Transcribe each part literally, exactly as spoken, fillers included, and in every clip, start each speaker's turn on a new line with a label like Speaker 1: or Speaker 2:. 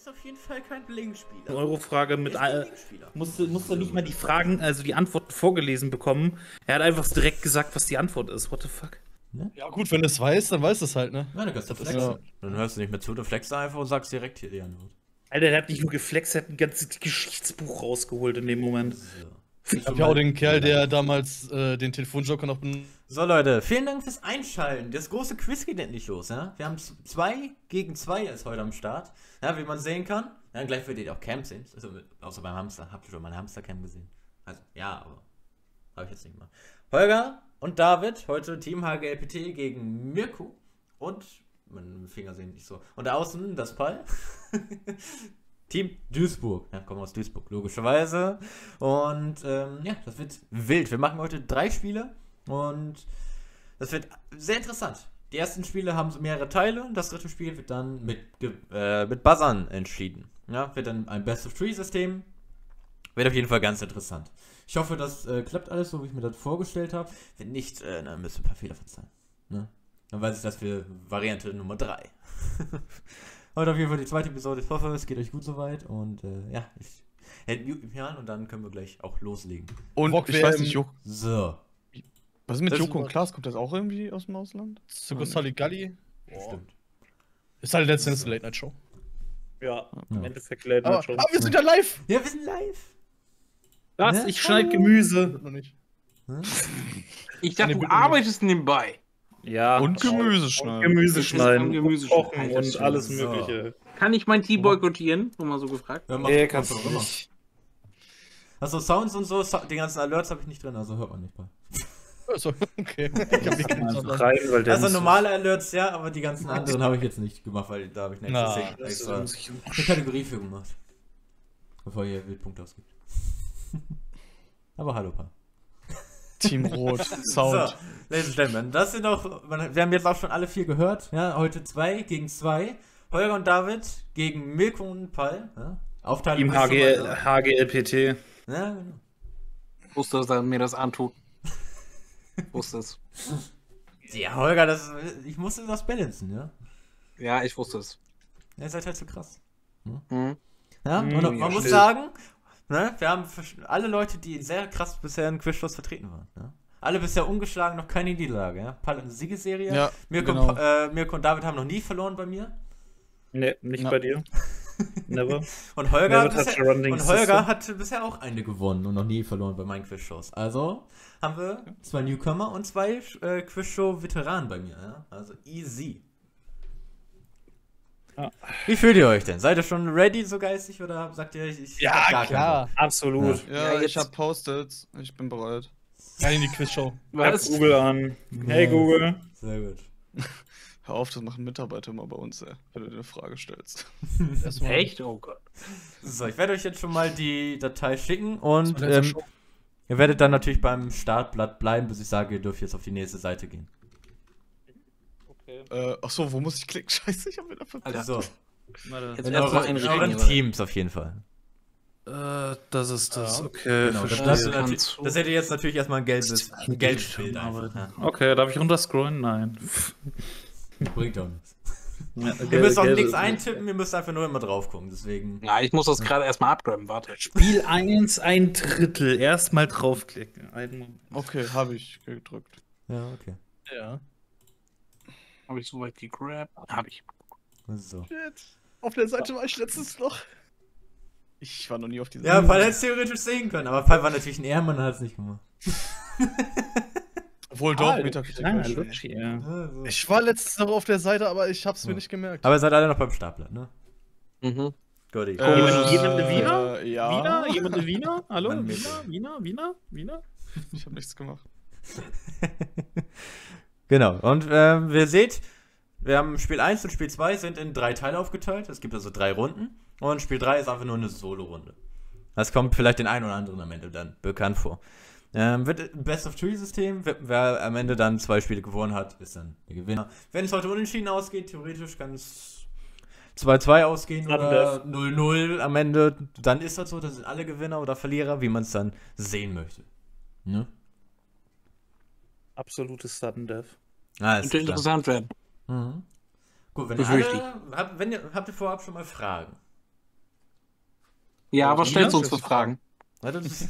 Speaker 1: ist auf jeden Fall kein Bling-Spieler.
Speaker 2: Euro-Frage mit
Speaker 1: Er ist kein
Speaker 2: all,
Speaker 1: Bling-Spieler.
Speaker 2: musste, musste nicht mal die Fragen, also die Antworten vorgelesen bekommen. Er hat einfach direkt gesagt, was die Antwort ist. What the fuck?
Speaker 3: Ja gut, wenn du es weißt, dann weißt du es halt, ne?
Speaker 1: Ja, dann kannst du
Speaker 3: Das ist
Speaker 1: flexen.
Speaker 3: ja-
Speaker 1: Dann hörst du nicht mehr zu, du flexst einfach und sagst direkt hier die Antwort.
Speaker 2: Alter, der hat nicht nur geflext, er hat ein ganzes Geschichtsbuch rausgeholt in dem Moment.
Speaker 1: So.
Speaker 3: Ich hab ja auch den Kerl, der damals äh, den Telefonjoker noch benutzt.
Speaker 1: So Leute, vielen Dank fürs Einschalten. Das große Quiz geht endlich los, ja? Wir haben zwei gegen zwei jetzt heute am Start. Ja, wie man sehen kann. Ja, gleich werdet ihr auch Camp sehen. Also, außer beim Hamster. Habt ihr schon mal ein Hamstercamp gesehen? Also, ja, aber habe ich jetzt nicht mal. Holger und David, heute Team H G L P T gegen Mirko. Und, meine Finger sehen nicht so. Und da außen das Pall. Team Duisburg. Ja, kommen aus Duisburg, logischerweise. Und ähm, ja, das wird wild. Wir machen heute drei Spiele und das wird sehr interessant. Die ersten Spiele haben so mehrere Teile und das dritte Spiel wird dann mit, äh, mit Buzzern entschieden. Ja, wird dann ein Best-of-Three-System. Wird auf jeden Fall ganz interessant. Ich hoffe, das äh, klappt alles so, wie ich mir das vorgestellt habe. Wenn nicht, äh, dann müssen wir ein paar Fehler verzeihen. Ne? Dann weiß ich das für Variante Nummer drei. Heute auf jeden Fall die zweite Episode. Ich hoffe, es geht euch gut soweit. Und äh, ja, ich hält Mute mich an und dann können wir gleich auch loslegen.
Speaker 3: Und
Speaker 4: Rock
Speaker 3: ich
Speaker 4: W
Speaker 3: weiß
Speaker 4: M.
Speaker 3: nicht, Joko.
Speaker 1: So.
Speaker 4: Was ist mit
Speaker 3: Das
Speaker 4: Joko
Speaker 3: ist-
Speaker 4: und Klaas? Kommt das auch irgendwie aus dem Ausland?
Speaker 3: Zucker Saligalli.
Speaker 1: Stimmt.
Speaker 3: Ist halt letztendlich eine Late-Night-Show.
Speaker 2: Ja, im
Speaker 1: Ja.
Speaker 2: Endeffekt Late
Speaker 3: Aber,
Speaker 2: Night Show.
Speaker 3: aber wir sind ja live!
Speaker 1: Ja, wir sind live.
Speaker 2: Was?
Speaker 1: Ne?
Speaker 2: Ich schneide Gemüse.
Speaker 3: Noch nicht.
Speaker 1: Hm?
Speaker 5: Ich dachte,
Speaker 3: Nee,
Speaker 5: du
Speaker 3: bitte
Speaker 5: arbeitest nebenbei.
Speaker 2: Ja.
Speaker 4: Und Gemüse
Speaker 2: Und
Speaker 4: schneiden.
Speaker 2: Gemüse
Speaker 5: Und
Speaker 2: schneiden.
Speaker 5: Gemüse
Speaker 2: Kochen
Speaker 5: schneiden.
Speaker 2: und alles
Speaker 1: So.
Speaker 2: Mögliche.
Speaker 5: Kann ich mein Tee boykottieren? Nur mal so gefragt.
Speaker 1: Ja, mach-
Speaker 2: Nee,
Speaker 1: mach
Speaker 2: kannst
Speaker 1: doch
Speaker 2: du
Speaker 1: immer.
Speaker 2: nicht.
Speaker 1: Achso, Sounds und so, so- die ganzen Alerts habe ich nicht drin, also hört man nicht bei.
Speaker 3: Also, okay. Ich hab nicht
Speaker 2: Einfach rein, weil der
Speaker 1: Also
Speaker 2: muss-
Speaker 1: normale Alerts, ja, aber die ganzen anderen habe ich jetzt nicht gemacht, weil da habe ich eine
Speaker 3: Na,
Speaker 1: extra,
Speaker 2: Das
Speaker 1: extra
Speaker 2: muss ich
Speaker 1: eine Kategorie für gemacht. Bevor ihr Wildpunkte ausgibt. Aber hallo, Pa.
Speaker 3: Team Rot,
Speaker 1: So,
Speaker 3: Sound.
Speaker 1: Ladies and Gentlemen, das sind auch, man- wir haben jetzt auch schon alle vier gehört, ja, heute zwei gegen zwei. Holger und David gegen Mirko und Pall, ja. Aufteilung
Speaker 2: Team
Speaker 1: wisst ihr
Speaker 2: H G L,
Speaker 1: mal,
Speaker 2: H G L P T.
Speaker 1: ja, genau.
Speaker 5: Ich wusste, dass er mir das antut. Ich wusste es.
Speaker 1: Ja, Holger, das, ich musste das balancen, ja.
Speaker 5: Ja, ich wusste es.
Speaker 1: Ihr seid halt so krass.
Speaker 5: Mhm.
Speaker 1: Ja,
Speaker 2: Hm,
Speaker 1: und man
Speaker 2: ja,
Speaker 1: muss
Speaker 2: still.
Speaker 1: sagen, ne, wir haben versch- alle Leute, die sehr krass bisher in Quizshows vertreten waren. Ja. Alle bisher ungeschlagen, noch keine Niederlage. Ja. Pall eine Siegesserie.
Speaker 3: Ja,
Speaker 1: Mirko,
Speaker 3: genau.
Speaker 1: und, Pa- äh, Mirko und David haben noch nie verloren bei mir.
Speaker 2: Nee, nicht
Speaker 3: Na.
Speaker 2: bei dir. Never.
Speaker 1: Und Holger,
Speaker 2: Never touch
Speaker 1: bisher,
Speaker 2: a running
Speaker 1: und Holger
Speaker 2: system.
Speaker 1: hatte bisher auch eine gewonnen und noch nie verloren bei meinen Quizshows. Also haben wir zwei Newcomer und zwei äh, Quizshow-Veteranen bei mir. Ja. Also easy.
Speaker 2: Ja.
Speaker 1: Wie fühlt ihr euch denn? Seid ihr schon ready so geistig oder sagt ihr, ich, ich
Speaker 3: Ja,
Speaker 1: hab gar keinen
Speaker 3: klar.
Speaker 1: Bock?
Speaker 2: Absolut.
Speaker 4: Ja,
Speaker 5: Ja, jetzt-
Speaker 4: ich hab Post-its. Ich bin bereit.
Speaker 3: Rein in die Quizshow.
Speaker 2: Hab
Speaker 5: Was?
Speaker 2: Google an. Hey
Speaker 1: Ja.
Speaker 2: Google.
Speaker 1: Sehr gut.
Speaker 4: Hör auf, das machen Mitarbeiter immer bei uns, ey, wenn du dir eine Frage stellst.
Speaker 3: Erstmal-
Speaker 5: Echt? Oh Gott.
Speaker 1: So, ich werde euch jetzt schon mal die Datei schicken und
Speaker 3: Das war letzte
Speaker 1: ähm,
Speaker 3: Show.
Speaker 1: ihr werdet dann natürlich beim Startblatt bleiben, bis ich sage, ihr dürft jetzt auf die nächste Seite gehen.
Speaker 2: Okay.
Speaker 4: Äh, achso, wo muss ich klicken? Scheiße, ich hab wieder verpasst.
Speaker 5: Alter.
Speaker 1: So,
Speaker 2: Warte.
Speaker 5: Jetzt
Speaker 1: in,
Speaker 5: erst mal
Speaker 1: eure, in
Speaker 5: einreden,
Speaker 1: euren
Speaker 5: aber-
Speaker 1: Teams auf jeden Fall.
Speaker 2: Äh, das ist das.
Speaker 3: Ja.
Speaker 2: Okay,
Speaker 1: Genau, das,
Speaker 2: verstehe.
Speaker 1: das,
Speaker 5: Das
Speaker 1: natürlich,
Speaker 5: kannst du.
Speaker 1: das hätte jetzt natürlich erstmal ein gelbes,
Speaker 2: Das ist
Speaker 1: ein gelbes
Speaker 2: schon
Speaker 1: Bild einfach.
Speaker 2: arbeiten.
Speaker 1: Ja.
Speaker 2: Okay, darf ich runterscrollen? Nein.
Speaker 1: Bringt auch nichts.
Speaker 2: Ja,
Speaker 1: Ihr müsst auch
Speaker 2: gelbe-
Speaker 1: nichts eintippen, ihr müsst einfach nur immer drauf gucken, deswegen.
Speaker 5: Ja, ich muss das gerade erstmal abgraben, warte.
Speaker 2: Spiel eins, ein Drittel. Erstmal draufklicken. Einen Moment.
Speaker 4: Okay, habe ich gedrückt.
Speaker 1: Ja, okay.
Speaker 3: Ja.
Speaker 5: Habe ich soweit gegrabt? Habe ich.
Speaker 1: So.
Speaker 3: Shit. Auf der Seite war ich letztens noch.
Speaker 4: Ich war noch nie auf dieser
Speaker 1: Ja, Pall hätte es theoretisch sehen können, aber Pall war natürlich ein Ehrenmann und hat es nicht gemacht.
Speaker 3: Obwohl doch,
Speaker 2: Ah,
Speaker 3: Metakritik.
Speaker 2: kleiner
Speaker 3: war schön.
Speaker 2: Lutschi, ja.
Speaker 1: Ja, so.
Speaker 3: Ich war letztens noch auf der Seite, aber ich hab's
Speaker 1: Ja.
Speaker 3: mir nicht gemerkt.
Speaker 1: Aber ihr seid alle noch beim Startblatt, ne?
Speaker 5: Mhm.
Speaker 1: Gotti.
Speaker 4: Äh,
Speaker 2: Jemand- jemand eine Wiener?
Speaker 4: Äh, ja.
Speaker 2: Wiener? Jemand eine Wiener? Hallo?
Speaker 1: Mann,
Speaker 2: Wiener?
Speaker 1: Mädchen.
Speaker 2: Wiener? Wiener? Wiener?
Speaker 4: Ich habe nichts gemacht.
Speaker 1: Genau, und äh, wir seht, wir haben Spiel eins und Spiel zwei sind in drei Teile aufgeteilt. Es gibt also drei Runden. Und Spiel drei ist einfach nur eine Solo-Runde. Das kommt vielleicht den einen oder anderen am Ende dann bekannt vor. Ähm, wird ein Best-of-Three-System. Wer, wer am Ende dann zwei Spiele gewonnen hat, ist dann der Gewinner. Wenn es heute unentschieden ausgeht, theoretisch kann es zwei zwei ausgehen oder null null am Ende. Dann ist das so, das sind alle Gewinner oder Verlierer, wie man es dann sehen möchte. Ne?
Speaker 2: Absolutes Sudden Death.
Speaker 1: Ah, ist
Speaker 5: Könnte
Speaker 1: klar.
Speaker 5: interessant werden.
Speaker 1: Mhm. Gut, wenn
Speaker 5: Befürchte
Speaker 1: alle, habt, wenn ihr, habt ihr vorab schon mal Fragen?
Speaker 5: Ja, aber
Speaker 2: Nina?
Speaker 5: stellst du uns für Fragen?
Speaker 1: Warte, das,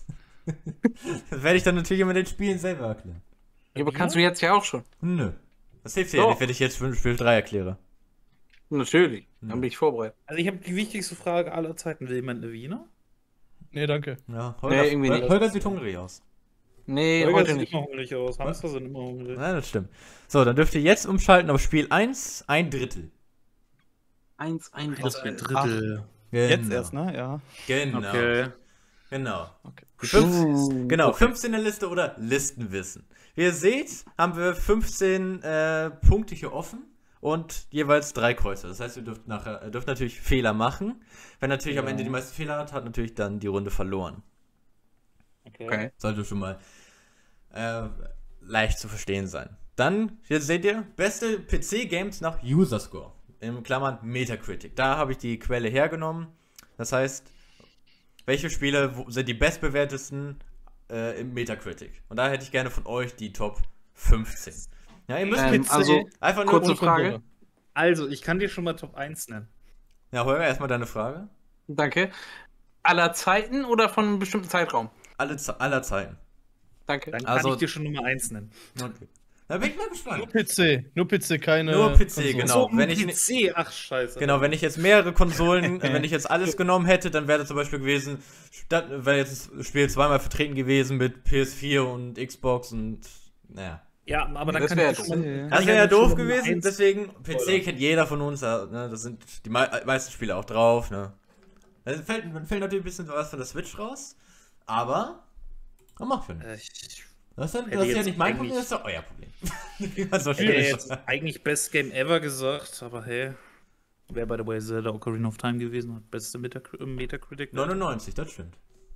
Speaker 1: das werde ich dann natürlich immer den Spielen selber erklären.
Speaker 5: Ja, aber kannst du jetzt ja auch schon.
Speaker 1: Nö. Das hilft dir ja
Speaker 5: Doch.
Speaker 1: nicht, wenn ich jetzt Spiel Spiel drei erkläre.
Speaker 5: Natürlich.
Speaker 1: Ja.
Speaker 5: Dann bin ich vorbereitet.
Speaker 2: Also ich habe die wichtigste Frage aller Zeiten. Will jemand eine Wiener?
Speaker 3: Nee, danke.
Speaker 1: Ja, Holger,
Speaker 5: Nee, irgendwie
Speaker 1: Hol-
Speaker 5: nicht.
Speaker 1: Holger sieht hungrig aus.
Speaker 5: Nee,
Speaker 2: Holger
Speaker 5: heute
Speaker 2: sieht
Speaker 5: nicht.
Speaker 2: immer hungrig aus. Hamster sind immer hungrig.
Speaker 1: Ja, das stimmt. So, dann dürft ihr jetzt umschalten auf Spiel eins, ein Drittel.
Speaker 5: Eins, ein
Speaker 2: Das
Speaker 5: Drittel.
Speaker 2: ein Drittel.
Speaker 3: Jetzt erst, ne? Ja.
Speaker 1: Genau.
Speaker 2: Okay.
Speaker 1: Genau.
Speaker 3: Okay.
Speaker 1: Die fünf,
Speaker 5: Uh,
Speaker 1: genau,
Speaker 5: okay.
Speaker 1: fünfzehn Liste oder Listenwissen. Wie ihr seht, haben wir fünfzehn äh, Punkte hier offen und jeweils drei Kreuze. Das heißt, ihr dürft, nachher, ihr dürft natürlich Fehler machen. Wer natürlich am
Speaker 2: Ja.
Speaker 1: Ende die meisten Fehler hat, hat natürlich dann die Runde verloren.
Speaker 2: Okay.
Speaker 5: Okay.
Speaker 1: Sollte schon mal äh, leicht zu verstehen sein. Dann, hier seht ihr, beste P C-Games nach User Score. In Klammern Metacritic. Da habe ich die Quelle hergenommen. Das heißt, welche Spiele wo- sind die bestbewertesten äh, im Metacritic? Und da hätte ich gerne von euch die Top fünfzehn. Ja, ihr müsst
Speaker 5: Ähm,
Speaker 1: mit
Speaker 5: also,
Speaker 1: einfach nur...
Speaker 5: kurze
Speaker 3: Ohne
Speaker 5: Frage.
Speaker 3: Konsole.
Speaker 2: Also, ich kann dir schon mal Top eins nennen.
Speaker 1: Ja, Holger, erstmal deine Frage.
Speaker 5: Danke. Aller Zeiten oder von einem bestimmten Zeitraum?
Speaker 1: Alle, Ze- aller Zeiten.
Speaker 5: Danke.
Speaker 2: Dann
Speaker 1: Also-
Speaker 2: kann ich dir schon Nummer eins nennen.
Speaker 1: Okay. Da bin ich mal
Speaker 3: Nur
Speaker 1: gespannt.
Speaker 3: P C. Nur P C, keine.
Speaker 1: Nur P C,
Speaker 3: Konsole.
Speaker 1: genau.
Speaker 2: So,
Speaker 1: wenn ich
Speaker 2: P C, ach scheiße.
Speaker 1: Genau, wenn ich jetzt mehrere Konsolen, äh, wenn ich jetzt alles genommen hätte, dann wäre das zum Beispiel gewesen, statt, wäre jetzt das Spiel zweimal vertreten gewesen mit P S vier und Xbox und, naja.
Speaker 2: Ja, aber dann
Speaker 5: Das
Speaker 2: kann
Speaker 5: wär
Speaker 2: ich dir
Speaker 5: doof.
Speaker 2: schon mal-
Speaker 3: Ja.
Speaker 2: kann
Speaker 1: Das
Speaker 2: ich
Speaker 1: wäre ja
Speaker 2: dann schon
Speaker 1: doof
Speaker 2: Nummer
Speaker 1: gewesen,
Speaker 2: eins-
Speaker 1: deswegen, P C
Speaker 2: Oder?
Speaker 1: kennt jeder von uns, ja, ne, das sind die mei meisten Spiele auch drauf, ne. Da fällt, fällt natürlich ein bisschen was von der Switch raus, aber, was macht für
Speaker 2: Äh,
Speaker 1: nichts.
Speaker 2: Ich
Speaker 1: Das ist ja,
Speaker 2: hätte
Speaker 1: das ist ja
Speaker 2: jetzt
Speaker 1: nicht mein
Speaker 2: eigentlich-
Speaker 1: Problem, das ist ja euer Problem. Wie man so
Speaker 2: hätte
Speaker 1: schön
Speaker 2: jetzt
Speaker 1: sagt.
Speaker 2: eigentlich Best Game Ever gesagt, aber hey. Wäre by the way Zelda Ocarina of Time gewesen, hat beste Metacri äh, Metacritic.
Speaker 1: neunundneunzig, das stimmt.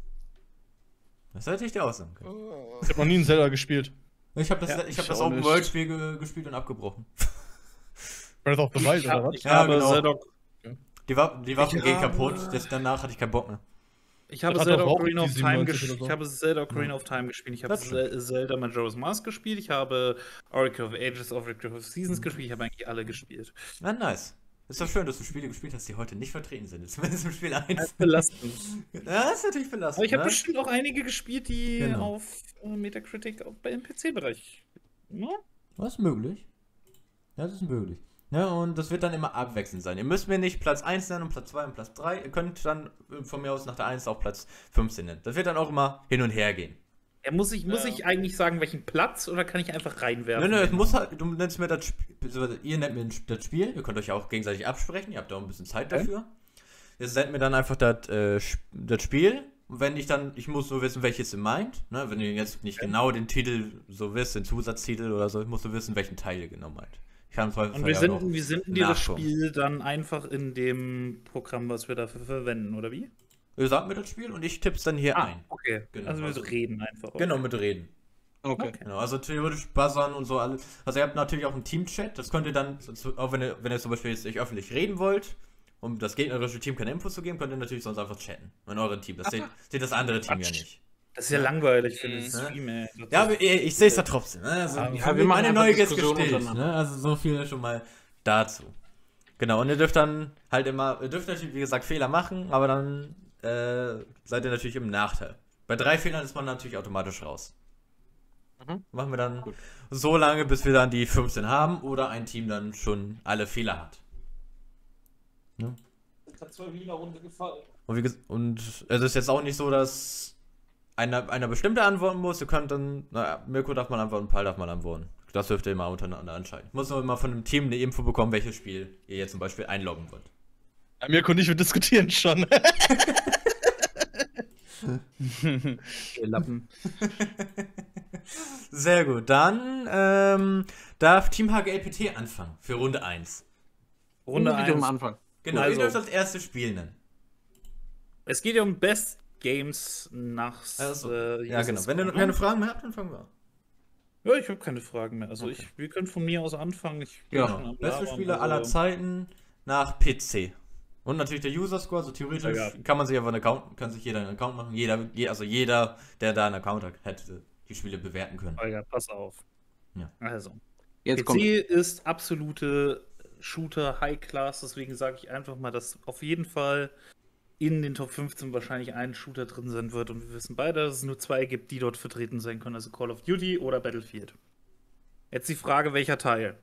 Speaker 1: Das hätte ich dir auch sagen können.
Speaker 3: Ich hab noch nie einen Zelda gespielt.
Speaker 1: Ich habe das,
Speaker 2: Ja,
Speaker 1: ich hab
Speaker 3: ich
Speaker 1: das
Speaker 3: auch
Speaker 1: Open
Speaker 3: nicht.
Speaker 1: World Spiel ge gespielt und abgebrochen.
Speaker 3: Breath of the Wild,
Speaker 2: Ich,
Speaker 3: oder
Speaker 2: hab,
Speaker 3: was?
Speaker 2: ich
Speaker 1: Ja,
Speaker 2: habe
Speaker 1: genau.
Speaker 2: Zelda,
Speaker 1: Die, Wa die Waffen
Speaker 2: Ich
Speaker 1: gehen
Speaker 2: habe-
Speaker 1: kaputt, das, danach hatte ich keinen Bock mehr.
Speaker 2: ich habe
Speaker 3: Das hat
Speaker 2: Zelda
Speaker 3: doch auch
Speaker 2: Ocarina of
Speaker 3: die
Speaker 2: Time
Speaker 3: siebenundneunzig
Speaker 2: gespielt.
Speaker 3: oder so.
Speaker 2: Ich habe Zelda Ocarina of Time gespielt. Ich habe
Speaker 1: Das stimmt.
Speaker 2: Ze- Zelda Majora's Mask gespielt. Ich habe Oracle of Ages, Oracle of Seasons gespielt. Ich habe eigentlich alle gespielt.
Speaker 1: Na, nice. Ist doch schön, dass du Spiele gespielt hast, die heute nicht vertreten sind. Zumindest im Spiel eins.
Speaker 2: Belastend.
Speaker 1: Ja, ist natürlich belastend.
Speaker 2: Aber ich habe
Speaker 1: ne?
Speaker 2: bestimmt auch einige gespielt, die
Speaker 1: Genau.
Speaker 2: auf äh, Metacritic auch bei- im P C-Bereich. Ja?
Speaker 1: Das ist möglich. Ja, das ist möglich. Ja, und das wird dann immer abwechselnd sein. Ihr müsst mir nicht Platz eins nennen und Platz zwei und Platz drei. Ihr könnt dann äh, von mir aus nach der eins auch Platz fünfzehn nennen. Das wird dann auch immer hin und her gehen.
Speaker 2: Ja, muss ich, muss
Speaker 3: Ja.
Speaker 2: ich eigentlich sagen, welchen Platz oder kann ich einfach reinwerfen?
Speaker 1: Nö, nö, es muss halt, du nennst mir das Spiel, beziehungsweise ihr nennt mir das Spiel, ihr könnt euch ja auch gegenseitig absprechen, ihr habt da auch ein bisschen Zeit
Speaker 2: Okay.
Speaker 1: dafür. Ihr sendet mir dann einfach das, äh, Sp- das Spiel, und wenn ich dann, ich muss nur wissen, welches ihr meint, ne, wenn ihr jetzt nicht genau den Titel so wisst, den Zusatztitel oder so, ich muss nur wissen, welchen Teil ihr genau meint. Ich kann im Zweifelsfall
Speaker 2: Und wir
Speaker 1: ja
Speaker 2: sind,
Speaker 1: noch
Speaker 2: wir sind dir das
Speaker 1: nachgucken.
Speaker 2: Spiel dann einfach in dem Programm, was wir dafür verwenden, oder wie?
Speaker 1: Ihr sagt mir das Spiel und ich tipp's dann hier ein.
Speaker 2: okay.
Speaker 1: Genau,
Speaker 2: also wir
Speaker 1: also-
Speaker 2: reden einfach.
Speaker 1: Genau, mit reden.
Speaker 5: Okay.
Speaker 2: Okay.
Speaker 1: Genau, also theoretisch buzzern und so alles. Also ihr habt natürlich auch einen Team-Chat, das könnt ihr dann, auch wenn ihr, wenn ihr zum Beispiel jetzt nicht öffentlich reden wollt, um das gegnerische Team keine Infos zu geben, könnt ihr natürlich sonst einfach chatten. In eurem Team. Das seht, seht das andere Team ja
Speaker 2: Quatsch.
Speaker 1: nicht.
Speaker 2: Das ist ja langweilig für den
Speaker 5: Mhm.
Speaker 2: Stream, ey. Das
Speaker 1: Ja,
Speaker 2: ist-
Speaker 1: aber ich, ich sehe es ja trotzdem. Ne? Also,
Speaker 2: Ja,
Speaker 1: ich
Speaker 5: wir
Speaker 1: habe
Speaker 5: machen
Speaker 1: meine
Speaker 5: einfach
Speaker 1: Neugier
Speaker 5: Diskussionen
Speaker 1: gestillt.
Speaker 5: untereinander.
Speaker 1: Ne? Also so viel schon mal dazu. Genau, und ihr dürft dann halt immer, ihr dürft natürlich, wie gesagt, Fehler machen, aber dann äh, seid ihr natürlich im Nachteil. Bei drei Fehlern ist man natürlich automatisch raus.
Speaker 5: Mhm.
Speaker 1: Machen wir dann so lange, bis wir dann die fünfzehn haben oder ein Team dann schon alle Fehler hat.
Speaker 2: hat zwar wieder runtergefallen.
Speaker 1: Und, wie ges- und es ist jetzt auch nicht so, dass einer, einer bestimmte antworten muss. Ihr könnt dann, naja, Mirko darf mal antworten, Paul darf mal antworten. Das dürft ihr immer untereinander entscheiden. Ich muss nur immer von dem Team eine Info bekommen, welches Spiel ihr jetzt zum Beispiel einloggen wollt.
Speaker 3: Ja, Mirko und ich, wir diskutieren schon.
Speaker 2: Ihr Lappen.
Speaker 1: Sehr gut, dann ähm, darf Team H G L P T anfangen für Runde eins.
Speaker 2: Runde
Speaker 5: Wieder am
Speaker 2: eins.
Speaker 5: Anfang.
Speaker 1: Genau,
Speaker 2: Also-
Speaker 1: ihr dürft das erste Spiel nennen.
Speaker 2: Es geht ja um Best Games nach.
Speaker 1: Also,
Speaker 2: äh,
Speaker 1: ja, genau.
Speaker 2: Jesus
Speaker 1: Wenn ihr noch
Speaker 2: Gott,
Speaker 1: keine
Speaker 2: ne?
Speaker 1: Fragen mehr habt, dann fangen wir an.
Speaker 2: Ja, ich habe keine Fragen mehr. Also
Speaker 1: Okay.
Speaker 2: ich, wir können von mir aus anfangen. Ich bin
Speaker 5: Ja.
Speaker 2: schon am
Speaker 1: Beste
Speaker 2: Labern,
Speaker 1: Spieler
Speaker 2: also-
Speaker 1: aller Zeiten nach P C. Und natürlich der User Score, also theoretisch
Speaker 2: Ja, ja.
Speaker 1: kann man sich einfach einen Account, kann sich jeder einen Account machen. Jeder, je- also jeder, der da einen Account hat, hätte die Spiele bewerten können.
Speaker 2: Holger, pass auf.
Speaker 1: Ja.
Speaker 2: Also,
Speaker 5: Jetzt
Speaker 2: P
Speaker 5: kommt.
Speaker 2: C ist absolute Shooter High Class, deswegen sage ich einfach mal, dass auf jeden Fall in den Top fünfzehn wahrscheinlich ein Shooter drin sein wird. Und wir wissen beide, dass es nur zwei gibt, die dort vertreten sein können. Also Call of Duty oder Battlefield. Jetzt die Frage, welcher Teil?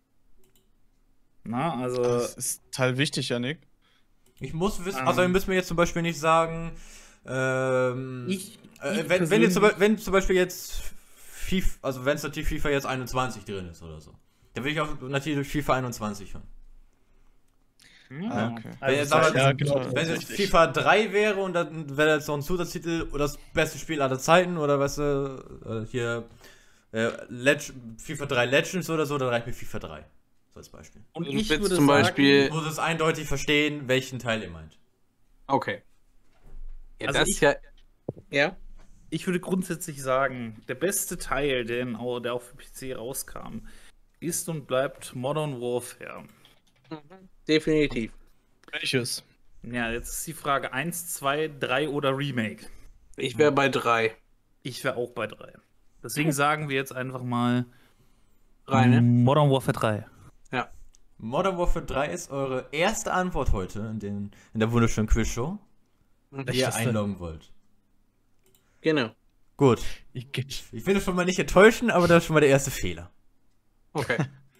Speaker 2: Na, also...
Speaker 4: Das ist Teil wichtig, Janik.
Speaker 1: Ich muss wissen,
Speaker 2: Ähm.
Speaker 1: also ihr müsst mir jetzt zum Beispiel nicht sagen, ähm,
Speaker 2: Ich,
Speaker 1: äh,
Speaker 2: ich
Speaker 1: wenn, wenn, ihr zum,
Speaker 2: persönlich-
Speaker 1: Be- wenn zum Beispiel jetzt FIFA, also wenn es natürlich FIFA jetzt einundzwanzig drin ist oder so, dann will ich auch natürlich FIFA einundzwanzig hören.
Speaker 2: Ja.
Speaker 4: Ah, okay.
Speaker 1: Wenn jetzt
Speaker 2: Also,
Speaker 1: aber,
Speaker 3: ja, genau,
Speaker 1: wenn
Speaker 3: das ist
Speaker 1: jetzt
Speaker 3: richtig.
Speaker 1: FIFA drei wäre und dann wäre jetzt so ein Zusatztitel oder das beste Spiel aller Zeiten oder weißt du, äh, hier äh, Leg FIFA drei Legends oder so, dann reicht mir FIFA drei. So als Beispiel.
Speaker 2: und
Speaker 5: Du
Speaker 2: ich
Speaker 5: willst
Speaker 2: würde
Speaker 5: zum
Speaker 2: sagen,
Speaker 5: Beispiel-
Speaker 1: Ich muss es eindeutig verstehen, welchen Teil ihr meint.
Speaker 5: Okay. Ja,
Speaker 2: Also
Speaker 5: das
Speaker 2: ich-
Speaker 5: ist ja. Ja?
Speaker 2: ich würde grundsätzlich sagen, der beste Teil, der, in, Au- der auf dem P C rauskam, ist und bleibt Modern Warfare.
Speaker 5: Definitiv.
Speaker 3: Welches?
Speaker 2: Ja, jetzt ist die Frage eins, zwei, drei oder Remake.
Speaker 5: Ich wäre bei drei.
Speaker 2: Ich wäre auch bei drei. Deswegen sagen wir jetzt einfach mal
Speaker 5: Drei, ne?
Speaker 2: Modern Warfare drei.
Speaker 5: Ja.
Speaker 1: Modern Warfare drei ist eure erste Antwort heute in, den, in der wunderschönen Quizshow, die
Speaker 3: Echt,
Speaker 1: ihr
Speaker 3: das denn?
Speaker 1: einloggen wollt.
Speaker 5: Genau.
Speaker 1: Gut.
Speaker 3: Ich geht.
Speaker 1: Ich will das schon mal nicht enttäuschen, aber das ist schon mal der erste Fehler.
Speaker 5: Okay.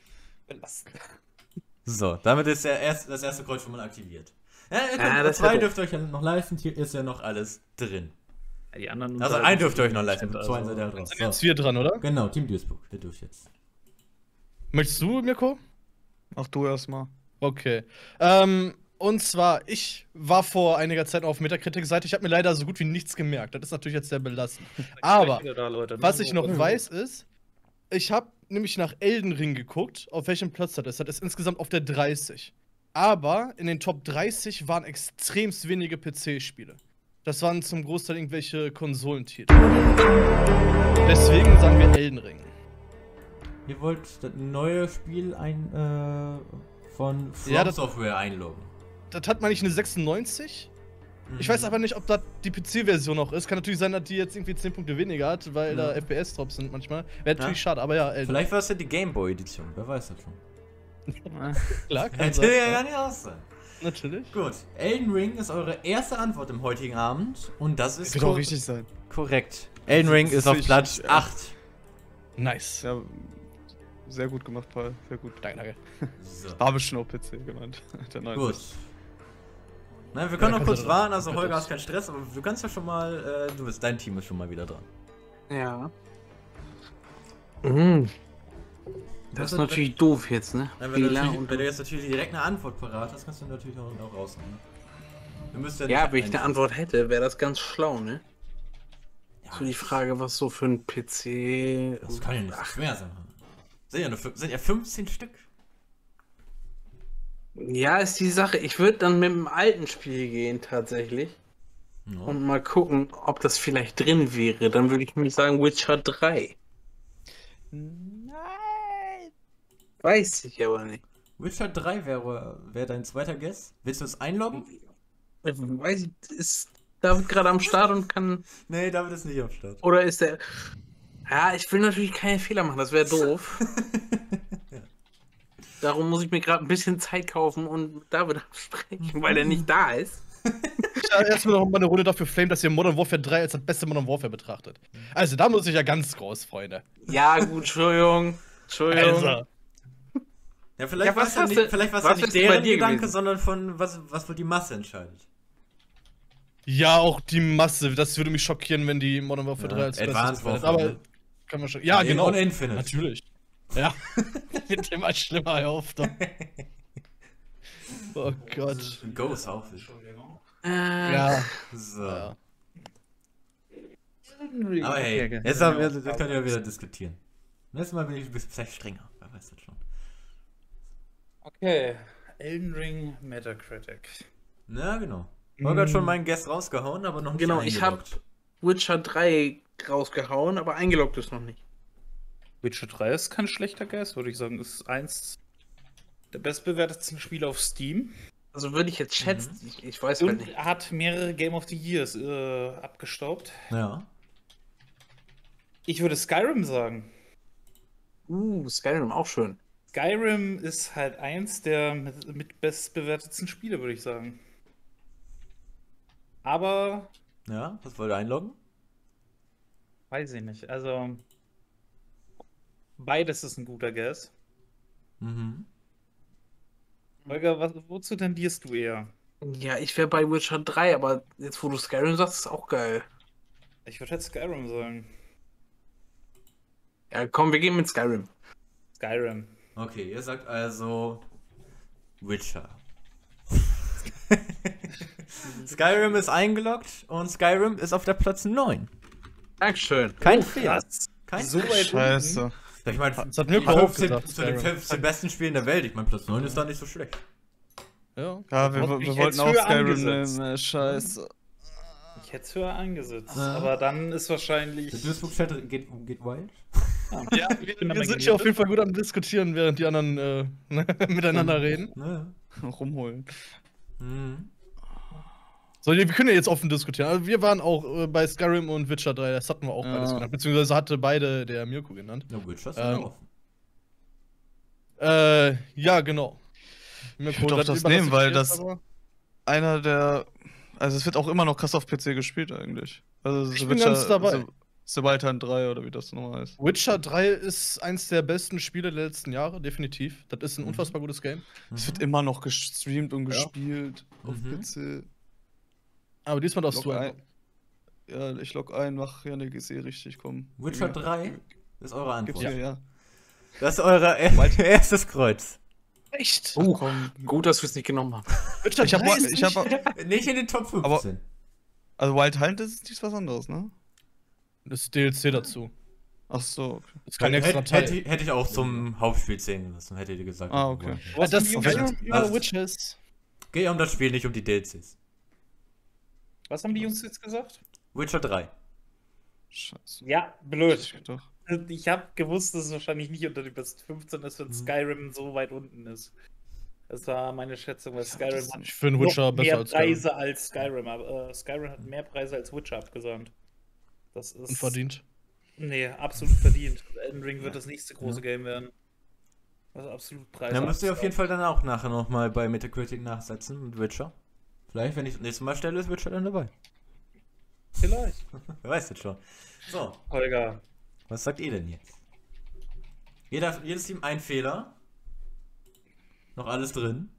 Speaker 1: So, damit ist der erste, das erste Kreuz schon mal aktiviert. Ja, ihr könnt,
Speaker 5: Ah, das
Speaker 1: zwei
Speaker 5: hat-
Speaker 1: dürft ihr euch ja noch leisten, hier ist ja noch alles drin.
Speaker 2: Ja, die anderen
Speaker 1: Also ein dürft ihr euch noch leisten,
Speaker 2: also,
Speaker 1: zwei seid ihr drauf.
Speaker 3: Sind jetzt
Speaker 1: So.
Speaker 3: wir dran, oder?
Speaker 1: Genau, Team Duisburg, der dürft jetzt.
Speaker 3: Möchtest du, Mirko?
Speaker 4: Mach du erstmal.
Speaker 3: Okay. Ähm, und zwar, ich war vor einiger Zeit auf Metacritic-Seite. Ich habe mir leider so gut wie nichts gemerkt. Das ist natürlich jetzt sehr belastend. Aber
Speaker 2: Da, Leute, ne?
Speaker 3: was ich noch weiß ist, ich habe nämlich nach Elden Ring geguckt, auf welchem Platz das ist. Das ist insgesamt auf der dreißig. Aber in den Top dreißig waren extremst wenige P C-Spiele. Das waren zum Großteil irgendwelche Konsolentitel. Deswegen sagen wir Elden Ring.
Speaker 1: Ihr wollt das neue Spiel ein, äh, von From
Speaker 3: Ja, das-
Speaker 1: Software einloggen.
Speaker 3: Das hat man nicht eine sechsundneunzig? Ich weiß aber nicht, ob das die P C-Version noch ist. Kann natürlich sein, dass die jetzt irgendwie zehn Punkte weniger hat, weil
Speaker 1: Ja.
Speaker 3: da F P S-Drops sind manchmal. Wäre natürlich
Speaker 1: Ja.
Speaker 3: schade, aber ja, Elden
Speaker 1: Vielleicht war es ja die Gameboy-Edition, wer weiß das schon.
Speaker 3: Klar, kann
Speaker 1: Hätte
Speaker 3: sein.
Speaker 1: ja gar nicht aus sein.
Speaker 3: Natürlich.
Speaker 1: Gut, Elden Ring ist eure erste Antwort im heutigen Abend und das ist
Speaker 4: Wird auch
Speaker 1: kor-
Speaker 4: richtig sein.
Speaker 1: korrekt. Elden Ring ist auf
Speaker 4: Richtig,
Speaker 1: Platz
Speaker 4: ja.
Speaker 1: acht.
Speaker 3: Nice.
Speaker 4: Ja, sehr gut gemacht, Paul. Sehr gut.
Speaker 3: Danke, danke.
Speaker 1: So.
Speaker 4: Habe ich schon auf P C gemeint. Der neunzig.
Speaker 1: Gut. Nein, wir können
Speaker 3: Ja,
Speaker 1: noch
Speaker 3: kannst
Speaker 1: kurz
Speaker 3: du-
Speaker 1: warten, also
Speaker 3: kannst
Speaker 1: Holger
Speaker 3: du-
Speaker 1: hast keinen Stress, aber du kannst ja schon mal, äh, du bist, dein Team ist schon mal wieder dran.
Speaker 5: Ja. Mhm. Das
Speaker 1: Was
Speaker 5: ist
Speaker 1: hat-
Speaker 5: natürlich doof jetzt, ne?
Speaker 1: Nein, wenn, du
Speaker 5: Fehler
Speaker 1: natürlich,
Speaker 5: und
Speaker 1: wenn du jetzt natürlich direkt eine Antwort parat hast, kannst du natürlich auch, auch rausnehmen. Wir müssen
Speaker 5: ja,
Speaker 1: nicht
Speaker 5: wenn ich eine
Speaker 1: ein-
Speaker 5: Antwort hätte, wäre das ganz schlau, ne?
Speaker 1: Ja,
Speaker 5: So die Frage, was so für ein P C.
Speaker 1: Das kann ja nicht so schwer sein. Sind ja, nur, fün- sind ja fünfzehn Stück.
Speaker 5: Ja, ist die Sache. Ich würde dann mit dem alten Spiel gehen, tatsächlich.
Speaker 1: Ja.
Speaker 5: Und mal gucken, ob das vielleicht drin wäre. Dann würde ich nämlich sagen Witcher drei.
Speaker 3: Nein.
Speaker 5: Weiß ich aber nicht.
Speaker 1: Witcher drei wäre wär dein zweiter Guess. Willst du es einloggen?
Speaker 5: Ich Weiß ich, ist David gerade am Start und kann.
Speaker 1: Nee, David ist nicht am Start.
Speaker 5: Oder ist der. Ja, ich will natürlich keine Fehler machen, das wäre doof. Darum muss ich mir gerade ein bisschen Zeit kaufen und mit David absprechen, weil er nicht da ist.
Speaker 3: Ja, erstmal noch mal eine Runde dafür Flame, dass ihr Modern Warfare drei als das beste Modern Warfare betrachtet. Also, da muss ich ja ganz groß, Freunde.
Speaker 5: Ja, gut, Entschuldigung. Entschuldigung.
Speaker 3: Also,
Speaker 1: Ja, vielleicht
Speaker 5: Ja,
Speaker 1: war
Speaker 5: was
Speaker 1: es ja
Speaker 5: hast
Speaker 1: nicht,
Speaker 5: du-
Speaker 1: vielleicht war's
Speaker 5: was
Speaker 1: ja nicht
Speaker 5: ist bei
Speaker 1: deren
Speaker 5: dir
Speaker 1: Gedanke,
Speaker 5: gewesen?
Speaker 1: sondern von was, was wohl die Masse entscheidet.
Speaker 3: ja, auch die Masse. Das würde mich schockieren, wenn die Modern Warfare
Speaker 1: Ja,
Speaker 3: drei als
Speaker 1: Advanced
Speaker 3: bestes
Speaker 1: Warfare,
Speaker 3: Aber
Speaker 1: ne?
Speaker 3: kann man schon. Ja, genau.
Speaker 1: Und Infinite.
Speaker 3: Natürlich. Ja. Wird immer schlimmer, hör auf doch. Oh Gott.
Speaker 1: Ghost auch.
Speaker 5: Äh,
Speaker 3: Ja.
Speaker 1: So.
Speaker 3: ja.
Speaker 1: Aber hey, jetzt, haben wir, jetzt können wir wieder diskutieren. Nächstes Mal bin ich ein bisschen vielleicht strenger. Wer weiß das schon.
Speaker 2: Okay. Elden Ring Metacritic.
Speaker 1: Na, genau. Holger hat schon meinen Guest rausgehauen, aber noch nicht
Speaker 5: Genau, ich habe
Speaker 1: eingeloggt.
Speaker 5: Witcher drei rausgehauen, aber eingeloggt ist noch nicht.
Speaker 2: Witcher drei ist kein schlechter Guess, würde ich sagen. Ist eins der bestbewertetsten Spiele auf Steam.
Speaker 5: Also würde ich jetzt schätzen, ich, ich weiß halt
Speaker 2: Und
Speaker 5: nicht.
Speaker 2: hat mehrere Game of the Years äh, abgestaubt.
Speaker 1: Ja.
Speaker 2: Ich würde Skyrim sagen.
Speaker 5: Uh, Skyrim auch schön.
Speaker 2: Skyrim ist halt eins der mit, mit bestbewertetsten Spiele, würde ich sagen. Aber,
Speaker 1: Ja, was wollt ihr einloggen?
Speaker 2: weiß ich nicht. Also, beides ist ein guter Guess.
Speaker 1: Mhm.
Speaker 2: Holger, was, wozu tendierst du eher?
Speaker 5: Ja, ich wäre bei Witcher drei, aber jetzt, wo du Skyrim sagst, ist auch geil.
Speaker 2: Ich würde jetzt Skyrim sagen.
Speaker 5: Ja, komm, wir gehen mit Skyrim.
Speaker 2: Skyrim.
Speaker 1: Okay, ihr sagt also Witcher. Skyrim ist eingeloggt und Skyrim ist auf der Platz neun.
Speaker 5: Dankeschön.
Speaker 1: Kein
Speaker 2: Oh,
Speaker 1: Fehler.
Speaker 2: krass.
Speaker 1: Kein
Speaker 2: So
Speaker 1: Fehler.
Speaker 2: weit
Speaker 4: Scheiße.
Speaker 1: Ich meine,
Speaker 3: Das hat mir
Speaker 1: die
Speaker 3: auch
Speaker 1: fünfzehn
Speaker 3: gesagt,
Speaker 1: zu den
Speaker 3: Skyrim.
Speaker 1: fünfzehn besten Spielen der Welt. Ich meine, Platz neun ist da nicht so schlecht.
Speaker 3: Ja.
Speaker 4: Ja, wir,
Speaker 2: Hab
Speaker 4: wir
Speaker 2: ich
Speaker 4: wollten
Speaker 2: jetzt
Speaker 4: auch
Speaker 2: höher
Speaker 4: Skyrim
Speaker 2: angesetzt.
Speaker 4: nehmen, äh, scheiße.
Speaker 2: Ich hätte es höher angesetzt.
Speaker 1: Ja.
Speaker 2: Aber dann ist wahrscheinlich.
Speaker 1: Der Duisburg-Chat geht, geht wild.
Speaker 3: Ja, wir, wir sind hier auf jeden Fall gut am Diskutieren, während die anderen äh, miteinander reden.
Speaker 1: Ne?
Speaker 4: Rumholen.
Speaker 1: Mhm.
Speaker 3: So, wir können ja jetzt offen diskutieren. Also wir waren auch äh, bei Skyrim und Witcher drei, das hatten wir auch
Speaker 4: Ja.
Speaker 3: beides genannt. Beziehungsweise hatte beide der Mirko genannt.
Speaker 1: Na, Witcher ist
Speaker 3: Ähm,
Speaker 1: ja offen.
Speaker 3: Äh, ja, genau. Mirko,
Speaker 4: Ich würd auch das
Speaker 3: über
Speaker 4: nehmen,
Speaker 3: du
Speaker 4: weil
Speaker 3: stehst,
Speaker 4: das-
Speaker 3: aber-
Speaker 4: Einer der. Also, es wird auch immer noch krass auf P C gespielt, eigentlich. Also,
Speaker 3: Ich
Speaker 4: The
Speaker 3: bin
Speaker 4: Witcher,
Speaker 3: ganz dabei.
Speaker 4: The, The Wild Hunt drei oder wie das nochmal heißt.
Speaker 3: Witcher drei ist eins der besten Spiele der letzten Jahre, definitiv. Das ist ein
Speaker 1: Mhm.
Speaker 3: unfassbar gutes Game.
Speaker 4: Es wird immer noch gestreamt und
Speaker 3: Ja.
Speaker 4: gespielt auf
Speaker 1: Mhm.
Speaker 4: P C.
Speaker 3: Aber diesmal darfst
Speaker 4: Log
Speaker 3: du
Speaker 4: ein.
Speaker 3: einfach.
Speaker 4: Ja, ich log ein, mach Janik, ist eh richtig, komm.
Speaker 1: Witcher
Speaker 4: Ja.
Speaker 1: drei ist eure
Speaker 4: Gibt's
Speaker 1: Antwort.
Speaker 4: mir, ja.
Speaker 1: Das ist euer er erstes Kreuz.
Speaker 3: Echt?
Speaker 5: Uh,
Speaker 4: Komm.
Speaker 5: gut, dass wir es nicht genommen haben.
Speaker 3: Witcher
Speaker 4: Ich hab,
Speaker 3: drei ist
Speaker 4: ich hab,
Speaker 3: nicht-
Speaker 1: Nicht in den Top fünfzehn.
Speaker 4: also Wild Hunt ist nichts was anderes, ne?
Speaker 3: Das ist D L C dazu.
Speaker 4: Ach so, okay.
Speaker 3: Das ist kein
Speaker 1: Hätte,
Speaker 3: extra Teil.
Speaker 1: hätte, hätte ich auch zum Hauptspiel zählen lassen, hätte ihr gesagt.
Speaker 4: Ah, okay.
Speaker 3: Ja, das
Speaker 2: haben
Speaker 3: ist
Speaker 2: die
Speaker 3: Skyrim
Speaker 2: Jungs,
Speaker 3: über
Speaker 1: also-
Speaker 3: Witcher ist.
Speaker 1: Geht um das Spiel, nicht um die D L Cs.
Speaker 2: was haben die Jungs jetzt gesagt?
Speaker 1: Witcher drei.
Speaker 4: Scheiße.
Speaker 2: Ja, blöd.
Speaker 4: Ich gedacht.
Speaker 2: Ich habe gewusst, dass es wahrscheinlich nicht unter die besten fünfzehn ist, wenn
Speaker 1: Mhm.
Speaker 2: Skyrim so weit unten ist. Das war meine Schätzung, weil
Speaker 4: Ja,
Speaker 2: Skyrim
Speaker 4: das-
Speaker 2: hat
Speaker 3: Ich finde Witcher
Speaker 2: noch
Speaker 3: besser
Speaker 2: mehr
Speaker 3: als Skyrim.
Speaker 2: Preise als Skyrim. Aber äh, Skyrim hat mehr Preise als Witcher abgesandt. Das ist.
Speaker 3: Unverdient.
Speaker 2: Nee, absolut verdient. Elden Ring wird
Speaker 1: Ja.
Speaker 2: das nächste große Game werden. Also absolut Preise.
Speaker 1: Da müsst ihr auf jeden
Speaker 2: abgesandt.
Speaker 1: Fall dann auch nachher nochmal bei Metacritic nachsetzen mit Witcher. Vielleicht, wenn ich das nächste Mal stelle, ist Witcher dann dabei.
Speaker 2: Vielleicht.
Speaker 1: Wer weiß das schon. So,
Speaker 2: Holger.
Speaker 1: was sagt ihr denn jetzt? Jeder, jedes Team ein Fehler. Noch alles drin.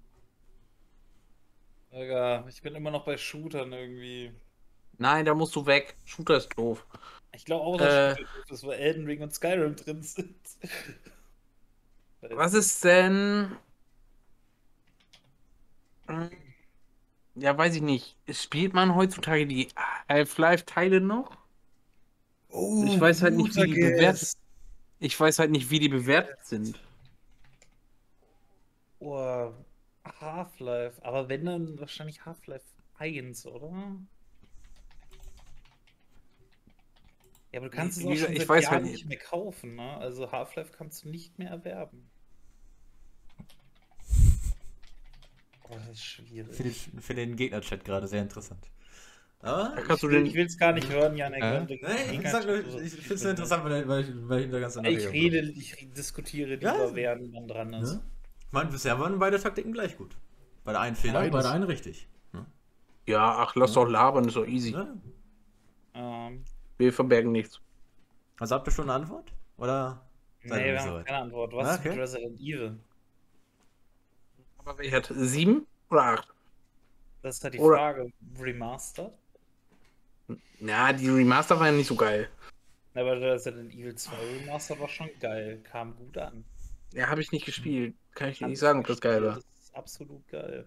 Speaker 2: Holger, ich bin immer noch bei Shootern irgendwie.
Speaker 5: Nein, da musst du weg. Shooter ist doof.
Speaker 2: Ich glaube auch,
Speaker 5: Äh.
Speaker 2: dass das weil Elden Ring und Skyrim drin sind.
Speaker 5: Was ist denn. Hm, Ja, weiß ich nicht. Spielt man heutzutage die Half-Life-Teile noch?
Speaker 2: Oh,
Speaker 5: Ich weiß halt nicht, wie die
Speaker 2: guter
Speaker 5: bewertet
Speaker 2: Guess.
Speaker 5: Ich weiß halt nicht, wie die bewertet sind.
Speaker 2: Oh, Half-Life. Aber wenn dann wahrscheinlich Half-Life eins, oder? Ja, aber du kannst es auch
Speaker 5: Wie
Speaker 2: schon
Speaker 5: gesagt, ich
Speaker 2: seit
Speaker 5: weiß
Speaker 2: Jahren
Speaker 5: halt
Speaker 2: nicht
Speaker 5: nicht.
Speaker 2: mehr kaufen, ne? Also Half-Life kannst du nicht mehr erwerben. Oh, das ist schwierig.
Speaker 1: Für den, für den Gegner-Chat gerade sehr interessant. Aber.
Speaker 5: Da kannst du
Speaker 2: Ich will-
Speaker 5: den.
Speaker 2: ich will es gar nicht hören, Janek.
Speaker 4: Hä?
Speaker 2: wenn du-
Speaker 1: Nee, ich, sag nur, ich, ich finde es interessant, weil, weil, ich, weil ich da ganz
Speaker 2: Ich rede, ich diskutiere lieber,
Speaker 1: Ja.
Speaker 2: während man dran ist.
Speaker 1: Ne? Ich meine, bisher waren beide Taktiken gleich gut. Bei der einen Fehler,
Speaker 3: Beides.
Speaker 1: bei der einen richtig.
Speaker 5: Ja, ach, lass doch labern, ist doch easy.
Speaker 1: Ne?
Speaker 2: Ähm,
Speaker 5: Wir verbergen nichts.
Speaker 1: Also habt ihr schon eine Antwort? Oder?
Speaker 2: nee,
Speaker 1: Seid ihr
Speaker 2: wir
Speaker 1: nicht
Speaker 2: haben
Speaker 1: soweit?
Speaker 2: keine Antwort. Was
Speaker 1: Ah,
Speaker 2: ist mit
Speaker 1: okay.
Speaker 2: Resident Evil?
Speaker 5: Aber wer hat sieben oder acht?
Speaker 2: Das ist halt die
Speaker 5: Oder-
Speaker 2: Frage. Remastered?
Speaker 5: Ja, die Remaster war ja nicht so geil.
Speaker 2: Aber Resident Evil zwei Remastered war schon geil. Kam gut an.
Speaker 5: Ja, habe ich nicht gespielt. Kann ich dir
Speaker 2: Hab
Speaker 5: nicht
Speaker 2: ich
Speaker 5: sagen, ob das geil war.
Speaker 2: gespielt, Das ist absolut geil.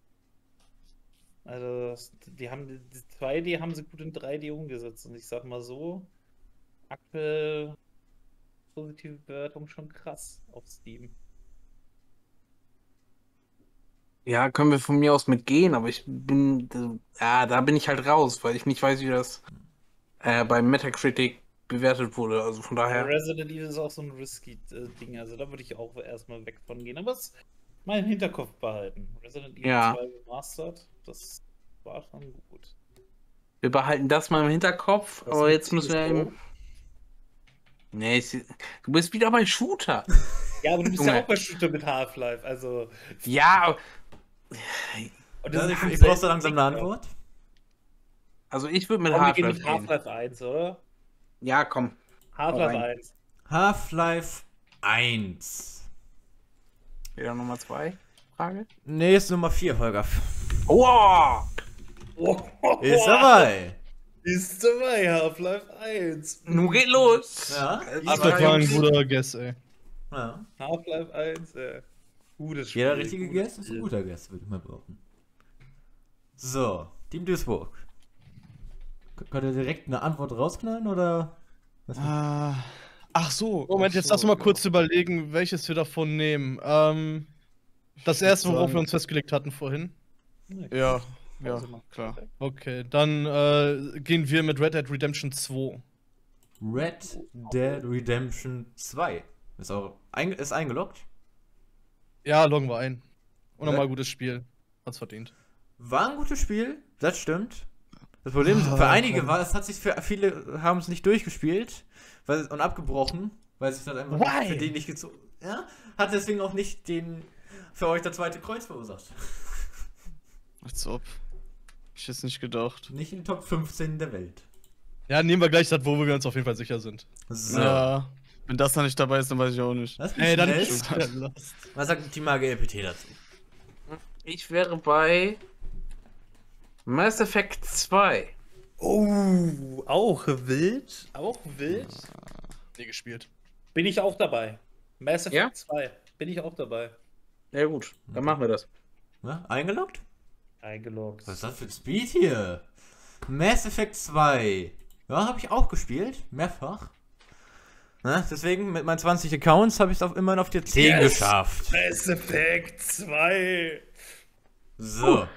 Speaker 2: Also, das, die haben die die zwei D haben sie gut in drei D umgesetzt. Und ich sag mal so, aktuell positive Bewertung schon krass auf Steam.
Speaker 5: Ja, können wir von mir aus mitgehen, aber ich bin. Ja, da bin ich halt raus, weil ich nicht weiß, wie das äh, bei Metacritic bewertet wurde. Also von daher.
Speaker 2: Resident Evil ist auch so ein risky äh, Ding, also da würde ich auch erstmal weg von gehen. Aber es mal im Hinterkopf behalten. Resident Evil
Speaker 5: Ja.
Speaker 2: zwei Remastered, das war schon gut.
Speaker 5: Wir behalten das mal im Hinterkopf,
Speaker 2: Was
Speaker 5: aber
Speaker 2: mit
Speaker 5: jetzt müssen wir
Speaker 2: C S G O?
Speaker 5: eben. Nee, ich, du bist wieder bei Shooter.
Speaker 2: Ja, aber du bist
Speaker 5: Junge.
Speaker 2: ja auch bei Shooter mit Half-Life, also.
Speaker 5: Ja, aber-
Speaker 2: Und
Speaker 1: Ja,
Speaker 2: das
Speaker 1: ich
Speaker 2: ist
Speaker 1: ich brauche so
Speaker 2: selten
Speaker 1: langsam eine
Speaker 2: Ding,
Speaker 1: Antwort.
Speaker 5: Also ich würde mit
Speaker 2: Komm, wir gehen
Speaker 5: Half-Life
Speaker 2: mit
Speaker 5: gehen.
Speaker 2: Half-Life eins, oder?
Speaker 5: Ja, komm.
Speaker 2: Half-Life
Speaker 5: rein.
Speaker 2: eins.
Speaker 1: Half-Life eins.
Speaker 5: Wieder Nummer zwei. Frage.
Speaker 1: Nee, ist Nummer vier, Holger.
Speaker 5: Oh!
Speaker 2: Oh,
Speaker 1: Ist dabei.
Speaker 2: Ist dabei, Half-Life eins.
Speaker 5: Nun geht los.
Speaker 1: Ja.
Speaker 3: Ach, das war ein guter Guess, ey.
Speaker 1: Ja.
Speaker 2: Half-Life eins, äh. Gutes Spiel.
Speaker 1: Jeder richtige
Speaker 2: gutes
Speaker 1: Guess ist ein
Speaker 2: Spiel.
Speaker 1: guter Guess, würde ich mal behaupten. So, Team Duisburg. K- Könnt ihr direkt eine Antwort rausknallen oder? Was
Speaker 4: Ah, ach so.
Speaker 3: Moment,
Speaker 4: ach
Speaker 3: jetzt
Speaker 4: so,
Speaker 3: lass uns mal
Speaker 4: ja.
Speaker 3: kurz überlegen, welches wir davon nehmen. Ähm, das erste, worauf
Speaker 4: sagen-
Speaker 3: wir uns festgelegt hatten vorhin.
Speaker 4: Ja, ja,
Speaker 2: Also mal.
Speaker 4: klar.
Speaker 3: Okay, dann äh, gehen wir mit Red Dead Redemption zwei.
Speaker 1: Red Dead Redemption zwei. Ist auch ein, ist eingeloggt.
Speaker 3: Ja, loggen wir ein. Unnormal
Speaker 1: Ja.
Speaker 3: gutes Spiel. Hat's verdient.
Speaker 1: War ein gutes Spiel, das stimmt. Das Problem
Speaker 4: Ah,
Speaker 1: für einige
Speaker 4: komm.
Speaker 1: war, es hat sich für viele haben es nicht durchgespielt weil, und abgebrochen, weil sich das einfach
Speaker 3: Why?
Speaker 1: für die nicht gezogen. Ja, hat deswegen auch nicht den für euch der zweite Kreuz verursacht.
Speaker 4: Als ob. Ich jetzt nicht gedacht.
Speaker 1: Nicht in den Top fünfzehn der Welt.
Speaker 3: Ja, nehmen wir gleich das, wo wir uns auf jeden Fall sicher sind.
Speaker 1: So.
Speaker 4: Ja. Wenn das dann nicht dabei ist, dann weiß ich auch nicht.
Speaker 1: Lass mich
Speaker 3: Ey, dann
Speaker 1: schnell.
Speaker 3: ist ja lost.
Speaker 1: Was sagt Team A G L P T dazu?
Speaker 5: Ich wäre bei Mass Effect zwei.
Speaker 2: Oh, auch wild. Auch wild.
Speaker 3: Nie gespielt.
Speaker 2: Bin ich auch dabei. Mass Effect
Speaker 5: Ja?
Speaker 2: zwei. Bin ich auch dabei.
Speaker 5: Ja gut, dann machen wir das.
Speaker 1: Ja, eingeloggt?
Speaker 2: Eingeloggt.
Speaker 1: Was ist das für ein Speed hier? Mass Effect zwei. Ja, habe ich auch gespielt. Mehrfach. Na, deswegen mit meinen zwanzig Accounts habe ich es auch immerhin auf die zehn
Speaker 2: Yes.
Speaker 1: geschafft.
Speaker 2: Mass Effect zwei.
Speaker 1: So.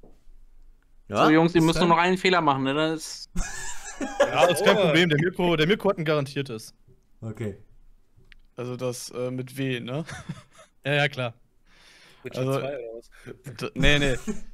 Speaker 1: Ja?
Speaker 5: So Jungs, ihr
Speaker 3: ist
Speaker 5: müsst
Speaker 3: dann-
Speaker 5: nur noch einen Fehler machen, ne? Dann ist.
Speaker 3: Ja, ist kein
Speaker 2: Oh.
Speaker 3: Problem. Der Mirko, der Mirko hat ein garantiertes.
Speaker 1: Okay.
Speaker 4: Also das äh, mit W, ne?
Speaker 3: Ja, ja, klar.
Speaker 2: Witcher
Speaker 4: Also-
Speaker 2: zwei oder was?
Speaker 4: D nee, nee.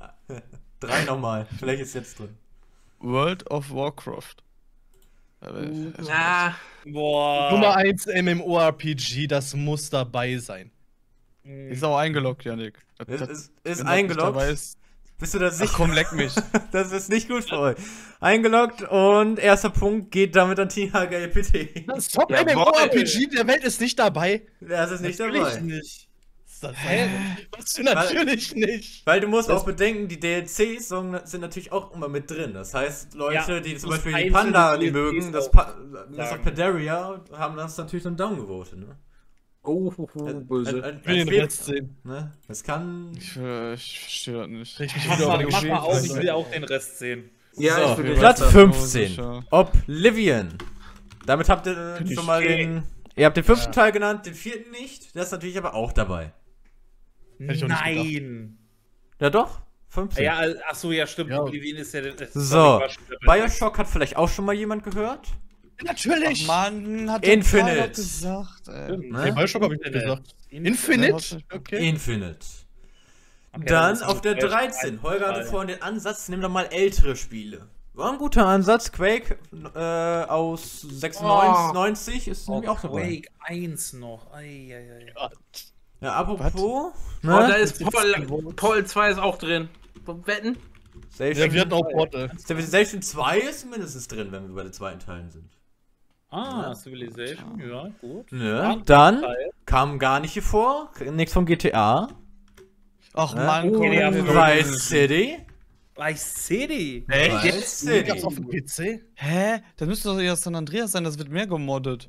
Speaker 1: Drei nochmal. Vielleicht ist jetzt drin.
Speaker 4: World of Warcraft. Aber, also,
Speaker 5: Ja.
Speaker 2: Boah.
Speaker 3: Nummer eins MMORPG, das muss dabei sein.
Speaker 4: Ist auch eingeloggt, Janik. Das-
Speaker 1: Ist,
Speaker 4: das-
Speaker 1: ist,
Speaker 4: wenn
Speaker 1: ist
Speaker 4: das nicht
Speaker 1: eingeloggt.
Speaker 4: dabei ist-
Speaker 1: Bist du da
Speaker 4: Ach
Speaker 1: sicher?
Speaker 4: komm, leck mich.
Speaker 1: Das ist nicht gut für euch. Eingeloggt und erster Punkt geht damit an Team H G L P T.
Speaker 3: Das Top
Speaker 5: Jawohl.
Speaker 3: MMORPG der Welt ist nicht dabei.
Speaker 1: Das ist nicht
Speaker 3: Natürlich
Speaker 1: dabei.
Speaker 3: nicht. Das ist natürlich nicht.
Speaker 1: Weil du musst auch bedenken, die D L Cs sind natürlich auch immer mit drin. Das heißt, Leute,
Speaker 2: Ja,
Speaker 1: die zum
Speaker 2: muss
Speaker 1: Beispiel die
Speaker 2: einzelne
Speaker 1: Panda die
Speaker 2: D L Cs
Speaker 1: mögen, das,
Speaker 2: auch
Speaker 1: pa das
Speaker 2: sagen.
Speaker 1: auf Pandaria, haben das natürlich dann downgevotet. Ne?
Speaker 5: Oh, oh, oh, böse.
Speaker 1: Ein- ein-
Speaker 3: Ich will
Speaker 1: ein
Speaker 3: den
Speaker 1: Spiel-
Speaker 3: Rest sehen.
Speaker 1: Ne? Das kann.
Speaker 4: Ich, äh, ich verstehe das nicht.
Speaker 3: Krieg mich
Speaker 2: Mach
Speaker 3: wieder
Speaker 2: mal,
Speaker 3: auf den
Speaker 2: mach mal auf, ich
Speaker 3: Geschehen.
Speaker 2: will auch den Rest sehen.
Speaker 5: Ja,
Speaker 1: so,
Speaker 5: ich will
Speaker 1: Platz
Speaker 5: den Rest
Speaker 1: fünfzehn.
Speaker 4: sicher.
Speaker 1: Oblivion. Damit habt ihr äh,
Speaker 4: Find ich
Speaker 1: schon mal
Speaker 2: okay.
Speaker 1: den. Ihr habt den fünften
Speaker 3: Ja.
Speaker 1: Teil genannt, den vierten nicht. Der ist natürlich aber auch dabei.
Speaker 3: Hätte ich auch nicht
Speaker 2: Nein.
Speaker 1: Ja doch, fünfzehn.
Speaker 2: Ja, al- ach so, ja, stimmt.
Speaker 3: Ja.
Speaker 2: Oblivion ist ja der. das-
Speaker 1: So,
Speaker 2: sorry, war schon der-
Speaker 1: Bioshock hat vielleicht auch schon mal jemand gehört.
Speaker 3: Natürlich.
Speaker 4: Mann, hat
Speaker 1: Infinite.
Speaker 4: der Karl doch gesagt, ey.
Speaker 2: Stimmt.
Speaker 1: Ne?
Speaker 3: Nee, Bioshock hab ich nicht
Speaker 2: Infinite.
Speaker 3: gesagt. Infinite? Okay.
Speaker 1: Infinite.
Speaker 2: Okay,
Speaker 1: Dann
Speaker 2: das ist
Speaker 1: auf der
Speaker 2: Bioshock
Speaker 1: dreizehn.
Speaker 2: eins,
Speaker 1: Holger hatte
Speaker 2: zwei.
Speaker 1: vorhin den Ansatz, nimm doch mal ältere Spiele. War ein guter Ansatz. Quake äh, aus sechsundneunzig ist nämlich auch dabei.
Speaker 2: Quake eins noch. Ei, ei, ei.
Speaker 1: Ja, apropos,
Speaker 5: Oh, da
Speaker 1: ne?
Speaker 5: ist Paul, Paul zwei ist auch drin. Wetten?
Speaker 3: Ja, wir
Speaker 1: Civilization
Speaker 3: hatten auch Portal.
Speaker 1: Civilization zwei ist mindestens drin, wenn wir bei den zweiten Teilen sind.
Speaker 2: Ah, Civilization, ja, gut.
Speaker 1: Ne? Dann
Speaker 2: Teil.
Speaker 1: kam gar nicht hier vor, nichts vom G T A.
Speaker 4: Ach
Speaker 1: Ne?
Speaker 4: Mann,
Speaker 2: Oh,
Speaker 4: komm,
Speaker 2: ja,
Speaker 4: wir-
Speaker 1: Vice City.
Speaker 2: Vice City.
Speaker 1: Vice
Speaker 3: Gab's
Speaker 1: City.
Speaker 3: auf dem P C?
Speaker 4: Hä? Das müsste doch eher San Andreas sein, das wird mehr gemoddet.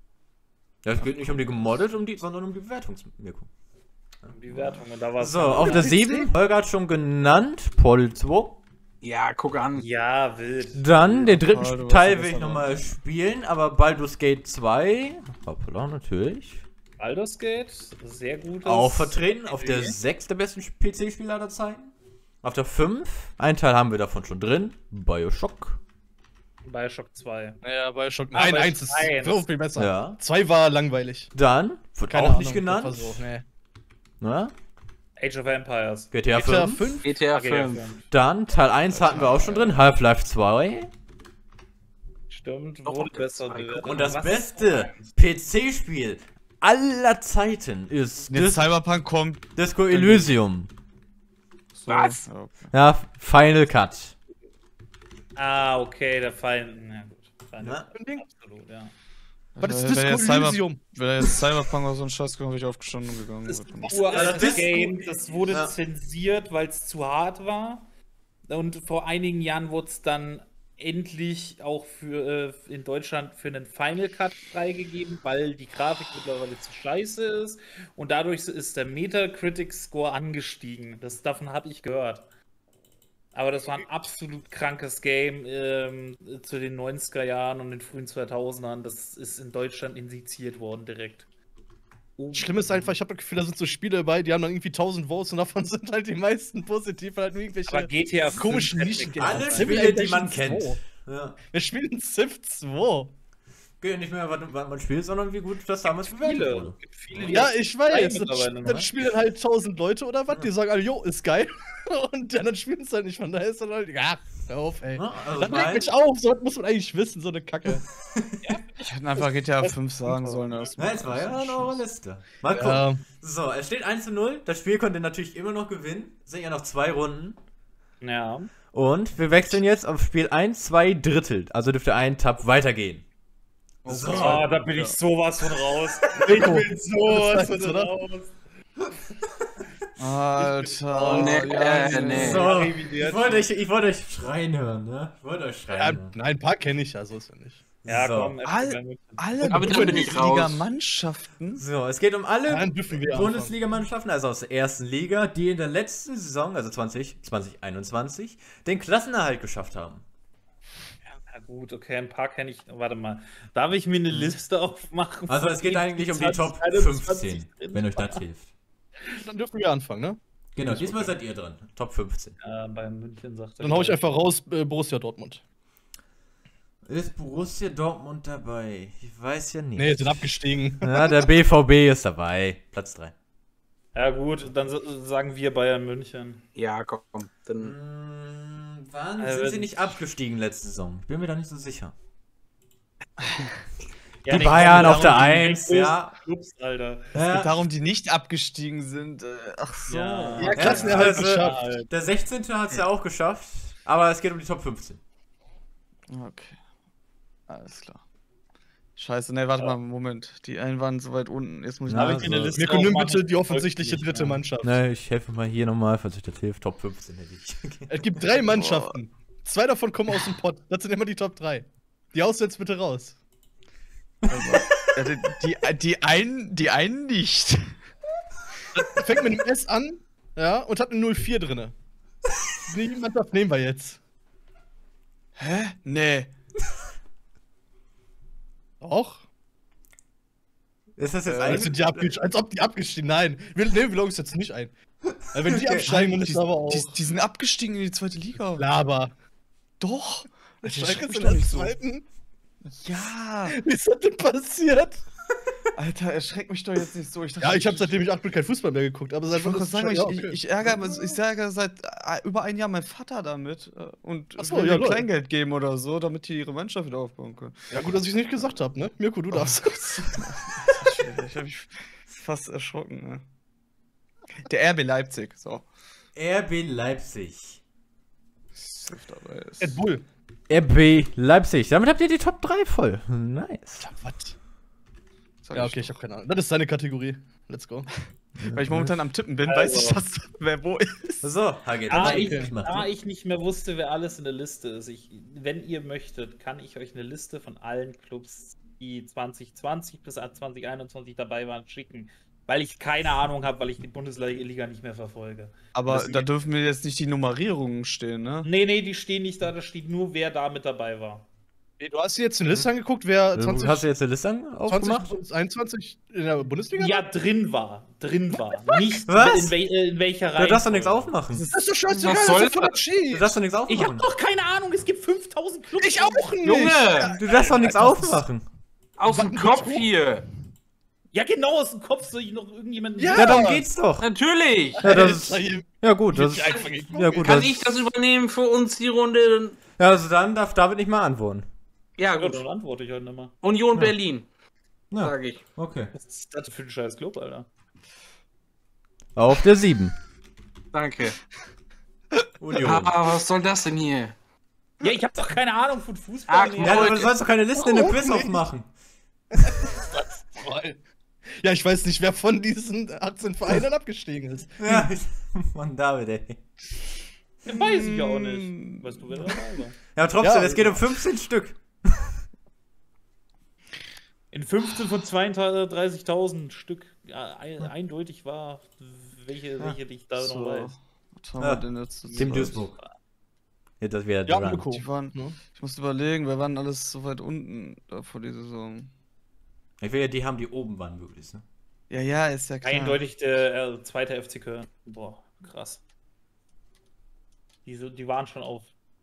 Speaker 1: Ja, es geht nicht um die gemoddet, um die, sondern um die Bewertungswirkung.
Speaker 2: Die Wertung, und da war
Speaker 1: So, auf der sieben, Holger hat schon genannt, Portal zwei.
Speaker 5: Ja, guck an.
Speaker 2: Ja, wild.
Speaker 1: Dann den dritten
Speaker 4: Ah, du
Speaker 1: Teil
Speaker 4: weißt ja
Speaker 1: will ich
Speaker 4: besser,
Speaker 1: nochmal spielen, aber Baldur's Gate zwei, hoppala, natürlich,
Speaker 2: Baldur's Gate, sehr gut.
Speaker 1: auch vertreten. Auf der sechs der besten P C-Spiele aller Zeiten. Auf der fünf, ein Teil haben wir davon schon drin, Bioshock.
Speaker 2: Bioshock zwei.
Speaker 3: Ja, Bioshock.
Speaker 2: Ah,
Speaker 3: Nein,
Speaker 2: Bioshock
Speaker 3: eins ist
Speaker 2: eins.
Speaker 3: so viel besser.
Speaker 1: Ja.
Speaker 3: Zwei war langweilig.
Speaker 1: Dann, wird
Speaker 3: Keine
Speaker 1: auch
Speaker 3: Ahnung,
Speaker 1: nicht
Speaker 3: das
Speaker 1: genannt,
Speaker 3: war so, nee.
Speaker 1: ne?
Speaker 2: Age of Empires.
Speaker 1: G T A
Speaker 3: G T A
Speaker 1: fünf.
Speaker 3: fünf?
Speaker 5: G T A
Speaker 2: Okay,
Speaker 5: fünf.
Speaker 1: Dann, Teil eins hatten wir auch schon drin, Half-Life zwei.
Speaker 2: Stimmt,
Speaker 5: Doch,
Speaker 2: wurde
Speaker 5: der
Speaker 2: besser.
Speaker 5: zwei.
Speaker 2: bewertet.
Speaker 1: Und das
Speaker 2: Was
Speaker 1: beste
Speaker 2: ist eins?
Speaker 1: P C-Spiel aller Zeiten ist
Speaker 4: Jetzt
Speaker 1: Dis
Speaker 4: Cyberpunk kommt.
Speaker 1: Disco Elysium.
Speaker 4: So,
Speaker 5: Was?
Speaker 4: ja, okay.
Speaker 1: Ja, Final Cut.
Speaker 2: Ah, okay, der Feind. Na gut. Feind
Speaker 1: Na?
Speaker 2: absolut, ja.
Speaker 3: Was ist
Speaker 4: Wenn er
Speaker 3: Disco
Speaker 4: jetzt Cyber-
Speaker 3: Elysium?
Speaker 4: Wenn er jetzt Cyberpunk oder so einen Scheiß kommt, wäre ich aufgestanden und gegangen.
Speaker 2: Das ist ein
Speaker 1: Also
Speaker 2: uraltes
Speaker 1: das-
Speaker 2: Game, das wurde
Speaker 1: Ja.
Speaker 2: zensiert, weil es zu hart war. Und vor einigen Jahren wurde es dann endlich auch für äh, in Deutschland für einen Final Cut freigegeben, weil die Grafik mittlerweile zu scheiße ist. Und dadurch ist der Metacritic-Score angestiegen. Das, davon habe ich gehört. Aber das war ein absolut krankes Game ähm, zu den neunziger Jahren und den frühen zweitausendern. Das ist in Deutschland injiziert worden direkt.
Speaker 3: Schlimm ist einfach, ich habe das Gefühl, da sind so Spiele dabei, die haben dann irgendwie tausend Votes und davon sind halt die meisten positiv, weil halt nur irgendwelche
Speaker 2: Aber G T A
Speaker 3: komischen
Speaker 2: fünf
Speaker 3: Nischen
Speaker 2: hätte-
Speaker 1: Alle
Speaker 3: Civilization
Speaker 1: Spiele, die man
Speaker 3: zwei.
Speaker 1: kennt. Ja.
Speaker 3: Wir spielen Civ zwei.
Speaker 1: Geht nicht mehr, wann wann man spielt, sondern wie gut das damals bewertet
Speaker 2: Viele.
Speaker 1: wurde.
Speaker 2: Es gibt viele, die
Speaker 3: Ja,
Speaker 2: das
Speaker 3: ich weiß.
Speaker 2: mittlerweile,
Speaker 3: Dann,
Speaker 2: ne?
Speaker 3: dann spielen halt tausend Leute oder was, die sagen alle, jo, ist geil. Und die anderen spielen es halt nicht, von daher ist dann halt, ja, hör auf, ey.
Speaker 1: Ja, also
Speaker 3: Das regt
Speaker 1: mein,
Speaker 3: mich auf, so was muss man eigentlich wissen, so eine Kacke.
Speaker 4: Ich hätte einfach G T A fünf sagen sollen.
Speaker 1: ja, jetzt war ja in eurer Liste. Mal gucken.
Speaker 3: Ja.
Speaker 1: So, es steht eins zu null. Das Spiel könnt ihr natürlich immer noch gewinnen. Es sind ja noch zwei Runden.
Speaker 2: Ja.
Speaker 1: Und wir wechseln jetzt auf Spiel eins, zwei Drittel. Also dürft ihr einen Tab weitergehen. So.
Speaker 2: Oh, da bin ich sowas von raus. Ich bin sowas von
Speaker 3: oder?
Speaker 2: raus.
Speaker 4: Alter.
Speaker 5: Oh, nee,
Speaker 4: ja,
Speaker 5: äh, nee.
Speaker 1: So, ich wollte euch, ich wollte euch schreien hören, ne? Ich wollte euch schreien
Speaker 3: Ja,
Speaker 1: hören.
Speaker 3: nein, ein paar kenne ich ja, so ist ja nicht.
Speaker 2: Ja,
Speaker 1: So.
Speaker 2: komm,
Speaker 4: All-
Speaker 2: F C Bayern.
Speaker 4: Alle
Speaker 5: Aber dann bin ich raus.
Speaker 4: Bundesliga-Mannschaften.
Speaker 1: So, es geht um alle
Speaker 3: Dann dürfen wir anfangen.
Speaker 1: Bundesligamannschaften, also aus der ersten Liga, die in der letzten Saison, also zwanzig, zwanzig einundzwanzig, den Klassenerhalt geschafft haben.
Speaker 2: Ja gut, okay, ein paar kenne ich. Warte mal. Darf ich mir eine Liste aufmachen?
Speaker 1: Also es geht eigentlich um die Top
Speaker 2: zwanzig einundzwanzig
Speaker 1: fünfzehn,
Speaker 2: drin
Speaker 1: wenn euch
Speaker 2: war?
Speaker 1: das hilft.
Speaker 3: Dann dürfen wir anfangen, ne?
Speaker 1: Genau, diesmal seid ihr dran. Top fünfzehn.
Speaker 2: Äh, bei München sagt er.
Speaker 3: Dann hau ich einfach raus, äh, Borussia Dortmund.
Speaker 1: Ist Borussia Dortmund dabei? Ich weiß ja nicht.
Speaker 3: Nee, sind abgestiegen.
Speaker 1: Ja, der B V B ist dabei. Platz drei.
Speaker 2: Ja gut, dann so- sagen wir Bayern München.
Speaker 5: Ja, komm. Dann
Speaker 1: Hm, wann
Speaker 2: Also-
Speaker 1: sind sie nicht abgestiegen letzte Saison? Ich bin mir da nicht so sicher.
Speaker 2: Ja,
Speaker 1: Die Bayern
Speaker 2: komm,
Speaker 1: auf der
Speaker 2: darum, die
Speaker 1: eins,
Speaker 2: großen
Speaker 1: ja.
Speaker 2: Clubs, Alter.
Speaker 4: Es geht darum, die nicht abgestiegen sind. Äh, Ach so.
Speaker 2: Ja.
Speaker 3: Ja, Klassenerhalt
Speaker 1: also,
Speaker 3: geschafft.
Speaker 1: Der sechzehnte hat es ja auch geschafft, aber es geht um die Top fünfzehn.
Speaker 4: Okay. Alles klar. Scheiße, ne, warte mal, Moment. Die einen waren so weit unten. Jetzt muss ich
Speaker 1: Ja,
Speaker 2: Darf ich mir eine
Speaker 1: so.
Speaker 2: Liste
Speaker 3: Mir können
Speaker 2: aufmachen?
Speaker 3: bitte die offensichtliche
Speaker 2: Folgt nicht
Speaker 3: dritte
Speaker 2: mehr.
Speaker 3: Mannschaft.
Speaker 1: Ne, ich helfe mal hier nochmal, falls euch das hilft. Top fünfzehn hätte ich.
Speaker 3: Es gibt drei Mannschaften. Zwei davon kommen aus dem Pott. Das sind immer die Top drei. Die haust du jetzt bitte raus.
Speaker 4: Also, ja, die, die, die, einen, die einen nicht.
Speaker 3: Fängt mit einem S an, ja, und hat eine null vier drinne. Niemand darf nehmen wir jetzt.
Speaker 4: Hä? Nee.
Speaker 3: Auch?
Speaker 1: Ist das jetzt
Speaker 4: Äh,
Speaker 3: Als,
Speaker 1: eigentlich?
Speaker 3: sind die abgestiegen, als ob die abgestiegen. Nein, wir nehmen wir uns jetzt nicht ein. Weil wenn die
Speaker 1: Okay.
Speaker 3: absteigen, dann
Speaker 4: die,
Speaker 3: ist aber auch.
Speaker 4: die, die sind abgestiegen in die zweite Liga.
Speaker 3: Laber.
Speaker 4: Doch.
Speaker 3: Schalke
Speaker 4: mich
Speaker 3: ist in
Speaker 4: doch
Speaker 3: der
Speaker 4: nicht so.
Speaker 3: zweiten.
Speaker 4: Ja.
Speaker 3: Wie ist das denn passiert?
Speaker 4: Alter, erschreck mich doch jetzt nicht so. Ich dachte,
Speaker 3: Ja, ich habe seitdem ich acht bin kein Fußball mehr geguckt, aber seit
Speaker 4: Ich wollte
Speaker 3: wann
Speaker 4: gerade
Speaker 3: ist
Speaker 4: sagen, ich,
Speaker 3: ja, okay.
Speaker 4: ich, ich, ärgere, ich ärgere seit äh, über ein Jahr meinen Vater damit äh, und
Speaker 3: Ach so,
Speaker 4: will
Speaker 3: ja,
Speaker 4: ihm
Speaker 3: Leute.
Speaker 4: Kleingeld geben oder so, damit die ihre Mannschaft wieder aufbauen können.
Speaker 3: Ja, gut, dass ich es nicht gesagt habe, ne? Mirko, du darfst.
Speaker 4: Ich habe mich fast erschrocken. Ne? Der R B Leipzig, so.
Speaker 1: R B Leipzig.
Speaker 4: Safe dabei ist.
Speaker 3: Red Bull.
Speaker 1: R B Leipzig. Damit habt ihr die Top drei voll. Nice.
Speaker 3: Was?
Speaker 4: Sag
Speaker 3: Ja,
Speaker 4: ich
Speaker 3: okay, ich
Speaker 4: doch.
Speaker 3: habe keine Ahnung. Das ist seine Kategorie. Let's go.
Speaker 4: Weil ich momentan am Tippen bin,
Speaker 2: Also.
Speaker 4: weiß ich, dass wer wo ist.
Speaker 1: So, Hage,
Speaker 2: Da,
Speaker 1: das
Speaker 2: ich,
Speaker 1: ich gemacht.
Speaker 2: da ich nicht mehr wusste, wer alles in der Liste ist, ich, wenn ihr möchtet, kann ich euch eine Liste von allen Clubs, die zwanzig zwanzig bis zwanzig einundzwanzig dabei waren, schicken. Weil ich keine Ahnung habe, weil ich die Bundesliga nicht mehr verfolge.
Speaker 4: Aber
Speaker 2: Das-
Speaker 4: da dürfen mir jetzt nicht die Nummerierungen stehen, ne?
Speaker 2: Nee, nee, die stehen nicht da, da steht nur, wer da mit dabei war.
Speaker 3: Nee, du hast dir jetzt eine Liste angeguckt, wer
Speaker 1: Du
Speaker 3: zwanzig,
Speaker 1: hast du jetzt eine Liste an- aufgemacht?
Speaker 3: zwanzig einundzwanzig in der Bundesliga?
Speaker 2: Ja, drin war. Drin war. Nicht
Speaker 1: Was?
Speaker 2: In, wel äh, in welcher Reihe.
Speaker 1: Du darfst doch nichts aufmachen.
Speaker 3: Das ist doch scheißegal,
Speaker 5: Was soll
Speaker 3: das ist doch voll
Speaker 1: Du
Speaker 3: cheat.
Speaker 1: darfst doch nichts
Speaker 2: Ich hab
Speaker 1: aufmachen.
Speaker 2: doch keine Ahnung, es gibt fünftausend Clubs.
Speaker 3: Ich auch nicht.
Speaker 5: Junge!
Speaker 1: Du darfst doch nichts aufmachen.
Speaker 5: Aus dem Kopf hier!
Speaker 2: Ja, genau, aus dem Kopf soll ich noch irgendjemanden.
Speaker 3: Ja.
Speaker 1: Ja, darum geht's doch.
Speaker 5: Natürlich!
Speaker 1: Ja, das
Speaker 3: Alter,
Speaker 1: ist,
Speaker 3: hier
Speaker 1: ja gut, das
Speaker 3: wird einfach
Speaker 1: ist,
Speaker 3: geguckt.
Speaker 1: ja gut.
Speaker 5: Kann
Speaker 1: Das,
Speaker 5: ich das übernehmen für uns die Runde?
Speaker 1: ja, also dann darf David nicht mal antworten.
Speaker 5: Ja,
Speaker 2: Ja,
Speaker 5: gut.
Speaker 2: dann antworte ich heute nicht mehr.
Speaker 5: Union Berlin,
Speaker 1: Ja,
Speaker 5: sage ich.
Speaker 1: okay.
Speaker 2: Was ist das für ein scheiß Club, Alter?
Speaker 1: Auf der sieben.
Speaker 5: Danke.
Speaker 1: Union.
Speaker 5: Ah, was soll das denn hier?
Speaker 2: Ja, ich hab doch keine Ahnung von Fußball.
Speaker 5: Ach,
Speaker 2: mehr.
Speaker 1: Ja, aber du sollst doch keine Liste in der
Speaker 3: Warum
Speaker 1: Quiz
Speaker 3: nicht?
Speaker 1: aufmachen.
Speaker 3: Toll. Ja, ich weiß nicht, wer von diesen achtzehn Vereinen abgestiegen ist.
Speaker 1: Ja, ich, Mann, David, ey.
Speaker 2: Das weiß ich auch nicht. Weißt du, wer dabei war?
Speaker 1: Ja, trotzdem,
Speaker 3: Ja,
Speaker 1: es geht um fünfzehn Stück.
Speaker 2: In fünfzehn von zweiunddreißigtausend Stück ja, ein, eindeutig war, welche, welche ich da noch
Speaker 4: So,
Speaker 2: weiß.
Speaker 4: was haben
Speaker 1: Ah,
Speaker 4: wir denn jetzt?
Speaker 1: Tim Duisburg. Jetzt das wieder
Speaker 3: Ja,
Speaker 1: dran.
Speaker 3: Mirko.
Speaker 4: Die waren,
Speaker 3: Ja.
Speaker 4: ich muss überlegen, wer waren alles so weit unten da vor der Saison?
Speaker 1: Ich will ja, die haben, die oben waren, wirklich, ne?
Speaker 4: Ja, ja, ist ja klar.
Speaker 2: Eindeutig der äh, zweite F C Köln. Boah, krass. Die, so, die waren schon auf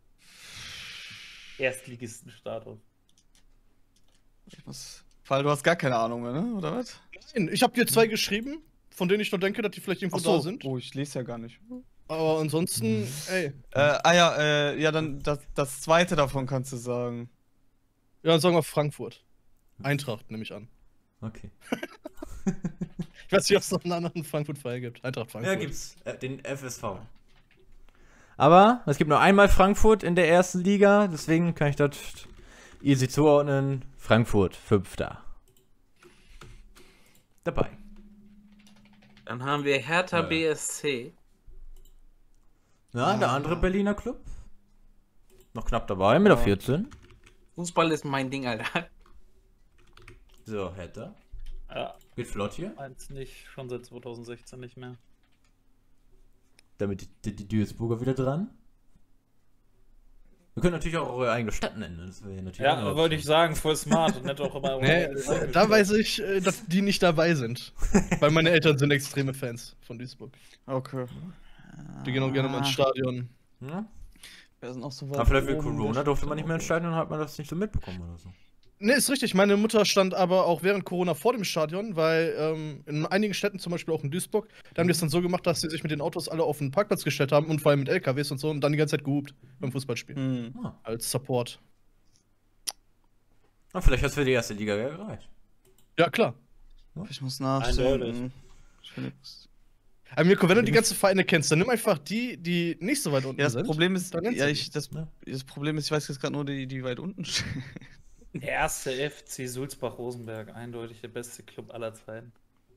Speaker 2: Erstligistenstatus.
Speaker 4: Ich muss. Fall, du hast gar keine Ahnung mehr, ne? Oder was?
Speaker 3: Nein, ich habe dir zwei geschrieben, von denen ich noch denke, dass die vielleicht irgendwo da sind.
Speaker 4: Oh, ich lese ja gar nicht.
Speaker 3: Aber ansonsten, ey.
Speaker 4: Äh, ah ja, äh, ja, dann das, das zweite davon kannst du sagen.
Speaker 3: Ja, dann sagen wir Frankfurt. Eintracht, nehme ich an.
Speaker 1: Okay.
Speaker 3: Ich weiß nicht, ob es noch einen anderen Frankfurt-Verein gibt. Eintracht Frankfurt.
Speaker 1: Ja, gibt's. Äh, den F S V. Aber es gibt nur einmal Frankfurt in der ersten Liga, deswegen kann ich das easy zuordnen. Frankfurt, Fünfter. Dabei.
Speaker 5: Dann haben wir Hertha
Speaker 1: Ja.
Speaker 5: B S C.
Speaker 1: Ja, der andere Berliner Club. Noch knapp dabei mit der vierzehn.
Speaker 5: Fußball ist mein Ding, Alter.
Speaker 1: So, Hertha.
Speaker 2: Ja,
Speaker 1: Geht flott hier.
Speaker 2: eins nicht, schon seit zweitausendsechzehn nicht mehr.
Speaker 1: Damit die, die, die Duisburger wieder dran. Wir können natürlich auch eure eigene Stadt nennen. Das wäre natürlich auch
Speaker 2: Ja,
Speaker 1: eine
Speaker 2: wollte ich
Speaker 1: Option.
Speaker 2: sagen, voll smart und nicht auch immer.
Speaker 3: Nee, da weiß ich, äh, dass die nicht dabei sind. Weil meine Eltern sind extreme Fans von Duisburg.
Speaker 4: Okay.
Speaker 3: Die gehen auch gerne mal ins Stadion.
Speaker 1: Ja?
Speaker 4: Wir sind auch so weit.
Speaker 1: Aber vielleicht für
Speaker 4: oben,
Speaker 1: Corona
Speaker 4: der
Speaker 1: durfte
Speaker 4: steht
Speaker 1: man nicht mehr ins Stadion und hat man das nicht so mitbekommen oder so.
Speaker 3: Ne, ist richtig. Meine Mutter stand aber auch während Corona vor dem Stadion, weil ähm, in einigen Städten, zum Beispiel auch in Duisburg, da haben die es dann so gemacht, dass sie sich mit den Autos alle auf den Parkplatz gestellt haben und vor allem mit L K Ws und so und dann die ganze Zeit gehupt beim Fußballspiel.
Speaker 4: Hm.
Speaker 1: Ah.
Speaker 3: Als Support.
Speaker 1: Ah, vielleicht hat es für die erste Liga ja gereicht.
Speaker 3: Ja, klar.
Speaker 4: Ich muss
Speaker 2: Eindeutig.
Speaker 4: nachdenken. Ich will nix.
Speaker 3: Aber Mirko, wenn du die ganzen Vereine kennst, dann nimm einfach die, die nicht so weit unten
Speaker 4: Ja, das
Speaker 3: sind.
Speaker 4: Problem ist,
Speaker 3: Dann nennst
Speaker 4: ja,
Speaker 3: du
Speaker 4: ich, das,
Speaker 1: Ja.
Speaker 4: das Problem ist, ich weiß jetzt gerade nur die, die weit unten stehen.
Speaker 2: Der erste F C Sulzbach-Rosenberg, eindeutig der beste Club aller Zeiten.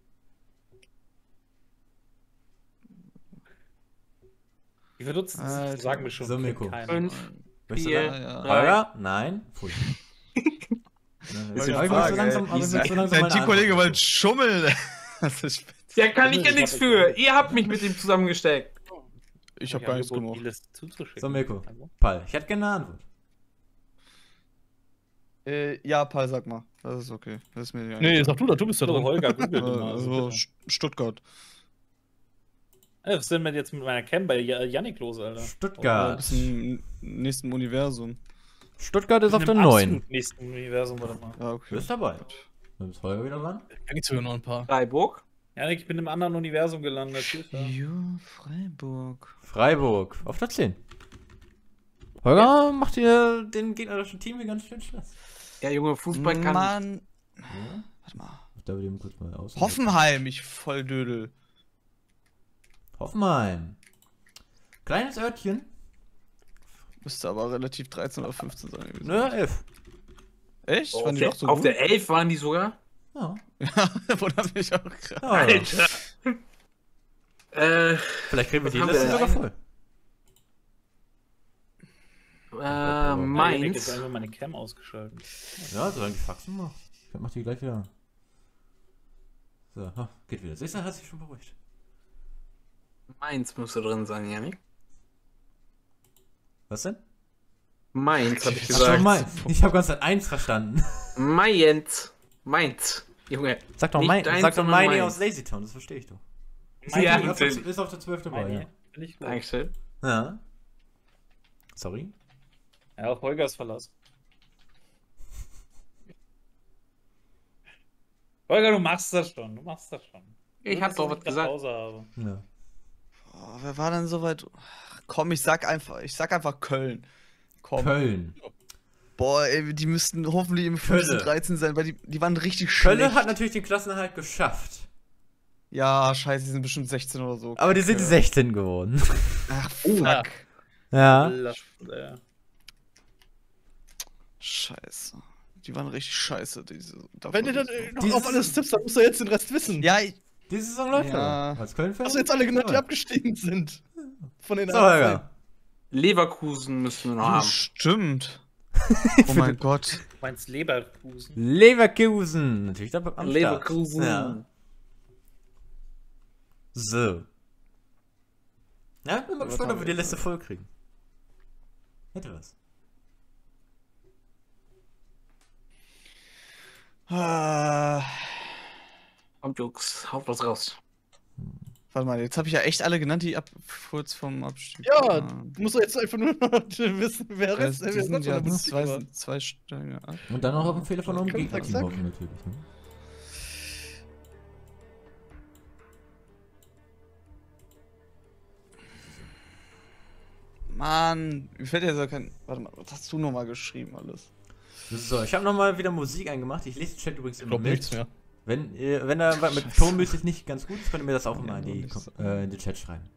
Speaker 2: Die benutzen
Speaker 4: Alter.
Speaker 2: das, sagen wir schon.
Speaker 1: So,
Speaker 2: kennt
Speaker 1: Mirko.
Speaker 2: keiner.
Speaker 5: Fünf,
Speaker 1: Möchtest du
Speaker 5: vier,
Speaker 1: da?
Speaker 4: ja.
Speaker 5: drei.
Speaker 1: Holger? Nein? Pfui. Ja,
Speaker 2: Ist
Speaker 1: jetzt
Speaker 2: eine
Speaker 1: aber
Speaker 2: Frage,
Speaker 1: so langsam, aber
Speaker 4: Sein,
Speaker 1: so langsam meine
Speaker 4: Teamkollege
Speaker 1: Antwort.
Speaker 4: wollte schummeln. Das ist
Speaker 5: Ja, kann ich ja
Speaker 2: Ich
Speaker 5: nichts
Speaker 2: hab-
Speaker 5: für. Ihr habt mich mit ihm zusammengesteckt.
Speaker 4: ich habe
Speaker 2: Ja,
Speaker 4: gar nichts
Speaker 2: angeboten,
Speaker 4: gemacht.
Speaker 2: die Liste zuzuschicken.
Speaker 1: So, Mirko. Pal, ich hätte gerne eine Antwort.
Speaker 4: Äh, ja, Paul, sag mal. Das ist okay. Das ist mir nicht
Speaker 3: Nee, sag du da, du bist da
Speaker 2: So,
Speaker 3: dran.
Speaker 2: Holger, google
Speaker 4: Äh,
Speaker 2: du mal.
Speaker 4: also,
Speaker 2: Also,
Speaker 4: St- Stuttgart.
Speaker 2: was ist denn mit jetzt mit meiner Cam bei Ja- Yannick los, Alter?
Speaker 4: Ja,
Speaker 1: Stuttgart.
Speaker 4: bis im nächsten Universum.
Speaker 1: Stuttgart ist auf der
Speaker 2: Im
Speaker 1: neun.
Speaker 2: absolut nächsten Universum, warte mal.
Speaker 4: Ja,
Speaker 1: Du
Speaker 4: okay.
Speaker 1: bist dabei. Dann ist Holger wieder dran.
Speaker 3: Da gibt's sogar noch ein paar.
Speaker 5: Freiburg.
Speaker 2: Yannick, ich bin im anderen Universum gelandet. Hilfe.
Speaker 4: Ja, Freiburg.
Speaker 1: Freiburg. Auf der zehn. Holger macht hier den gegnerischen Team hier ganz schön Stress.
Speaker 5: Ja, Junge, Fußball kann.
Speaker 4: Mann.
Speaker 1: Ja.
Speaker 4: Warte mal.
Speaker 1: Ich darf eben kurz mal aus.
Speaker 4: Hoffenheim, ich Volldödel.
Speaker 1: Hoffenheim. Kleines Örtchen.
Speaker 4: Müsste aber relativ dreizehn oder fünfzehn sein. gewesen.
Speaker 1: Ne, elf.
Speaker 4: Echt?
Speaker 5: Auf,
Speaker 4: Waren die
Speaker 5: der,
Speaker 4: doch so
Speaker 5: auf
Speaker 4: gut?
Speaker 5: der elf waren die sogar.
Speaker 1: Ja.
Speaker 4: Ja, wundert mich auch gerade.
Speaker 1: Ja.
Speaker 5: Alter. äh,
Speaker 1: Vielleicht kriegen wir
Speaker 5: Was
Speaker 1: die
Speaker 5: haben
Speaker 1: Liste
Speaker 5: wir
Speaker 1: sogar
Speaker 5: denn?
Speaker 1: voll.
Speaker 5: äh,
Speaker 2: Yannick ist
Speaker 5: Mainz.
Speaker 2: einfach meine Cam ausgeschaltet.
Speaker 1: Ja, solange die Faxen macht. Ich mach die gleich wieder. So, ha, geht wieder. Siehst du, hat sich schon beruhigt.
Speaker 5: Mainz müsste drin sein, Janik.
Speaker 1: Was denn?
Speaker 5: Mainz, hab ich
Speaker 1: Ach so,
Speaker 5: gesagt.
Speaker 1: mein. Ich habe ganz eins verstanden.
Speaker 5: Mainz. Mainz. Junge.
Speaker 1: Sag doch,
Speaker 5: Nicht
Speaker 1: mein,
Speaker 5: deins,
Speaker 1: sag doch
Speaker 5: sondern
Speaker 1: meine
Speaker 5: meins.
Speaker 1: aus Lazytown, das verstehe ich doch.
Speaker 5: Ja,
Speaker 1: ist, auf der,
Speaker 5: natürlich.
Speaker 1: ist auf der zwölf dabei, ja.
Speaker 2: Meine, bin ich gut.
Speaker 5: Dankeschön.
Speaker 1: Ja. Sorry.
Speaker 2: Ja, auf Holgers Verlass. Holger, du machst das schon, du machst das schon.
Speaker 5: Ich hab doch was gesagt.
Speaker 2: Pause habe.
Speaker 1: Ja.
Speaker 4: Oh, wer war denn so weit? Ach, komm, ich sag einfach, ich sag einfach Köln. Komm.
Speaker 1: Köln.
Speaker 4: Boah, ey, die müssten hoffentlich im
Speaker 1: Kölle.
Speaker 4: fünfzehn, dreizehn sein, weil die, die waren richtig
Speaker 1: Köln
Speaker 4: schlecht.
Speaker 1: hat natürlich den Klassenerhalt geschafft.
Speaker 4: Ja, scheiße, die sind bestimmt sechzehn oder so.
Speaker 1: Aber die sind
Speaker 4: Ja.
Speaker 1: sechzehn geworden.
Speaker 4: Ach, fuck.
Speaker 3: Ja.
Speaker 1: Ja.
Speaker 2: Lasch- äh,
Speaker 4: Scheiße. Die waren richtig scheiße, diese.
Speaker 3: Wenn ihr dann äh, noch
Speaker 1: Dieses-
Speaker 3: auf alles tippst, dann musst du jetzt den Rest wissen.
Speaker 4: Ja, ich,
Speaker 1: Diese Saison läuft
Speaker 4: Ja.
Speaker 1: aber. Als Köln-Fan.
Speaker 3: Hast du jetzt alle genannt, die
Speaker 1: Ja.
Speaker 3: abgestiegen sind? Von den
Speaker 1: So, Holger.
Speaker 5: Leverkusen müssen wir noch
Speaker 4: oh,
Speaker 5: haben.
Speaker 4: stimmt. Oh mein Gott.
Speaker 2: Du meinst Leverkusen?
Speaker 1: Leverkusen. Natürlich da am
Speaker 5: Leverkusen.
Speaker 1: Start. Ja. So. Ja, ich bin mal
Speaker 4: Was
Speaker 1: gespannt,
Speaker 4: haben
Speaker 1: ob wir
Speaker 4: wir
Speaker 1: die
Speaker 4: jetzt
Speaker 1: Liste voll kriegen. Hätte was.
Speaker 4: Ah,
Speaker 5: Kommt, Jux, haut was raus.
Speaker 4: warte mal, jetzt habe ich ja echt alle genannt, die ab kurz vom Abstieg.
Speaker 3: Ja,
Speaker 4: waren.
Speaker 3: du musst doch jetzt einfach nur noch wissen, wer
Speaker 4: Ja,
Speaker 3: Rest
Speaker 4: die
Speaker 3: wer
Speaker 4: sind
Speaker 3: sonst
Speaker 4: ja
Speaker 3: noch mit
Speaker 4: zwei,
Speaker 3: war.
Speaker 4: zwei Sterne ab.
Speaker 1: Und dann noch auf den Fehler von einem
Speaker 3: Zack,
Speaker 1: Gegner
Speaker 3: zack.
Speaker 1: hoffen natürlich. Ne?
Speaker 4: Mann, mir fällt ja so kein. Warte mal, was hast du nochmal geschrieben alles?
Speaker 1: So, ich habe nochmal wieder Musik eingemacht. Ich lese den Chat übrigens
Speaker 3: Ich
Speaker 1: immer
Speaker 3: glaub
Speaker 1: mit.
Speaker 3: nichts mehr.
Speaker 1: Wenn, ihr, wenn da mit Tonmäßig nicht ganz gut ist, könnt ihr mir das auch immer in die,
Speaker 4: nichts.
Speaker 1: äh, in die Chat schreiben.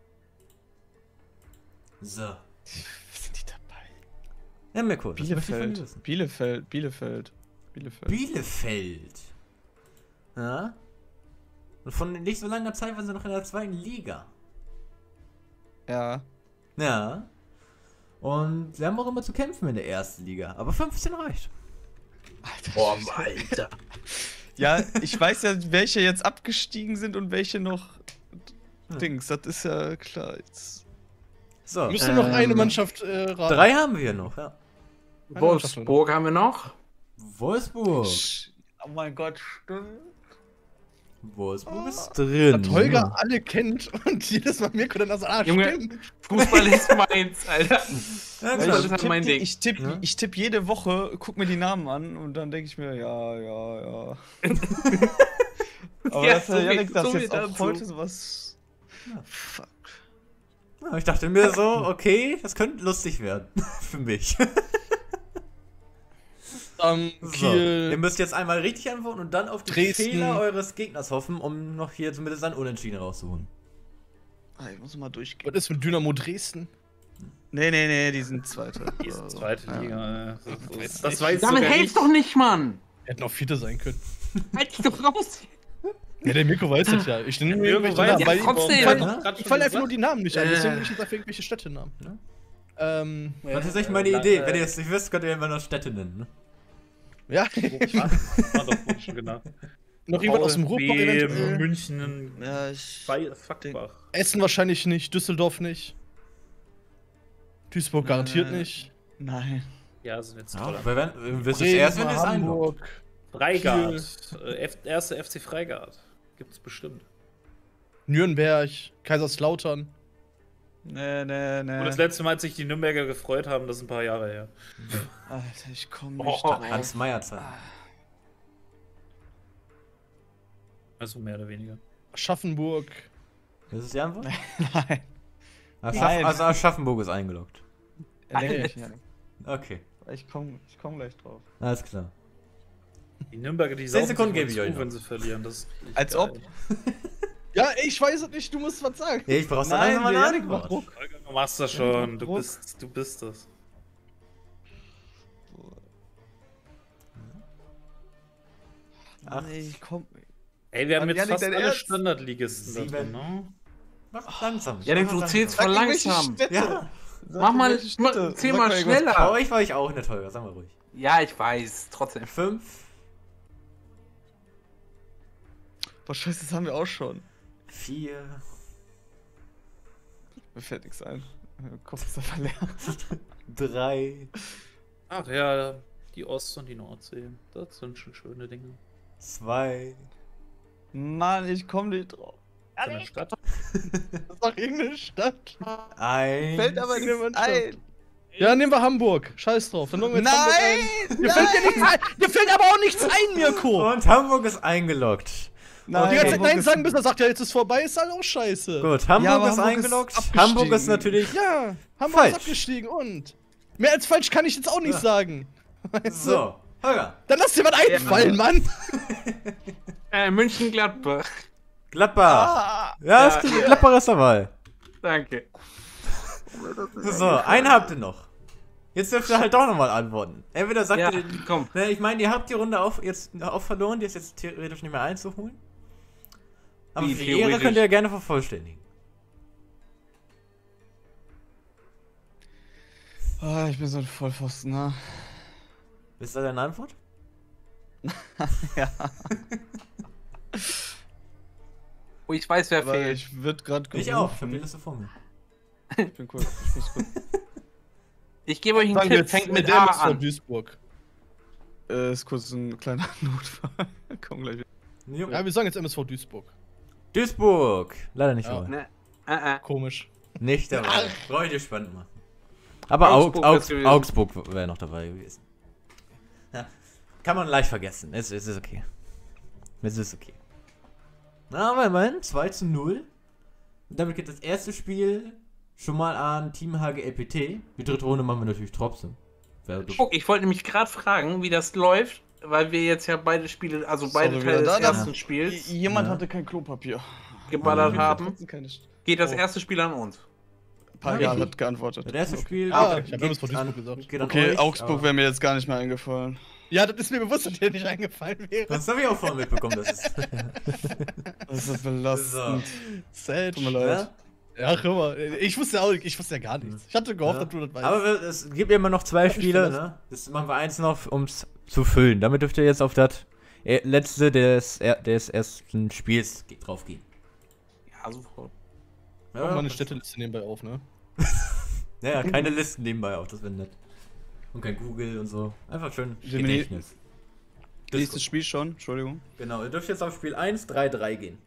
Speaker 1: So.
Speaker 4: Was sind die dabei?
Speaker 1: Ja, mir kurz. was möchte ich von dir
Speaker 4: Bielefeld.
Speaker 1: wissen?
Speaker 4: Bielefeld, Bielefeld. Bielefeld.
Speaker 1: Bielefeld. Ja. Und von nicht so langer Zeit waren sie noch in der zweiten Liga.
Speaker 4: Ja.
Speaker 1: Ja. Und sie haben auch immer zu kämpfen in der ersten Liga. Aber fünfzehn reicht.
Speaker 5: Boah, Alter.
Speaker 4: Ja, ich weiß ja, welche jetzt abgestiegen sind und welche noch.
Speaker 1: Hm.
Speaker 4: Dings, das ist ja klar. Jetzt.
Speaker 1: So.
Speaker 3: Müsste noch
Speaker 5: Ähm,
Speaker 3: eine Mannschaft äh, raten.
Speaker 1: Drei haben wir noch, ja.
Speaker 5: Wolfsburg haben wir noch.
Speaker 1: Wolfsburg.
Speaker 4: Oh mein Gott, stimmt.
Speaker 1: Wolfsburg ist drin.
Speaker 3: Dass Holger alle kennt und jedes Mal Mirko dann also, ah,
Speaker 5: Junge.
Speaker 3: stimmt.
Speaker 5: Fußball ist meins, Alter.
Speaker 1: Ja,
Speaker 5: Fußball
Speaker 1: klar.
Speaker 5: ist halt mein
Speaker 4: tipp,
Speaker 5: Ding.
Speaker 4: ich tippe
Speaker 1: Ja.
Speaker 4: ich tipp jede Woche, guck mir die Namen an und dann denke ich mir, ja, ja, ja. Aber
Speaker 5: Ja,
Speaker 4: dass
Speaker 5: so
Speaker 4: der
Speaker 5: viel-
Speaker 4: Janik das
Speaker 5: so viel
Speaker 4: jetzt auch
Speaker 5: dazu.
Speaker 4: heute sowas.
Speaker 1: Ja.
Speaker 4: Fuck.
Speaker 1: Ja, ich dachte mir so, okay, das könnte lustig werden. Für mich.
Speaker 3: Ähm,
Speaker 1: So, ihr
Speaker 3: Kiel.
Speaker 1: müsst jetzt einmal richtig antworten und dann auf die
Speaker 3: Dresden.
Speaker 1: Fehler eures Gegners hoffen, um noch hier zumindest ein Unentschieden rauszuholen.
Speaker 4: Ah, ich muss mal durchgehen.
Speaker 3: Was ist mit Dynamo Dresden?
Speaker 4: Nee, nee, nee, die sind Zweite.
Speaker 2: Die ist
Speaker 4: Also,
Speaker 2: zweite
Speaker 4: ja.
Speaker 2: Liga. äh,
Speaker 3: weiß
Speaker 2: Das, das
Speaker 3: nicht.
Speaker 2: weiß
Speaker 5: Damit
Speaker 2: sogar
Speaker 5: hält's
Speaker 2: nicht.
Speaker 5: doch nicht, Mann.
Speaker 3: Hätten auch Vierte sein können.
Speaker 5: Halt dich doch raus.
Speaker 3: Ja, der Mirko weiß das ja. Ich nehme mir
Speaker 2: Mirko
Speaker 3: irgendwelche
Speaker 2: weiß
Speaker 3: Namen,
Speaker 2: ja
Speaker 3: weil
Speaker 5: trotzdem.
Speaker 3: ich
Speaker 5: Ja,
Speaker 3: fall,
Speaker 1: ne?
Speaker 3: ich fall einfach nur die Namen nicht an,
Speaker 5: Äh.
Speaker 3: deswegen will ich jetzt auf irgendwelche Städtenamen.
Speaker 1: Ne?
Speaker 3: Ähm,
Speaker 2: Ja,
Speaker 1: Das ist echt meine
Speaker 2: äh,
Speaker 1: Idee.
Speaker 2: äh,
Speaker 1: Wenn ihr es nicht wisst, könnt ihr immer noch Städte nennen. Ne?
Speaker 3: ja,
Speaker 2: War doch schon genau.
Speaker 3: noch jemand aus dem Ruhrpott eventuell.
Speaker 2: VfB, München,
Speaker 4: Ja, ich.
Speaker 2: Fei- Fuckbach.
Speaker 3: Essen wahrscheinlich nicht, Düsseldorf nicht. Duisburg garantiert
Speaker 4: Äh.
Speaker 3: nicht.
Speaker 4: Nein.
Speaker 2: Ja, sind jetzt
Speaker 1: Ja,
Speaker 2: toll.
Speaker 1: wir werden, wir wissen es erst, wenn ihr es einloggt.
Speaker 3: Hamburg.
Speaker 2: Freigard. Äh, F erste F C Freigard. Gibt's bestimmt.
Speaker 3: Nürnberg, Kaiserslautern.
Speaker 4: Nee, nee, nee.
Speaker 2: Und das letzte Mal, als sich die Nürnberger gefreut haben, das ist ein paar Jahre her.
Speaker 4: Alter, ich komme
Speaker 5: Oh,
Speaker 4: nicht
Speaker 5: oh,
Speaker 4: drauf.
Speaker 1: Hans Meyer Zeit.
Speaker 2: Also mehr oder weniger.
Speaker 3: Aschaffenburg.
Speaker 1: Das ist die Antwort?
Speaker 4: Nein.
Speaker 1: Aschaff,
Speaker 4: Nein.
Speaker 1: also Aschaffenburg ist eingeloggt.
Speaker 4: Leck mich, Janik.
Speaker 1: Okay,
Speaker 4: Ich komm, ich komm gleich drauf.
Speaker 1: alles klar.
Speaker 2: Die Nürnberger, die
Speaker 1: Zehn
Speaker 2: saugen
Speaker 1: Sekunden
Speaker 2: sich
Speaker 1: gebe ich
Speaker 2: mal
Speaker 1: euch
Speaker 2: zu,
Speaker 1: noch.
Speaker 2: wenn sie verlieren. Das ist richtig
Speaker 4: Als
Speaker 2: geil.
Speaker 4: ob.
Speaker 3: Ja, ich weiß es nicht, du musst was sagen.
Speaker 1: Ja, ich brauch's dann
Speaker 4: Nein,
Speaker 1: einfach mal
Speaker 4: der
Speaker 1: eine
Speaker 4: Janik macht
Speaker 1: Antwort.
Speaker 4: Druck.
Speaker 2: Holger, du machst das
Speaker 4: Ja,
Speaker 2: schon. Du
Speaker 4: Druck.
Speaker 2: bist, du bist das.
Speaker 1: Ach.
Speaker 4: Nee, ich komm.
Speaker 2: Ey, wir haben
Speaker 4: Mann,
Speaker 2: jetzt
Speaker 4: Janik,
Speaker 2: fast
Speaker 4: dein
Speaker 2: alle
Speaker 4: Ernst?
Speaker 2: Standardligisten da
Speaker 1: Sieben.
Speaker 2: drin, ne?
Speaker 1: Mach langsam.
Speaker 5: Ja, denn du
Speaker 1: mach
Speaker 5: zählst
Speaker 1: langsam.
Speaker 5: voll
Speaker 4: welche
Speaker 5: langsam.
Speaker 4: Städte.
Speaker 1: Ja,
Speaker 5: Mach mal,
Speaker 4: welche Städte.
Speaker 5: mach- zähl
Speaker 4: Sag
Speaker 5: mal
Speaker 4: mal irgendwas.
Speaker 5: schneller.
Speaker 1: aber ich war ich auch nicht, Holger, sag mal ruhig.
Speaker 5: Ja, ich weiß, trotzdem.
Speaker 1: Fünf,
Speaker 4: Boah, scheiße, das haben wir auch schon.
Speaker 1: vier,
Speaker 4: Mir fällt nichts ein. Mein Kopf ist einfach leer.
Speaker 1: drei,
Speaker 2: Ach ja, die Ost- und die Nordsee. Das sind schon schöne Dinge.
Speaker 1: zwei,
Speaker 4: Mann, ich komm nicht drauf.
Speaker 2: So eine Stadt.
Speaker 3: Das ist doch irgendeine Stadt.
Speaker 1: eins.
Speaker 4: Fällt aber
Speaker 3: Irgendeine
Speaker 4: nichts
Speaker 3: Mannschaft.
Speaker 4: ein.
Speaker 3: Ja, nehmen wir Hamburg. Scheiß drauf. Dann loggen wir jetzt Hamburg ein.
Speaker 4: Nein!
Speaker 3: Dir fällt ja nichts ein. Dir fällt aber auch nichts ein, Mirko.
Speaker 1: Und Hamburg ist eingeloggt.
Speaker 3: Und die ganze Zeit
Speaker 4: Hamburg
Speaker 3: Nein
Speaker 4: ist-
Speaker 3: sagen, bis er sagt, ja, jetzt ist vorbei, ist halt auch scheiße.
Speaker 1: Gut, Hamburg
Speaker 4: Ja, aber
Speaker 1: ist
Speaker 4: Hamburg ist
Speaker 1: eingeloggt.
Speaker 4: abgestiegen.
Speaker 1: Hamburg ist natürlich.
Speaker 3: Ja, Hamburg
Speaker 1: Falsch.
Speaker 3: ist abgestiegen und. Mehr als falsch kann ich jetzt auch nicht
Speaker 1: Ja.
Speaker 3: sagen. Weißt du?
Speaker 1: So, Holger.
Speaker 3: Dann lass dir was einfallen, Mann.
Speaker 5: Äh, München-Gladbach.
Speaker 1: Gladbach.
Speaker 4: Ah,
Speaker 1: Ja,
Speaker 5: Ja.
Speaker 1: ist gut. Gladbach ist dabei.
Speaker 5: Danke.
Speaker 1: So, einen habt ihr noch. Jetzt dürft ihr halt doch nochmal antworten. Entweder sagt
Speaker 5: Ja,
Speaker 1: ihr,
Speaker 5: komm.
Speaker 1: ne, ich meine, ihr habt die Runde auf, jetzt auch verloren, die ist jetzt theoretisch nicht mehr einzuholen. Aber
Speaker 5: Wie
Speaker 1: für die Ehre
Speaker 5: theoretisch?
Speaker 1: könnt ihr ja gerne vervollständigen.
Speaker 4: Ah, ich bin so ein Vollpfosten, ne?
Speaker 1: Ist das deine Antwort?
Speaker 4: Ja.
Speaker 5: Oh, ich weiß, wer
Speaker 4: Aber
Speaker 5: fehlt.
Speaker 4: ich würde gerade
Speaker 1: Ich auch, ich hab die Liste vor mir.
Speaker 4: Ich bin cool. Ich muss kurz.
Speaker 5: Ich gebe euch einen
Speaker 3: Sagen wir
Speaker 5: Tipp,
Speaker 3: jetzt
Speaker 5: fängt mit
Speaker 3: der
Speaker 5: A
Speaker 3: M S V
Speaker 5: an.
Speaker 3: Duisburg.
Speaker 4: Äh, ist kurz ein kleiner Notfall. Komm gleich wieder.
Speaker 1: Jo.
Speaker 3: Ja, wir sagen jetzt M S V Duisburg.
Speaker 1: Duisburg! Leider nicht
Speaker 3: Ja.
Speaker 1: dabei.
Speaker 5: Ne, äh, äh.
Speaker 3: Komisch.
Speaker 1: Nicht dabei. Brauche ich dir spannend machen. Aber
Speaker 5: Augsburg
Speaker 1: Augsburg,
Speaker 5: wär's gewesen.
Speaker 1: Augsburg wäre noch dabei gewesen. Ja. Kann man leicht vergessen. Es, es ist okay. Es ist okay. Na, aber immerhin, zwei zu null. Und damit geht das erste Spiel schon mal an Team H G L P T. Die dritte Runde machen wir natürlich trotzdem. Wäre doof.
Speaker 5: Guck, ich wollte nämlich gerade fragen, wie das läuft, weil wir jetzt ja beide Spiele, also beide
Speaker 4: Sorry,
Speaker 5: Teile
Speaker 4: wieder
Speaker 5: des
Speaker 4: da, da-
Speaker 5: ersten Spiels
Speaker 4: Jemand
Speaker 1: Ja.
Speaker 4: hatte kein Klopapier.
Speaker 5: geballert
Speaker 1: Mhm.
Speaker 5: haben.
Speaker 4: Trotzdem keine St-
Speaker 5: Geht das
Speaker 4: Oh.
Speaker 5: erste Spiel an uns.
Speaker 4: Paga hat geantwortet.
Speaker 1: Das erste Spiel
Speaker 3: Ah,
Speaker 1: geht
Speaker 3: ich hab
Speaker 1: an-
Speaker 3: M S V Duisburg gesagt.
Speaker 1: geht an
Speaker 4: Okay,
Speaker 1: euch,
Speaker 4: Augsburg
Speaker 1: aber-
Speaker 4: wäre mir jetzt gar nicht mehr eingefallen.
Speaker 3: Ja, das ist mir bewusst, dass dir nicht eingefallen wäre.
Speaker 1: Das habe ich auch vorhin mitbekommen, das ist.
Speaker 4: Das ist belastend.
Speaker 3: Sad.
Speaker 4: Tut mir leid.
Speaker 3: Ja, guck mal. Ich wusste auch, ich wusste ja gar nichts. Ich hatte gehofft,
Speaker 1: Ja.
Speaker 3: dass du das weißt.
Speaker 1: Aber wir, es gibt ja immer noch zwei
Speaker 3: Hab mich
Speaker 1: Spiele,
Speaker 3: verlassen.
Speaker 1: ne? Das machen wir eins noch, um es zu füllen. Damit dürft ihr jetzt auf das äh, letzte des, er- des ersten Spiels ge- drauf gehen.
Speaker 5: Ja, sofort.
Speaker 3: Mach mal eine Städteliste nebenbei auf, ne?
Speaker 1: Ja, ja, keine Listen nebenbei auch, das wäre nett. Und kein Google und so. Einfach schön
Speaker 4: Gemini-
Speaker 1: Gedächtnis.
Speaker 4: Nächstes Spiel schon, Entschuldigung.
Speaker 1: Genau, ihr dürft jetzt auf Spiel eins, drei, drei gehen.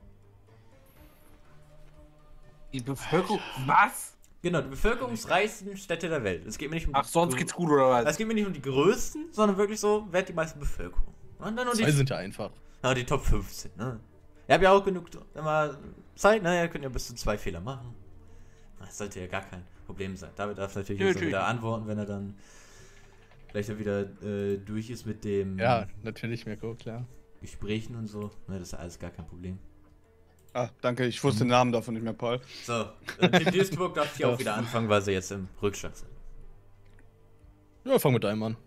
Speaker 5: Die Bevölkerung. Was?
Speaker 1: Genau, die bevölkerungsreichsten Städte der Welt. Es geht mir nicht um
Speaker 5: Ach,
Speaker 1: die
Speaker 5: sonst
Speaker 1: grö-
Speaker 5: geht's gut oder was?
Speaker 1: Es geht mir nicht um die größten, sondern wirklich so, wer hat die meiste Bevölkerung. Und dann nur
Speaker 3: Zwei
Speaker 1: die,
Speaker 3: sind ja einfach.
Speaker 1: ja, die Top fünfzehn, ne? Ihr habt ja auch genug immer Zeit, ne? Ihr könnt ja bis zu zwei Fehler machen. Das sollte ja gar kein Problem sein. David darf natürlich
Speaker 5: Nö,
Speaker 1: jetzt auch
Speaker 5: natürlich.
Speaker 1: wieder antworten, wenn er dann vielleicht auch wieder äh, durch ist mit dem
Speaker 3: Ja, natürlich, Mirko, klar.
Speaker 1: Gesprächen und so. Ne, das ist alles gar kein Problem.
Speaker 4: Ah, danke, ich wusste den Namen davon nicht mehr, Paul.
Speaker 1: So, äh, Team Duisburg darf hier
Speaker 3: Ja.
Speaker 1: auch wieder anfangen, weil sie jetzt im Rückstand sind.
Speaker 3: Ja, fang mit einem an.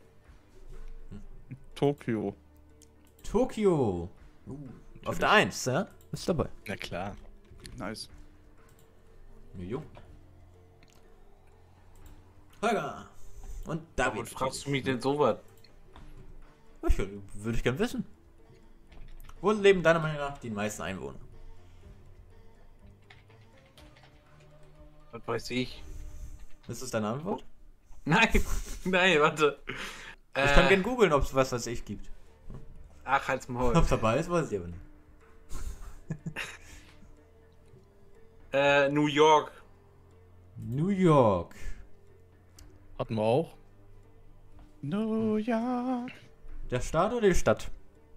Speaker 4: Tokio.
Speaker 1: Tokio. Uh, auf der eins, ja? Ist dabei.
Speaker 3: Na klar.
Speaker 4: Nice.
Speaker 1: Jo. Holger. Und David.
Speaker 5: Warum fragst du mich denn so was?
Speaker 1: Ich, würde ich gern wissen. Wo leben deiner Meinung nach die meisten Einwohner?
Speaker 5: Was weiß ich?
Speaker 1: Ist das deine Antwort?
Speaker 5: Nein, nein, warte.
Speaker 1: Ich
Speaker 5: Äh,
Speaker 1: kann gern googeln, ob es was, was ich gibt.
Speaker 5: Ach, halt's Maul.
Speaker 1: Ob dabei ist, weiß ich aber nicht.
Speaker 5: äh, New York.
Speaker 1: New York.
Speaker 3: Hatten wir auch.
Speaker 4: New York.
Speaker 1: Der Staat oder die Stadt?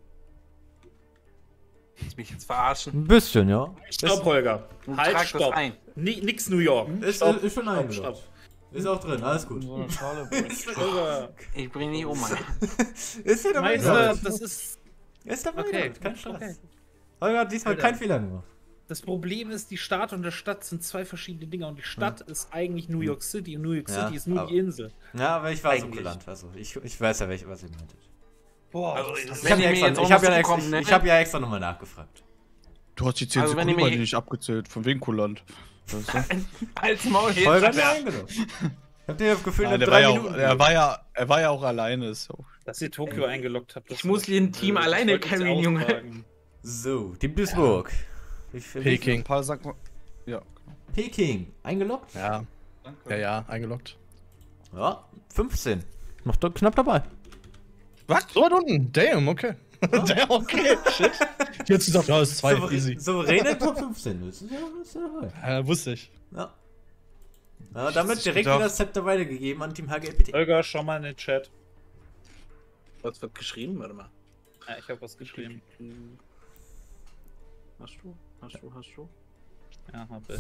Speaker 5: Willst du mich jetzt verarschen?
Speaker 1: Ein bisschen, ja.
Speaker 2: Stopp, Holger.
Speaker 5: Und
Speaker 2: Halt,
Speaker 5: trag
Speaker 2: stopp.
Speaker 5: das ein.
Speaker 2: Ni nix New York.
Speaker 1: Ist,
Speaker 2: Stopp,
Speaker 1: ist schon
Speaker 2: stopp,
Speaker 1: eingeloggt.
Speaker 2: stopp.
Speaker 1: Ist auch drin, alles gut.
Speaker 4: So eine Schale.
Speaker 2: Holger.
Speaker 5: Ich bring die um, Mann.
Speaker 1: Ist ja dabei.
Speaker 2: Meister,
Speaker 1: David.
Speaker 2: das ist.
Speaker 1: Ist dabei,
Speaker 2: Okay.
Speaker 1: David, kein Stress.
Speaker 2: Okay.
Speaker 1: Holger hat diesmal
Speaker 2: Alter.
Speaker 1: keinen Fehler gemacht.
Speaker 2: Das Problem ist, die Stadt und der Stadt sind zwei verschiedene Dinge und die Stadt ist eigentlich New York City und New York
Speaker 1: Ja,
Speaker 2: City ist nur
Speaker 1: aber-
Speaker 2: die Insel.
Speaker 1: Ja, aber ich war so
Speaker 2: Eigentlich.
Speaker 1: kulant. Also ich, ich weiß ja, welche, was ihr meintet.
Speaker 2: Boah,
Speaker 5: Also,
Speaker 2: das
Speaker 5: das
Speaker 2: ist
Speaker 1: Ich habe
Speaker 5: Wenn
Speaker 1: ja,
Speaker 5: ihr mir
Speaker 1: extra,
Speaker 5: jetzt auch
Speaker 1: ich hab
Speaker 5: noch
Speaker 1: ja, extra,
Speaker 5: zukommen,
Speaker 1: ich,
Speaker 5: ne?
Speaker 1: hab ja extra nochmal nachgefragt.
Speaker 4: Du hast die zehn
Speaker 5: Also, wenn
Speaker 4: Sekunden
Speaker 5: ihr
Speaker 4: mal
Speaker 5: mir-
Speaker 4: nicht abgezählt. Von wegen Kulant. Weißt du?
Speaker 5: Halt's Maul jetzt.
Speaker 1: Holger hat ja
Speaker 5: Alter.
Speaker 1: eingeloggt. Ich hab dir das Gefühl,
Speaker 4: Nein,
Speaker 1: nach
Speaker 4: der, war
Speaker 1: drei
Speaker 4: ja auch,
Speaker 1: Minuten.
Speaker 4: er, war ja, er war ja auch alleine. Ist ja auch
Speaker 2: Dass ihr Tokio eingeloggt habt. das
Speaker 5: Ich muss
Speaker 2: ist-
Speaker 5: hier ein Team
Speaker 2: äh,
Speaker 5: alleine
Speaker 2: wollte ich
Speaker 5: carryen, Junge.
Speaker 2: austragen.
Speaker 1: So, Team Duisburg. Wie viel- wie viel-
Speaker 3: Peking.
Speaker 4: Paul, sag mal. Ja.
Speaker 1: Peking. Eingeloggt?
Speaker 3: Ja. Ja, ja, eingeloggt.
Speaker 1: Ja, fünfzehn. Noch da- knapp dabei.
Speaker 3: Was? So weit unten. Damn, okay. Damn, okay. Shit. Ich hätte gesagt, ja, ist zwei, easy.
Speaker 1: Souveräne Top fünfzehn. Das ist ja, das ist ja dabei.
Speaker 3: Ja, wusste ich.
Speaker 1: Ja. Ja, damit
Speaker 4: Ich
Speaker 1: direkt
Speaker 4: gedacht-
Speaker 1: wieder das Zepter weitergegeben an Team H G L P T.
Speaker 2: Holger, schau mal in den Chat.
Speaker 5: Was wird geschrieben? Warte mal.
Speaker 2: Ja, ich habe was geschrieben.
Speaker 5: Hast du? Hast du? Hast du?
Speaker 2: Ja, habe.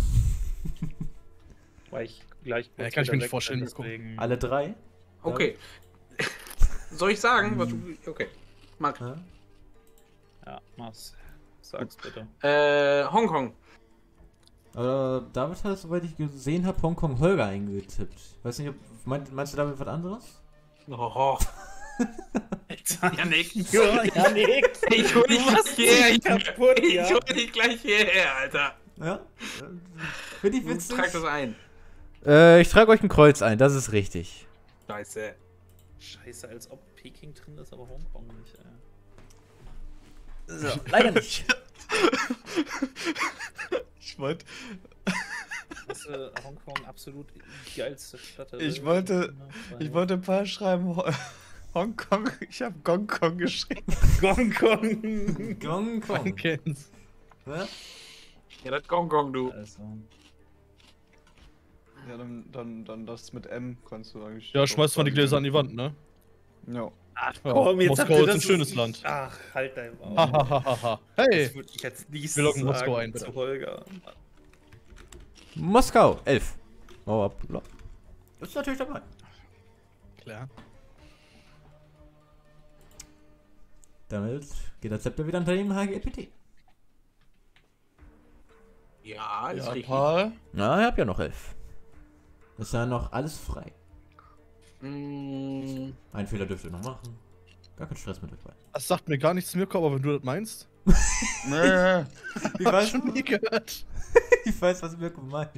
Speaker 2: Weil ich gleich.
Speaker 3: Ja,
Speaker 2: kurz
Speaker 3: kann ich
Speaker 2: wieder
Speaker 3: mir nicht
Speaker 2: weg
Speaker 3: vorstellen,
Speaker 2: bin,
Speaker 3: Mirko.
Speaker 2: deswegen-
Speaker 1: Alle drei?
Speaker 5: Okay. Soll ich sagen, was du. Okay. Mach.
Speaker 1: Ja.
Speaker 2: Ja, mach's. Sag's bitte.
Speaker 5: Äh, Hongkong.
Speaker 1: Aber David hat, soweit ich gesehen habe, Hongkong Holger eingetippt. Weiß nicht, ob, meinst, meinst du damit was anderes?
Speaker 5: Oh. Janik.
Speaker 2: Ja, Janik.
Speaker 5: Ich hol dich gleich hierher. Ich,
Speaker 2: kaputt,
Speaker 5: ich
Speaker 2: ja.
Speaker 5: hol dich gleich hierher, Alter.
Speaker 1: Ja? Finde ich
Speaker 5: Du
Speaker 1: witzig.
Speaker 5: trag das ein.
Speaker 1: Äh, ich trage euch ein Kreuz ein, das ist richtig.
Speaker 5: Scheiße.
Speaker 2: Scheiße, als ob Peking drin ist, aber Hongkong nicht, ey.
Speaker 1: So, leider nicht.
Speaker 4: Ich wollte.
Speaker 2: Das ist äh, Hongkong absolut die geilste Stadt der
Speaker 4: Ich
Speaker 2: Welt.
Speaker 4: wollte-
Speaker 2: Ja,
Speaker 4: Ich wollte ein paar schreiben. Ho- Hongkong. Ich habe Gongkong geschrieben.
Speaker 2: Hongkong.
Speaker 1: Gong
Speaker 3: Man
Speaker 1: Kong.
Speaker 3: kennt's.
Speaker 1: Ja?
Speaker 5: Ja, das Gong Gong, du.
Speaker 2: Also.
Speaker 4: Ja, dann, dann, dann das mit M kannst du eigentlich.
Speaker 3: Ja, schmeißt mal die Gläser an die Wand, ne?
Speaker 4: Ja.
Speaker 2: Ach
Speaker 3: Ja,
Speaker 2: komm, jetzt
Speaker 3: Moskau
Speaker 2: habt ihr
Speaker 3: ist
Speaker 2: das
Speaker 3: ein schönes
Speaker 2: ist-
Speaker 3: Land.
Speaker 2: Ach, halt dein Maul.
Speaker 3: Hahaha. Hey!
Speaker 2: Das würde ich jetzt nicht
Speaker 3: Wir loggen
Speaker 2: sagen
Speaker 3: Moskau ein, bitte.
Speaker 2: zu Holger.
Speaker 1: Moskau, elf. Oh, ab. Ist natürlich dabei.
Speaker 3: Klar.
Speaker 1: Damit geht das Zepter wieder unter dem H G L P T.
Speaker 5: Ja, ist
Speaker 4: Ja,
Speaker 5: richtig.
Speaker 4: Paul.
Speaker 1: Na, ich hab ja noch elf. Ist ja noch alles frei.
Speaker 5: Mm,
Speaker 1: Ein Fehler dürft ihr noch machen. Gar kein Stress mit euch beiden.
Speaker 3: Das sagt mir gar nichts, Mirko, aber wenn du das meinst.
Speaker 4: Nee.
Speaker 1: Ich
Speaker 3: Hab
Speaker 1: weiß,
Speaker 3: schon nie gehört.
Speaker 1: ich weiß, was Mirko meint.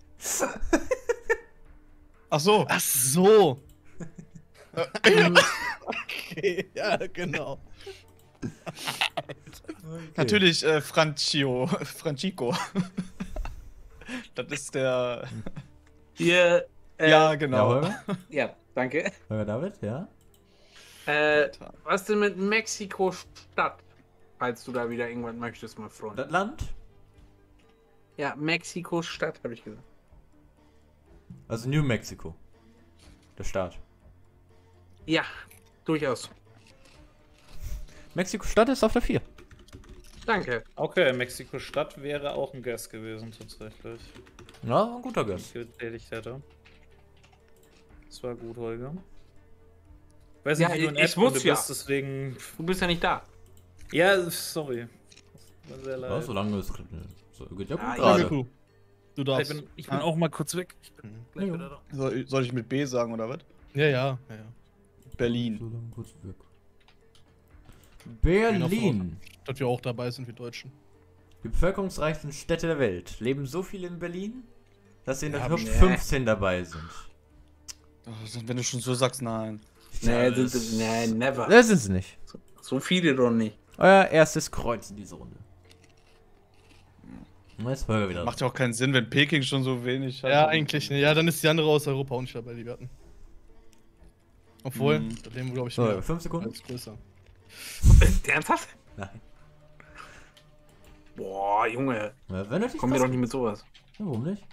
Speaker 4: Ach so.
Speaker 3: Ach so. Okay, ja, genau.
Speaker 1: Okay.
Speaker 4: Natürlich äh, Francio. Franchico. Das ist der.
Speaker 5: hier, äh,
Speaker 4: ja,
Speaker 1: Ja,
Speaker 4: genau.
Speaker 1: Holger?
Speaker 5: ja, danke.
Speaker 1: Holger David, ja?
Speaker 5: Äh, was denn mit Mexiko-Stadt? Falls du da wieder irgendwas möchtest, mein Freund.
Speaker 1: Das Land?
Speaker 5: Ja, Mexiko-Stadt, habe ich gesagt.
Speaker 1: Also New Mexico. Der Staat.
Speaker 5: Ja, durchaus.
Speaker 1: Mexiko-Stadt ist auf der vier.
Speaker 5: Danke.
Speaker 2: Okay, Mexiko-Stadt wäre auch ein Guest gewesen, tatsächlich.
Speaker 1: Ja, ein guter
Speaker 2: Den
Speaker 1: Gast.
Speaker 2: ich getätigt hätte. Das war gut, Holger. Weiß
Speaker 5: Ja,
Speaker 2: nicht, wie du
Speaker 5: ich-
Speaker 2: in
Speaker 5: ich
Speaker 2: Erdkunde
Speaker 5: muss ja.
Speaker 2: bist, deswegen.
Speaker 5: Du bist ja nicht da.
Speaker 2: Ja, sorry. Das war sehr
Speaker 1: Ja,
Speaker 2: leid.
Speaker 1: solange es so, geht ja gut
Speaker 5: Ah, ja,
Speaker 1: gerade.
Speaker 3: Mirko, du
Speaker 2: ich
Speaker 3: darfst.
Speaker 2: bin, ich bin auch mal kurz weg. Ich bin
Speaker 3: Mhm.
Speaker 2: gleich
Speaker 1: Ja.
Speaker 2: wieder da.
Speaker 4: Soll, soll ich mit B sagen oder was?
Speaker 3: Ja, ja, ja, ja.
Speaker 4: Berlin.
Speaker 1: So lange kurz weg. Berlin.
Speaker 3: Dass wir auch dabei sind, wir Deutschen.
Speaker 1: Die bevölkerungsreichsten Städte der Welt. Leben so viele in Berlin, dass sie in der
Speaker 3: Ja,
Speaker 1: Top
Speaker 5: nee.
Speaker 1: fünfzehn dabei sind.
Speaker 4: Oh, wenn du schon so sagst, nein.
Speaker 5: Nee,
Speaker 1: Ja,
Speaker 5: das,
Speaker 1: das-
Speaker 5: nee, never.
Speaker 1: Das sind sie nicht.
Speaker 5: So viele doch nicht.
Speaker 1: Euer erstes Kreuz in dieser Runde. Und jetzt Holger wieder.
Speaker 4: Macht ja auch keinen Sinn, wenn Peking schon so wenig hat.
Speaker 3: Ja, eigentlich. Ne. Ja, dann ist die andere aus Europa auch nicht dabei, die wir hatten. Obwohl,
Speaker 4: Mhm.
Speaker 3: da leben wir, glaube ich,
Speaker 1: So,
Speaker 3: mehr
Speaker 1: fünf Sekunden.
Speaker 3: als größer.
Speaker 5: Ernsthaft?
Speaker 1: Nein.
Speaker 5: Boah, Junge.
Speaker 1: Ja, wenn du dich
Speaker 5: Komm mir doch nicht mit sowas.
Speaker 1: Ja, warum nicht?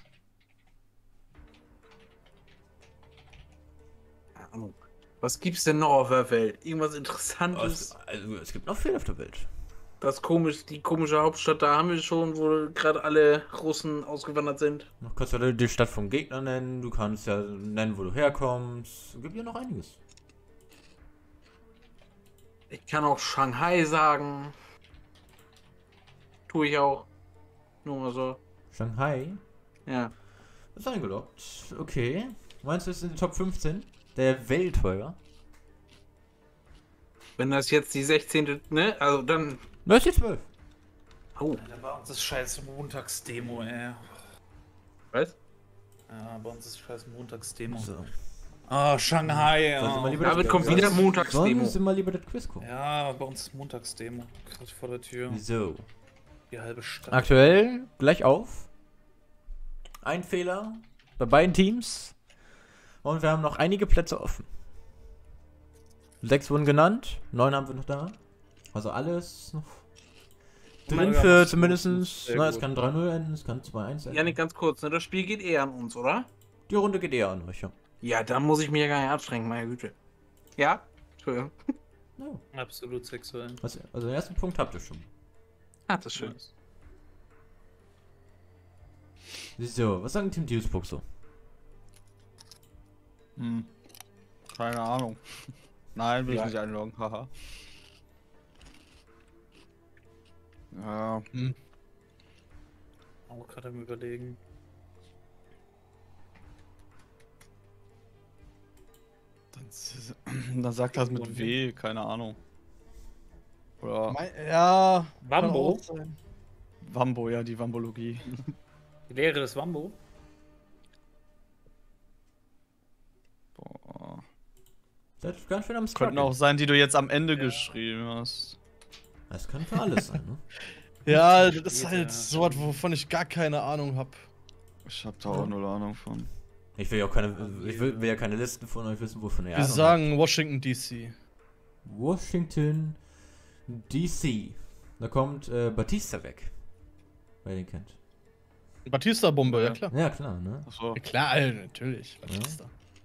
Speaker 5: Keine Ahnung. Was gibt's denn noch auf der Welt? Irgendwas
Speaker 1: Oh,
Speaker 5: Interessantes?
Speaker 1: es, also, es gibt noch viel auf der Welt.
Speaker 5: Das komisch, die komische Hauptstadt, da haben wir schon, wo gerade alle Russen ausgewandert sind.
Speaker 1: Noch kannst du die Stadt vom Gegner nennen, du kannst ja nennen, wo du herkommst. Es gibt ja noch einiges.
Speaker 5: Ich kann auch Shanghai sagen. Tue ich auch. Nur mal so.
Speaker 1: Shanghai
Speaker 5: Ja.
Speaker 1: ist eingeloggt. Okay. Meinst du, es ist in den Top fünfzehn der Welt, Holger?
Speaker 5: Wenn das jetzt die sechzehnte. Ne? Also dann.
Speaker 1: Na, ist die zwölf.
Speaker 5: Oh.
Speaker 2: Alter, bei uns ist scheiß Montagsdemo, ey.
Speaker 5: Was?
Speaker 2: Ja, bei uns ist scheiß Montagsdemo.
Speaker 1: So.
Speaker 2: Ah, Shanghai,
Speaker 1: Sollen Sie mal
Speaker 2: ja.
Speaker 1: lieber
Speaker 5: David
Speaker 1: das-
Speaker 5: kommt
Speaker 1: Sollen-
Speaker 5: wieder
Speaker 1: Sollen
Speaker 5: Montagsdemo.
Speaker 1: Sie mal lieber das Quiz gucken?
Speaker 2: Ja, bei uns ist Montagsdemo. Gerade vor der Tür.
Speaker 1: So.
Speaker 2: Die halbe Stadt.
Speaker 1: Aktuell gleich auf. Ein Fehler bei beiden Teams. Und wir haben noch einige Plätze offen. Sechs wurden genannt, neun haben wir noch da. Also alles noch
Speaker 2: Oh mein
Speaker 1: drin
Speaker 2: Gott,
Speaker 1: für
Speaker 2: das ist
Speaker 1: zumindest.
Speaker 2: gut. Sehr
Speaker 1: Na, es
Speaker 2: gut.
Speaker 1: kann drei null enden, es kann zwei eins enden.
Speaker 5: Janik, ganz kurz, ne? Das Spiel geht eher an uns, oder?
Speaker 1: Die Runde geht eher an euch, ja.
Speaker 5: Ja, da muss ich mich ja gar nicht anstrengen, meine Güte. Ja? Entschuldigung.
Speaker 1: Ja,
Speaker 2: Absolut sexuell.
Speaker 1: also, also den ersten Punkt habt ihr schon.
Speaker 5: Ah, das ist schön.
Speaker 1: So, was sagen Team Duisburg so?
Speaker 4: Hm. Keine Ahnung. Nein, will
Speaker 5: Ja.
Speaker 4: ich nicht einloggen, haha. Ja.
Speaker 3: Hm.
Speaker 2: Auch gerade am Überlegen.
Speaker 4: Dann, dann sagt das mit W, keine Ahnung. Oder
Speaker 3: Mein, ja. kann
Speaker 2: Wambo?
Speaker 3: auch sein.
Speaker 4: Wambo, ja, die Wambologie.
Speaker 2: Die Lehre des Wambo?
Speaker 4: Boah.
Speaker 1: Das ist ganz schön am
Speaker 4: Könnten
Speaker 1: Struggle.
Speaker 4: auch sein, die du jetzt am Ende geschrieben hast.
Speaker 1: Das kann für alles sein, ne?
Speaker 3: Ja, das ist
Speaker 2: Später,
Speaker 3: halt
Speaker 2: ja.
Speaker 3: so was, wovon ich gar keine Ahnung hab.
Speaker 4: Ich hab da auch null Ahnung von.
Speaker 1: Ich will ja auch keine, ich will, will ja keine Listen von euch wissen, wovon ihr
Speaker 3: Wir
Speaker 1: Ahnung
Speaker 3: sagen Washington D C.
Speaker 1: habt. Washington D C. Da kommt äh, Batista weg. Wer den kennt.
Speaker 3: Batista-Bombe, ja
Speaker 4: Ja.
Speaker 3: klar.
Speaker 1: Ja, klar, ne?
Speaker 4: Achso.
Speaker 3: Ja, klar, Alter, natürlich. Batista.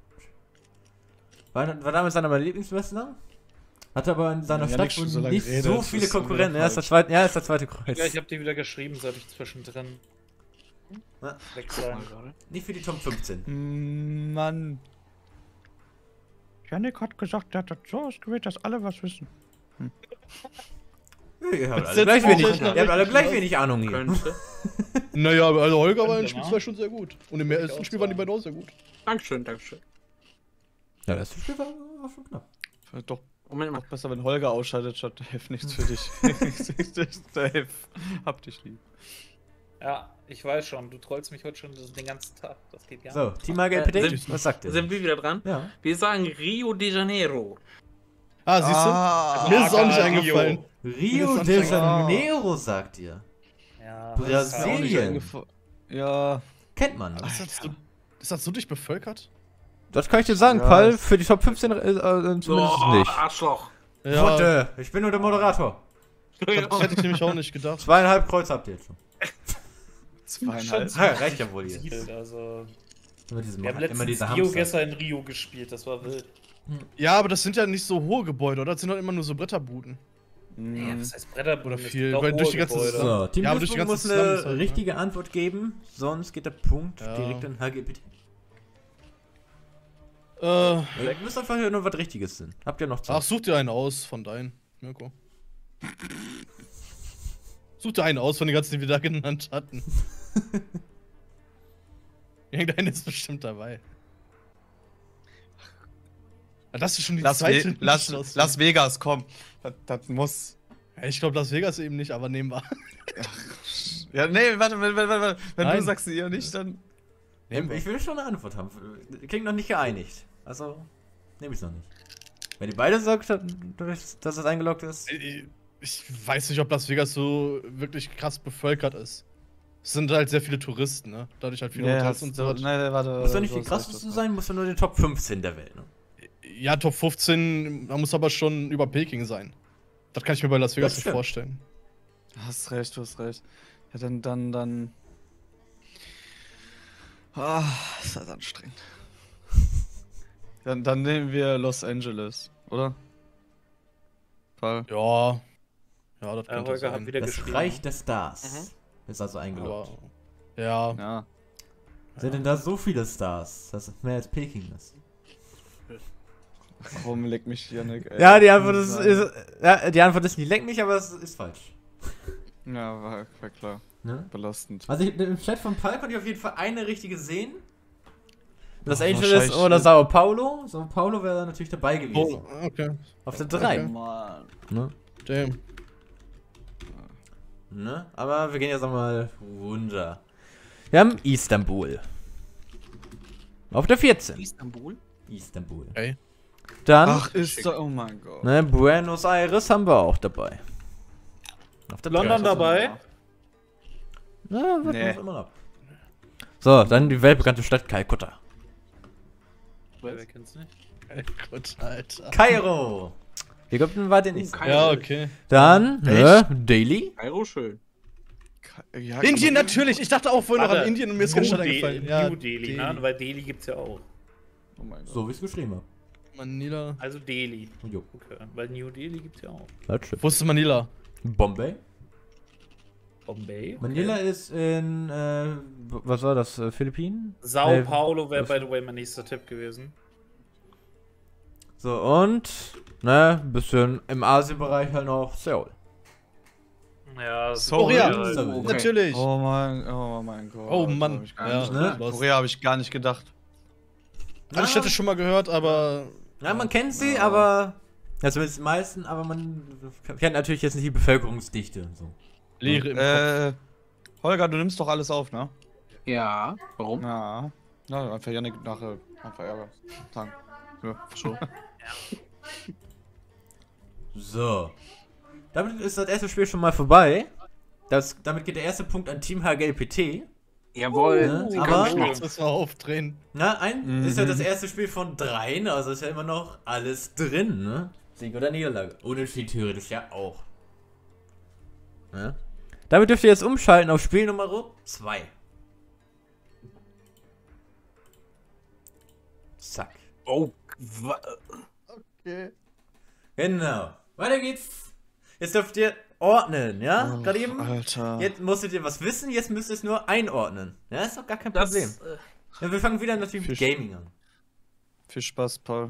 Speaker 1: War, war damals einer meiner Lieblingswrestler. Hatte aber in seiner
Speaker 4: Ja,
Speaker 1: Stadt
Speaker 4: nicht schon
Speaker 1: wohl
Speaker 4: so lange
Speaker 1: nicht
Speaker 4: redet,
Speaker 1: so
Speaker 4: das
Speaker 1: viele
Speaker 4: ist schon
Speaker 1: Konkurrenten.
Speaker 4: wieder
Speaker 1: Ja, ist der
Speaker 4: falsch.
Speaker 1: zweite, ja, ist der zweite Kreuz.
Speaker 2: Ja, ich habe die wieder geschrieben, sollte ich zwischendrin
Speaker 1: Ja.
Speaker 2: weg sein.
Speaker 1: Nicht für die Top fünfzehn.
Speaker 4: Mm, Mann. Janik hat gesagt, er hat das so ausgewählt, dass alle was wissen.
Speaker 1: Ihr habt
Speaker 3: Das
Speaker 1: alle
Speaker 3: setzt
Speaker 1: gleich
Speaker 3: mich
Speaker 1: wenig,
Speaker 3: echt nach
Speaker 1: ihr habt alle
Speaker 3: richtig
Speaker 1: gleich
Speaker 3: aus.
Speaker 1: wenig Ahnung hier.
Speaker 5: Könnte.
Speaker 3: Naja, aber also Holger war in
Speaker 2: Könnte,
Speaker 3: Spiel
Speaker 2: ne?
Speaker 3: zwei schon sehr gut. Und im ersten
Speaker 2: auch
Speaker 3: Spiel waren die
Speaker 2: sagen.
Speaker 3: beiden auch sehr gut.
Speaker 5: Dankeschön, Dankeschön.
Speaker 1: Ja, das Spiel war, war schon knapp.
Speaker 4: Vielleicht Doch,
Speaker 5: Moment mal.
Speaker 4: doch besser, wenn Holger ausschaltet, statt Dave nichts für dich. Dave, hab dich lieb.
Speaker 2: Ja, ich weiß schon, du trollst mich heute schon den ganzen Tag. Das geht gar
Speaker 1: So,
Speaker 2: nicht.
Speaker 1: Team Margaret
Speaker 5: Äh,
Speaker 1: Pedate,
Speaker 5: sind-
Speaker 1: was sagt ihr?
Speaker 5: Sind wir wieder dran?
Speaker 1: Ja.
Speaker 5: Wir sagen Rio de Janeiro.
Speaker 3: Ah, siehst du?
Speaker 4: Ah,
Speaker 3: Mir ist es auch nicht
Speaker 2: Rio.
Speaker 3: eingefallen.
Speaker 1: Rio
Speaker 3: Das ist
Speaker 1: de
Speaker 3: anstrengend.
Speaker 1: Janeiro, sagt ihr.
Speaker 2: Ja,
Speaker 4: Auch nicht
Speaker 1: Brasilien.
Speaker 4: eingef- Ja,
Speaker 1: Kennt man. Ne?
Speaker 3: Ist das, so, ist das so dicht bevölkert?
Speaker 1: Das kann ich dir sagen,
Speaker 4: Ja,
Speaker 1: Paul,
Speaker 4: es-
Speaker 1: für die Top fünfzehn äh, äh, zumindest
Speaker 5: Oh,
Speaker 1: nicht.
Speaker 5: Arschloch.
Speaker 3: Ja,
Speaker 1: Warte, ich bin nur der Moderator.
Speaker 3: das hätte ich nämlich auch nicht gedacht.
Speaker 1: Zweieinhalb Kreuz habt ihr jetzt schon.
Speaker 4: zweieinhalb.
Speaker 1: Ah, reicht ja wohl hier.
Speaker 2: Ziel, also.
Speaker 1: Immer diese,
Speaker 2: Wir haben
Speaker 1: immer
Speaker 2: letztens
Speaker 1: diese
Speaker 2: Rio
Speaker 1: Hamster.
Speaker 2: gestern in Rio gespielt, das war wild.
Speaker 3: Ja, aber das sind ja nicht so hohe Gebäude, oder? Das sind halt immer nur so Bretterbuden.
Speaker 2: Ja,
Speaker 4: Mm.
Speaker 2: was heißt Bretterbuden?
Speaker 3: Oder
Speaker 2: Es
Speaker 3: viel,
Speaker 2: gibt auch
Speaker 3: weil durch
Speaker 2: hohe
Speaker 3: die ganze
Speaker 2: Gebäude.
Speaker 3: Saison-
Speaker 1: So, Team
Speaker 3: Ja, aber durch die
Speaker 1: Duisburg muss
Speaker 3: ganze Slums
Speaker 1: eine
Speaker 3: halt, ne?
Speaker 1: richtige Antwort geben, sonst geht der Punkt
Speaker 3: Ja.
Speaker 1: direkt an H G P T.
Speaker 3: Äh,
Speaker 1: Ihr müsst einfach nur was Richtiges sind. Habt ihr noch Zeit?
Speaker 3: ach, such dir einen aus von deinen, Mirko. Such dir einen aus von den ganzen, die wir da genannt hatten. Irgendeiner ist bestimmt dabei. Ja, das ist schon die
Speaker 4: Las,
Speaker 3: zweite.
Speaker 4: Ve Las,
Speaker 3: Las,
Speaker 4: Las Vegas, komm. Das, das muss.
Speaker 3: ja, ich glaube Las Vegas eben nicht, aber nehmen wir.
Speaker 4: Ja, nee, warte, warte, warte, warte. Wenn
Speaker 3: Nein.
Speaker 4: du sagst ja nicht, dann.
Speaker 1: Nehm, ich will schon eine Antwort haben. Klingt noch nicht geeinigt. Also, nehme ich noch nicht. Wenn ihr beide sagt, dass dass es eingeloggt ist.
Speaker 3: Ich weiß nicht, ob Las Vegas so wirklich krass bevölkert ist. Es sind halt sehr viele Touristen, ne? Dadurch halt viele
Speaker 4: Ja,
Speaker 3: Hotels
Speaker 4: hast
Speaker 3: und
Speaker 4: du-
Speaker 3: so.
Speaker 4: nee, warte.
Speaker 1: Muss doch nicht
Speaker 4: du
Speaker 1: die
Speaker 4: hast recht,
Speaker 1: krasseste
Speaker 4: das-
Speaker 1: sein, muss doch nur den Top fünfzehn der Welt, ne?
Speaker 3: Ja, Top fünfzehn, man muss aber schon über Peking sein. Das kann ich mir bei Las Vegas
Speaker 1: Das
Speaker 3: nicht
Speaker 1: stimmt.
Speaker 3: vorstellen.
Speaker 4: Du hast recht, du hast recht. Ja, dann, dann, dann. Ah, ist das anstrengend. Dann, dann nehmen wir Los Angeles, oder? Fall.
Speaker 3: Ja. Ja, das
Speaker 2: Ja,
Speaker 3: könnte
Speaker 2: Holger hat
Speaker 3: sein.
Speaker 2: wieder
Speaker 1: Das
Speaker 2: geschrieben.
Speaker 1: Reich der Stars ist also eingeloggt.
Speaker 3: Aber, ja.
Speaker 4: Ja.
Speaker 1: Sind denn da so viele Stars, dass es mehr als Peking ist?
Speaker 4: Warum leckt mich Janik? ey?
Speaker 1: Ja, die Antwort ist,
Speaker 4: Nein.
Speaker 1: ist ja, die Antwort ist, die lenkt mich, aber es ist falsch.
Speaker 4: Ja, war, war klar.
Speaker 1: Ne?
Speaker 4: Belastend.
Speaker 1: Also ich, im Chat von Palk konnte ich auf jeden Fall eine richtige sehen. Los
Speaker 4: Ach,
Speaker 1: Angeles
Speaker 4: wahrscheinlich-
Speaker 1: oder Sao Paulo. Sao Paulo wäre natürlich dabei gewesen.
Speaker 3: Oh, okay.
Speaker 1: Auf der drei.
Speaker 3: Okay.
Speaker 4: Mann.
Speaker 1: Ne?
Speaker 3: Damn.
Speaker 1: Ne? Aber wir gehen jetzt nochmal runter. Wir haben Istanbul. Auf der vierzehn.
Speaker 5: Istanbul?
Speaker 1: Istanbul.
Speaker 3: Okay.
Speaker 1: Dann,
Speaker 4: Ach, ist da. Oh mein Gott.
Speaker 1: ne, Buenos Aires haben wir auch dabei. Auf der
Speaker 2: London
Speaker 1: drei.
Speaker 2: dabei?
Speaker 1: Ja, wird
Speaker 4: Nee.
Speaker 1: nee. immer noch. So, dann die weltbekannte Stadt Kalkutta.
Speaker 2: Wer kennt's nicht?
Speaker 3: Gut, Alter.
Speaker 1: Kairo. Ägypten war den nicht.
Speaker 5: Kairo.
Speaker 3: Ja, okay.
Speaker 1: Dann, ne, Delhi.
Speaker 5: Kairo schön.
Speaker 4: Ja,
Speaker 3: Indien natürlich. Ich dachte auch vorhin noch
Speaker 2: Warte,
Speaker 3: an Indien und mir ist keine
Speaker 2: New
Speaker 3: Stadt
Speaker 2: Delhi-
Speaker 3: eingefallen. Ja,
Speaker 2: New Delhi, ne? Weil Delhi gibt's ja auch.
Speaker 4: Oh mein Gott.
Speaker 1: So wie ich es geschrieben habe.
Speaker 3: Manila.
Speaker 2: Also Delhi.
Speaker 1: Jo.
Speaker 2: Okay. Weil New Delhi gibt's ja auch.
Speaker 1: Das stimmt.
Speaker 3: Wo ist Manila?
Speaker 1: Bombay.
Speaker 2: Bombay. Okay.
Speaker 1: Manila ist in, äh, was war das, äh, Philippinen?
Speaker 2: Sao
Speaker 1: Äh,
Speaker 2: Paulo wäre,
Speaker 1: was-
Speaker 2: by the way, mein nächster Tipp gewesen.
Speaker 1: So, und, ne, bisschen im Asienbereich halt noch Seoul.
Speaker 2: Ja, das ist
Speaker 4: Sorry.
Speaker 3: Korea,
Speaker 2: halt.
Speaker 1: Oh,
Speaker 5: okay.
Speaker 3: natürlich.
Speaker 4: Oh mein, oh mein Gott.
Speaker 3: Oh Mann,
Speaker 4: hab ich gar
Speaker 3: ja,
Speaker 4: nicht
Speaker 1: ne?
Speaker 4: gedacht.
Speaker 3: los.
Speaker 4: Korea habe ich gar nicht gedacht.
Speaker 3: Alle Städte schon mal gehört, aber
Speaker 1: Ja, man kennt sie,
Speaker 4: Ja.
Speaker 1: aber. Ja, zumindest die meisten, aber man kennt natürlich jetzt nicht die Bevölkerungsdichte. So.
Speaker 3: Leere im Kopf.
Speaker 4: Äh, Holger, du nimmst doch alles auf, ne?
Speaker 5: Ja, warum?
Speaker 4: Ja. Na, einfach Janik nachher einfach Ärger sagen. Ja, so.
Speaker 1: So. Damit ist das erste Spiel schon mal vorbei. Das, damit geht der erste Punkt an Team H G L P T.
Speaker 5: Jawohl.
Speaker 1: Ne?
Speaker 5: Sie
Speaker 1: Aber-
Speaker 5: können
Speaker 3: Jetzt
Speaker 5: schnappen.
Speaker 3: müssen wir aufdrehen.
Speaker 1: Na, ein
Speaker 4: Mhm.
Speaker 1: ist ja das erste Spiel von dreien, also ist ja immer noch alles drin, ne? Sieg oder Niederlage. Unentschieden theoretisch ja auch. Ne? Damit dürft ihr jetzt umschalten auf Spiel Nummer zwei. Zack.
Speaker 5: Oh, wa-
Speaker 3: Okay.
Speaker 1: Genau. Weiter geht's. Jetzt dürft ihr ordnen, ja?
Speaker 4: Oh,
Speaker 1: Gerade eben.
Speaker 4: Alter.
Speaker 1: Jetzt musstet ihr was wissen, jetzt müsst ihr es nur einordnen. Ja, ist doch gar kein
Speaker 5: das,
Speaker 1: Problem.
Speaker 5: äh,
Speaker 1: Ja, wir fangen wieder natürlich mit
Speaker 4: Fisch.
Speaker 1: Gaming an.
Speaker 4: Viel Spaß, Paul.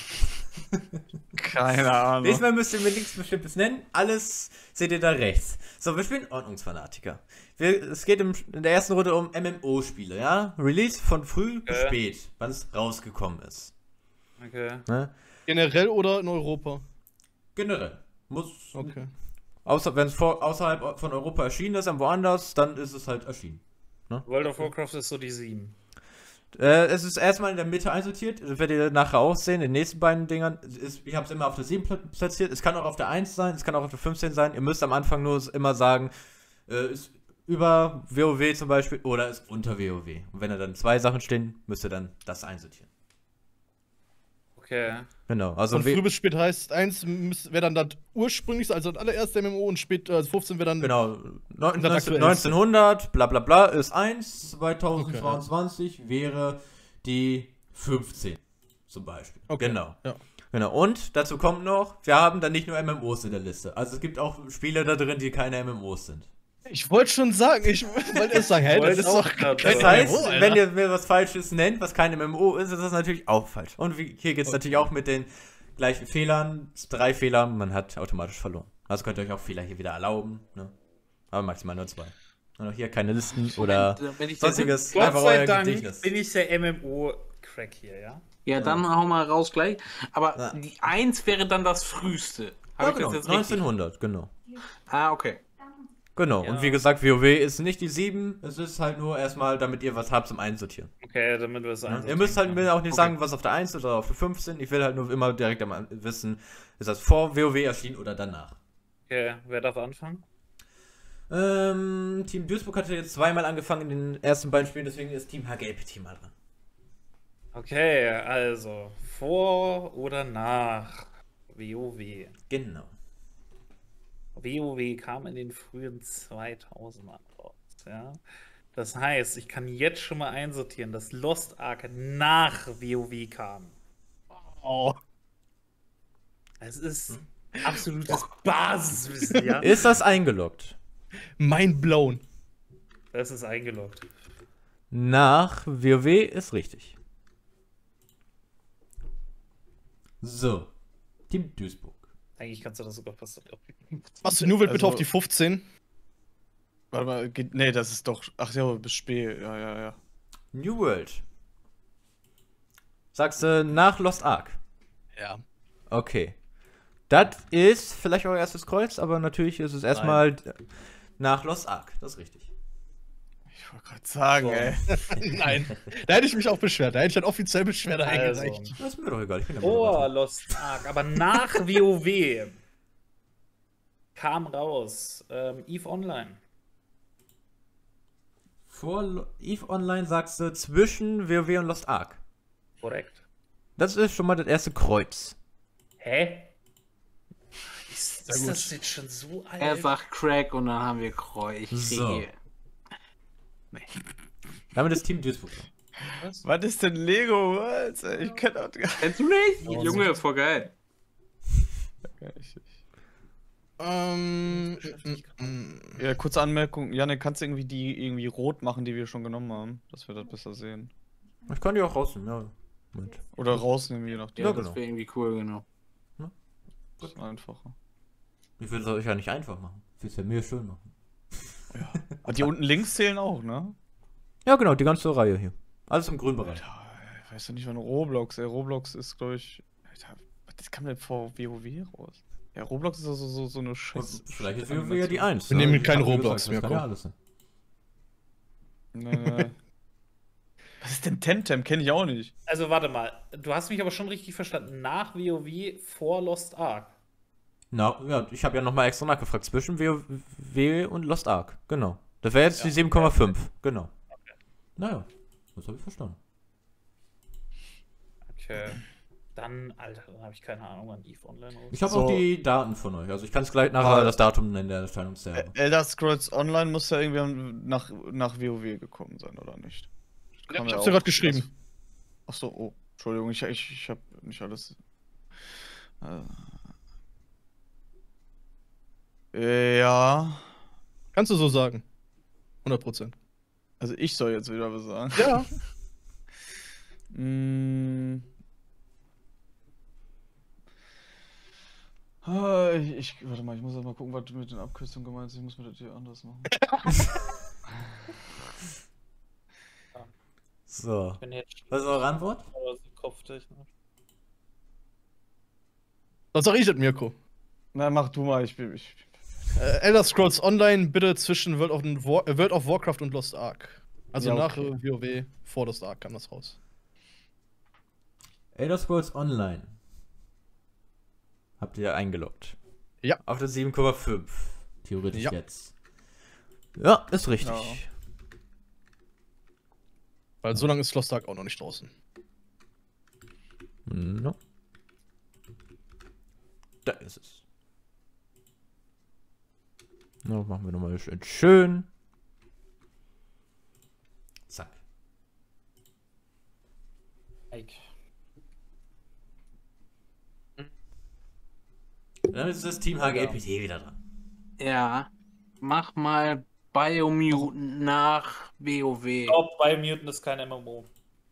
Speaker 4: Keine Ahnung.
Speaker 1: Nächstes Mal müsst ihr mir nichts Bestimmtes nennen. Alles seht ihr da rechts. So, wir spielen Ordnungsfanatiker. Wir, es geht im, in der ersten Runde um M M O-Spiele, ja? Release von früh bis
Speaker 2: Okay.
Speaker 1: spät, wann es rausgekommen ist.
Speaker 2: Okay.
Speaker 1: Ne?
Speaker 3: Generell oder in Europa?
Speaker 1: Generell. Muss,
Speaker 3: Okay.
Speaker 1: außer wenn es vor- außerhalb von Europa erschienen ist, dann woanders, dann ist es halt erschienen.
Speaker 2: World of Warcraft ist so die sieben.
Speaker 1: Äh, es ist erstmal in der Mitte einsortiert, das werdet ihr nachher auch sehen, in den nächsten beiden Dingern. Ist, ich habe es immer auf der sieben pla- platziert, es kann auch auf der eins sein, es kann auch auf der fünfzehn sein. Ihr müsst am Anfang nur immer sagen, äh, ist über WoW zum Beispiel oder ist unter WoW. Und wenn da dann zwei Sachen stehen, müsst ihr dann das einsortieren.
Speaker 2: Okay.
Speaker 1: Genau, also
Speaker 3: Von
Speaker 1: W-
Speaker 3: früh bis spät heißt, eins wäre dann das ursprünglichste, also das allererste M M O und spät, also fünfzehn wäre dann.
Speaker 1: Genau, neun-
Speaker 3: das
Speaker 1: neunzehn-
Speaker 3: aktuellste.
Speaker 1: neunzehnhundert, bla bla bla, ist eins, zweitausendzweiundzwanzig wäre die fünfzehn zum Beispiel.
Speaker 3: Okay,
Speaker 1: Genau.
Speaker 3: ja.
Speaker 1: Genau. Und dazu kommt noch, wir haben dann nicht nur M M Os in der Liste. Also es gibt auch Spiele da drin, die keine M M Os sind.
Speaker 3: Ich wollte schon sagen, ich wollte erst sagen, hey, das ist doch kein
Speaker 1: Das
Speaker 2: Ja,
Speaker 1: heißt,
Speaker 3: M M O, Alter.
Speaker 1: wenn ihr mir was Falsches nennt, was kein M M O ist, ist das natürlich auch falsch. Und wie, hier geht es
Speaker 3: Okay.
Speaker 1: natürlich auch mit den gleichen Fehlern. Drei Fehler, man hat automatisch verloren. Also könnt ihr euch auch Fehler hier wieder erlauben. Ne? Aber maximal nur zwei. Und auch hier keine Listen oder
Speaker 5: wenn ich das,
Speaker 1: sonstiges.
Speaker 2: Gott
Speaker 1: Einfach
Speaker 2: sei
Speaker 1: euer
Speaker 2: Dank
Speaker 1: Gedächtnis.
Speaker 2: bin ich der M M O-Crack hier, ja?
Speaker 5: ja, dann hau mal raus gleich. Aber
Speaker 1: Ja.
Speaker 5: die eins wäre dann das früheste. Hab
Speaker 1: Ja,
Speaker 5: ich
Speaker 1: genau,
Speaker 5: das jetzt richtig?
Speaker 1: neunzehnhundert, genau.
Speaker 5: Ah, okay.
Speaker 1: Genau,
Speaker 2: Ja.
Speaker 1: und wie gesagt, WoW ist nicht die sieben, es ist halt nur erstmal, damit ihr was habt zum Einsortieren.
Speaker 2: Okay, damit wir es
Speaker 1: Ja?
Speaker 2: einsortieren
Speaker 1: Ihr müsst halt
Speaker 2: können.
Speaker 1: mir auch nicht
Speaker 5: Okay.
Speaker 1: sagen, was auf der eins oder auf der fünf sind. Ich will halt nur immer direkt am An- wissen, ist das vor WoW erschienen oder danach.
Speaker 2: Okay, wer darf anfangen?
Speaker 1: Ähm, Team Duisburg hatte jetzt zweimal angefangen in den ersten beiden Spielen, deswegen ist Team H G L P T mal dran.
Speaker 2: Okay, also vor oder nach WoW.
Speaker 1: Genau.
Speaker 2: WoW kam in den frühen zweitausendern raus, ja. Das heißt, ich kann jetzt schon mal einsortieren, dass Lost Ark nach WoW kam.
Speaker 3: Oh.
Speaker 2: Es ist absolutes Basiswissen, ja.
Speaker 1: Ist das eingeloggt?
Speaker 3: Mind blown.
Speaker 2: Das ist eingeloggt.
Speaker 1: Nach WoW ist richtig. So. Team Duisburg.
Speaker 2: Eigentlich kannst du das sogar fast.
Speaker 3: Was, New World bitte
Speaker 4: Also-
Speaker 3: auf die fünfzehn?
Speaker 4: Warte mal, geht, nee, das ist doch. Ach ja, bis spät. Ja, ja, ja.
Speaker 1: New World. Sagst du nach Lost Ark?
Speaker 3: Ja.
Speaker 1: Okay. Das ist vielleicht euer erstes Kreuz, aber natürlich ist es erstmal nach Lost Ark. Das ist richtig.
Speaker 4: Ich wollte gerade sagen,
Speaker 2: So.
Speaker 4: ey.
Speaker 3: Nein. Da hätte ich mich auch beschwert. Da hätte ich dann offiziell Beschwerde
Speaker 2: Also,
Speaker 3: eingereicht.
Speaker 1: Das ist mir doch egal. Ich bin der
Speaker 2: vor
Speaker 1: Moderator.
Speaker 2: Lost Ark, aber nach WoW kam raus ähm, EVE Online.
Speaker 1: Vor Lo- EVE Online sagst du zwischen WoW und Lost Ark.
Speaker 2: Korrekt.
Speaker 1: Das ist schon mal das erste Kreuz.
Speaker 2: Hä? Ist,
Speaker 3: Sehr
Speaker 2: ist
Speaker 3: gut.
Speaker 2: das jetzt schon so alt?
Speaker 5: Er sagt Crack und dann haben wir Kreuz.
Speaker 1: So.
Speaker 5: Nee.
Speaker 1: Damit ist Team Duisburg dran.
Speaker 4: Was ist denn Lego Worlds? ey? Ich kenne auch gar
Speaker 5: Kennst du nicht?
Speaker 3: Oh,
Speaker 5: Junge, voll geil.
Speaker 4: nicht.
Speaker 3: Ähm. mm, mm.
Speaker 4: Ja, kurze Anmerkung. Janik, kannst du irgendwie die irgendwie rot machen, die wir schon genommen haben? Dass wir das besser sehen.
Speaker 1: Ich kann die auch rausnehmen, ja. Moment.
Speaker 4: Oder rausnehmen, je nachdem.
Speaker 5: Ja,
Speaker 1: Ja,
Speaker 5: das
Speaker 1: genau.
Speaker 5: wäre irgendwie cool, genau.
Speaker 4: Das ist einfacher.
Speaker 1: Ich will es euch ja nicht einfach machen. Ich will es ja mir schön machen.
Speaker 4: Und die unten links zählen auch, ne?
Speaker 1: Ja, genau, die ganze Reihe hier. Alles im grünen Bereich.
Speaker 4: Alter, ich weiß doch nicht, wann Roblox, ey. Roblox ist, glaube ich. Alter, was kam denn vor WoW raus? Ja, Roblox ist so, so, so eine Scheiße.
Speaker 1: Vielleicht ist WoW ja die eins.
Speaker 3: Wir nehmen
Speaker 1: Ich
Speaker 3: keinen
Speaker 1: hab ja
Speaker 3: Roblox
Speaker 1: gesagt, das
Speaker 3: mehr,
Speaker 1: kann ja alles sein.
Speaker 4: Nee, nee. Was ist denn Temtem? Kenn ich auch nicht.
Speaker 2: Also warte mal, du hast mich aber schon richtig verstanden. Nach WoW vor Lost Ark.
Speaker 1: Na, ja, ich habe ja nochmal extra nachgefragt. Zwischen WoW und Lost Ark. Genau. Das wäre jetzt
Speaker 2: Ja.
Speaker 1: die sieben Komma fünf. Genau. Naja, das habe ich verstanden.
Speaker 2: Okay. Dann, Alter, dann habe ich keine Ahnung, wann EVE Online raus.
Speaker 1: Ich habe
Speaker 4: So.
Speaker 1: auch die Daten von euch. Also ich kann es gleich nachher
Speaker 4: Ah.
Speaker 1: das Datum nennen, der Erscheinungsjahr.
Speaker 4: Elder Scrolls Online muss ja irgendwie nach, nach WoW gekommen sein, oder nicht?
Speaker 3: Ja,
Speaker 4: Kam
Speaker 3: ich
Speaker 4: ja
Speaker 3: hab's ja
Speaker 4: auch-
Speaker 3: gerade geschrieben.
Speaker 4: Achso, oh. Entschuldigung, ich, ich, ich hab nicht alles. Äh, ja.
Speaker 3: Kannst du so sagen. hundert Prozent.
Speaker 4: Also ich soll jetzt wieder was sagen.
Speaker 3: Ja.
Speaker 4: Mm. Ah, Ich, ich, warte mal, ich muss erst mal gucken, was mit den Abkürzungen gemeint ist. Ich muss mir das hier anders machen.
Speaker 1: So.
Speaker 2: Ich bin jetzt
Speaker 1: Was ist eure Antwort?
Speaker 2: aber so kopftechnisch.
Speaker 3: Was sag ich das, Mirko?
Speaker 4: Na, mach du mal, ich bin. Ich,
Speaker 3: Äh, Elder Scrolls Online bitte zwischen World of, War äh, World of Warcraft und Lost Ark. Also
Speaker 4: Ja,
Speaker 3: nach
Speaker 4: okay.
Speaker 3: äh, WoW, vor Lost Ark kam das raus.
Speaker 1: Elder Scrolls Online. Habt ihr eingeloggt?
Speaker 3: Ja.
Speaker 1: Auf der sieben Komma fünf. Theoretisch
Speaker 3: Ja.
Speaker 1: jetzt. Ja, ist richtig.
Speaker 4: Ja.
Speaker 3: Weil so lange ist Lost Ark auch noch nicht draußen.
Speaker 1: No. Da ist es. Na, machen wir nochmal schön. schön. Zack.
Speaker 2: Ike.
Speaker 1: Dann ist das Team H G L P T wieder dran.
Speaker 5: Ja. Mach mal Biomutant nach WoW.
Speaker 2: Ich glaube, Biomutant ist kein M M O.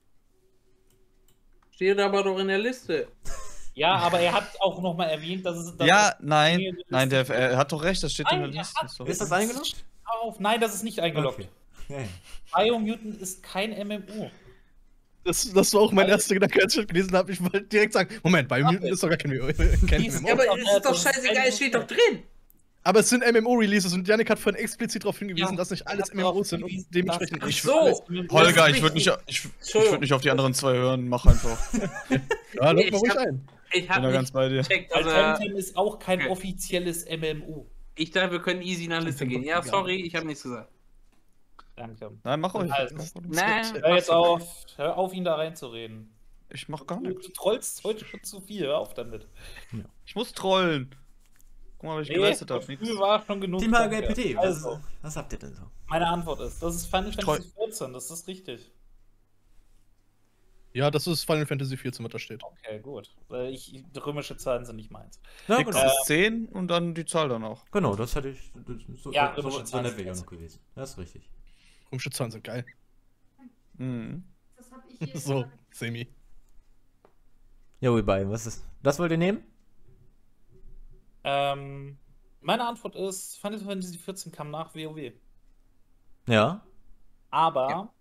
Speaker 5: Steht aber doch in der Liste.
Speaker 2: Ja, aber er hat auch nochmal erwähnt, dass es. Dass
Speaker 4: ja,
Speaker 2: es
Speaker 4: nein.
Speaker 2: Dinge gibt,
Speaker 4: Nein,
Speaker 2: das-
Speaker 4: der, er hat doch recht, das steht in der
Speaker 2: Nein, er
Speaker 4: Liste.
Speaker 2: hat-
Speaker 4: So.
Speaker 1: Ist das eingeloggt?
Speaker 2: Auf. Nein, das ist nicht eingeloggt.
Speaker 1: Okay. Okay.
Speaker 2: Biomutant ist kein M M O.
Speaker 3: Das, das war auch mein erster Gedanke, als ich das gelesen habe. Ich wollte direkt sagen: Moment, bei Mutant ist doch gar kein, kein
Speaker 2: Die ist-
Speaker 3: M M O.
Speaker 5: Ja, aber
Speaker 2: Ja,
Speaker 5: es ist doch
Speaker 2: das ist
Speaker 5: scheißegal,
Speaker 2: eine-
Speaker 5: es steht doch drin.
Speaker 3: Aber es sind M M O-Releases und Yannick hat vorhin explizit darauf hingewiesen,
Speaker 2: Ja,
Speaker 3: dass nicht alles
Speaker 2: er hat
Speaker 3: M M Os
Speaker 2: darauf
Speaker 3: sind und
Speaker 2: hingewiesen,
Speaker 3: dementsprechend
Speaker 2: dass-
Speaker 3: ich.
Speaker 5: Ach so.
Speaker 2: alles M M O
Speaker 4: Holger,
Speaker 5: Das
Speaker 4: ich würde
Speaker 5: ist
Speaker 4: nicht, ich, ich
Speaker 5: Entschuldigung.
Speaker 4: würd nicht auf die anderen zwei hören, mach einfach.
Speaker 3: Ja, lock
Speaker 5: Ich
Speaker 3: mal ruhig
Speaker 5: hab-
Speaker 3: ein.
Speaker 5: Ich
Speaker 4: Bin
Speaker 5: hab
Speaker 4: da
Speaker 5: nicht
Speaker 4: ganz bei dir.
Speaker 5: gecheckt,
Speaker 2: Weil
Speaker 5: also,
Speaker 2: Temtem ist auch kein
Speaker 5: okay.
Speaker 2: offizielles M M O.
Speaker 5: ich dachte, wir können easy in der Liste gehen. Ja,
Speaker 3: Egal.
Speaker 5: sorry, ich habe nichts gesagt.
Speaker 2: Danke.
Speaker 4: Nein, mach euch.
Speaker 2: Also,
Speaker 5: Nein,
Speaker 2: Hör jetzt auf, hör auf, ihn da reinzureden.
Speaker 4: Ich mach gar
Speaker 2: Du,
Speaker 4: nichts.
Speaker 2: du trollst heute schon zu viel, hör auf damit.
Speaker 4: Ich muss trollen. Guck mal, was ich
Speaker 2: Nee,
Speaker 4: geleistet
Speaker 2: so
Speaker 4: habe.
Speaker 2: früh war schon genug.
Speaker 1: Team H G L
Speaker 2: Danke.
Speaker 1: P T, was,
Speaker 2: Also,
Speaker 1: was habt ihr denn so?
Speaker 2: meine Antwort ist, das ist Final
Speaker 4: Troll.
Speaker 2: Fantasy vierzehn, das ist richtig.
Speaker 3: Ja, das ist Final Fantasy vierzehn, was da steht.
Speaker 2: Okay, gut. Weil ich, römische Zahlen sind nicht meins.
Speaker 1: Ja,
Speaker 4: X
Speaker 1: genau.
Speaker 4: ist zehn und dann die Zahl danach.
Speaker 1: Genau, das hatte ich. So,
Speaker 2: Ja,
Speaker 1: so,
Speaker 2: römische
Speaker 1: so, so
Speaker 2: Zahlen
Speaker 1: nett wäre ich auch
Speaker 2: sind
Speaker 1: noch gewesen. Das ist richtig.
Speaker 3: Komische Zahlen sind geil.
Speaker 4: Mhm.
Speaker 6: Das hab ich hier.
Speaker 3: So, semi.
Speaker 1: Ja, wobei, was ist. Das wollt ihr nehmen?
Speaker 2: Ähm, meine Antwort ist, Final Fantasy vierzehn kam nach WoW.
Speaker 1: Ja.
Speaker 2: Aber
Speaker 3: Ja.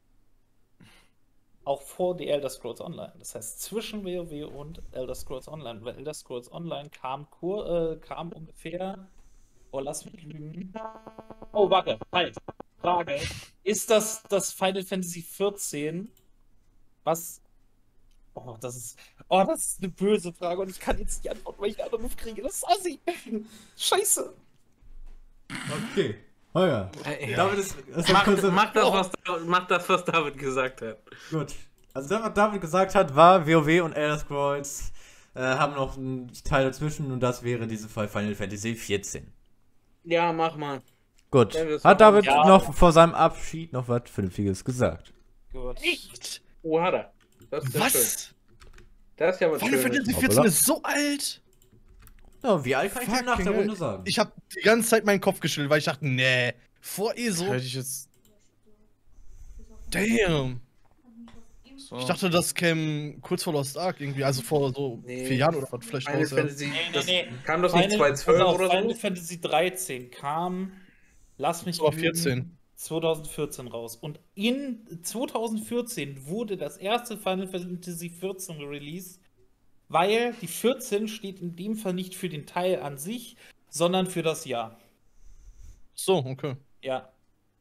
Speaker 2: auch vor die Elder Scrolls Online. Das heißt zwischen WoW und Elder Scrolls Online. Weil Elder Scrolls Online kam, kur, äh, kam ungefähr. Oh, lass mich lügen. Oh, warte, halt. Frage. Ist das das Final Fantasy vierzehn, was. Oh, das ist. Oh, das ist eine böse Frage und ich kann jetzt nicht antworten, weil ich einen Anruf kriege. Das ist assi. Scheiße.
Speaker 1: Okay. Oh ja.
Speaker 5: Äh,
Speaker 1: David ist. ist
Speaker 5: Mach,
Speaker 1: kurz-
Speaker 5: mach, das, was, mach das, was David gesagt hat.
Speaker 1: Gut. Also, das, was David gesagt hat, war WoW und Elder Scrolls äh, haben noch einen Teil dazwischen und das wäre in diesem Fall Final Fantasy vierzehn.
Speaker 5: Ja, mach mal.
Speaker 1: Gut.
Speaker 5: Ja, das
Speaker 1: Hat
Speaker 5: war-
Speaker 1: David
Speaker 2: Ja.
Speaker 1: noch vor seinem Abschied noch was Vernünftiges gesagt?
Speaker 2: Gut.
Speaker 3: Echt?
Speaker 5: Oh, hat er. Das ist ja schön.
Speaker 3: Was?
Speaker 5: Das ist ja was
Speaker 3: Final
Speaker 5: Schönes.
Speaker 3: Fantasy
Speaker 1: Hoppala.
Speaker 3: vierzehn ist so alt?
Speaker 1: Ja, wie alt kann ich denn nach
Speaker 3: Fucking
Speaker 1: der
Speaker 3: hell.
Speaker 1: Runde sagen?
Speaker 3: Ich habe die ganze Zeit meinen Kopf geschüttelt, weil ich dachte, nee, vor ESO.
Speaker 4: Hätte ich jetzt.
Speaker 3: Damn.
Speaker 4: So.
Speaker 3: Ich dachte, das käme kurz vor Lost Ark irgendwie, also vor so
Speaker 5: Nee.
Speaker 3: vier Jahren oder was vielleicht
Speaker 5: Final
Speaker 3: raus. Ja.
Speaker 5: Fantasy,
Speaker 2: Nee, nee,
Speaker 5: das
Speaker 2: nee.
Speaker 5: kam das nicht
Speaker 2: Final,
Speaker 5: zweitausendzwölf
Speaker 2: pass auf,
Speaker 5: oder
Speaker 2: Final
Speaker 5: so?
Speaker 2: Fantasy dreizehn kam, lass mich
Speaker 3: Aber
Speaker 2: lügen,
Speaker 3: vierzehn.
Speaker 2: zweitausendvierzehn raus. Und in zweitausendvierzehn wurde das erste Final Fantasy vierzehn released, weil die vierzehn steht in dem Fall nicht für den Teil an sich, sondern für das Jahr.
Speaker 3: So, okay.
Speaker 2: Ja,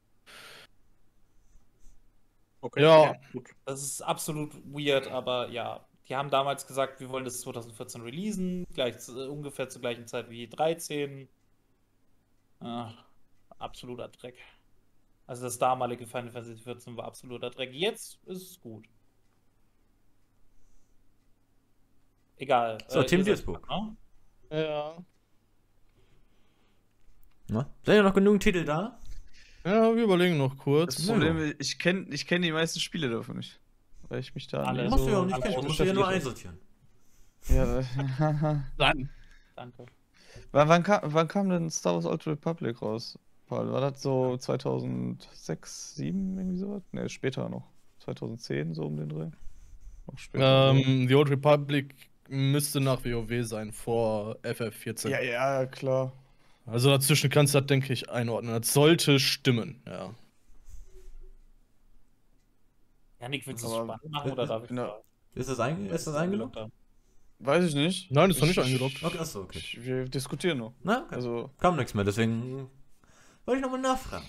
Speaker 5: Okay,
Speaker 3: Ja.
Speaker 5: gut.
Speaker 2: das ist absolut weird, aber ja. Die haben damals gesagt, wir wollen das zweitausendvierzehn releasen, gleich zu, äh, ungefähr zur gleichen Zeit wie dreizehn. Ah, absoluter Dreck. Also das damalige Final Fantasy vierzehn war absoluter Dreck. Jetzt ist es gut. Egal.
Speaker 1: So, Team
Speaker 2: ihr seid
Speaker 1: Duisburg.
Speaker 2: dran,
Speaker 3: Ja.
Speaker 1: Ne? Sind ja noch genug Titel da?
Speaker 3: Ja, wir überlegen noch kurz.
Speaker 4: Das Problem ist, ich kenne ich kenn die meisten Spiele davon nicht. Weil ich mich da
Speaker 2: Alle.
Speaker 4: nie
Speaker 1: Musst du ja
Speaker 4: so
Speaker 1: auch nicht kennen, du musst du ja nur einsortieren.
Speaker 4: Ja,
Speaker 3: Dann.
Speaker 2: ne? Danke.
Speaker 4: wann, wann, kam, wann kam denn Star Wars Old Republic raus, Paul? War das so zweitausendsechs, zweitausendsieben, irgendwie sowas? Ne, später noch. zweitausendzehn, so um den Dreh. Noch später.
Speaker 3: Ähm, The Old Republic müsste nach WoW sein, vor F F vierzehn.
Speaker 4: ja, ja, klar.
Speaker 3: Also dazwischen kannst du das, denke ich, einordnen. Das sollte stimmen, ja.
Speaker 2: Janik, willst du es
Speaker 4: Aber-
Speaker 2: spannend machen oder darf ich
Speaker 4: Na,
Speaker 2: fragen?
Speaker 1: Ist das, einge ist das eingeloggt?
Speaker 2: haben?
Speaker 4: Weiß ich nicht.
Speaker 3: Nein, ist noch
Speaker 4: Ich-
Speaker 3: nicht eingeloggt.
Speaker 1: Okay, achso, okay.
Speaker 4: Ich, wir diskutieren noch.
Speaker 1: Na, okay.
Speaker 4: Also,
Speaker 1: Kam nichts mehr, deswegen wollte ich nochmal nachfragen.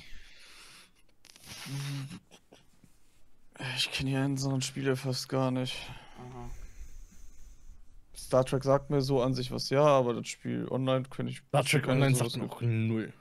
Speaker 4: ich kenne die einzelnen Spiele fast gar nicht.
Speaker 2: Aha.
Speaker 4: Star Trek sagt mir so an sich was, ja, aber das Spiel online könnte ich.
Speaker 3: Star Trek
Speaker 4: keine
Speaker 3: Online
Speaker 4: sowas
Speaker 3: sagt
Speaker 4: noch.
Speaker 3: noch null.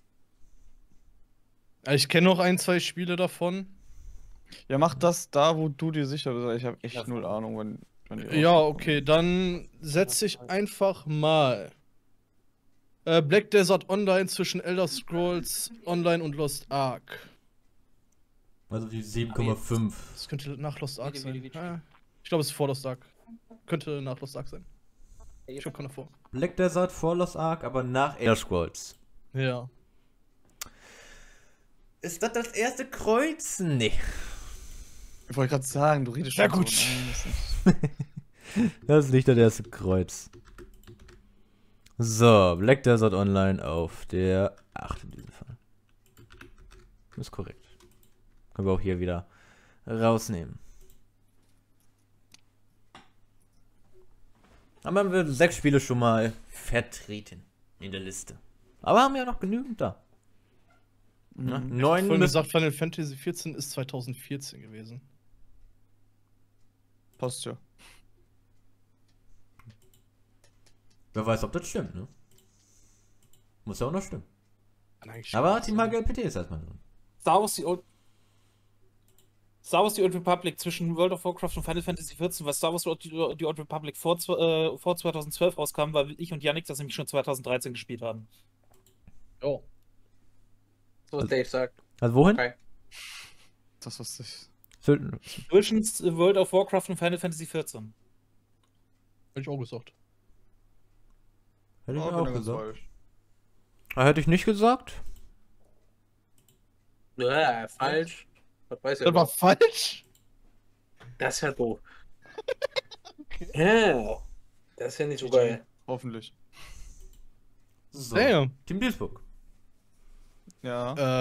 Speaker 3: Ja, Ich kenne noch ein, zwei Spiele davon.
Speaker 4: Ja, mach das da, wo du dir sicher bist. Ich habe echt
Speaker 2: Ja,
Speaker 4: null Ahnung, wenn, wenn die
Speaker 3: Ja,
Speaker 4: rauskommen.
Speaker 3: okay, dann setze ich einfach mal äh, Black Desert Online zwischen Elder Scrolls Online und Lost Ark.
Speaker 1: Also die sieben Komma fünf.
Speaker 3: Das könnte nach Lost Ark
Speaker 2: Wie- wie-
Speaker 3: sein.
Speaker 2: wie- wie-
Speaker 3: Ja, ich glaube, es ist vor Lost Ark. Könnte nach Lost Ark sein. Ich habe keine vor.
Speaker 1: Black Desert vor Lost Ark, aber nach Elder Scrolls.
Speaker 3: Ja.
Speaker 1: Ist das das erste Kreuz? Nee.
Speaker 4: Ich wollte gerade sagen, du redest
Speaker 3: Sehr
Speaker 4: schon
Speaker 3: gut.
Speaker 4: so. Nein, das ist nicht-
Speaker 1: Das ist nicht das erste Kreuz. So, Black Desert Online auf der acht in diesem Fall. Ist korrekt. Können wir auch hier wieder rausnehmen. Aber haben wir sechs Spiele schon mal vertreten in der Liste. Aber haben ja noch genügend da. Ne?
Speaker 4: Mhm.
Speaker 1: Neun
Speaker 3: Vorhin
Speaker 1: müssen-
Speaker 3: gesagt, Final Fantasy vierzehn ist zweitausendvierzehn gewesen.
Speaker 4: Passt ja.
Speaker 1: Wer weiß, ob das stimmt, ne? Muss ja auch noch stimmen.
Speaker 3: Kann eigentlich
Speaker 1: Aber
Speaker 3: schon
Speaker 1: Team
Speaker 3: sein.
Speaker 1: H G L P T ist erstmal drin.
Speaker 2: Star Wars, die Old Star Wars The Old Republic zwischen World of Warcraft und Final Fantasy vierzehn, was Star Wars The Old, The Old Republic vor, zw- äh, vor zweitausendzwölf rauskam, weil ich und Yannick das nämlich schon zweitausenddreizehn gespielt haben.
Speaker 3: Oh.
Speaker 5: So was Dave sagt.
Speaker 1: Also wohin?
Speaker 5: Okay.
Speaker 4: Das, was ich.
Speaker 1: Sylt-
Speaker 2: Zwischen äh, World of Warcraft und Final Fantasy vierzehn.
Speaker 3: Hätte ich auch gesagt.
Speaker 1: Hätte ich
Speaker 4: Oh, bin
Speaker 1: auch
Speaker 4: da ganz
Speaker 1: gesagt.
Speaker 4: falsch.
Speaker 1: Ah, hätte ich nicht gesagt.
Speaker 5: Ja, falsch. Das weiß
Speaker 3: Das
Speaker 5: ja
Speaker 3: war
Speaker 5: noch.
Speaker 3: falsch?
Speaker 5: Das ist ja doof. Ja. Das ist ja nicht so geil.
Speaker 4: Hoffentlich.
Speaker 1: So.
Speaker 3: Damn.
Speaker 1: Team Duisburg.
Speaker 4: Ja.
Speaker 3: Äh.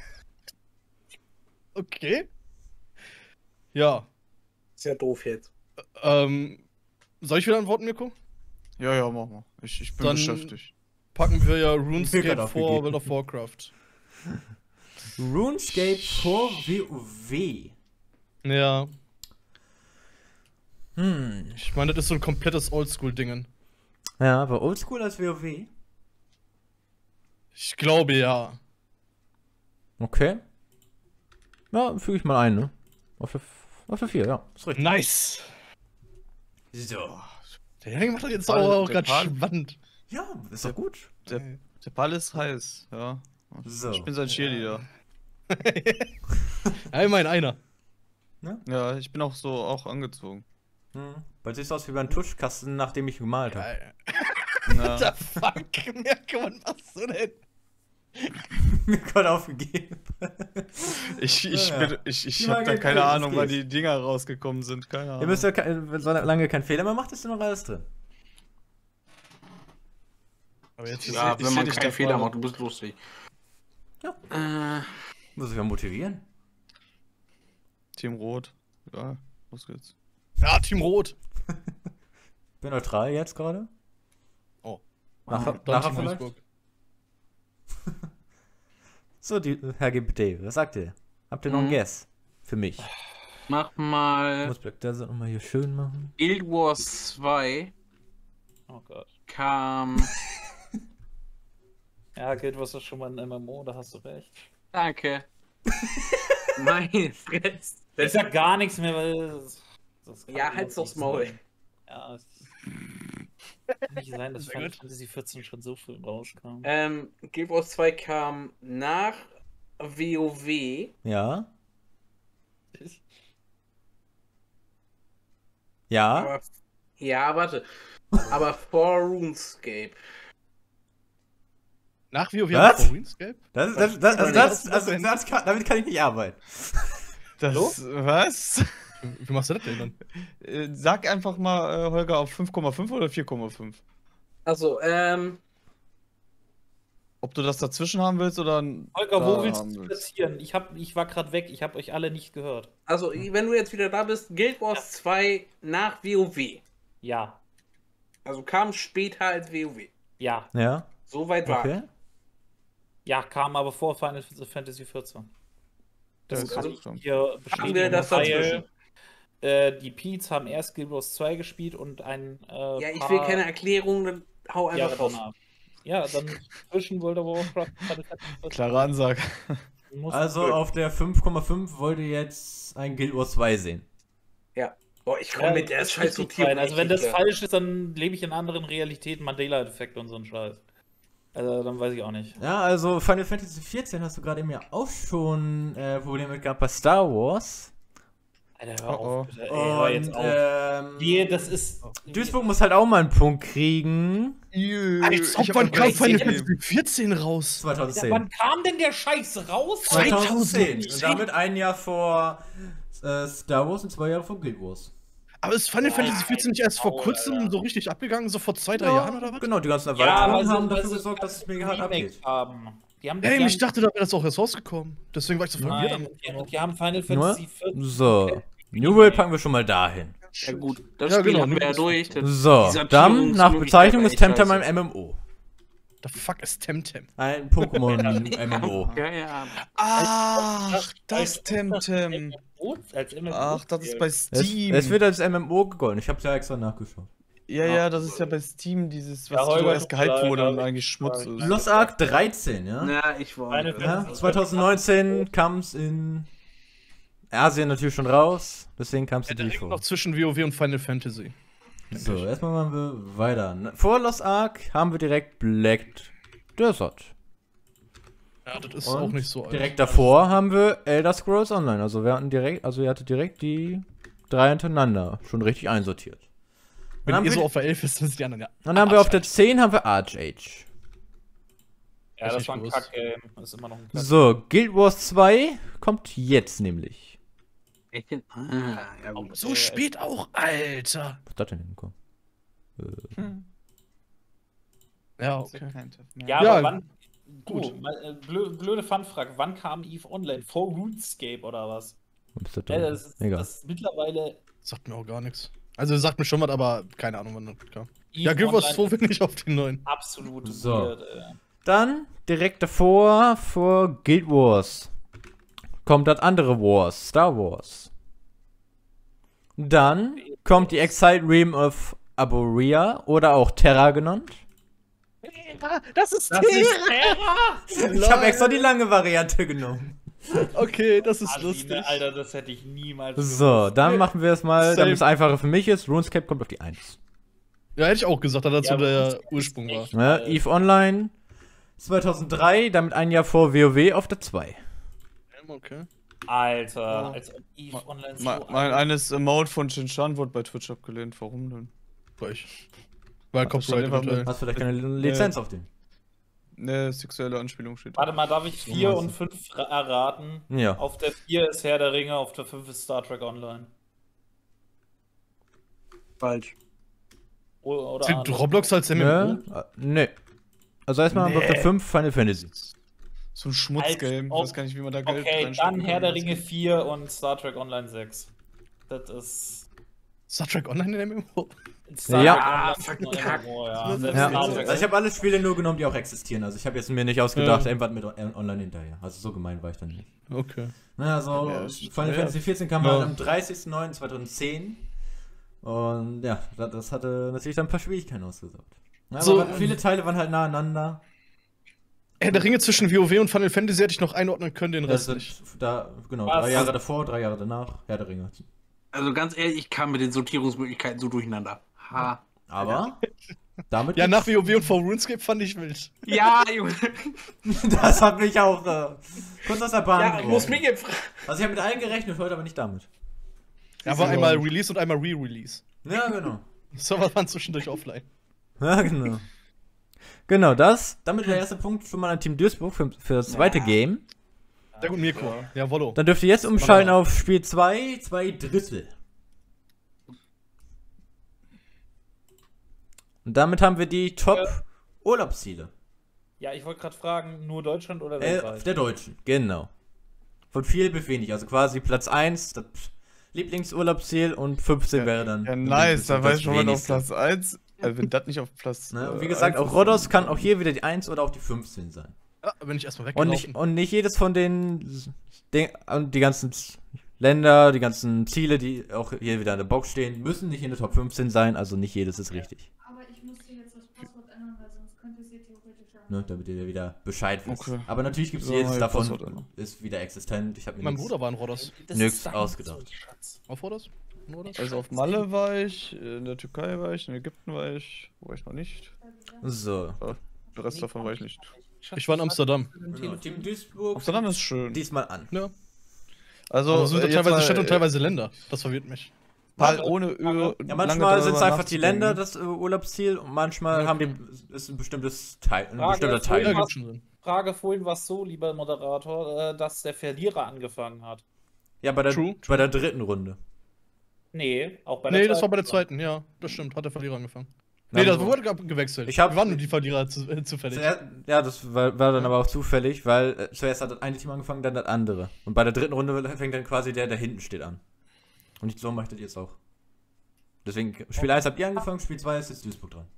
Speaker 3: Okay. Ja.
Speaker 5: Ist ja doof jetzt.
Speaker 3: Ähm. Soll ich wieder antworten, Mirko?
Speaker 4: Ja, ja, mach mal. Ich, ich bin
Speaker 3: Dann-
Speaker 4: beschäftigt.
Speaker 3: Packen wir ja
Speaker 1: Mir
Speaker 3: RuneScape
Speaker 1: grad
Speaker 3: vor
Speaker 1: aufgegeben.
Speaker 3: World of Warcraft.
Speaker 1: RuneScape vor WoW.
Speaker 3: Ja.
Speaker 1: Hm.
Speaker 3: Ich meine, das ist so ein komplettes Oldschool-Dingen.
Speaker 1: Ja, aber oldschool als WoW.
Speaker 3: Ich glaube ja.
Speaker 1: Okay. Ja, füge ich mal ein, ne? Auf der, auf der vier, ja. Ist richtig.
Speaker 3: Nice.
Speaker 1: So.
Speaker 3: Der Henning macht das jetzt
Speaker 4: Ball-
Speaker 3: aber auch
Speaker 4: der
Speaker 3: gerade
Speaker 4: Ball-
Speaker 3: spannend.
Speaker 1: Ja, ist doch gut.
Speaker 4: Der, der Ball ist heiß, ja.
Speaker 1: So.
Speaker 4: Ich bin sein Cheerleader.
Speaker 3: Ja, immerhin einer.
Speaker 4: Ja, ich bin auch so auch angezogen.
Speaker 1: Hm. Weil siehst aus wie beim Tuschkasten, nachdem ich gemalt habe.
Speaker 3: Geil.
Speaker 4: Ja.
Speaker 3: What the fuck? Mirko, was machst du denn?
Speaker 1: Gott aufgegeben.
Speaker 4: Ich, ich,
Speaker 1: Ja.
Speaker 4: bin, ich, ich
Speaker 1: Die
Speaker 4: hab
Speaker 1: mag
Speaker 4: da
Speaker 1: ich
Speaker 4: keine
Speaker 1: nicht,
Speaker 4: Ahnung,
Speaker 1: das
Speaker 4: wann
Speaker 1: geht.
Speaker 4: die Dinger rausgekommen sind. Keine Ahnung.
Speaker 1: Ihr müsst ja, ke- wenn solange kein Fehler mehr macht, ist noch alles drin.
Speaker 3: Aber jetzt
Speaker 5: Ja,
Speaker 4: ich
Speaker 5: wenn
Speaker 4: seh
Speaker 5: man
Speaker 4: dich
Speaker 5: keinen
Speaker 4: da
Speaker 5: Fehler
Speaker 4: vorne.
Speaker 5: macht, du bist lustig.
Speaker 1: Ja.
Speaker 5: Äh,
Speaker 1: Muss ich ja motivieren.
Speaker 4: Team Rot. Ja, los geht's.
Speaker 3: Ja, Team Rot.
Speaker 1: Bin neutral jetzt gerade.
Speaker 3: Oh.
Speaker 1: Nachher,
Speaker 3: Dann
Speaker 1: nachher
Speaker 3: Team
Speaker 1: vielleicht.
Speaker 3: Wolfsburg.
Speaker 1: So, die, Herr G B D, was sagt ihr? Habt ihr noch einen
Speaker 5: Mhm.
Speaker 1: Guess? Für mich.
Speaker 5: mach
Speaker 1: Ich
Speaker 5: mal
Speaker 1: muss Black Desert nochmal hier schön machen.
Speaker 5: Guild Wars zwei
Speaker 2: Oh Gott.
Speaker 5: kam.
Speaker 2: Ja, Guild Wars ist schon mal ein M M O, da hast du recht.
Speaker 5: Danke. Meine Fresse.
Speaker 2: Ich sag gar nichts mehr, weil. Das, das kann
Speaker 5: Ja,
Speaker 2: doch
Speaker 5: halt's
Speaker 2: nicht
Speaker 5: aufs Maul.
Speaker 2: sein. Ja, es kann nicht sein, dass
Speaker 3: Sehr
Speaker 2: Final
Speaker 3: gut.
Speaker 2: Fantasy vierzehn schon so früh rauskam.
Speaker 5: Ähm, Guild Wars zwei kam nach WoW.
Speaker 1: Ja? Ja?
Speaker 5: Aber, ja, warte. Aber vor RuneScape.
Speaker 3: Nach WoW
Speaker 1: Was?
Speaker 3: vor RuneScape?
Speaker 1: Das, das, das, also
Speaker 3: Was
Speaker 1: das,
Speaker 3: ist das
Speaker 1: also
Speaker 3: denn?
Speaker 1: das kann, damit kann ich nicht arbeiten.
Speaker 4: Das, was?
Speaker 3: Wie machst du das denn dann?
Speaker 4: Äh, Sag einfach mal, äh, Holger, auf fünf Komma fünf oder vier Komma fünf?
Speaker 5: Also, ähm,
Speaker 4: Ob du das dazwischen haben willst oder.
Speaker 2: Holger,
Speaker 4: da
Speaker 2: wo willst
Speaker 4: haben
Speaker 2: du platzieren? Ich, hab, ich war gerade weg, ich habe euch alle nicht gehört.
Speaker 5: also, wenn du jetzt wieder da bist, Guild Wars zwei nach WoW.
Speaker 2: Ja,
Speaker 5: Also kam später als WoW.
Speaker 2: ja,
Speaker 1: Ja?
Speaker 5: So weit war
Speaker 1: Okay.
Speaker 2: ja, kam aber vor Final Fantasy vierzehn. Das
Speaker 4: Ja,
Speaker 2: kann
Speaker 4: ist
Speaker 2: ich
Speaker 4: so.
Speaker 2: hier
Speaker 5: wir
Speaker 2: bestätigen,
Speaker 5: das
Speaker 2: weil
Speaker 5: dazwischen?
Speaker 2: äh, die Peets haben erst Guild Wars zwei gespielt und ein äh,
Speaker 5: Ja, ich
Speaker 2: paar
Speaker 5: will keine Erklärung, dann hau einfach
Speaker 2: Jahre
Speaker 5: raus.
Speaker 2: danach. Ja, dann zwischen World of Warcraft Final Fantasy vierzehn
Speaker 4: Klare Ansage.
Speaker 2: muss-
Speaker 1: Also auf der fünf Komma fünf wollt ihr jetzt ein Guild Wars zwei sehen.
Speaker 5: Boah, ich
Speaker 2: Ja,
Speaker 5: komme mit der
Speaker 2: das
Speaker 5: scheiß
Speaker 2: richtig
Speaker 5: Sortierung
Speaker 2: sein. Also
Speaker 5: nicht
Speaker 2: wenn das
Speaker 5: klar.
Speaker 2: falsch ist, dann lebe ich in anderen Realitäten, Mandela-Effekt und so ein Scheiß. Also dann weiß ich auch nicht.
Speaker 1: Ja, also Final Fantasy vierzehn hast du gerade eben ja auch schon äh, Probleme mit gehabt bei Star Wars.
Speaker 2: Alter, hör
Speaker 4: Oh,
Speaker 2: auf,
Speaker 4: oh.
Speaker 2: bitte. Ey, hör jetzt
Speaker 1: Und
Speaker 2: auf.
Speaker 1: ähm,
Speaker 2: Nee, das ist.
Speaker 1: Duisburg muss halt auch mal einen Punkt kriegen.
Speaker 3: Als ob wann kam Final Fantasy vierzehn raus?
Speaker 2: Ja,
Speaker 1: zweitausendzehn.
Speaker 2: wann kam denn der Scheiß raus?
Speaker 1: zweitausendzehn. Und damit ein Jahr vor äh, Star Wars und zwei Jahre vor Guild Wars.
Speaker 3: Aber ist Final
Speaker 2: Ja,
Speaker 3: Fantasy vierzehn nicht erst vor
Speaker 2: Maul,
Speaker 3: kurzem
Speaker 2: Alter.
Speaker 3: so richtig abgegangen? So vor zwei, drei
Speaker 1: Ja,
Speaker 3: Jahren oder was?
Speaker 1: Genau, die ganzen
Speaker 2: Ja,
Speaker 1: Erweiterungen
Speaker 2: weil sie-
Speaker 1: haben
Speaker 2: weil
Speaker 1: dafür
Speaker 2: sie
Speaker 1: gesorgt, dass es mega hart
Speaker 2: Remake
Speaker 1: abgeht.
Speaker 2: haben. Die haben,
Speaker 3: Hey,
Speaker 2: die
Speaker 3: ich
Speaker 2: haben,
Speaker 3: dachte, da wäre das auch erst rausgekommen. Deswegen war ich so verwirrt.
Speaker 2: nein,
Speaker 3: am-
Speaker 2: die, die haben Final
Speaker 1: Nur?
Speaker 2: Fantasy vierzehn.
Speaker 1: So. New World packen wir schon mal dahin.
Speaker 5: Ja gut, das
Speaker 3: Ja,
Speaker 5: Spiel
Speaker 3: genau,
Speaker 5: haben wir ja
Speaker 3: das-
Speaker 5: durch. Das-
Speaker 1: So,
Speaker 5: die Sortierung
Speaker 1: dann
Speaker 5: ist
Speaker 1: nach
Speaker 5: wirklich
Speaker 1: Bezeichnung ist
Speaker 5: echt
Speaker 1: Temtem
Speaker 5: scheiße.
Speaker 1: ein M M O.
Speaker 3: The fuck ist Temtem?
Speaker 1: Ein Pokémon-M M O.
Speaker 5: Ja, ja.
Speaker 4: Ach, das Temtem.
Speaker 2: Als M M O.
Speaker 4: Ach, das ist bei
Speaker 1: Es,
Speaker 4: Steam.
Speaker 1: es wird als M M O gegolten. Ich hab's ja extra nachgeschaut.
Speaker 4: Ja, ja, das ist ja bei Steam dieses, was
Speaker 2: Ja,
Speaker 4: so
Speaker 2: Holger,
Speaker 4: erst
Speaker 2: du
Speaker 4: gehypt
Speaker 2: kleiner
Speaker 4: wurde und
Speaker 2: Wichser.
Speaker 4: eigentlich Schmutz ist.
Speaker 1: Lost Ark dreizehn, ja?
Speaker 5: Na, ich war.
Speaker 2: Meine
Speaker 5: nicht.
Speaker 2: Fresse.
Speaker 1: ja zwanzig neunzehn kam's in Asien natürlich schon raus. Deswegen kam's
Speaker 3: Ja,
Speaker 1: in
Speaker 3: der
Speaker 1: die
Speaker 3: liegt
Speaker 1: vor.
Speaker 3: noch zwischen WoW und Final Fantasy.
Speaker 1: So, erstmal machen wir weiter. Vor Lost Ark haben wir direkt Black Desert.
Speaker 3: Ja, das ist
Speaker 1: Und
Speaker 3: auch nicht so alt.
Speaker 1: direkt davor haben wir Elder Scrolls Online. Also wir hatten direkt, also ihr hattet direkt die drei hintereinander schon richtig einsortiert. Dann
Speaker 3: Wenn
Speaker 1: haben,
Speaker 3: ihr so
Speaker 1: wir,
Speaker 3: auf der elf ist, dann sind die anderen ja.
Speaker 1: dann haben wir auf der zehn haben wir Archage.
Speaker 2: Ja, das
Speaker 3: Richtig
Speaker 2: war ein
Speaker 3: groß.
Speaker 2: Kack-Game. Das ist immer noch ein Kack.
Speaker 1: So, Guild Wars zwei kommt jetzt nämlich.
Speaker 5: Echt? Ah, ja gut.
Speaker 3: So spät auch, Alter.
Speaker 1: Was ist das denn hingekommen?
Speaker 4: Hm.
Speaker 3: Ja,
Speaker 4: Ist ja
Speaker 3: okay.
Speaker 4: kein Tef mehr.
Speaker 2: Ja,
Speaker 3: Ja,
Speaker 2: aber wann.
Speaker 3: gut.
Speaker 2: Gut. Mal, äh, blö, blöde Funfrage. Wann kam EVE Online? Vor RuneScape oder was?
Speaker 1: Was ist das
Speaker 2: Ja,
Speaker 1: denn?
Speaker 2: das ist,
Speaker 1: Egal.
Speaker 2: das ist mittlerweile.
Speaker 3: Sagt mir auch gar nichts. Also sagt mir schon was, aber keine Ahnung, wann das kam.
Speaker 2: EVE
Speaker 3: Ja, Guild Wars
Speaker 2: Online
Speaker 3: zwei bin ich auf den neuen.
Speaker 2: absolut
Speaker 1: So.
Speaker 2: weird, äh.
Speaker 1: Dann direkt davor, vor Guild Wars, kommt das andere Wars, Star Wars. Dann kommt die Exiled Realm of Arborea oder auch Terra genannt.
Speaker 3: Das ist
Speaker 2: Das ist Terra!
Speaker 1: Ich habe extra die lange Variante genommen.
Speaker 3: Okay, das ist
Speaker 2: Aline,
Speaker 3: lustig.
Speaker 2: Alter, das hätte ich niemals.
Speaker 1: So, dann machen wir es mal, damit es
Speaker 3: Same.
Speaker 1: einfacher für mich ist. RuneScape kommt auf die eins.
Speaker 3: Ja, hätte ich auch gesagt, da dazu
Speaker 2: Ja,
Speaker 3: der
Speaker 2: RuneScape
Speaker 3: Ursprung
Speaker 2: ist
Speaker 3: war.
Speaker 2: echt-
Speaker 1: Ne?
Speaker 2: Äh,
Speaker 1: EVE Online zweitausenddrei, damit ein Jahr vor WoW auf der zwei.
Speaker 3: Okay.
Speaker 2: Alter,
Speaker 4: Ja.
Speaker 2: als ob EVE Online so.
Speaker 4: Mein, mein eines Emote von Shin-Chan wurde bei Twitch abgelehnt. Warum denn?
Speaker 3: War ich. Weil
Speaker 4: Ja,
Speaker 3: Copyright
Speaker 4: stand einfach
Speaker 3: eventuell.
Speaker 1: Hast vielleicht keine Lizenz auf den.
Speaker 4: Ne, sexuelle Anspielung steht.
Speaker 2: Warte mal, darf ich vier und fünf erraten?
Speaker 1: Ja.
Speaker 2: Auf der vier ist Herr der Ringe, auf der fünf ist Star Trek Online.
Speaker 5: Falsch.
Speaker 2: Oder, oder
Speaker 3: Zählt
Speaker 2: anders.
Speaker 3: Roblox als M M O?
Speaker 1: Ne? Äh, Nee. Also erstmal haben wir auf der fünf Final Fantasy.
Speaker 4: So ein Schmutzgame. Ich
Speaker 2: Als
Speaker 4: weiß gar nicht, wie man da Geld
Speaker 2: Okay,
Speaker 4: reinstecken
Speaker 2: dann
Speaker 4: kann,
Speaker 2: Herr der
Speaker 4: das
Speaker 2: Ringe
Speaker 4: geht.
Speaker 2: vier und Star Trek Online sechs. Das ist.
Speaker 3: Star Trek Online in M M O?
Speaker 2: Star
Speaker 1: Ja.
Speaker 2: Trek
Speaker 5: Ah,
Speaker 2: Online ist nur
Speaker 5: verkackt.
Speaker 2: M M O, ja.
Speaker 3: Ja,
Speaker 2: Selbst
Speaker 1: Ja,
Speaker 2: Star
Speaker 1: also
Speaker 2: Trek
Speaker 1: ich habe alle Spiele nur genommen, die auch existieren. Also ich habe jetzt mir nicht ausgedacht,
Speaker 3: Ja.
Speaker 1: irgendwas mit on- online hinterher. Also so gemein war ich dann nicht.
Speaker 3: Okay.
Speaker 1: Na, also
Speaker 4: Ja, ist-
Speaker 1: Final
Speaker 3: ja.
Speaker 1: Fantasy vierzehn kam
Speaker 3: Ja.
Speaker 1: halt am dreißigsten neunten zweitausendzehn. Und ja, das, das hatte natürlich dann ein paar Schwierigkeiten ausgesaugt. Ja,
Speaker 3: So,
Speaker 1: aber viele Teile waren halt nah aneinander.
Speaker 3: Herr der Ringe zwischen WoW und Final Fantasy hätte ich noch einordnen können, den
Speaker 1: Das
Speaker 3: Rest
Speaker 1: sind
Speaker 3: nicht.
Speaker 1: da, genau,
Speaker 2: Was?
Speaker 1: drei Jahre davor, drei Jahre danach, Herr der Ringe.
Speaker 5: Also ganz ehrlich, ich kam mit den Sortierungsmöglichkeiten so durcheinander. Ha.
Speaker 1: Aber damit.
Speaker 3: Ja, nach WoW und vor RuneScape fand ich wild.
Speaker 5: Ja, Junge.
Speaker 1: Das hat mich auch äh, kurz aus der Bahn
Speaker 5: Ja, ich muss
Speaker 1: geworfen.
Speaker 5: mich jetzt fragen.
Speaker 1: Also ich habe mit allen gerechnet, heute aber nicht damit.
Speaker 3: Ja, war einmal Release und einmal Re-Release.
Speaker 1: Ja, genau.
Speaker 3: Server waren zwischendurch offline.
Speaker 1: Ja, genau. Genau, das. Damit der erste Punkt schon mal an Team Duisburg für, für das zweite Game.
Speaker 3: Sehr gut, Mirko. Ja, Wollo.
Speaker 1: Dann dürft ihr jetzt umschalten auf Spiel zwei, zwei Drittel. Und damit haben wir die Top-Urlaubsziele.
Speaker 2: Ja, ich wollte gerade fragen, nur Deutschland oder
Speaker 1: Äh,
Speaker 2: weltweit?
Speaker 1: der Deutschen, genau. Von viel bis wenig. Also quasi Platz eins, das Lieblingsurlaubsziel und fünfzehn wäre dann.
Speaker 4: Ja, nice, da
Speaker 1: das
Speaker 4: weiß ich schon mal auf
Speaker 1: wenigste.
Speaker 4: Platz eins. Also wenn das nicht auf Platz.
Speaker 1: Ne? Und
Speaker 4: äh,
Speaker 1: wie gesagt,
Speaker 4: eins
Speaker 1: auch
Speaker 4: ist,
Speaker 1: Rhodos
Speaker 4: dann-
Speaker 1: kann auch hier wieder die eins oder auch die fünfzehn sein.
Speaker 3: Ja, bin ich erstmal
Speaker 1: Und
Speaker 3: weggelaufen.
Speaker 1: nicht, und nicht jedes von den, den, und die ganzen Länder, die ganzen Ziele, die auch hier wieder in der Box stehen, müssen nicht in der Top fünfzehn sein, also nicht jedes ist richtig.
Speaker 6: Aber ich musste jetzt das Passwort ändern, weil sonst könnte es hier theoretisch haben.
Speaker 1: Ne? Damit ihr wieder Bescheid wisst.
Speaker 4: Okay.
Speaker 1: Aber natürlich gibt es
Speaker 4: So,
Speaker 1: jedes
Speaker 4: halt
Speaker 1: davon,
Speaker 4: Passwort ändern.
Speaker 1: ist wieder existent. Ich habe mir
Speaker 3: Mein
Speaker 1: nix-
Speaker 3: Bruder war in Rhodos.
Speaker 2: Das
Speaker 1: nix
Speaker 2: ist dein
Speaker 1: ausgedacht.
Speaker 2: Schatz.
Speaker 3: Auf Rhodos? In Rhodos?
Speaker 4: Also auf Malle war ich, in der Türkei war ich, in Ägypten war ich, wo war ich noch nicht.
Speaker 1: So.
Speaker 4: Der Rest davon war ich nicht.
Speaker 3: Ich war in Amsterdam.
Speaker 1: Genau, Team Duisburg.
Speaker 4: Amsterdam ist schön.
Speaker 1: Diesmal an.
Speaker 3: Ja.
Speaker 4: Also,
Speaker 3: Aber es sind
Speaker 4: äh,
Speaker 3: doch
Speaker 4: jetzt
Speaker 3: teilweise
Speaker 4: mal,
Speaker 3: Städte und
Speaker 4: äh,
Speaker 3: teilweise Länder. Das verwirrt mich.
Speaker 4: Mal ohne Ö
Speaker 1: Ja, manchmal sind es einfach die Länder das äh, Urlaubsziel und manchmal haben die ist ein bestimmtes Teil, ein
Speaker 2: Frage,
Speaker 1: bestimmter
Speaker 3: Ja,
Speaker 1: Teil.
Speaker 2: Frage,
Speaker 3: gibt schon Sinn.
Speaker 2: Frage vorhin war so, lieber Moderator, äh, dass der Verlierer angefangen hat.
Speaker 1: Ja, bei der,
Speaker 3: True,
Speaker 1: bei der dritten Runde.
Speaker 2: Nee, auch bei der
Speaker 3: Nee, das war bei der
Speaker 2: zweiten.
Speaker 3: zweiten, ja. Das stimmt, hat der Verlierer angefangen.
Speaker 1: Ja,
Speaker 3: Nee, das
Speaker 1: wo-
Speaker 3: wurde ge- gewechselt.
Speaker 1: Ich hab-
Speaker 3: Wir waren nur die Verlierer zu, äh, zufällig.
Speaker 1: Zuerst- Ja, das war, war dann aber auch zufällig, weil äh, zuerst hat das eine Team angefangen, dann das andere. Und bei der dritten Runde fängt dann quasi der, der hinten steht an. Und so möchtet ihr es auch. Deswegen, Spiel eins habt ihr angefangen, Spiel zwei ist jetzt Duisburg dran.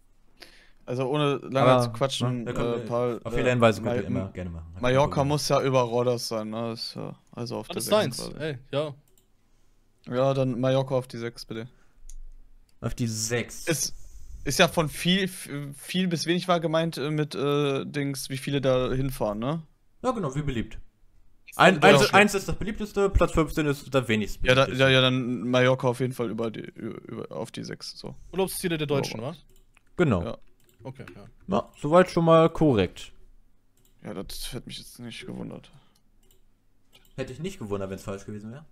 Speaker 4: Also ohne lange
Speaker 1: Aber,
Speaker 4: zu quatschen,
Speaker 1: ne, da können
Speaker 4: äh,
Speaker 1: wir-
Speaker 4: Paul,
Speaker 1: Auf
Speaker 4: äh,
Speaker 1: viele Hinweise könnt ihr
Speaker 4: Ma-
Speaker 1: immer gerne machen.
Speaker 4: Mallorca muss ja über Rhodos sein, ne? Das ist ja, also auf
Speaker 3: Das
Speaker 4: der
Speaker 3: ist
Speaker 4: sechs
Speaker 3: deins.
Speaker 4: quasi.
Speaker 3: Ey, ja.
Speaker 4: Ja, dann Mallorca auf die sechs bitte.
Speaker 1: Auf die sechs.
Speaker 4: Ist, ist ja von viel, viel bis wenig war gemeint äh, mit äh, Dings, wie viele da hinfahren, ne?
Speaker 1: Ja, genau, wie beliebt. Ein,
Speaker 4: Ja,
Speaker 1: eins,
Speaker 4: okay.
Speaker 1: eins ist das beliebteste, Platz fünfzehn ist der wenigste.
Speaker 4: Ja, da, ja, ja, dann Mallorca auf jeden Fall über die, über, über, auf die sechs, so.
Speaker 3: Urlaubsziele der Deutschen,
Speaker 4: Oh.
Speaker 3: wa?
Speaker 1: Genau.
Speaker 4: Ja.
Speaker 3: Okay, ja.
Speaker 1: Ja, soweit schon mal korrekt.
Speaker 4: Ja, das hätte mich jetzt nicht gewundert.
Speaker 1: Hätte ich nicht gewundert, wenn es falsch gewesen wäre.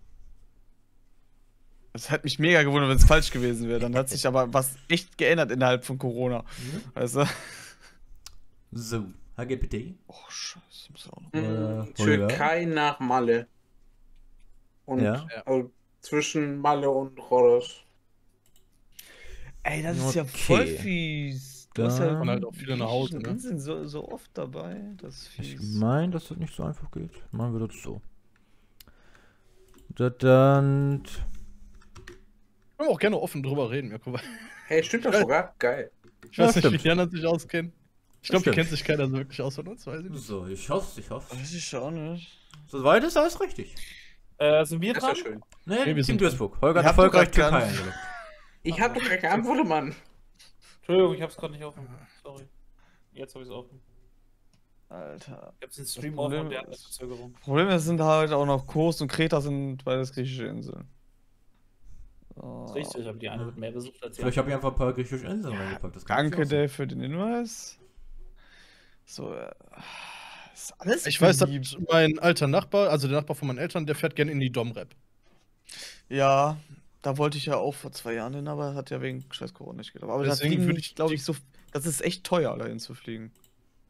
Speaker 4: Es hätte mich mega gewundert, wenn es falsch gewesen wäre. Dann hat sich aber was echt geändert innerhalb von Corona. Weißt du?
Speaker 1: So, H G P T.
Speaker 4: Oh, scheiße, muss auch noch.
Speaker 1: Äh,
Speaker 5: Mhm. Türkei nach Malle. Und
Speaker 1: Ja.
Speaker 5: also zwischen Malle und Rhodos.
Speaker 4: Ey, das
Speaker 1: ist ja voll
Speaker 4: fies.
Speaker 1: Du hast ja-
Speaker 3: Kommen halt auch viele nach Hause, ne?
Speaker 4: Inseln so, so oft dabei. Das ist
Speaker 1: Ich
Speaker 4: fies.
Speaker 1: meine, dass das nicht so einfach geht. Machen wir das so. Da- Dann.
Speaker 3: Können wir auch gerne offen drüber reden, Mirko.
Speaker 5: Hey, stimmt das sogar? Geil.
Speaker 3: Ich weiß
Speaker 1: Ja,
Speaker 3: nicht, wie
Speaker 1: stimmt.
Speaker 3: die anderen sich auskennen. Ich glaube,
Speaker 1: stimmt.
Speaker 3: die kennt sich keiner so wirklich aus von uns, weiß ich nicht.
Speaker 1: So, ich hoffe, ich hoffe.
Speaker 4: Weiß ich auch nicht.
Speaker 1: Soweit ist alles richtig.
Speaker 2: Äh, sind wir
Speaker 5: Das
Speaker 2: dran?
Speaker 5: ist ja schön.
Speaker 1: Nee,
Speaker 3: wir
Speaker 1: Team
Speaker 3: sind-
Speaker 1: Duisburg. Holger
Speaker 4: Ihr
Speaker 1: hat
Speaker 4: habt doch
Speaker 1: erfolgreich
Speaker 4: grad
Speaker 1: Türkei
Speaker 4: gar-
Speaker 1: eingeloggt.
Speaker 5: Ich hab doch gar keine Antwort, Mann.
Speaker 2: Entschuldigung, ich hab's gerade nicht offen. Sorry. Jetzt hab ich's offen.
Speaker 4: Alter.
Speaker 2: Ich hab's den Stream
Speaker 4: Das
Speaker 2: offen
Speaker 4: Problem
Speaker 2: und der hat eine
Speaker 4: ist-
Speaker 2: Verzögerung.
Speaker 4: Problem ist, sind halt auch noch Kos und Kreta sind beides griechische Inseln. Oh.
Speaker 2: Das ist richtig, ich habe die eine mit mehr besucht als die
Speaker 1: Vielleicht habe ich einfach ein paar griechische Inseln reingepackt. Das kann
Speaker 4: Danke,
Speaker 1: natürlich auch
Speaker 4: Dave, für den Hinweis. So, äh, ist alles
Speaker 3: Ich weiß, dass
Speaker 4: beliebt.
Speaker 3: mein alter Nachbar, also der Nachbar von meinen Eltern, der fährt gerne in die Dom-Rap.
Speaker 4: Ja, da wollte ich ja auch vor zwei Jahren hin, aber hat ja wegen scheiß Corona nicht geklappt. Aber das
Speaker 3: Deswegen
Speaker 4: fliegen
Speaker 3: würde
Speaker 4: ich,
Speaker 3: ich
Speaker 4: glaube
Speaker 3: die-
Speaker 4: ich, so. Das ist echt teuer, dahin zu fliegen.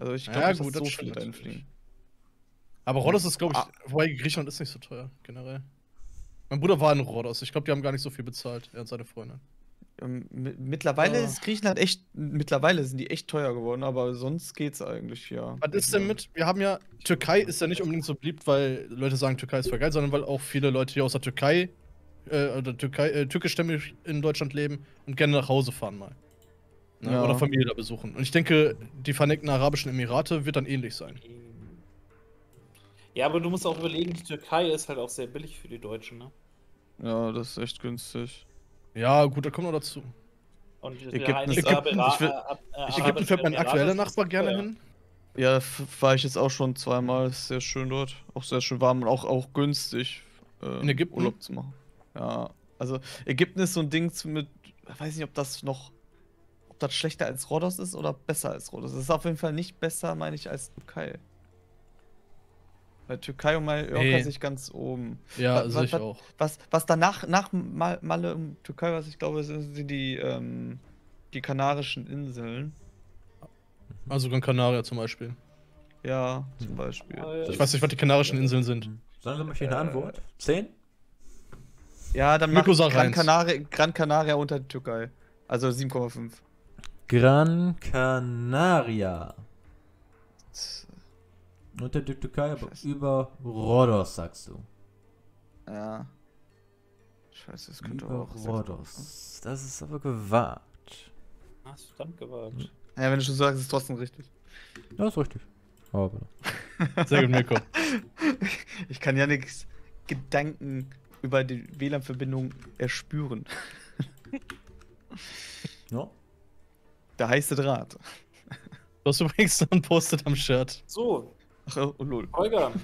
Speaker 4: Also ich
Speaker 3: Ja,
Speaker 4: glaube nicht,
Speaker 3: gut,
Speaker 4: dass
Speaker 3: das
Speaker 4: so viele
Speaker 3: stimmt
Speaker 4: dahin
Speaker 3: natürlich.
Speaker 4: fliegen.
Speaker 3: Aber Rhodos ist, glaube ich,
Speaker 4: Ah.
Speaker 3: wobei Griechenland ist nicht so teuer, generell. Mein Bruder war in Rhodos. Ich glaube, die haben gar nicht so viel bezahlt, er und seine Freundin.
Speaker 4: Ähm, mi- mittlerweile
Speaker 3: Ah.
Speaker 4: ist Griechenland echt, mittlerweile sind die echt teuer geworden, aber sonst geht's eigentlich, ja.
Speaker 3: Was ist denn mit, wir haben ja, Türkei ist ja nicht unbedingt so beliebt, weil Leute sagen, Türkei ist voll geil, sondern weil auch viele Leute hier aus der Türkei, äh, oder Türkei, äh, türkischstämmig in Deutschland leben und gerne nach Hause fahren mal. Ne?
Speaker 4: Ja.
Speaker 3: Oder Familie da besuchen. Und ich denke, die Vereinigten Arabischen Emirate wird dann ähnlich sein.
Speaker 2: Ja, aber du musst auch überlegen, die Türkei ist halt auch sehr billig für die Deutschen, ne?
Speaker 4: Ja, das ist echt günstig.
Speaker 3: Ja, gut, da kommt noch dazu.
Speaker 2: Und die
Speaker 4: Ägypten
Speaker 2: Vereinigten
Speaker 3: ist-
Speaker 2: Arabi-
Speaker 4: ich will-
Speaker 2: Arab- äh,
Speaker 3: Ägypten
Speaker 2: Arabischen
Speaker 3: fährt mein
Speaker 2: Emirate
Speaker 3: aktueller
Speaker 2: ist
Speaker 3: Nachbar gerne
Speaker 2: teuer.
Speaker 3: hin.
Speaker 4: Ja, f- war ich jetzt auch schon zweimal, ist sehr schön dort. Auch sehr schön warm und auch, auch günstig, äh,
Speaker 3: In Ägypten?
Speaker 4: Urlaub zu machen. Ja, also Ägypten ist so ein Ding zu- mit, ich weiß nicht, ob das noch, ob das schlechter als Rhodos ist oder besser als Rhodos. Es ist auf jeden Fall nicht besser, meine ich, als Türkei. Weil Türkei und Mallorca
Speaker 3: Nee.
Speaker 4: sich ganz oben.
Speaker 3: Ja,
Speaker 4: Wa-
Speaker 3: sehe
Speaker 4: wa-
Speaker 3: ich
Speaker 4: wa-
Speaker 3: auch.
Speaker 4: Was, was danach, nach Mal- Malle und Türkei, was ich glaube, sind sind die, ähm, die Kanarischen Inseln.
Speaker 3: Also Gran Canaria zum Beispiel.
Speaker 4: Ja, zum Beispiel.
Speaker 2: Äh,
Speaker 3: Ich weiß nicht, was die Kanarischen Inseln sind.
Speaker 1: Sagen Sie mal hier eine
Speaker 2: Äh,
Speaker 1: Antwort. Zehn?
Speaker 4: Ja, dann macht
Speaker 3: Mirko, sag
Speaker 4: Gran
Speaker 3: eins.
Speaker 4: Canaria, Gran Canaria unter die Türkei. Also sieben Komma fünf.
Speaker 1: Gran Canaria. Unter der Türkei, aber
Speaker 4: Scheiße.
Speaker 1: über Rhodos, sagst du.
Speaker 4: Ja. Scheiße, das könnte
Speaker 1: Über
Speaker 4: auch.
Speaker 1: Rhodos. Das ist aber gewagt.
Speaker 2: Hast du verdammt gewagt.
Speaker 4: Ja, wenn du schon sagst, ist es trotzdem richtig.
Speaker 1: Ja, ist richtig. Aber.
Speaker 3: Sehr gut, Mirko.
Speaker 4: Ich kann ja nichts Gedanken über die W L A N-Verbindung erspüren.
Speaker 1: Ja.
Speaker 4: Der heiße Draht.
Speaker 3: Du hast übrigens noch ein Post-it am Shirt.
Speaker 2: So,
Speaker 4: Ach, oh, lol.
Speaker 2: Holger,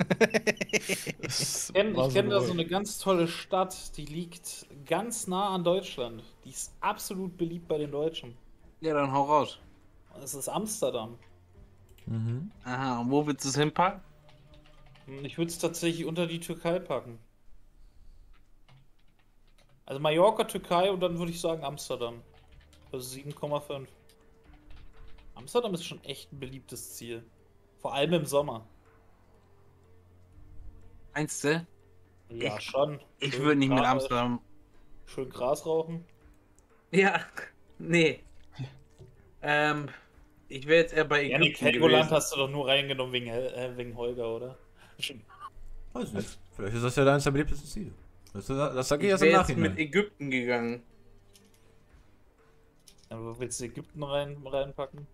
Speaker 3: Das
Speaker 2: ich kenne
Speaker 3: war
Speaker 2: ich kenn da
Speaker 3: wohl.
Speaker 2: so eine ganz tolle Stadt, die liegt ganz nah an Deutschland. Die ist absolut beliebt bei den Deutschen.
Speaker 5: Ja, dann hau raus.
Speaker 2: Das ist Amsterdam.
Speaker 1: Mhm.
Speaker 5: Aha, und wo willst du es hinpacken?
Speaker 2: Hm, Ich würde es tatsächlich unter die Türkei packen. Also Mallorca, Türkei und dann würde ich sagen Amsterdam. Also sieben Komma fünf. Amsterdam ist schon echt ein beliebtes Ziel. Vor allem im Sommer.
Speaker 5: Meinst du?
Speaker 2: Ja,
Speaker 5: Ich-
Speaker 2: schon.
Speaker 5: Ich
Speaker 2: Schön
Speaker 5: würde nicht mit
Speaker 2: Gras-
Speaker 5: Amsterdam.
Speaker 2: Schön Gras rauchen.
Speaker 5: Ja, nee. Ähm, ich wäre jetzt eher bei
Speaker 2: Ja, nee,
Speaker 5: Ägypten
Speaker 2: Helgoland
Speaker 5: gewesen.
Speaker 2: hast du doch nur reingenommen wegen, Hel- äh, wegen Holger, oder?
Speaker 1: Weiß nicht. Vielleicht ist das ja eines der beliebtesten Ziele. Das, das sag ich
Speaker 5: Ich
Speaker 1: erst im
Speaker 5: wäre jetzt mit
Speaker 1: Nachhinein.
Speaker 5: Ägypten gegangen.
Speaker 2: Aber willst du Ägypten rein, reinpacken?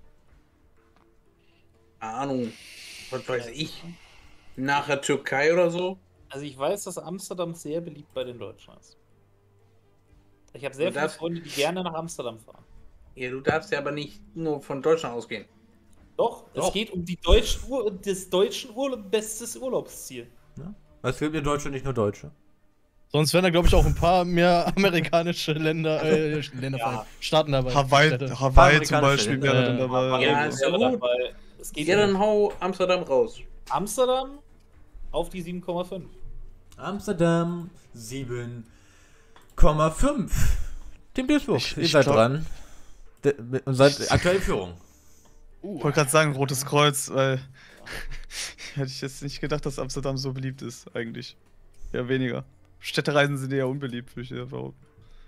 Speaker 5: Keine Ahnung. Was weiß ich. Nachher Türkei oder so.
Speaker 2: Also ich weiß, dass Amsterdam sehr beliebt bei den Deutschen ist. Ich habe sehr
Speaker 5: Und
Speaker 2: viele
Speaker 5: das-
Speaker 2: Freunde, die gerne nach Amsterdam fahren.
Speaker 5: Ja, du darfst ja aber nicht nur von Deutschland ausgehen.
Speaker 2: Doch, es
Speaker 1: Doch.
Speaker 2: geht um die deutschen Ur des deutschen Urlaub bestes Urlaubsziel.
Speaker 1: Ja? Es gibt in Deutschland nicht nur Deutsche.
Speaker 3: Sonst wären da, glaube ich, auch ein paar mehr amerikanische Länder, äh, Länder
Speaker 2: Ja.
Speaker 3: Staaten dabei.
Speaker 4: Hawaii,
Speaker 3: Städte.
Speaker 4: Hawaii zum
Speaker 1: Amerikanische
Speaker 4: Beispiel
Speaker 3: Länder.
Speaker 4: wäre dann
Speaker 3: Ja.
Speaker 4: dabei.
Speaker 5: Ja,
Speaker 2: Ja,
Speaker 5: ist
Speaker 2: ist
Speaker 5: ja gut.
Speaker 2: dabei. Es geht
Speaker 5: Ja,
Speaker 2: um
Speaker 5: dann hau Amsterdam raus.
Speaker 2: Amsterdam auf die sieben Komma fünf.
Speaker 1: Amsterdam sieben Komma fünf. Tim Duisburg,
Speaker 4: Ich-
Speaker 1: ihr
Speaker 4: ich
Speaker 1: seid
Speaker 4: glaub-
Speaker 1: dran. De, und seid aktuell in Führung.
Speaker 4: Ich wollte gerade sagen, Rotes Kreuz, weil hätte ich jetzt nicht gedacht, dass Amsterdam so beliebt ist, eigentlich. Ja, weniger. Städtereisen sind eher unbeliebt, würde ich eher behaupten.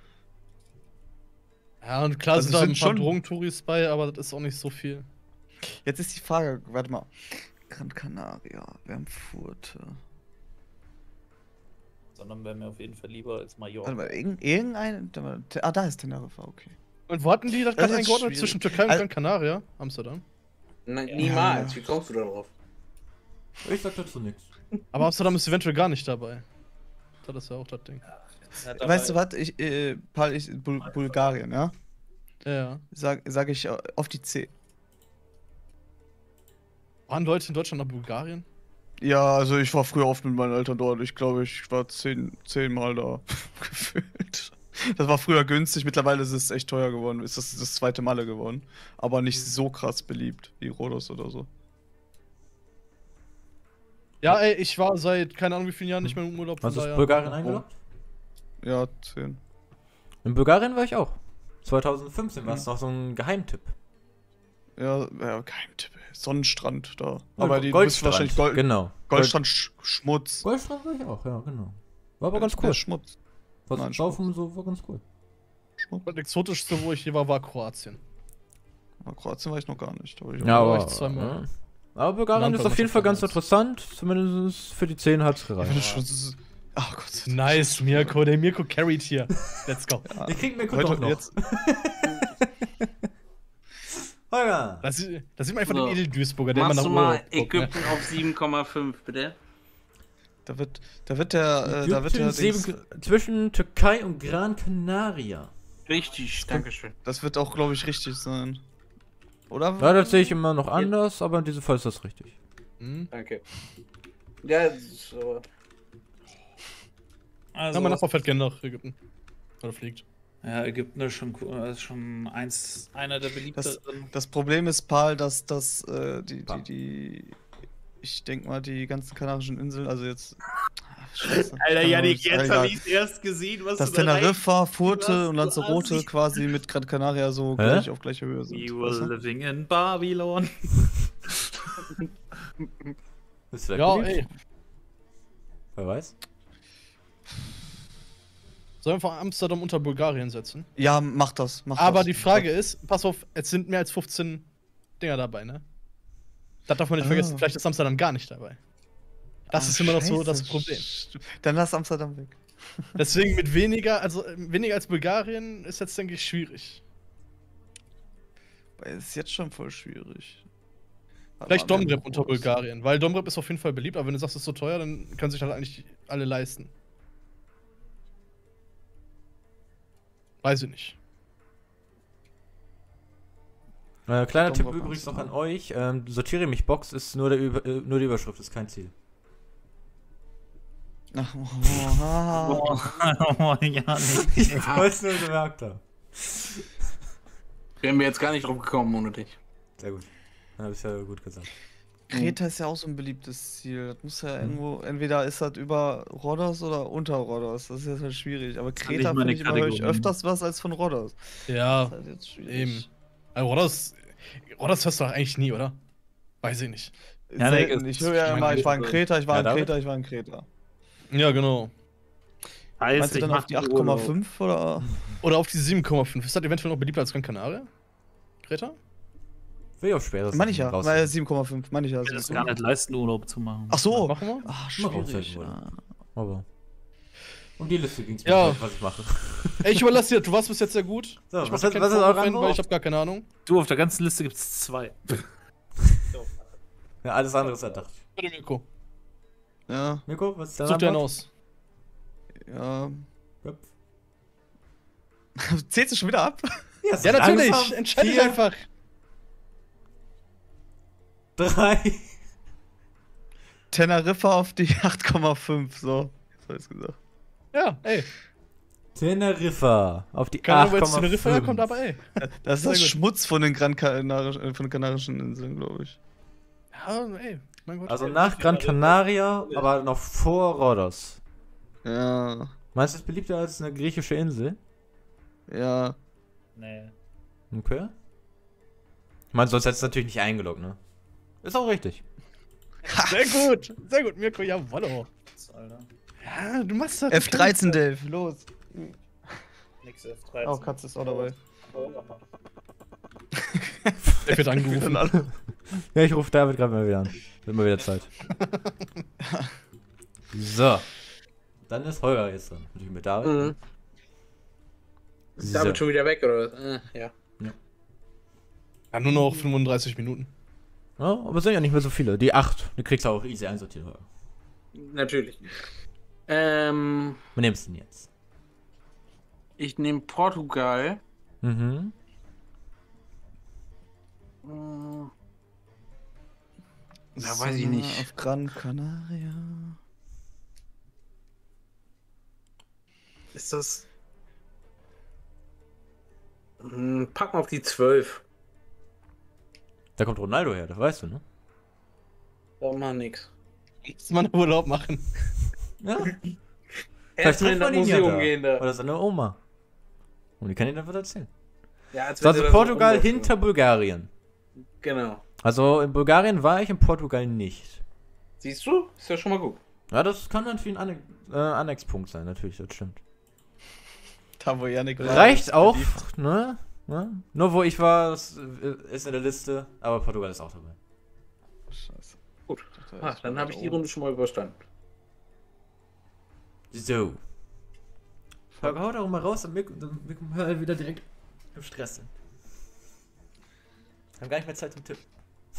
Speaker 3: Ja, und klar
Speaker 4: Also
Speaker 3: sind da
Speaker 4: sind
Speaker 3: ein paar
Speaker 4: schon-
Speaker 3: Drogentouris bei, aber das ist auch nicht so viel.
Speaker 4: Jetzt ist die Frage, warte mal. Gran Canaria, Wernfurte.
Speaker 2: Sondern wäre mir auf jeden Fall lieber als
Speaker 4: Warte
Speaker 2: Mallorca.
Speaker 4: mal, irgend, irgendein. da war- Ah, da ist Teneriffa, okay.
Speaker 3: Und wo hatten die das
Speaker 4: Das
Speaker 3: gerade
Speaker 4: ist
Speaker 3: eingeordnet?
Speaker 4: schwierig.
Speaker 3: Zwischen Türkei und
Speaker 4: Al-
Speaker 3: Gran Canaria? Amsterdam.
Speaker 5: Na,
Speaker 2: Ja.
Speaker 5: niemals. Wie kommst du darauf?
Speaker 1: Ich sag dazu nichts.
Speaker 3: Aber Amsterdam ist eventuell gar nicht dabei. Das ist ja auch das Ding.
Speaker 2: Ja, dabei-
Speaker 4: Weißt du was? Ich, äh, Paul, ich, Bul Bulgarien, ja?
Speaker 3: Ja, ja.
Speaker 4: Sag, sag ich äh, auf die C.
Speaker 3: Waren Leute in Deutschland nach Bulgarien?
Speaker 4: Ja, also ich war früher oft mit meinen Eltern dort. Ich glaube, ich war zehn, zehnmal da gefühlt. Das war früher günstig, mittlerweile ist es echt teuer geworden. Ist das das zweite Male geworden. Aber nicht so krass beliebt wie Rhodos oder so.
Speaker 3: Ja, ey, ich war seit keine Ahnung wie vielen Jahren nicht mehr im Urlaub.
Speaker 1: Hast du
Speaker 3: daher-
Speaker 1: Bulgarien eingeloggt?
Speaker 4: Ja, zehn.
Speaker 1: In Bulgarien war ich auch. zwanzig fünfzehn war es
Speaker 4: Mhm.
Speaker 1: noch so ein Geheimtipp.
Speaker 4: Ja, ja, Geheimtipp, ey. Sonnenstrand da. Aber die
Speaker 1: Goldstrand,
Speaker 4: müssen wahrscheinlich Gold,
Speaker 1: genau.
Speaker 4: Goldstrand Sch Schmutz.
Speaker 1: Goldstrand war ich auch, ja, genau. War aber ganz
Speaker 4: Ja,
Speaker 1: cool.
Speaker 4: Schmutz.
Speaker 1: Was
Speaker 4: Nein,
Speaker 1: Saufen und so war ganz cool.
Speaker 4: Schmutz.
Speaker 3: Das exotischste, wo ich hier war, war Kroatien.
Speaker 4: Aber Kroatien war ich noch gar nicht. Da war ich
Speaker 1: Ja,
Speaker 3: war
Speaker 1: aber,
Speaker 3: ich zweimal.
Speaker 1: ja. aber Bulgarien ist auf jeden Fall ganz interessant. Zumindest für die zehn hat's
Speaker 4: Ja,
Speaker 1: gereicht.
Speaker 4: das schon, das ist, ach Gott.
Speaker 3: Nice, Mirko. Der Mirko carried hier. Let's go.
Speaker 4: Ja.
Speaker 1: Ich krieg mir
Speaker 4: Heute
Speaker 1: doch noch.
Speaker 4: jetzt.
Speaker 1: Holger.
Speaker 3: Das, ist- das sieht man einfach
Speaker 5: So.
Speaker 3: den Edel-Duisburger, der immer
Speaker 5: Machst
Speaker 3: nach
Speaker 5: du mal
Speaker 3: Urlaub guckt, ne?
Speaker 5: Ägypten auf sieben Komma fünf, bitte?
Speaker 4: Da wird, da wird der, äh, da wird der
Speaker 1: Ägypten,
Speaker 4: Dings,
Speaker 1: sieben- zwischen Türkei und Gran Canaria.
Speaker 5: Richtig, dankeschön.
Speaker 4: das wird auch, glaube ich, richtig sein. Oder?
Speaker 1: Ja, das sehe ich immer noch anders, aber in diesem Fall ist das richtig.
Speaker 3: Hm?
Speaker 5: Danke. Ja, so.
Speaker 2: Also,
Speaker 3: Ja, mein Nachbar fährt gerne nach Ägypten. Oder fliegt.
Speaker 2: ja, Ägypten ist schon, cool, ist schon eins, einer der beliebteren.
Speaker 4: Das Problem ist, Paul, dass das, äh, die, die,
Speaker 1: Paul.
Speaker 4: die, ich denke mal, die ganzen Kanarischen Inseln, also jetzt, ach, scheiße.
Speaker 2: Alter, Janik,
Speaker 4: Keine Ahnung,
Speaker 2: jetzt
Speaker 4: ist
Speaker 2: hab
Speaker 4: egal.
Speaker 2: ich's erst gesehen, was
Speaker 4: Dass
Speaker 2: du da rein...
Speaker 4: Teneriffa,
Speaker 2: was
Speaker 4: Furte und
Speaker 2: du
Speaker 4: Lanzarote
Speaker 2: ansiehst.
Speaker 4: quasi mit Gran Canaria so
Speaker 1: Hä?
Speaker 4: gleich auf gleicher Höhe sind.
Speaker 2: You
Speaker 4: weißt
Speaker 2: were
Speaker 4: du?
Speaker 2: living in Babylon.
Speaker 1: Ist vielleicht
Speaker 3: Ja,
Speaker 1: beliebt?
Speaker 3: ey.
Speaker 1: Wer weiß?
Speaker 3: Sollen wir einfach Amsterdam unter Bulgarien setzen?
Speaker 4: Ja, mach das. Mach
Speaker 3: Aber
Speaker 4: das.
Speaker 3: die Frage ist, pass auf, es sind mehr als fünfzehn Dinger dabei, ne? Das darf man nicht
Speaker 4: Ah.
Speaker 3: vergessen, vielleicht ist Amsterdam gar nicht dabei. Das
Speaker 4: Ah,
Speaker 3: ist immer noch so
Speaker 4: scheiße.
Speaker 3: das Problem.
Speaker 4: Dann lass Amsterdam weg.
Speaker 3: Deswegen mit weniger, also äh, weniger als Bulgarien ist jetzt, denke ich, schwierig.
Speaker 4: Weil es ist jetzt schon voll schwierig.
Speaker 3: Vielleicht
Speaker 4: Aber wir
Speaker 3: Domrep
Speaker 4: haben
Speaker 3: unter
Speaker 4: groß.
Speaker 3: Bulgarien, weil Domrep ist auf jeden Fall beliebt, aber wenn du sagst, es ist so teuer, dann können sich halt eigentlich alle leisten. Weiß ich nicht.
Speaker 1: Äh, kleiner Tipp
Speaker 4: Domrep
Speaker 1: übrigens noch
Speaker 4: Amsterdam.
Speaker 1: an euch. Ähm, sortiere mich Box ist nur, der Über äh, nur die Überschrift, ist kein Ziel.
Speaker 4: Ach, oh, oh, ah.
Speaker 2: Oh, Janik.
Speaker 1: Ich wollte es nur gemerkt haben.
Speaker 5: Wären wir jetzt gar nicht drauf gekommen ohne dich.
Speaker 1: Sehr gut. Dann habe ich ja gut gesagt.
Speaker 4: Kreta ist ja auch so ein beliebtes Ziel. Das muss ja irgendwo, entweder ist das über Rhodos oder unter Rhodos. Das ist jetzt halt schwierig. Aber
Speaker 2: nicht
Speaker 4: Kreta
Speaker 2: meine
Speaker 4: finde ich immer höre ich
Speaker 2: Kategorie.
Speaker 4: öfters was als von Rhodos.
Speaker 3: Ja,
Speaker 4: Das ist halt jetzt schwierig.
Speaker 3: eben. Also Rodos, Rodos hörst du doch eigentlich nie, oder? Weiß ich nicht.
Speaker 2: Ja, nee,
Speaker 4: Selten.
Speaker 2: ist-
Speaker 4: Ich höre ja immer, ich war in Kreta, ich war
Speaker 1: Ja,
Speaker 4: in
Speaker 1: David?
Speaker 4: Kreta, ich war in Kreta.
Speaker 3: Ja, genau.
Speaker 2: Heißt,
Speaker 4: Meinst du
Speaker 2: ich
Speaker 4: dann
Speaker 2: mach
Speaker 4: auf die
Speaker 2: einen
Speaker 4: acht Komma
Speaker 2: Urlaub.
Speaker 4: fünf oder?
Speaker 3: Oder auf die sieben Komma fünf. Ist das eventuell noch beliebter als Gran Canaria? Greta?
Speaker 1: Will ich auch schweres
Speaker 4: Meine ich ja,
Speaker 1: raus-
Speaker 4: weil sieben Komma fünf, meine ich ja.
Speaker 2: Ich kann es gar nicht leisten, Urlaub zu machen.
Speaker 4: Ach so.
Speaker 3: Machen wir?
Speaker 4: Ach,
Speaker 1: Mach auch
Speaker 4: schwierig.
Speaker 1: selten,
Speaker 4: Ja.
Speaker 1: Aber. Um die Liste ging es
Speaker 3: Ja.
Speaker 1: mir, was ich mache.
Speaker 3: Ey, ich überlasse dir, du warst bis jetzt sehr gut.
Speaker 1: So,
Speaker 3: ich
Speaker 1: was
Speaker 3: mach dir
Speaker 1: hat-
Speaker 3: keinen
Speaker 1: was ist
Speaker 3: Vorwurf
Speaker 1: eure
Speaker 3: rein, weil
Speaker 1: Antwort?
Speaker 3: ich habe gar keine Ahnung.
Speaker 2: Du, auf der ganzen Liste gibt es zwei.
Speaker 1: Ja, alles andere ist erdacht.
Speaker 3: Bitte, Mirko.
Speaker 4: Ja,
Speaker 1: Mirko, was ist deine
Speaker 3: Such dir einen
Speaker 1: Antwort?
Speaker 3: aus.
Speaker 4: ja.
Speaker 1: Ja,
Speaker 4: Zählst du schon wieder ab?
Speaker 1: ist
Speaker 3: Ja, natürlich.
Speaker 1: langsam.
Speaker 3: Entscheide dich
Speaker 1: Vier,
Speaker 3: einfach.
Speaker 1: Drei.
Speaker 4: Teneriffa auf die acht Komma fünf, so. Das hab ich gesagt.
Speaker 3: Ja, ey.
Speaker 1: Teneriffa. Auf die
Speaker 3: Keine
Speaker 1: acht
Speaker 3: Ahnung, wo jetzt
Speaker 1: Komma fünf.
Speaker 3: Teneriffa herkommt, aber ey.
Speaker 4: Das ist
Speaker 3: Sehr
Speaker 4: das
Speaker 3: gut.
Speaker 4: Schmutz von den, Gran Kanarisch, äh, von den Kanarischen Inseln, glaube ich.
Speaker 3: Ja, ey. Mein Gott.
Speaker 1: Also nach Gran Canaria, aber noch vor Rhodos.
Speaker 4: Ja,
Speaker 1: Meinst du, es ist beliebter als eine griechische Insel?
Speaker 4: ja.
Speaker 2: Nee.
Speaker 1: Okay. Ich meine, sonst hättest du natürlich nicht eingeloggt, ne? Ist auch richtig.
Speaker 3: Sehr gut. Sehr gut, Mirko. Jawoll.
Speaker 2: Alter.
Speaker 3: Ja, du machst das.
Speaker 4: F dreizehn, Dave, los.
Speaker 2: Nix F dreizehn.
Speaker 4: Oh, Katze ist auch dabei.
Speaker 3: Der wird angerufen.
Speaker 1: Ja, ich rufe David gerade mal wieder an. Wird mal wieder Zeit. So. Dann ist Holger jetzt dran. Natürlich mit David.
Speaker 5: Mhm. Ist David schon wieder weg, oder was? Äh, ja.
Speaker 3: Ja, nur noch fünfunddreißig Minuten.
Speaker 1: Ja, aber es sind ja nicht mehr so viele. Die acht, die kriegst du auch easy einsortiert, Holger.
Speaker 5: Natürlich. Ähm,
Speaker 1: Wir nehmen es denn jetzt.
Speaker 5: ich nehme Portugal.
Speaker 1: Mhm.
Speaker 5: Hm. Ja, weiß ich nicht.
Speaker 4: Auf Gran Canaria.
Speaker 5: Ist das. Hm, pack mal auf die zwölf.
Speaker 1: Da kommt Ronaldo her, das weißt du, ne?
Speaker 5: Da mal nix.
Speaker 3: Muss man Urlaub machen.
Speaker 1: Ja.
Speaker 5: Erstmal in das
Speaker 1: trifft man ihn ja
Speaker 5: Museum
Speaker 1: da.
Speaker 5: gehen da.
Speaker 1: Oder seine Oma. Und die kann Ihnen dann was erzählen.
Speaker 5: Ja, als
Speaker 1: So,
Speaker 5: wenn
Speaker 1: also
Speaker 5: sie da so
Speaker 1: Portugal
Speaker 5: rumlaufen.
Speaker 1: hinter Bulgarien.
Speaker 5: Genau.
Speaker 1: Also in Bulgarien war ich, in Portugal nicht.
Speaker 5: Siehst du? Ist ja schon mal gut.
Speaker 1: Ja, das kann natürlich ein Anne äh, Annexpunkt sein, natürlich, das stimmt.
Speaker 4: Da, wo Yannick war,
Speaker 1: Reicht
Speaker 4: ist
Speaker 1: auch,
Speaker 4: beliebt.
Speaker 1: ne? ne? Nur wo ich war, ist, ist in der Liste, aber Portugal ist auch dabei.
Speaker 4: Scheiße.
Speaker 5: Gut.
Speaker 4: dachte,
Speaker 5: Ah,
Speaker 4: ich
Speaker 5: dann
Speaker 4: war
Speaker 5: habe ich
Speaker 4: da
Speaker 5: die
Speaker 4: oben.
Speaker 5: Runde schon mal überstanden.
Speaker 1: So. Hau hau doch mal raus, damit wir wieder direkt im Stress sind. Wir haben gar nicht mehr Zeit zum Tippen.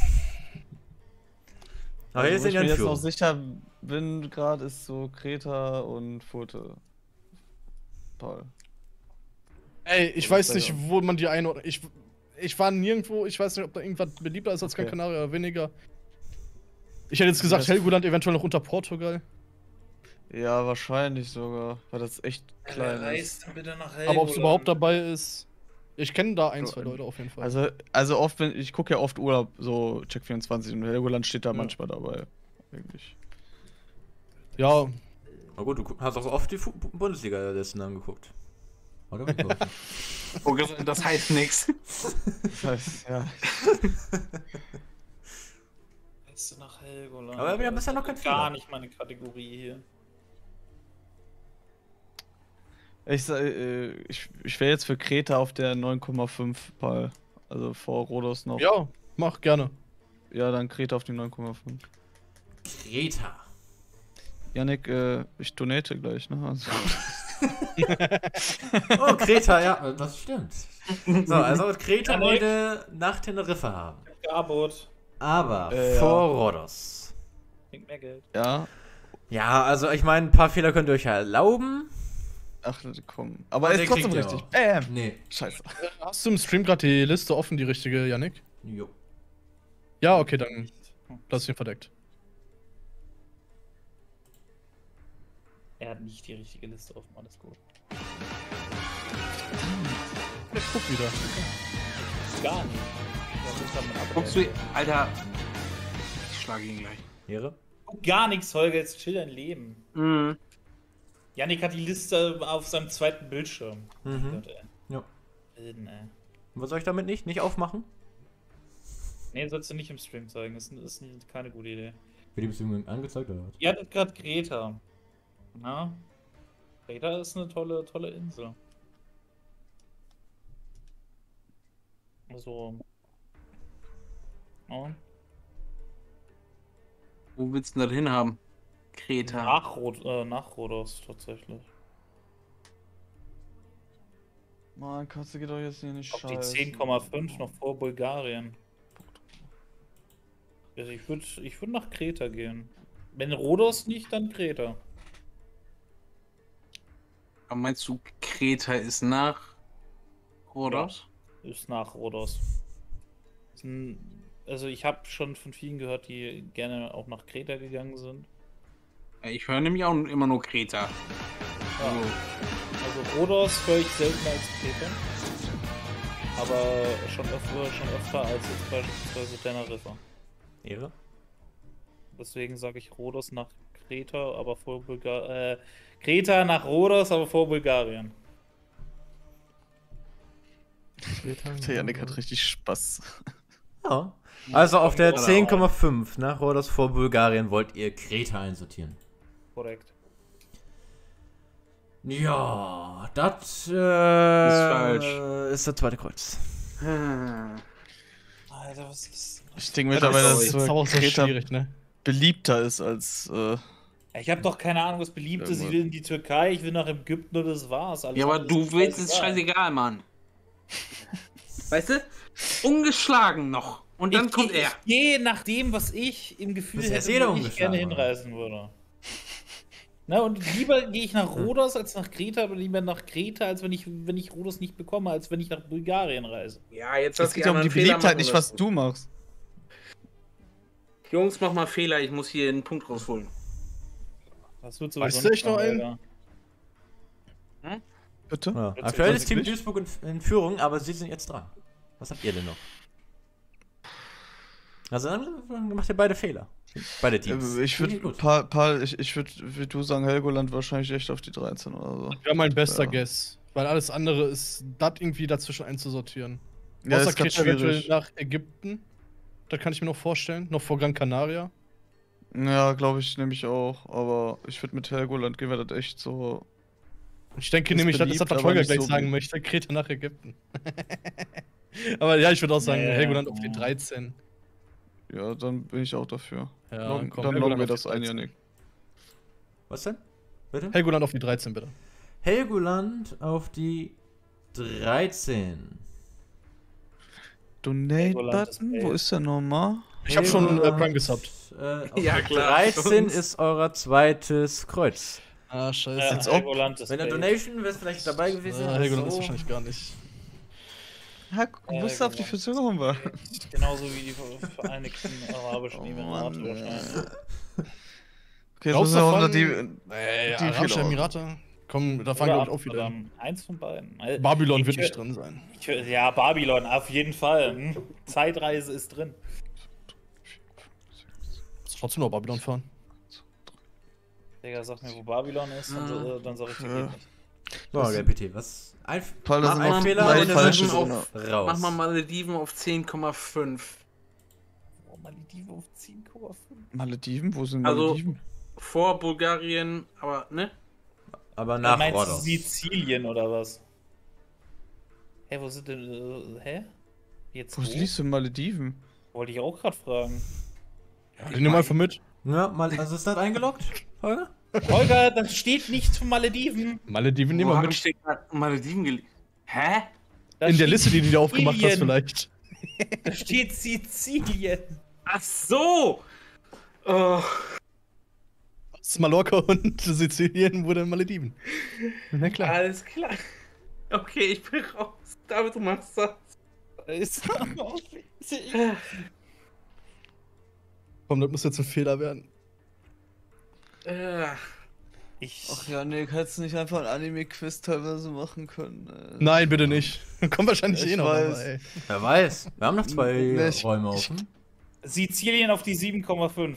Speaker 1: Aber hier
Speaker 4: Also, wo
Speaker 1: sind
Speaker 4: ich
Speaker 1: ja
Speaker 4: mir
Speaker 1: in
Speaker 4: jetzt noch
Speaker 1: Führung.
Speaker 4: sicher bin, gerade ist so Kreta und Furte. Paul.
Speaker 3: Ey, ich
Speaker 4: Oder
Speaker 3: weiß
Speaker 4: bei
Speaker 3: nicht,
Speaker 4: uns.
Speaker 3: wo man die einordnet. Ich, ich war nirgendwo, ich weiß nicht, ob da irgendwas beliebter ist als
Speaker 4: Okay.
Speaker 3: Gran Canaria oder weniger. Ich hätte jetzt gesagt,
Speaker 4: Das-
Speaker 3: Helgoland eventuell noch unter Portugal.
Speaker 4: Ja, wahrscheinlich sogar, weil das echt klein ist.
Speaker 2: dann bitte nach
Speaker 3: Aber ob es überhaupt dabei ist. Ich kenne da ein, zwei
Speaker 4: So,
Speaker 3: Leute auf jeden Fall.
Speaker 4: Also, also oft, wenn ich gucke ja oft Urlaub, so Check vierundzwanzig und Helgoland steht da
Speaker 3: Ja.
Speaker 4: manchmal dabei. Eigentlich.
Speaker 3: Ja,
Speaker 1: Na gut, du hast auch oft die Fu- Bundesliga-Listen angeguckt. Oder?
Speaker 5: Oh, das heißt nichts.
Speaker 4: Das heißt, ja.
Speaker 2: Jetzt nach Helgoland.
Speaker 1: Aber wir haben bisher noch kein
Speaker 2: Gar
Speaker 1: Fehler.
Speaker 2: nicht meine Kategorie hier.
Speaker 4: Ich, sa- äh, ich, ich wäre jetzt für Kreta auf der neun Komma fünf Pal. Also vor Rhodos noch.
Speaker 3: ja, mach gerne.
Speaker 4: Ja, dann Kreta auf die neun Komma fünf.
Speaker 1: Kreta.
Speaker 4: Yannick, äh, ich donate gleich, ne? Also,
Speaker 1: Oh, Kreta, ja, das stimmt. So, also Kreta
Speaker 2: Janik?
Speaker 1: wollte nach Teneriffa haben.
Speaker 2: Gabot.
Speaker 1: Aber
Speaker 4: Äh,
Speaker 1: vor
Speaker 4: ja.
Speaker 1: Rhodos.
Speaker 2: Bringt mehr Geld.
Speaker 4: ja.
Speaker 1: Ja, also ich meine, ein paar Fehler könnt ihr euch ja erlauben.
Speaker 4: Ach, komm. Aber
Speaker 1: Und
Speaker 4: ist
Speaker 1: den
Speaker 4: trotzdem
Speaker 1: kriegt ihr
Speaker 4: richtig.
Speaker 1: auch.
Speaker 4: Bam.
Speaker 1: Nee.
Speaker 4: Scheiße.
Speaker 3: Hast du im Stream gerade die Liste offen, die richtige, Yannick?
Speaker 1: Jo.
Speaker 3: Ja, okay, dann lass ihn verdeckt.
Speaker 2: Er hat nicht die richtige Liste offen, alles gut.
Speaker 3: Ich guck wieder.
Speaker 2: Gar nicht. Was ist damit ab?
Speaker 5: Guckst du, Alter. Ich schlage ihn gleich.
Speaker 1: Ehre?
Speaker 2: Guck gar nichts, Holger, jetzt chill dein Leben.
Speaker 5: Mhm.
Speaker 2: Yannick hat die Liste auf seinem zweiten Bildschirm.
Speaker 1: Mhm.
Speaker 2: Gott, ey.
Speaker 1: Ja.
Speaker 2: Wilden, ey.
Speaker 1: Was soll ich damit nicht? Nicht aufmachen?
Speaker 2: Nee, sollst du nicht im Stream zeigen, das ist, ist keine gute Idee.
Speaker 1: Wird die Beziehung angezeigt oder was?
Speaker 2: Ihr hattet gerade Greta. Na? Greta ist eine tolle, tolle Insel. Also. Ja.
Speaker 5: Wo willst du denn das hinhaben? Kreta.
Speaker 2: Nach, Rod äh, nach Rhodos tatsächlich.
Speaker 4: Mann, kannst du geht doch jetzt hier nicht
Speaker 2: Auf die
Speaker 4: scheißen.
Speaker 2: zehn Komma fünf noch vor Bulgarien. Also ich würde ich würd nach Kreta gehen. Wenn Rhodos nicht, dann Kreta.
Speaker 5: Aber meinst du, Kreta ist nach Rhodos?
Speaker 2: Ist nach Rhodos. Ist ein, also ich habe schon von vielen gehört, die gerne auch nach Kreta gegangen sind.
Speaker 5: Ja, ich höre nämlich auch immer nur Kreta.
Speaker 2: Ja.
Speaker 5: Also,
Speaker 2: Also Rhodos höre ich seltener als Kreta. Aber schon öfter, schon öfter als jetzt beispielsweise Teneriffa.
Speaker 1: Ehre?
Speaker 2: Deswegen sage ich Rhodos nach Kreta, aber vor Bulgarien. Äh, Kreta nach Rhodos, aber vor Bulgarien.
Speaker 4: Der Yannick hat richtig Spaß.
Speaker 1: Ja. Also auf der
Speaker 2: Oder
Speaker 1: zehn Komma fünf nach Rhodos vor Bulgarien wollt ihr Kreta einsortieren.
Speaker 2: Korrekt.
Speaker 1: Ja, das äh,
Speaker 5: falsch.
Speaker 1: ist das zweite Kreuz.
Speaker 5: hm.
Speaker 2: Alter, was ist.
Speaker 4: Ich denke mittlerweile,
Speaker 5: das
Speaker 4: dass
Speaker 5: ist
Speaker 3: Das ist aber auch so
Speaker 4: Kreta
Speaker 3: schwierig, ne?
Speaker 4: beliebter ist als. Äh,
Speaker 2: Ich habe doch keine Ahnung, was beliebt ist. Ich will in die Türkei, ich will nach Ägypten und das war's. Alles
Speaker 5: Ja, aber
Speaker 2: andere
Speaker 5: du willst es scheißegal, Mann. Weißt du? Ungeschlagen noch. Und dann
Speaker 2: ich,
Speaker 5: kommt
Speaker 2: ich,
Speaker 5: er.
Speaker 2: Ich gehe nach dem, was ich im Gefühl
Speaker 1: Das ist
Speaker 2: hätte,
Speaker 1: jeder
Speaker 2: wo ich
Speaker 1: ungeschlagen,
Speaker 2: gerne
Speaker 1: oder?
Speaker 2: hinreisen würde. Na, und lieber gehe ich nach Rhodos als nach Kreta, aber lieber nach Kreta, als wenn ich, wenn ich Rhodos nicht bekomme, als wenn ich nach Bulgarien reise.
Speaker 5: Ja, jetzt
Speaker 4: es
Speaker 5: hast
Speaker 4: geht ja um die Beliebtheit, nicht was du machst.
Speaker 5: Jungs, mach mal Fehler, ich muss hier einen Punkt rausholen.
Speaker 2: Das wird
Speaker 3: Weißt du echt noch einen?
Speaker 2: Alter.
Speaker 4: Bitte?
Speaker 1: Ja.
Speaker 2: Jetzt
Speaker 1: Aktuell
Speaker 2: jetzt
Speaker 1: ist Team
Speaker 3: wirklich?
Speaker 1: Duisburg in, in Führung, aber sie sind jetzt dran. Was habt ihr denn noch? Also dann macht ihr beide Fehler. Beide Teams.
Speaker 4: Äh, Ich
Speaker 1: Finde
Speaker 4: würde,
Speaker 1: gut.
Speaker 4: Paul, Paul, ich, ich würde, wie du sagen, Helgoland wahrscheinlich echt auf die dreizehn oder so.
Speaker 3: Wäre mein bester
Speaker 4: Ja.
Speaker 3: Guess. Weil alles andere ist, das irgendwie dazwischen einzusortieren.
Speaker 4: Ja,
Speaker 3: Außer
Speaker 4: ist grad
Speaker 3: Kreta eventuell
Speaker 4: schwierig.
Speaker 3: nach Ägypten. Das kann ich mir noch vorstellen. Noch vor Gran Canaria.
Speaker 4: Ja, glaube ich, nehme ich auch. Aber ich würde mit Helgoland gehen, weil das echt so.
Speaker 3: Ich denke
Speaker 4: Ist
Speaker 3: nämlich, das ist das,
Speaker 4: beliebt,
Speaker 3: was
Speaker 4: aber
Speaker 3: Holger
Speaker 4: nicht
Speaker 3: gleich
Speaker 4: so
Speaker 3: sagen
Speaker 4: beliebt.
Speaker 3: möchte. Kreta nach Ägypten. Aber ja, ich würde auch sagen,
Speaker 2: Ja, ja,
Speaker 3: Helgoland auf
Speaker 2: ja.
Speaker 3: die dreizehn.
Speaker 4: Ja, dann bin ich auch dafür.
Speaker 3: Ja,
Speaker 4: Loggen-
Speaker 3: komm,
Speaker 4: dann
Speaker 3: Helgoland
Speaker 4: loggen wir
Speaker 3: auf die
Speaker 4: das ein,
Speaker 3: dreizehn.
Speaker 4: Janik.
Speaker 1: Was denn? Bitte?
Speaker 3: Helgoland auf die dreizehn, bitte.
Speaker 1: Helgoland auf die dreizehn.
Speaker 2: Helgoland ist
Speaker 4: Donate-Button?
Speaker 2: elf.
Speaker 4: Wo ist der nochmal?
Speaker 3: Ich habe schon äh,
Speaker 1: Helgoland,
Speaker 3: Prime gesubbt.
Speaker 1: Äh, auf
Speaker 5: Ja,
Speaker 1: die
Speaker 5: klar,
Speaker 1: dreizehn
Speaker 5: stimmt.
Speaker 1: ist euer zweites Kreuz.
Speaker 3: Ah, scheiße.
Speaker 2: Ja,
Speaker 4: Als ob-
Speaker 2: Helgoland ist
Speaker 1: Wenn der
Speaker 2: elf.
Speaker 1: Donation wäre es vielleicht dabei gewesen.
Speaker 3: Ah,
Speaker 1: aber
Speaker 3: Helgoland ist
Speaker 1: so-
Speaker 3: wahrscheinlich gar nicht.
Speaker 4: Ja, du
Speaker 2: Ja,
Speaker 4: musst auf die
Speaker 2: genau.
Speaker 4: Verzögerung war.
Speaker 2: Genauso wie die Vereinigten Arabischen
Speaker 4: Oh
Speaker 2: Emirate
Speaker 4: Mann,
Speaker 2: wahrscheinlich.
Speaker 4: Okay, jetzt
Speaker 3: Raus
Speaker 4: müssen wir auch noch
Speaker 3: davon.
Speaker 4: die.
Speaker 3: Ey,
Speaker 4: die
Speaker 3: Arabische
Speaker 4: Fehler.
Speaker 3: Emirate? Komm, da fangen
Speaker 2: Oder
Speaker 3: wir auch wieder an.
Speaker 2: Amsterdam. Eins von beiden. Also,
Speaker 3: Babylon
Speaker 2: ich
Speaker 3: wird
Speaker 2: hör-
Speaker 3: nicht drin sein.
Speaker 2: Ich, hör- ja, Babylon, auf jeden Fall. Hm. Zeitreise ist drin.
Speaker 3: Musst du trotzdem noch Babylon fahren?
Speaker 2: Digga, sag mir, wo Babylon ist, dann, so- dann sag ich dir
Speaker 4: Ja.
Speaker 2: geht nicht.
Speaker 1: So, G P T, was? Ein,
Speaker 4: Paul, das
Speaker 1: mach
Speaker 4: sind
Speaker 1: einen
Speaker 4: noch
Speaker 1: Fehler
Speaker 4: drei
Speaker 1: und dann
Speaker 4: falsche
Speaker 1: sind wir
Speaker 4: drin.
Speaker 1: raus.
Speaker 5: Mach mal Malediven auf zehn Komma fünf.
Speaker 2: Oh, Malediven auf zehn Komma fünf.
Speaker 4: Malediven? Wo sind
Speaker 5: Also-
Speaker 4: Malediven?
Speaker 5: Vor Bulgarien, aber ne?
Speaker 1: Aber nach
Speaker 2: Meinst du
Speaker 1: Rhodos.
Speaker 2: Sizilien oder was? Hä, wo sind denn. Äh, hä? Jetzt
Speaker 4: Wo
Speaker 2: wo?
Speaker 4: liest du Malediven?
Speaker 2: Wollte ich auch gerade fragen.
Speaker 3: Die nehmen einfach mit.
Speaker 1: Ja, mal, also ist das eingeloggt, Holger?
Speaker 2: Holger, da steht nichts von Malediven.
Speaker 3: Malediven nehmen
Speaker 5: Wo
Speaker 3: wir
Speaker 5: hab
Speaker 3: mit.
Speaker 5: ich denn grad Malediven gelesen? Hä?
Speaker 2: Da
Speaker 3: In der
Speaker 2: steht
Speaker 3: Liste, die du dir aufgemacht hast,
Speaker 2: Sizilien.
Speaker 3: vielleicht.
Speaker 2: Da steht Sizilien.
Speaker 5: Ach so! Oh,
Speaker 3: Aus Mallorca und Sizilien wurde Malediven. Na klar.
Speaker 5: alles klar. Okay, ich bin raus. David, du machst das.
Speaker 2: Ist
Speaker 3: Komm, das muss jetzt ein Fehler werden.
Speaker 5: Äh,
Speaker 2: ich.
Speaker 4: Ach ja, nee, hättest du nicht einfach ein Anime-Quiz teilweise machen können. Ey.
Speaker 3: Nein, bitte nicht. Kommt wahrscheinlich
Speaker 4: Ich
Speaker 3: eh noch.
Speaker 4: weiß.
Speaker 3: Aber, ey.
Speaker 1: Wer weiß. Wir haben noch zwei
Speaker 4: Nee, ich-
Speaker 1: Räume
Speaker 4: ich-
Speaker 1: offen.
Speaker 2: Sizilien auf die sieben Komma fünf.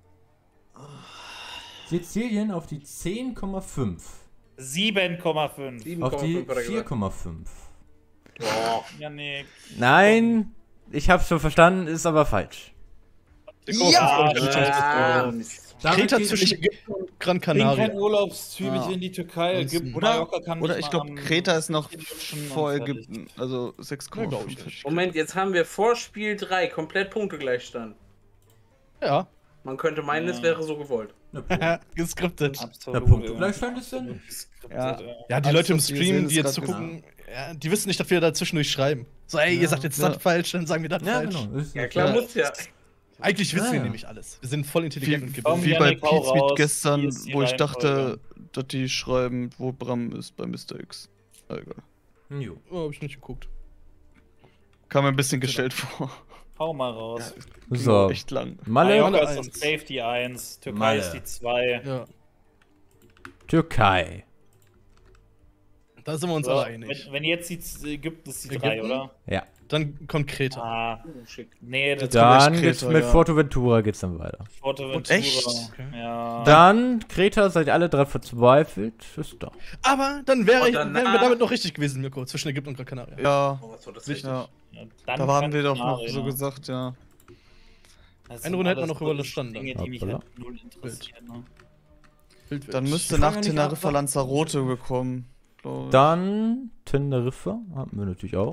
Speaker 1: Sizilien auf die zehn Komma fünf.
Speaker 2: sieben Komma fünf.
Speaker 1: Auf die
Speaker 5: sieben Komma fünf hat er
Speaker 1: vier
Speaker 5: gesagt.
Speaker 1: Komma fünf.
Speaker 5: Oh,
Speaker 2: Ja, nee.
Speaker 1: Nein, ich hab's schon verstanden, ist aber falsch.
Speaker 2: Ja,
Speaker 5: ah,
Speaker 1: Damit
Speaker 3: Kreta
Speaker 1: geht-
Speaker 3: zwischen Ägypten und Gran
Speaker 2: Ich bin
Speaker 3: Canaria.
Speaker 2: kein Urlaubstyp,
Speaker 4: Ja.
Speaker 2: ich in die Türkei.
Speaker 3: Ansonsten-
Speaker 2: Ägypten,
Speaker 4: Oder-
Speaker 2: Mallorca kann
Speaker 4: Oder
Speaker 2: nicht
Speaker 4: ich
Speaker 2: mal
Speaker 4: glaube,
Speaker 2: am-
Speaker 4: Kreta ist noch
Speaker 2: schon
Speaker 4: vor
Speaker 2: fertig.
Speaker 4: Ägypten. Also sechs
Speaker 3: Ja,
Speaker 4: Komma
Speaker 3: glaub ich
Speaker 4: fünf.
Speaker 3: nicht.
Speaker 5: Moment, jetzt haben wir vor Spiel drei komplett Punktegleichstand.
Speaker 3: Ja.
Speaker 5: Man könnte meinen, es
Speaker 2: Ja.
Speaker 5: wäre so gewollt.
Speaker 1: Ne, Punkt.
Speaker 3: Geskriptet.
Speaker 1: Der
Speaker 2: Absolut.
Speaker 1: Punktgleichstand ist denn?
Speaker 4: Ja.
Speaker 3: Ja, die
Speaker 4: Alles,
Speaker 3: Leute im
Speaker 4: was wir
Speaker 3: Stream,
Speaker 4: sehen,
Speaker 3: die
Speaker 4: ist
Speaker 3: jetzt
Speaker 4: grad
Speaker 3: zugucken, ja, die wissen nicht, dass wir da zwischendurch schreiben. So, ey,
Speaker 1: Ja,
Speaker 3: ihr sagt jetzt
Speaker 4: ja.
Speaker 3: das falsch, dann sagen wir das
Speaker 1: Ja,
Speaker 3: falsch.
Speaker 1: genau. Ist
Speaker 5: Ja, klar, muss ja.
Speaker 3: Eigentlich wissen
Speaker 1: Ja,
Speaker 3: wir
Speaker 1: ja.
Speaker 3: nämlich alles. Wir sind voll intelligent
Speaker 4: Wie,
Speaker 3: und
Speaker 2: Komm,
Speaker 3: gebildet.
Speaker 4: wie bei
Speaker 2: Janik, hau
Speaker 4: Pizmeet
Speaker 2: raus.
Speaker 4: gestern,
Speaker 2: Hier ist die
Speaker 4: wo ich dachte,
Speaker 2: Reihenfolge.
Speaker 4: dass die schreiben, wo Bram ist bei Mister X. Ah, egal.
Speaker 1: Jo.
Speaker 3: Oh, hab ich nicht geguckt.
Speaker 4: Kam mir ein bisschen gestellt vor.
Speaker 2: Hau mal raus.
Speaker 4: Ging
Speaker 1: So,
Speaker 4: auch echt lang.
Speaker 1: Malle,
Speaker 2: Mallorca
Speaker 3: Malle
Speaker 2: ist
Speaker 3: eins.
Speaker 2: das Safety eins, Türkei
Speaker 1: Malle.
Speaker 2: ist die zwei.
Speaker 3: Ja,
Speaker 1: Türkei.
Speaker 3: da sind wir uns
Speaker 2: So,
Speaker 3: alle einig.
Speaker 2: wenn, wenn jetzt die Ägypten ist die
Speaker 3: Ägypten?
Speaker 2: drei, oder?
Speaker 1: Ja.
Speaker 3: Dann kommt Kreta.
Speaker 2: Ah,
Speaker 5: Oh, schick.
Speaker 2: nee, das
Speaker 4: Jetzt
Speaker 2: ist
Speaker 1: Dann
Speaker 4: Kreta,
Speaker 1: geht's mit
Speaker 4: ja.
Speaker 1: Forteventura geht's dann weiter.
Speaker 2: Forteventura.
Speaker 4: echt?
Speaker 3: Okay.
Speaker 2: Ja.
Speaker 1: Dann, Kreta, seid ihr alle dran verzweifelt. Ist da.
Speaker 3: Aber dann wäre
Speaker 5: Und
Speaker 3: ich, wären wir
Speaker 5: danach-
Speaker 3: damit noch richtig gewesen, Mirko, zwischen Ägypten und Gran Canaria.
Speaker 4: Ja,
Speaker 5: Oh, was war das
Speaker 3: Richtig.
Speaker 5: richtig?
Speaker 4: ja.
Speaker 2: Ja, dann
Speaker 4: Da waren
Speaker 2: kann
Speaker 4: wir doch noch
Speaker 2: Kanarien.
Speaker 4: so gesagt, ja.
Speaker 2: Das
Speaker 3: Eine
Speaker 2: sind
Speaker 3: Runde hätten wir
Speaker 2: alles
Speaker 3: noch
Speaker 2: so
Speaker 3: überstanden.
Speaker 2: Dinge, die mich
Speaker 1: Hoppala.
Speaker 2: halt null interessieren. Ne?
Speaker 3: Wild, wild.
Speaker 4: Dann müsste
Speaker 1: Ich
Speaker 4: nach
Speaker 1: fange nicht
Speaker 4: Teneriffa
Speaker 1: ab.
Speaker 4: Lanzarote bekommen. glaub ich.
Speaker 1: Dann Teneriffa hatten wir natürlich auch.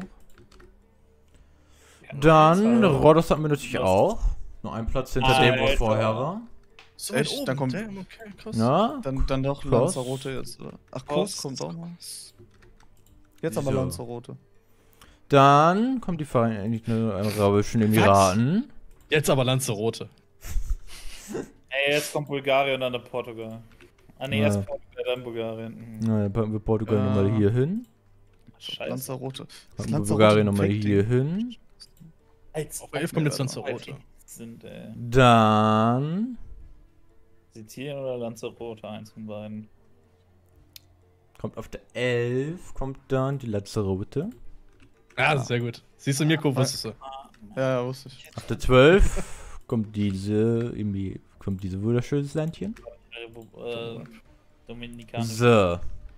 Speaker 2: Ja,
Speaker 1: Dann
Speaker 2: das war-
Speaker 1: Rhodos hatten wir natürlich
Speaker 2: Was?
Speaker 1: auch. Nur ein Platz hinter dem, was
Speaker 2: Alter.
Speaker 1: vorher war.
Speaker 3: So
Speaker 4: Echt?
Speaker 3: weit oben.
Speaker 4: Dann kommt-
Speaker 3: Damn, okay, krass.
Speaker 1: Ja,
Speaker 4: Dann, dann doch
Speaker 1: Kos.
Speaker 4: Lanzarote jetzt. oder? Ach, Kos
Speaker 2: Kos.
Speaker 4: kommt auch noch. Jetzt aber
Speaker 1: So.
Speaker 4: Lanzarote.
Speaker 1: dann kommt die Vereinigten Arabischen Emiraten.
Speaker 3: Jetzt aber Lanzarote.
Speaker 2: Ey, jetzt kommt Bulgarien und dann Portugal. Ah ne,
Speaker 1: Ja.
Speaker 2: erst Portugal, dann Bulgarien. Hm.
Speaker 1: Na, dann packen wir Portugal
Speaker 4: Ja.
Speaker 1: nochmal hier hin.
Speaker 2: Scheiße.
Speaker 4: Lanzarote. Ist
Speaker 1: Packen wir
Speaker 4: Lanzarote
Speaker 1: Bulgarien
Speaker 4: ein
Speaker 1: nochmal
Speaker 4: Fake-Ding?
Speaker 1: hier hin.
Speaker 2: Als
Speaker 3: Auf elf kommt jetzt
Speaker 4: Ja,
Speaker 3: Lanzarote.
Speaker 2: sind äh,
Speaker 1: Dann
Speaker 2: Sizilien oder Lanzarote, eins von beiden.
Speaker 1: kommt auf der elf, kommt dann die Lanzarote.
Speaker 3: Ah, sehr gut. Siehst du, Mirko, wusstest du.
Speaker 4: Ja, ja, wusste ich.
Speaker 1: Auf der zwölf kommt diese, irgendwie, kommt diese wunderschönes Landchen.
Speaker 2: Äh, Dominikanische.
Speaker 1: So,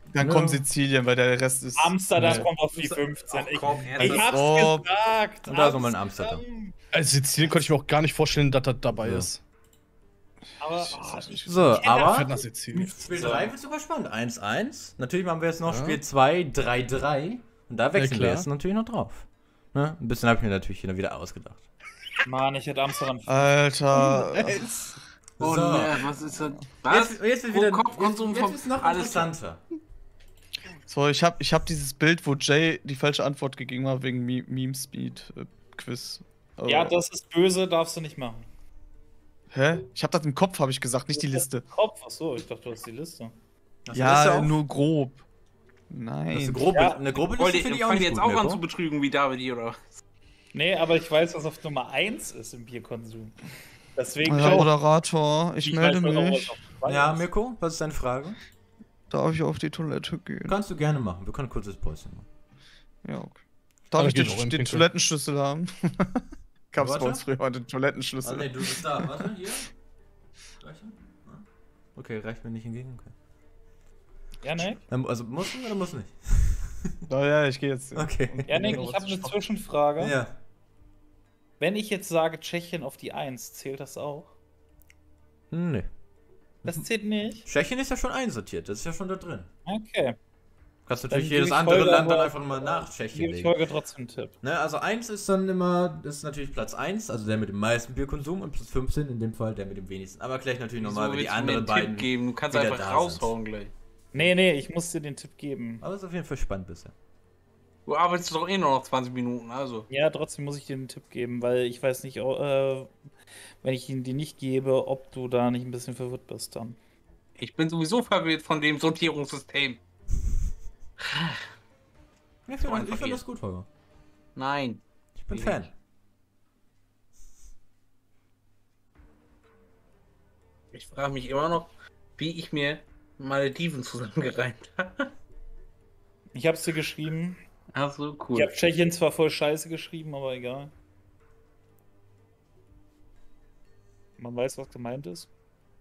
Speaker 4: Dann
Speaker 1: Ja.
Speaker 4: kommt Sizilien, weil der Rest ist.
Speaker 2: Amsterdam
Speaker 4: Nee.
Speaker 2: kommt auf die fünfzehn. Ich,
Speaker 5: komm,
Speaker 2: ich
Speaker 5: ernsthaft?
Speaker 2: hab's
Speaker 4: Oh.
Speaker 2: gesagt.
Speaker 1: Und da ist nochmal ein Amsterdam.
Speaker 3: Also Sizilien konnte ich mir auch gar nicht vorstellen, dass das dabei
Speaker 1: Ja.
Speaker 3: ist.
Speaker 2: Aber
Speaker 1: So,
Speaker 3: Fährt
Speaker 1: aber
Speaker 3: nach Sizilien.
Speaker 1: Spiel drei wird super spannend. eins eins. Natürlich machen wir jetzt noch
Speaker 3: Ja.
Speaker 1: Spiel zwei, drei drei. Und da wechseln wir
Speaker 3: klar.
Speaker 1: jetzt natürlich noch drauf. Ne? Ein bisschen habe ich mir natürlich hier wieder ausgedacht.
Speaker 2: Mann, ich hätte Amsterdam.
Speaker 4: Alter.
Speaker 5: Oh
Speaker 1: So.
Speaker 5: ne, was ist das? Was?
Speaker 1: Jetzt, jetzt wird
Speaker 5: Pro
Speaker 1: wieder
Speaker 5: Kopfkonsum
Speaker 1: jetzt, jetzt
Speaker 5: vom-
Speaker 1: ist noch
Speaker 5: alles klar.
Speaker 1: interessanter.
Speaker 4: So, ich hab, ich hab dieses Bild, wo Jay die falsche Antwort gegeben hat wegen Me Meme Speed äh, Quiz. Aber-
Speaker 2: Ja, das ist böse, darfst du nicht machen.
Speaker 4: Hä? Ich hab das im Kopf, habe ich gesagt, nicht die Liste.
Speaker 2: Kopf, achso, ich dachte, du hast die Liste.
Speaker 1: Das ist
Speaker 4: Ja,
Speaker 1: auch-
Speaker 4: nur grob.
Speaker 1: Das ist
Speaker 4: Nein.
Speaker 1: eine grobe,
Speaker 2: Ja.
Speaker 1: eine grobe
Speaker 5: Wollt
Speaker 1: Liste
Speaker 5: ihr
Speaker 1: finde ich auch
Speaker 5: fangt
Speaker 1: nicht
Speaker 5: jetzt
Speaker 1: gut,
Speaker 5: auch an
Speaker 1: Mirko.
Speaker 5: zu betrügen wie David hier, oder?
Speaker 2: Nee, aber ich weiß, was auf Nummer eins ist im Bierkonsum. Deswegen
Speaker 4: Herr
Speaker 2: schau-
Speaker 4: Moderator, ich
Speaker 2: ich
Speaker 4: melde
Speaker 2: weiß doch auch,
Speaker 4: mich.
Speaker 2: was auf zwei
Speaker 1: Ja,
Speaker 2: ist.
Speaker 1: Mirko, was ist deine Frage?
Speaker 4: Darf ich auf die Toilette gehen?
Speaker 1: Kannst du gerne machen. Wir können ein kurzes Päuschen machen.
Speaker 4: Ja, okay. Darf
Speaker 3: Aber
Speaker 4: ich den,
Speaker 3: geht auch im
Speaker 4: den
Speaker 3: Pinkeln.
Speaker 4: Toilettenschlüssel haben? Gab's
Speaker 1: Warte.
Speaker 4: bei uns früher den
Speaker 1: Ah,
Speaker 4: Toilettenschlüssel.
Speaker 1: nee, du bist da. Warte, hier. Reicht das? Ja. Okay, reicht mir nicht hingegen. Okay.
Speaker 2: Janik?
Speaker 1: Ähm, Also, muss du oder muss nicht?
Speaker 4: Oh ja, ich gehe jetzt.
Speaker 1: Okay.
Speaker 2: Janik, ich habe eine Zwischenfrage.
Speaker 1: Ja.
Speaker 2: Wenn ich jetzt sage Tschechien auf die eins, zählt das auch?
Speaker 1: Nee.
Speaker 2: Das zählt nicht.
Speaker 1: Tschechien ist ja schon einsortiert. Das ist ja schon da drin.
Speaker 2: Okay.
Speaker 1: Kannst
Speaker 2: Dann
Speaker 1: natürlich
Speaker 2: gebe
Speaker 1: jedes
Speaker 2: ich
Speaker 1: andere
Speaker 2: Folge
Speaker 1: Land dann
Speaker 2: aber-
Speaker 1: einfach mal nach Tschechien
Speaker 2: Gebe ich
Speaker 1: legen.
Speaker 2: Folge trotzdem einen Tipp.
Speaker 1: Ne, also eins ist dann immer, das ist natürlich Platz eins, also der mit dem meisten Bierkonsum, und Platz fünfzehn in dem Fall der mit dem wenigsten. Aber gleich natürlich nochmal,
Speaker 5: Wieso
Speaker 1: wie die
Speaker 5: willst du mir
Speaker 1: anderen
Speaker 5: einen
Speaker 1: beiden.
Speaker 5: Tipp geben? Du kannst
Speaker 1: wieder
Speaker 5: einfach
Speaker 1: da
Speaker 5: raushauen gleich.
Speaker 2: Nee, nee, ich muss dir den Tipp geben.
Speaker 1: Aber es ist auf jeden Fall spannend bisher.
Speaker 5: Du arbeitest doch eh nur noch zwanzig Minuten, also.
Speaker 2: Ja, trotzdem muss ich dir den Tipp geben, weil ich weiß nicht, äh, wenn ich ihn dir nicht gebe, ob du da nicht ein bisschen verwirrt bist dann.
Speaker 5: Ich bin sowieso verwirrt von dem Sortierungssystem.
Speaker 1: Ja, ich
Speaker 5: So
Speaker 1: finde
Speaker 5: einfach
Speaker 1: find
Speaker 5: hier.
Speaker 1: das gut, Holger.
Speaker 5: Nein.
Speaker 1: Ich bin
Speaker 5: Wie
Speaker 1: Fan.
Speaker 5: nicht? Ich frage mich immer noch, wie ich mir Malediven zusammengereimt habe.
Speaker 2: Ich hab's dir geschrieben.
Speaker 5: Ach so,
Speaker 2: Ich
Speaker 5: cool.
Speaker 2: hab Tschechien zwar voll scheiße geschrieben, aber egal. Man weiß, was gemeint ist.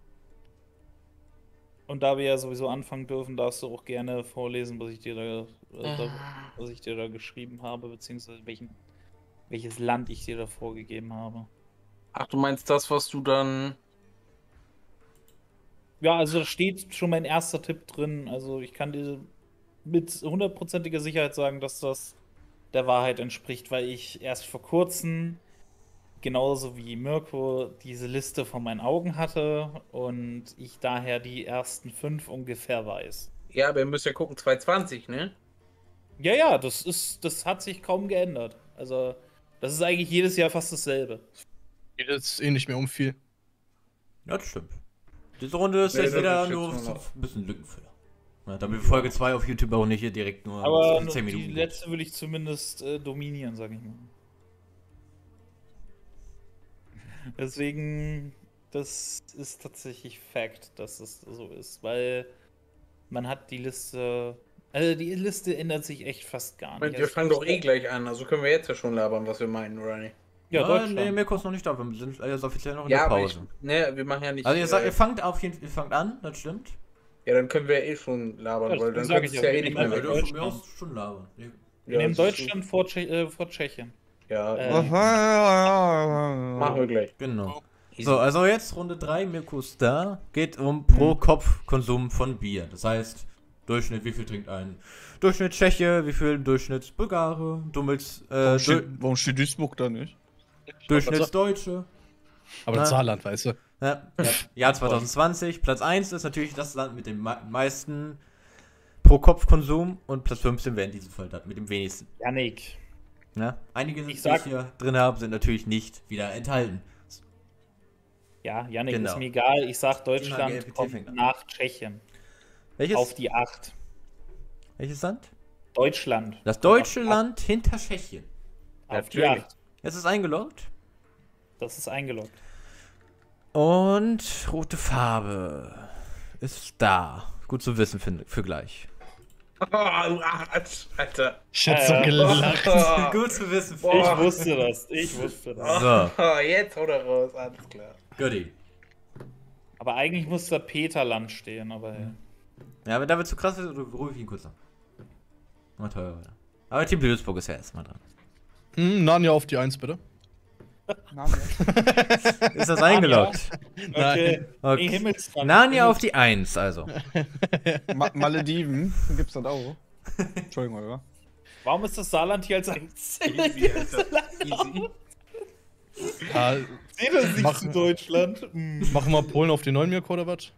Speaker 2: Und da wir ja sowieso anfangen dürfen, darfst du auch gerne vorlesen, was ich dir da, äh, da, was ich dir da geschrieben habe, beziehungsweise welchen, welches Land ich dir da vorgegeben habe.
Speaker 5: Ach, du meinst das, was du dann...
Speaker 2: Ja, also da steht schon mein erster Tipp drin. Also ich kann dir mit hundertprozentiger Sicherheit sagen, dass das der Wahrheit entspricht, weil ich erst vor kurzem, genauso wie Mirko, diese Liste vor meinen Augen hatte und ich daher die ersten fünf ungefähr weiß.
Speaker 5: Ja, aber ihr müsst ja gucken, zweihundertzwanzig, ne?
Speaker 2: Ja, ja, das ist, das hat sich kaum geändert. Also das ist eigentlich jedes Jahr fast dasselbe.
Speaker 3: Geht jetzt eh nicht mehr um viel.
Speaker 1: Ja, das stimmt. Diese Runde ist
Speaker 5: Nee,
Speaker 1: jetzt
Speaker 5: das
Speaker 1: wieder
Speaker 5: ist
Speaker 1: nur
Speaker 5: jetzt nur
Speaker 1: so
Speaker 5: noch-
Speaker 1: ein bisschen Lückenfüller. Ja, damit wir Folge zwei auf YouTube auch nicht hier direkt nur
Speaker 2: Aber
Speaker 1: zehn
Speaker 2: die
Speaker 1: Minuten.
Speaker 2: letzte will ich zumindest äh, dominieren, sag ich mal. Deswegen, das ist tatsächlich Fact, dass es so ist, weil man hat die Liste, also die Liste ändert sich echt fast gar nicht.
Speaker 5: Moment, wir
Speaker 2: Also,
Speaker 5: fangen doch eh gleich an, also können wir jetzt ja schon labern, was wir meinen, oder nicht?
Speaker 2: Ja,
Speaker 1: Ja,
Speaker 2: Deutschland.
Speaker 1: nee, Mirko ist noch nicht da. Wir sind jetzt offiziell noch in
Speaker 5: Ja,
Speaker 1: der
Speaker 5: aber ich,
Speaker 1: Pause.
Speaker 5: ne, wir machen ja nicht...
Speaker 1: Also ihr, sagt,
Speaker 5: äh,
Speaker 1: ihr fangt auf jeden Fall, ihr fangt an, das stimmt.
Speaker 5: ja, dann können wir eh schon labern,
Speaker 2: Ja,
Speaker 5: weil dann
Speaker 2: das sag
Speaker 5: kannst
Speaker 2: ich
Speaker 5: du es
Speaker 2: ja,
Speaker 5: ja eh
Speaker 2: wir
Speaker 5: nicht
Speaker 2: nehmen
Speaker 5: mehr
Speaker 1: Ja,
Speaker 2: einfach
Speaker 5: weg.
Speaker 1: du von mir
Speaker 2: Deutschland.
Speaker 1: aus schon labern.
Speaker 2: Wir nehmen
Speaker 5: das ist
Speaker 2: Deutschland vor, Tsche äh, vor Tschechien.
Speaker 5: gut. Ja,
Speaker 2: Äh,
Speaker 5: machen wir gleich.
Speaker 1: Genau. So, also jetzt Runde drei, Mirko ist da. Geht um pro Kopf Konsum von Bier. Das heißt, Durchschnitt, wie viel trinkt ein Durchschnitt Tscheche, wie viel Durchschnitt Bulgare, Dummels, äh,
Speaker 4: Warum
Speaker 1: du
Speaker 4: steht, warum steht Duisburg da nicht?
Speaker 1: Durchschnittsdeutsche.
Speaker 3: Aber
Speaker 1: Na.
Speaker 3: das Saarland, weißt du?
Speaker 1: Ja, ja, Jahr zwanzig zwanzig. Platz eins ist natürlich das Land mit dem ma- meisten pro Kopf Konsum und Platz fünfzehn wäre in diesem Fall das mit dem wenigsten.
Speaker 2: Janik.
Speaker 1: Ja? Einige, die
Speaker 2: Ich
Speaker 1: ich
Speaker 2: sag-
Speaker 1: hier drin habe, sind natürlich nicht wieder enthalten.
Speaker 2: Ja, Janik,
Speaker 1: Genau.
Speaker 2: ist mir egal. Ich sag,
Speaker 1: Die
Speaker 2: Deutschland
Speaker 1: G L P T
Speaker 2: kommt
Speaker 1: fängt an.
Speaker 2: nach Tschechien.
Speaker 1: Welches,
Speaker 2: Auf die acht.
Speaker 1: welches Land?
Speaker 2: Deutschland.
Speaker 1: Das deutsche
Speaker 2: Auf-
Speaker 1: Land hinter Tschechien.
Speaker 2: Auf die
Speaker 5: Natürlich.
Speaker 2: acht.
Speaker 1: Jetzt ist eingeloggt.
Speaker 2: Das ist eingeloggt.
Speaker 1: Und rote Farbe ist da. Gut zu wissen für, für gleich.
Speaker 5: Oh, du Arsch, Alter.
Speaker 3: Ich hätte so
Speaker 2: Äh,
Speaker 3: gelacht.
Speaker 5: Oh,
Speaker 1: Gut zu wissen für
Speaker 2: Ich wusste das. Ich wusste das.
Speaker 1: So,
Speaker 5: oh, jetzt haut er raus, alles klar.
Speaker 1: goodie.
Speaker 2: Aber eigentlich muss da Peterland stehen, aber ja.
Speaker 1: Ja, aber da wird zu krass, rufe ich ihn kurz an. Mal teurer weiter. Aber Team Duisburg ist ja erstmal dran.
Speaker 3: Hm, Narnia auf die eins, bitte.
Speaker 1: Ist das eingeloggt?
Speaker 2: Okay.
Speaker 1: Okay.
Speaker 2: Ey, Himmelsrand.
Speaker 1: Narnia auf die eins, also.
Speaker 4: Ma Malediven gibt's das auch. Entschuldigung, oder?
Speaker 2: Warum ist das Saarland hier als einziges?
Speaker 5: Easy, Alter. Easy.
Speaker 3: Ja,
Speaker 2: Seht das nicht
Speaker 3: Mach-
Speaker 2: zu Deutschland? Hm.
Speaker 3: machen wir Polen auf die neun, Mirko, oder was?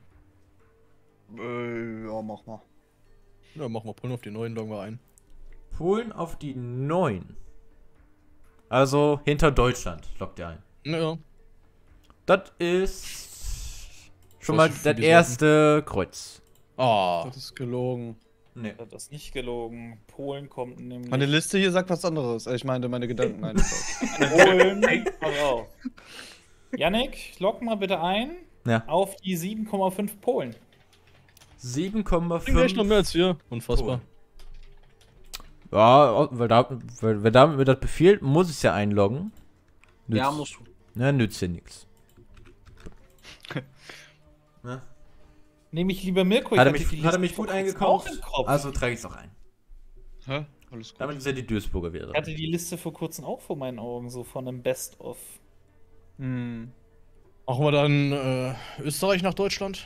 Speaker 4: Äh, ja, mach mal.
Speaker 3: Ja, machen wir Polen auf die neun, loggen wir ein.
Speaker 1: Polen auf die neun. Also hinter Deutschland, lockt ihr ein.
Speaker 3: Ja.
Speaker 1: Das ist schon
Speaker 3: Was
Speaker 1: mal
Speaker 3: für
Speaker 1: das
Speaker 3: die
Speaker 1: erste Kreuz.
Speaker 3: Ah.
Speaker 4: Das ist gelogen.
Speaker 1: Nee.
Speaker 2: Das ist nicht gelogen. Polen kommt nämlich.
Speaker 4: Meine Liste hier sagt was anderes. Äh, Ich meine, meine Gedanken. Nein,
Speaker 2: Polen. Pass auf. Yannick, log mal bitte ein
Speaker 1: Ja.
Speaker 2: auf die sieben Komma fünf Polen.
Speaker 1: sieben Komma
Speaker 3: Bringt echt noch
Speaker 1: fünf.
Speaker 3: mehr als wir. Unfassbar.
Speaker 1: Ja, weil da, weil, weil damit mir das befiehlt, muss ich es ja einloggen. Nützt,
Speaker 5: Ja, musst du.
Speaker 1: Ne, nützt ja nichts. Ne?
Speaker 2: Nehme ich lieber Mirko. ich
Speaker 1: Hat er
Speaker 2: hatte
Speaker 1: mich,
Speaker 2: die
Speaker 1: hat er
Speaker 2: Liste
Speaker 1: mich
Speaker 2: vor
Speaker 1: gut
Speaker 2: kurzem
Speaker 1: eingekauft?
Speaker 2: auch im Kopf.
Speaker 1: Also trage ich es auch ein.
Speaker 4: Hä? Alles gut.
Speaker 1: Damit ist ja die Duisburger wieder
Speaker 2: Ich
Speaker 1: dran.
Speaker 2: hatte die Liste vor kurzem auch vor meinen Augen, so von einem Best-of.
Speaker 4: Hm.
Speaker 3: Machen wir dann äh, Österreich nach Deutschland?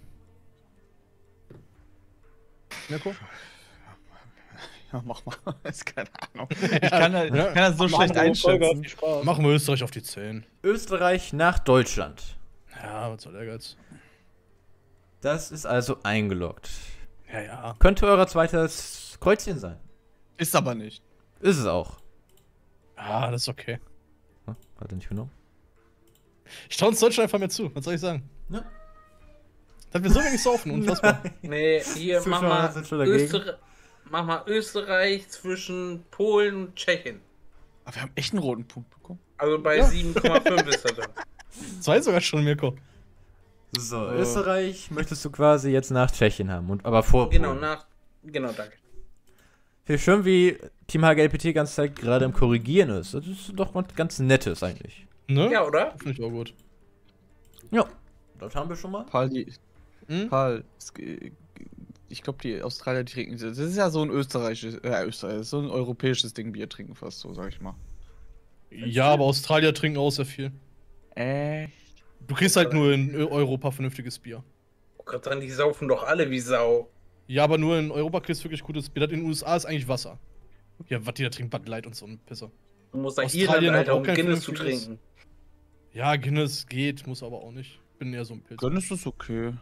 Speaker 3: Mirko?
Speaker 4: Ja, mach mal. Ist keine Ahnung. Ich kann, das- ich
Speaker 3: Ja.
Speaker 4: kann das so schlecht einschätzen.
Speaker 3: Machen wir Österreich auf die zehn.
Speaker 1: Österreich nach Deutschland.
Speaker 3: Ja, was soll der Geiz?
Speaker 1: Das ist also eingeloggt.
Speaker 3: Ja, ja.
Speaker 1: Könnte euer zweites Kreuzchen sein.
Speaker 4: Ist aber nicht.
Speaker 1: Ist es auch.
Speaker 3: Ah, das ist okay.
Speaker 1: Hm, Hat er nicht genommen?
Speaker 3: Ich traue uns Deutschland einfach mehr zu, was soll ich sagen?
Speaker 1: Ja.
Speaker 3: Das wird so wenig saufen, unfassbar.
Speaker 5: Nee, hier mach
Speaker 1: Zuschauer
Speaker 5: mal,
Speaker 1: sind schon dagegen.
Speaker 5: Öster mach mal Österreich zwischen Polen und Tschechien.
Speaker 4: Aber wir haben echt einen roten Punkt bekommen.
Speaker 5: Also bei
Speaker 3: Ja.
Speaker 5: sieben Komma fünf ist er da.
Speaker 3: Zwei sogar schon, Mirko.
Speaker 1: So,
Speaker 4: Äh.
Speaker 1: Österreich möchtest du quasi jetzt nach Tschechien haben, und, aber vor
Speaker 5: Genau,
Speaker 1: Polen.
Speaker 5: nach. Genau, danke.
Speaker 1: Finde ich schön, wie Team H G L P T die ganze Zeit gerade im Korrigieren ist. Das ist doch was ganz Nettes eigentlich.
Speaker 3: Ne?
Speaker 5: Ja, oder?
Speaker 3: Finde ich auch gut.
Speaker 1: Ja, das haben wir schon mal.
Speaker 4: Paul, die,
Speaker 3: Hm?
Speaker 4: Paul, es ge- ich glaube, die Australier die trinken. Das ist ja so ein österreichisches, äh, Österreich, so ein europäisches Ding, Bier trinken fast, so sag ich mal.
Speaker 3: Ja, aber Australier trinken auch sehr viel.
Speaker 4: Äh.
Speaker 3: Du kriegst halt nur in Europa vernünftiges Bier.
Speaker 5: Oh Gott, dann die saufen doch alle wie Sau.
Speaker 3: Ja, aber nur in Europa kriegst du wirklich gutes Bier. Das in den U S A ist eigentlich Wasser. Ja, was die da trinken, Bud Light und so ein Pisser.
Speaker 5: Du musst nach
Speaker 3: Australien
Speaker 5: Irland,
Speaker 3: hat
Speaker 5: Alter,
Speaker 3: auch
Speaker 5: um
Speaker 3: kein
Speaker 5: Guinness zu
Speaker 3: vernünftiges-
Speaker 5: trinken.
Speaker 3: Ja, Guinness geht, muss aber auch nicht. Bin eher so ein Pilz.
Speaker 4: Guinness ist okay.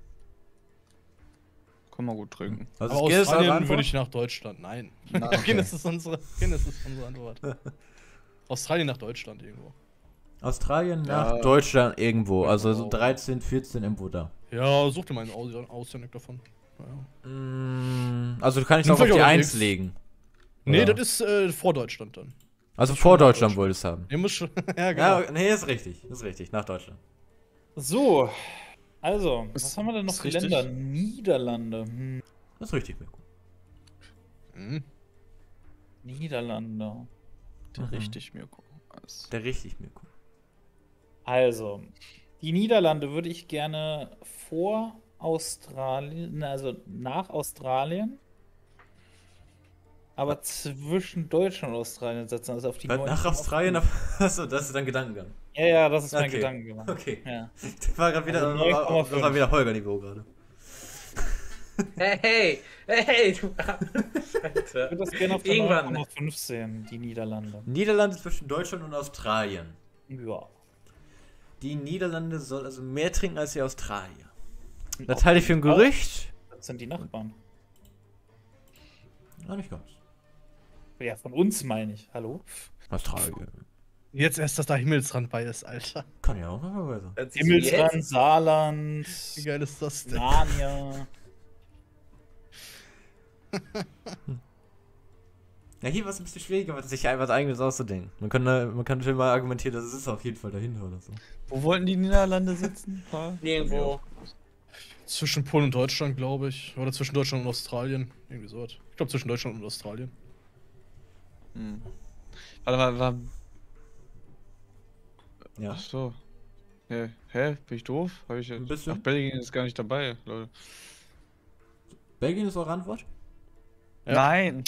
Speaker 4: Kann man gut trinken.
Speaker 1: Also
Speaker 3: Aber
Speaker 1: es geht, ist eure
Speaker 3: Australien
Speaker 1: Antwort?
Speaker 3: würde ich nach Deutschland. Nein.
Speaker 4: okay.
Speaker 3: Guinness ist unsere, Guinness ist unsere Antwort. Australien nach Deutschland irgendwo.
Speaker 1: Australien nach
Speaker 4: Ja.
Speaker 1: Deutschland irgendwo. Also so
Speaker 3: Genau.
Speaker 1: dreizehn, vierzehn irgendwo da.
Speaker 3: Ja, such dir mal einen Aus Aussendeck davon. Ja.
Speaker 1: Mm, Also du kannst
Speaker 3: Sind
Speaker 1: auch auf
Speaker 3: wir
Speaker 1: die
Speaker 3: ja
Speaker 1: eins
Speaker 3: unterwegs.
Speaker 1: legen.
Speaker 3: Nee,
Speaker 1: Oder?
Speaker 3: das ist äh, vor Deutschland dann.
Speaker 1: Also
Speaker 3: ist
Speaker 1: vor
Speaker 3: schon nach
Speaker 1: Deutschland
Speaker 3: Deutschland.
Speaker 1: wolltest du haben.
Speaker 3: Ihr muss schon. Ja, genau.
Speaker 1: Ja, nee, ist richtig. Ist richtig. Nach Deutschland.
Speaker 2: So, also, was
Speaker 4: Ist-
Speaker 2: haben wir denn noch
Speaker 4: ist
Speaker 2: für
Speaker 4: richtig.
Speaker 2: Länder? Niederlande. Hm.
Speaker 1: Das ist richtig, Mirko.
Speaker 3: Mhm.
Speaker 2: Niederlande.
Speaker 4: Der
Speaker 1: Mhm.
Speaker 4: richtig, Mirko. Alles.
Speaker 1: Der richtig, Mirko.
Speaker 2: Also, die Niederlande würde ich gerne vor Australien, also nach Australien, aber zwischen Deutschland und Australien setzen, also auf die
Speaker 1: Weil
Speaker 2: neun
Speaker 1: nach
Speaker 2: Komma fünf.
Speaker 1: Australien, achso, das ist dein Gedankengang.
Speaker 2: Ja, ja, das ist mein
Speaker 1: Okay.
Speaker 2: Gedankengang.
Speaker 1: Okay.
Speaker 2: Ja.
Speaker 1: Das war gerade wieder,
Speaker 2: Also
Speaker 1: das war-
Speaker 2: neun Komma
Speaker 1: das war
Speaker 2: fünf.
Speaker 1: wieder Holger-Niveau gerade.
Speaker 5: Hey, hey, hey, du
Speaker 2: Ich
Speaker 5: Alter.
Speaker 2: würde das gerne auf der
Speaker 5: Irgendwann.
Speaker 2: neun Komma fünf sehen, die Niederlande.
Speaker 1: Niederlande zwischen Deutschland und Australien.
Speaker 2: Ja.
Speaker 1: Die Niederlande soll also mehr trinken als die Australier. Das halte ich für ein Gerücht.
Speaker 2: Das sind die Nachbarn.
Speaker 1: Ja, nicht ganz.
Speaker 2: Ja, von uns meine ich. Hallo?
Speaker 1: Australien.
Speaker 3: Jetzt erst, dass da Himmelsrand bei ist, Alter.
Speaker 1: Kann ja auch noch mal weiter.
Speaker 5: Das siehst du
Speaker 2: Himmelsrand,
Speaker 5: jetzt?
Speaker 2: Saarland,
Speaker 3: Wie geil ist das denn?
Speaker 2: Narnia.
Speaker 1: Ja, hier war es ein bisschen schwieriger, sich etwas Eigenes auszudenken. Man kann, da- man kann schon mal argumentieren, dass es ist auf jeden Fall dahinter oder so.
Speaker 4: Wo wollten die Niederlande sitzen? Paul?
Speaker 5: Nirgendwo.
Speaker 3: Zwischen Polen und Deutschland, glaube ich. Oder zwischen Deutschland und Australien. Irgendwie sowas. Ich glaube zwischen Deutschland und Australien.
Speaker 4: Hm. Warte mal, war.
Speaker 1: Ja.
Speaker 4: Ach so. Hä? Hä? Bin ich doof? Hab ich
Speaker 1: Ein
Speaker 4: jetzt.
Speaker 1: bisschen.
Speaker 4: Ach, Belgien ist gar nicht dabei, Leute.
Speaker 1: Belgien ist eure Antwort?
Speaker 3: Ja.
Speaker 4: Nein.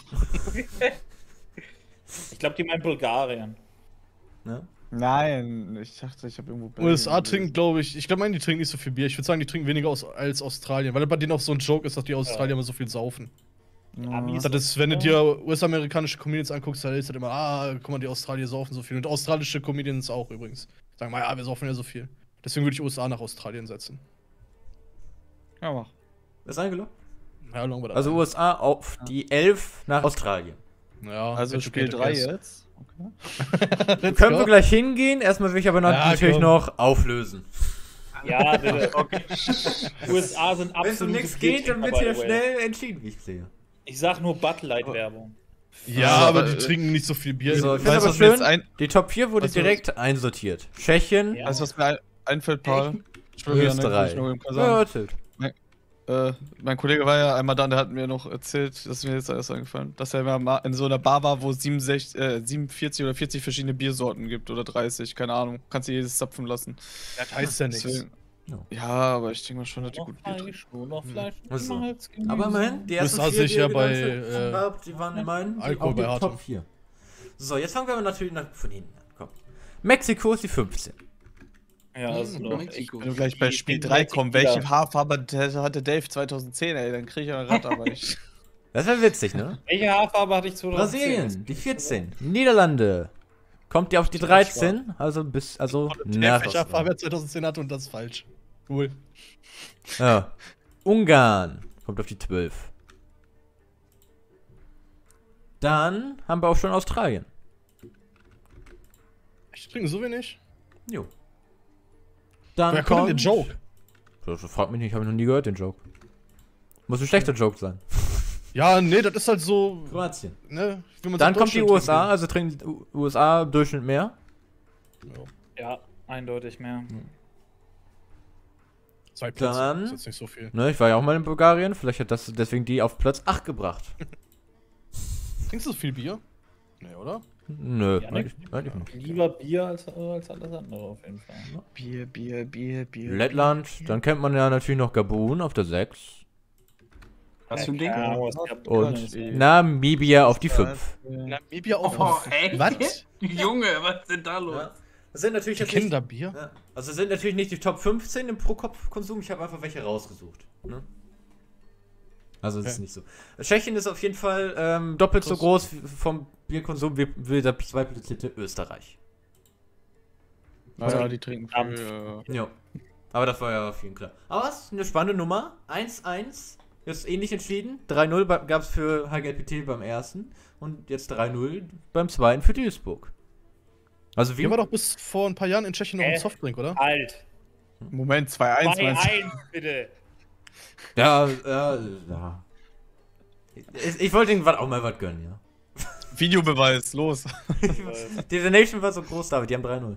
Speaker 2: Ich glaube, die meinen Bulgarien.
Speaker 1: Ne?
Speaker 4: Nein. Ich dachte, ich habe irgendwo.
Speaker 3: U S A
Speaker 4: gelesen.
Speaker 3: trinken, glaube ich, ich glaube, die trinken nicht so viel Bier. Ich würde sagen, die trinken weniger aus, als Australien, weil bei denen auch so ein Joke ist, dass die Australier immer so viel saufen.
Speaker 4: Ja.
Speaker 2: Amis.
Speaker 3: Das ist, wenn du dir U S-amerikanische Comedians anguckst, dann ist das immer, ah, guck mal, die Australier saufen so viel. Und australische Comedians auch übrigens. Sagen mal, ja, wir saufen ja so viel. Deswegen würde ich U S A nach Australien setzen.
Speaker 4: Ja, mach.
Speaker 1: Ist eingeloggt?
Speaker 3: Ja, loggen wir da
Speaker 1: Also
Speaker 3: ein.
Speaker 1: U S A auf die elf nach Australien.
Speaker 3: Ja,
Speaker 4: Also Spiel drei jetzt. Okay.
Speaker 1: Können wir gleich hingehen, erstmal will ich aber noch,
Speaker 3: Ja,
Speaker 1: natürlich
Speaker 3: komm.
Speaker 1: noch auflösen.
Speaker 2: Ja, bitte. U S A sind
Speaker 1: Wenn es um
Speaker 2: absolut.
Speaker 1: nichts geht, dann wird hier schnell entschieden, wie ich sehe.
Speaker 2: Ich sag nur Bud Light Werbung.
Speaker 3: Ja,
Speaker 4: Also,
Speaker 3: aber die
Speaker 4: äh,
Speaker 3: trinken nicht so viel Bier.
Speaker 1: So, ich
Speaker 4: Weißt
Speaker 1: finde
Speaker 4: du,
Speaker 1: aber
Speaker 4: was mir jetzt
Speaker 1: schön,
Speaker 4: ein,
Speaker 1: die Top vier wurde
Speaker 4: Weißt du,
Speaker 1: direkt einsortiert. Tschechien,
Speaker 2: Ja.
Speaker 4: weißt du, was mir ein, einfällt, Paul? Ich will wieder
Speaker 1: Österreich.
Speaker 4: noch eben
Speaker 1: Ja,
Speaker 4: sagen.
Speaker 1: erzählt.
Speaker 4: Äh, mein Kollege war ja einmal da und der hat mir noch erzählt, das ist mir jetzt erst eingefallen, dass er mal in so einer Bar war, wo es siebenundsechzig, äh, siebenundvierzig oder vierzig verschiedene Biersorten gibt oder dreißig, keine Ahnung. Kannst du jedes zapfen lassen.
Speaker 3: Das heißt ja nichts.
Speaker 4: Deswegen-
Speaker 1: Ja.
Speaker 4: Ja, aber ich denke mal schon, dass die
Speaker 2: Noch
Speaker 4: gut Bier trinken.
Speaker 2: Fleisch, nur noch Fleisch.
Speaker 1: Also,
Speaker 2: Malz, Gemüse.
Speaker 1: Aber immerhin, die ersten
Speaker 3: U S A
Speaker 1: vier, die
Speaker 3: sicher
Speaker 1: ihr
Speaker 3: bei,
Speaker 1: genannt
Speaker 3: äh,
Speaker 1: habt, die waren immerhin die-
Speaker 3: Alkohol
Speaker 1: auch die
Speaker 3: bei Hartem.
Speaker 1: Top vier. So, jetzt fangen wir aber natürlich nach, von hinten an. Komm. Mexiko ist die fünfzehn.
Speaker 2: Ja, also noch
Speaker 5: Mexiko.
Speaker 4: Wenn wir gleich bei
Speaker 2: Die-
Speaker 4: Spiel
Speaker 2: die
Speaker 4: drei
Speaker 2: Mexiko
Speaker 4: kommen, welche
Speaker 2: wieder.
Speaker 4: Haarfarbe hatte Dave zweitausendzehn, ey, dann krieg ich ein Rad, aber ich.
Speaker 1: Das wäre witzig, ne?
Speaker 2: Welche Haarfarbe hatte ich zweitausendzehn?
Speaker 1: Brasilien, die vierzehn. Niederlande. Kommt die auf die dreizehn? Also bis, also nach
Speaker 3: Welcher
Speaker 1: Australien.
Speaker 3: Farbe er zweitausendzehn hatte und das ist falsch. Cool.
Speaker 1: Ja. Ungarn kommt auf die zwölf. Dann haben wir auch schon Australien.
Speaker 3: Ich trinke so wenig.
Speaker 1: Jo. Dann
Speaker 3: Wer kommt denn
Speaker 1: kommt...
Speaker 3: den Joke?
Speaker 1: Das fragt mich nicht, habe ich noch nie gehört, den Joke. Muss ein schlechter Joke sein.
Speaker 3: Ja, nee, das ist halt so,
Speaker 1: Kroatien.
Speaker 3: ne? Wie man
Speaker 1: Dann
Speaker 3: so
Speaker 1: kommt die
Speaker 3: Deutschland
Speaker 1: U S A,
Speaker 3: trinken
Speaker 1: also trinken die U S A im Durchschnitt mehr.
Speaker 3: will. Ja.
Speaker 2: Ja, eindeutig mehr.
Speaker 3: Zwei Plätze.
Speaker 1: Dann-
Speaker 3: Das ist jetzt nicht so viel.
Speaker 1: Ne, ich war ja auch mal in Bulgarien, vielleicht hat das deswegen die auf Platz acht gebracht.
Speaker 3: Trinkst du so viel Bier? Nee, oder?
Speaker 1: Nö,
Speaker 2: Ja,
Speaker 1: eigentlich, eigentlich nicht.
Speaker 2: Lieber Bier als, äh, als alles andere auf jeden Fall.
Speaker 4: Bier, Bier, Bier, Bier.
Speaker 1: Lettland, dann kennt man ja natürlich noch Gabun auf der sechs.
Speaker 5: Was für ein Ding?
Speaker 2: Ja, was gab-
Speaker 1: Und
Speaker 4: Ja.
Speaker 1: Namibia auf die fünf.
Speaker 3: Namibia auf.
Speaker 5: Oh, ey.
Speaker 3: Was?
Speaker 5: Junge, was ist denn da los?
Speaker 1: Ja. Das sind natürlich
Speaker 3: Die
Speaker 1: jetzt
Speaker 3: kennen
Speaker 1: nicht,
Speaker 3: da Bier?
Speaker 1: ja, also das sind natürlich nicht die Top fünfzehn im Pro-Kopf-Konsum, ich habe einfach welche rausgesucht. Ne? Also das ist
Speaker 3: Okay.
Speaker 1: nicht so. Tschechien ist auf jeden Fall ähm, doppelt so
Speaker 3: Krass.
Speaker 1: groß wie- vom Bierkonsum wie, wie der zweitplatzierte Österreich.
Speaker 4: Naja, die trinken
Speaker 2: Dampf.
Speaker 4: viel. Äh,
Speaker 1: Ja. Aber das war ja vielen klar. Aber was? Eine spannende Nummer. eins eins. Jetzt ähnlich entschieden. drei null gab es für H G P T beim ersten. Und jetzt drei null beim zweiten für Duisburg. Also wie.
Speaker 3: Hier war doch bis vor ein paar Jahren in Tschechien noch ein
Speaker 2: Äh.
Speaker 3: Softdrink, oder?
Speaker 2: Alt.
Speaker 4: Moment, zwei eins
Speaker 2: zwei
Speaker 4: meinst du?
Speaker 2: eins, bitte.
Speaker 1: Ja, ja, ja. Ich, ich wollte irgendwann auch mal was gönnen, ja.
Speaker 4: Videobeweis, los.
Speaker 1: Diese Nation war so groß, David, die haben drei null.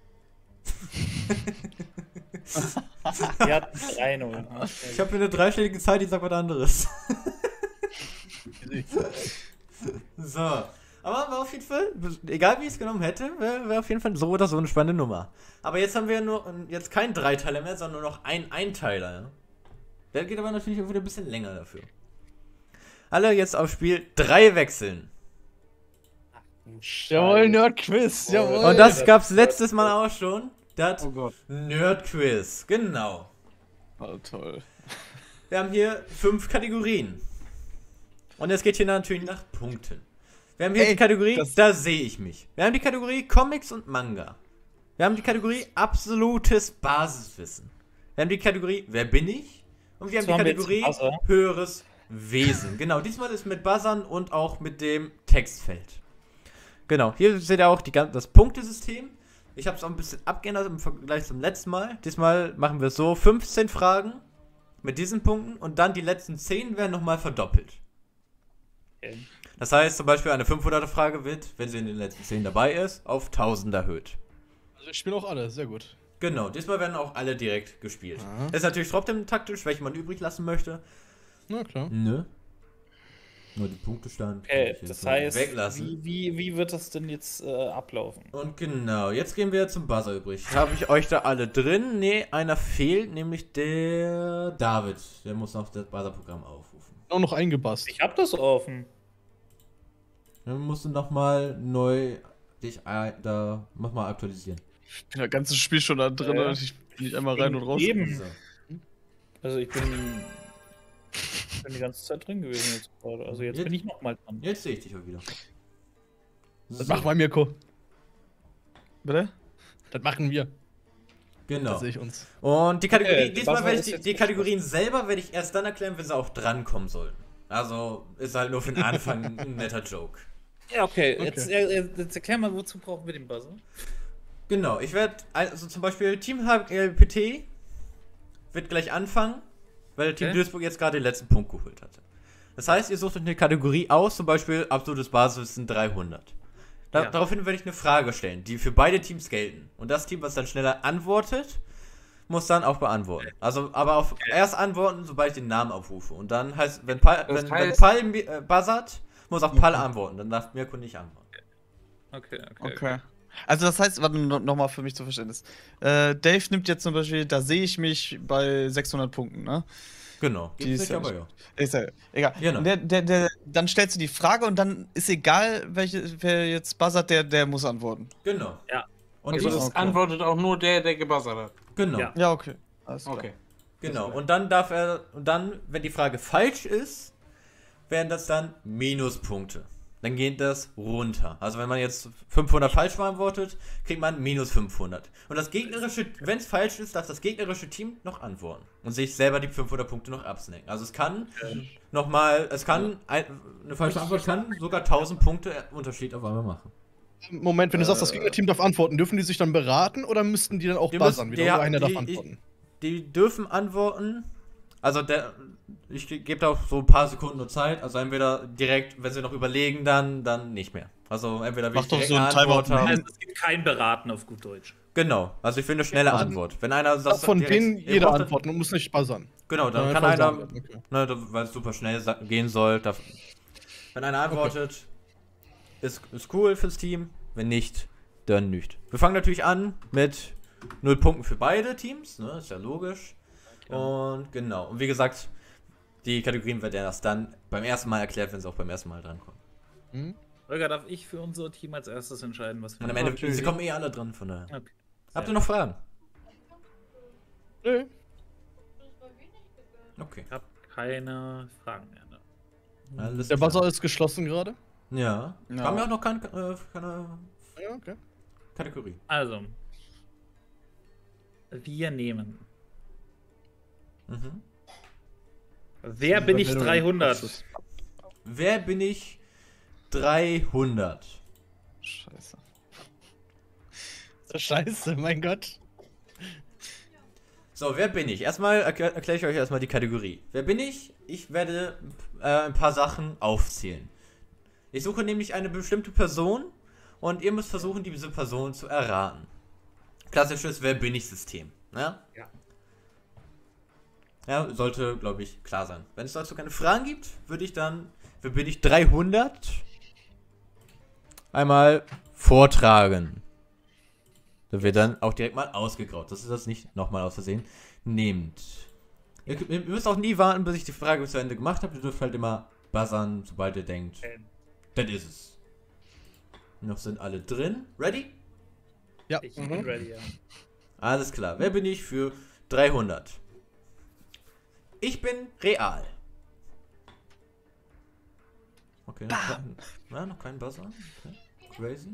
Speaker 2: Die hatten drei null.
Speaker 1: Ich habe für eine dreistellige Zeit, ich sag was anderes. So. Aber war auf jeden Fall, egal wie ich es genommen hätte, wäre wär auf jeden Fall so oder so eine spannende Nummer. Aber jetzt haben wir ja nur jetzt keinen Dreiteiler mehr, sondern nur noch einen Einteiler. Ja? Der geht aber natürlich auch wieder ein bisschen länger dafür. Alle jetzt auf Spiel drei wechseln.
Speaker 3: Jawohl, Nerd-Quiz, jawohl.
Speaker 1: Und das gab's letztes Mal auch schon. Das
Speaker 5: Oh Gott.
Speaker 1: Nerd-Quiz, genau.
Speaker 4: Oh, toll.
Speaker 1: Wir haben hier fünf Kategorien. Und es geht hier natürlich nach Punkten. Wir haben hier
Speaker 4: Ey,
Speaker 1: die Kategorie,
Speaker 4: das-
Speaker 1: da sehe ich mich. Wir haben die Kategorie Comics und Manga. Wir haben die Kategorie absolutes Basiswissen. Wir haben die Kategorie Wer bin ich? Und wir haben
Speaker 2: So
Speaker 1: die
Speaker 2: haben wir jetzt
Speaker 1: Kategorie
Speaker 2: Buzzer.
Speaker 1: Höheres Wesen. Genau, diesmal ist mit Buzzern und auch mit dem Textfeld. Genau, hier seht ihr auch die, gan- das Punktesystem. Ich habe es auch ein bisschen abgeändert im Vergleich zum letzten Mal. Diesmal machen wir es so, fünfzehn Fragen mit diesen Punkten und dann die letzten zehn werden nochmal verdoppelt.
Speaker 2: Okay.
Speaker 1: Das heißt zum Beispiel eine fünfhunderter Frage wird, wenn sie in den letzten zehn dabei ist, auf tausend erhöht.
Speaker 3: Also ich spiele auch alle, sehr gut.
Speaker 1: Genau, diesmal werden auch alle direkt gespielt.
Speaker 3: Aha.
Speaker 1: Ist natürlich trotzdem taktisch, welche man übrig lassen möchte.
Speaker 3: Na klar.
Speaker 1: Nö. Nur die Punktestand. kann
Speaker 2: Okay,
Speaker 1: ich jetzt
Speaker 2: das
Speaker 1: mal
Speaker 2: heißt,
Speaker 1: weglassen.
Speaker 2: wie, wie, wie wird das denn jetzt äh, ablaufen?
Speaker 1: Und genau, jetzt gehen wir zum Buzzer übrig. Habe ich euch da alle drin? Ne, einer fehlt, nämlich der David. Der muss noch das Buzzer-Programm aufrufen.
Speaker 3: Auch noch eingebast.
Speaker 2: Ich hab das offen.
Speaker 1: Dann musst du nochmal neu dich ein, da mach mal aktualisieren.
Speaker 4: Ich bin das ganze Spiel schon da drin,
Speaker 2: Ja.
Speaker 4: ich bin nicht einmal rein und raus.
Speaker 2: Eben.
Speaker 1: So.
Speaker 2: Also ich bin, ich bin die ganze Zeit drin gewesen jetzt gerade. Also jetzt,
Speaker 1: Jetzt-
Speaker 2: bin ich nochmal dran.
Speaker 1: Jetzt sehe ich dich auch wieder.
Speaker 3: Das machen wir, Mirko.
Speaker 4: Bitte?
Speaker 3: Das machen wir.
Speaker 1: Genau.
Speaker 3: Das sehe ich uns.
Speaker 1: Und die Kategorie,
Speaker 2: Okay,
Speaker 1: diesmal
Speaker 2: was
Speaker 1: werde ich
Speaker 2: ist
Speaker 1: die,
Speaker 2: jetzt
Speaker 1: die
Speaker 2: nicht
Speaker 1: Kategorien selber werde ich erst dann erklären, wenn sie auch drankommen sollten. Also ist halt nur für den Anfang ein netter Joke.
Speaker 2: Ja, okay.
Speaker 3: Okay.
Speaker 2: Jetzt, äh, jetzt erklär mal, wozu brauchen wir den Buzzer?
Speaker 1: Genau, ich werde, also zum Beispiel Team H P T wird gleich anfangen, weil Team
Speaker 2: Okay.
Speaker 1: Duisburg jetzt gerade den letzten Punkt geholt hatte. Das heißt, ihr sucht euch eine Kategorie aus, zum Beispiel absolutes Basiswissen dreihundert. Da,
Speaker 2: Ja.
Speaker 1: Daraufhin werde ich eine Frage stellen, die für beide Teams gelten. Und das Team, was dann schneller antwortet, muss dann auch beantworten. Also, aber auf erst antworten, sobald ich den Namen aufrufe. Und dann heißt, wenn Pal,
Speaker 5: Das
Speaker 1: wenn, wenn
Speaker 5: heißt-
Speaker 1: Pal äh, buzzert, muss auch Pal antworten. Dann darf Mirko nicht antworten.
Speaker 2: Okay, okay.
Speaker 4: Okay. Also das heißt, warte no, nochmal für mich zu Verständnis. Äh, Dave nimmt jetzt zum Beispiel, da sehe ich mich bei sechshundert Punkten, ne?
Speaker 1: Genau.
Speaker 4: Die
Speaker 1: Gibt's
Speaker 4: ist
Speaker 1: nicht,
Speaker 4: ja
Speaker 1: aber
Speaker 4: nicht-
Speaker 1: ja.
Speaker 4: Ist ja egal.
Speaker 1: Genau.
Speaker 4: Der, der, der, dann stellst du die Frage und dann ist egal, welche, wer jetzt buzzert, der, der muss antworten.
Speaker 1: Genau.
Speaker 2: Ja.
Speaker 1: Und
Speaker 5: Also
Speaker 1: ich,
Speaker 5: es
Speaker 4: okay.
Speaker 5: antwortet auch nur der, der gebuzzert hat.
Speaker 1: genau.
Speaker 2: Ja.
Speaker 4: Ja, okay. Alles klar.
Speaker 5: Okay.
Speaker 1: Genau. Und dann darf er, und dann, wenn die Frage falsch ist, wären das dann Minuspunkte. Dann geht das runter. Also wenn man jetzt fünfhundert falsch beantwortet, kriegt man minus fünfhundert. Und das gegnerische, wenn es falsch ist, darf das gegnerische Team noch antworten. Und sich selber die fünfhundert Punkte noch absnacken. Also es kann nochmal, es kann, ein, eine falsche Antwort kann sogar tausend Punkte Unterschied auf einmal machen.
Speaker 3: Moment, wenn du sagst, das
Speaker 1: Äh.
Speaker 3: Gegnerteam darf antworten, dürfen die sich dann beraten oder müssten die dann auch
Speaker 1: Die
Speaker 3: buzzern
Speaker 1: müssen-
Speaker 3: wieder?
Speaker 1: ja,
Speaker 3: Oder einer darf
Speaker 1: die-
Speaker 3: antworten?
Speaker 1: Die dürfen antworten. Also der, ich ge- gebe da auch so ein paar Sekunden nur Zeit. Also entweder direkt, wenn sie noch überlegen, dann, dann nicht mehr. Also entweder will
Speaker 4: Mach
Speaker 1: ich
Speaker 4: doch
Speaker 1: direkt
Speaker 4: so einen
Speaker 1: eine Antwort
Speaker 4: Timeout.
Speaker 1: haben.
Speaker 2: Also es gibt kein Beraten auf gut Deutsch.
Speaker 1: Genau, also ich will eine schnelle
Speaker 3: Ja, dann-
Speaker 1: Antwort. Wenn einer sagt,
Speaker 3: Darf von
Speaker 1: direkt-
Speaker 3: denen
Speaker 1: ihr
Speaker 3: jeder
Speaker 1: braucht dann-
Speaker 3: antworten und muss nicht buzzern.
Speaker 1: Genau, dann
Speaker 3: Ja,
Speaker 1: kann
Speaker 3: einfach
Speaker 1: einer,
Speaker 3: sagen, okay.
Speaker 1: ne, da- weil es super schnell sa- gehen soll. Darf, wenn einer antwortet, ist, ist cool fürs Team. Wenn nicht, dann nicht. Wir fangen natürlich an mit null Punkten für beide Teams, ne, ist ja logisch. Und genau, und wie gesagt, die Kategorien werden erst dann beim ersten Mal erklärt, wenn sie auch beim ersten Mal drankommen.
Speaker 3: Hm?
Speaker 2: Holger, darf ich für unser Team als erstes entscheiden, was wir
Speaker 1: Und am Ende,
Speaker 5: Natürlich.
Speaker 1: sie kommen eh alle dran, von daher.
Speaker 2: Okay.
Speaker 1: Habt ihr noch Fragen?
Speaker 3: Nö.
Speaker 1: Okay.
Speaker 2: Ich habe keine Fragen mehr. Ne?
Speaker 1: Alles
Speaker 3: Der
Speaker 1: klar.
Speaker 3: Buzzer ist geschlossen gerade.
Speaker 1: Ja.
Speaker 4: Ja.
Speaker 1: Haben wir auch noch keine, äh, keine
Speaker 3: Ja, okay.
Speaker 1: Kategorie.
Speaker 2: Also, wir nehmen.
Speaker 1: Mhm.
Speaker 2: Wer bin ich dreihundert?
Speaker 1: Wer bin ich? dreihundert.
Speaker 4: Scheiße.
Speaker 3: So scheiße, mein Gott.
Speaker 1: So, wer bin ich? Erstmal erkläre erklär ich euch erstmal die Kategorie. Wer bin ich? Ich werde äh, ein paar Sachen aufzählen. Ich suche nämlich eine bestimmte Person und ihr müsst versuchen, diese Person zu erraten. Klassisches Wer bin ich System. Ne?
Speaker 2: Ja.
Speaker 1: Ja, sollte, glaube ich, klar sein. Wenn es dazu keine Fragen gibt, würde ich dann, wer bin ich dreihundert, einmal vortragen. Da wird dann auch direkt mal ausgegraut, dass ihr das nicht nochmal aus Versehen nehmt. Ihr, ihr müsst auch nie warten, bis ich die Frage zu Ende gemacht habe. Ihr dürft halt immer buzzern, sobald ihr denkt,
Speaker 2: Ähm,
Speaker 1: das ist es. Noch sind alle drin. Ready?
Speaker 3: Ja.
Speaker 2: Ich
Speaker 3: mhm.
Speaker 2: bin ready, ja.
Speaker 1: Alles klar. Wer bin ich für dreihundert? Ich bin real. Okay, noch kein, ja, noch kein Buzzer. Okay. Crazy.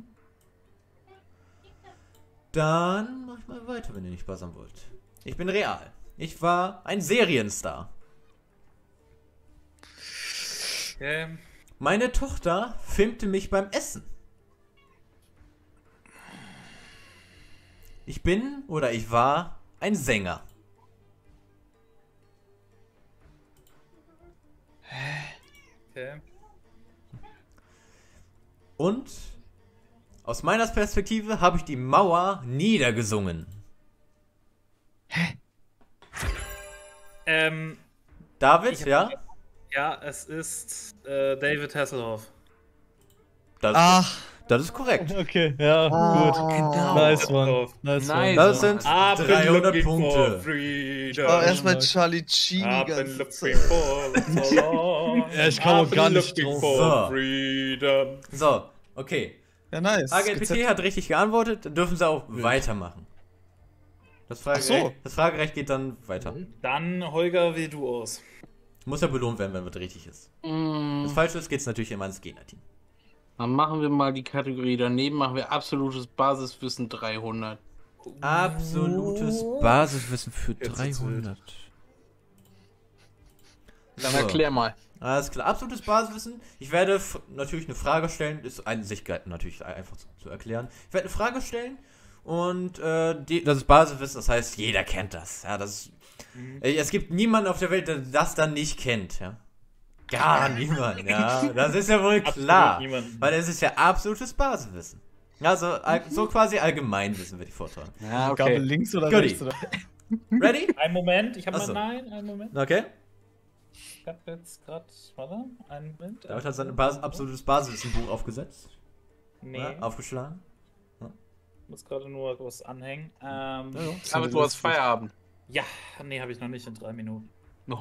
Speaker 1: Dann mach ich mal weiter, wenn ihr nicht buzzern wollt. Ich bin real. Ich war ein Serienstar.
Speaker 2: Okay.
Speaker 1: Meine Tochter filmte mich beim Essen. Ich bin oder ich war ein Sänger.
Speaker 2: Okay.
Speaker 1: Und aus meiner Perspektive habe ich die Mauer niedergesungen.
Speaker 2: Ähm,
Speaker 1: David,
Speaker 2: Ich hab-
Speaker 1: ja?
Speaker 2: ja, es ist äh, David Hasselhoff.
Speaker 1: Das,
Speaker 4: Ach,
Speaker 1: das ist korrekt.
Speaker 3: Okay, ja, gut.
Speaker 5: Genau.
Speaker 3: Nice one.
Speaker 2: Hasselhoff.
Speaker 3: Nice
Speaker 5: Nice.
Speaker 3: one.
Speaker 1: Das sind
Speaker 2: I've been
Speaker 1: dreihundert
Speaker 2: looking
Speaker 1: Punkte.
Speaker 2: for freedom.
Speaker 4: ich war erst bei Charlie Sheen die
Speaker 2: I've been
Speaker 4: ganze
Speaker 2: looking
Speaker 4: Zeit.
Speaker 2: for so long.
Speaker 3: Ja, ich komme auch gar nicht drauf.
Speaker 1: So.
Speaker 2: Freedom.
Speaker 1: So, okay.
Speaker 4: Ja, nice.
Speaker 1: A G L P T hat richtig geantwortet, dann dürfen sie auch weitermachen. Das Fragerecht,
Speaker 4: Ach so.
Speaker 1: das Fragerecht geht dann weiter.
Speaker 2: Dann, Holger, wähl du aus.
Speaker 1: Muss ja belohnt werden, wenn was richtig ist.
Speaker 5: Mm,
Speaker 1: Das falsch ist, geht's natürlich immer ins Gegnerteam.
Speaker 5: Dann machen wir mal die Kategorie. Daneben machen wir absolutes Basiswissen dreihundert.
Speaker 1: Absolutes Basiswissen für
Speaker 2: Jetzt wird's
Speaker 1: dreihundert.
Speaker 5: Dann
Speaker 1: So.
Speaker 5: erklär mal.
Speaker 1: Alles klar, absolutes Basiswissen. Ich werde f- natürlich eine Frage stellen, ist eine Sicherheit natürlich einfach zu, zu erklären. Ich werde eine Frage stellen und äh, die, das ist Basiswissen, das heißt, jeder kennt das. Ja, das ist, äh, es gibt niemanden auf der Welt, der das dann nicht kennt. Ja? Gar niemand, ja. Das ist ja wohl klar.
Speaker 2: niemanden.
Speaker 1: Weil es ist ja absolutes Basiswissen. Also all, so quasi Allgemeinwissen würde ich vortragen.
Speaker 5: Ja,
Speaker 4: Gabel
Speaker 5: okay.
Speaker 4: links oder
Speaker 1: Goodie.
Speaker 4: rechts? Oder?
Speaker 1: Ready?
Speaker 2: Ein Moment, ich habe
Speaker 1: Ach so.
Speaker 2: mal. Nein, einen Moment.
Speaker 1: Okay.
Speaker 2: Ich hab jetzt gerade. Warte, einen Moment.
Speaker 1: David hat sein Bas absolutes Basiswissen-Buch aufgesetzt.
Speaker 2: Nee,
Speaker 1: Ja, aufgeschlagen.
Speaker 2: ich muss gerade nur was anhängen. Ähm,
Speaker 1: Ja, ja.
Speaker 5: Aber du hast Feierabend.
Speaker 2: ja, nee, habe ich noch nicht in drei Minuten.
Speaker 5: Oh.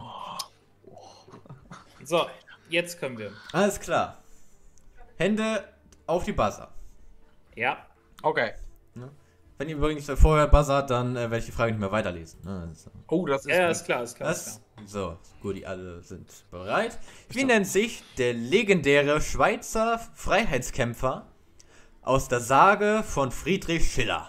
Speaker 2: So, jetzt können wir.
Speaker 1: Alles klar. Hände auf die Buzzer.
Speaker 2: Ja.
Speaker 5: Okay.
Speaker 1: Wenn ihr übrigens vorher buzzert, dann äh, werde ich die Frage nicht mehr weiterlesen. Ne? Das,
Speaker 5: Oh, das ist.
Speaker 2: Ja,
Speaker 5: gut.
Speaker 2: ist klar, ist klar. Ist
Speaker 1: das,
Speaker 2: klar.
Speaker 1: so, gut, die alle sind bereit. Wie nennt sich der legendäre Schweizer Freiheitskämpfer aus der Sage von Friedrich Schiller?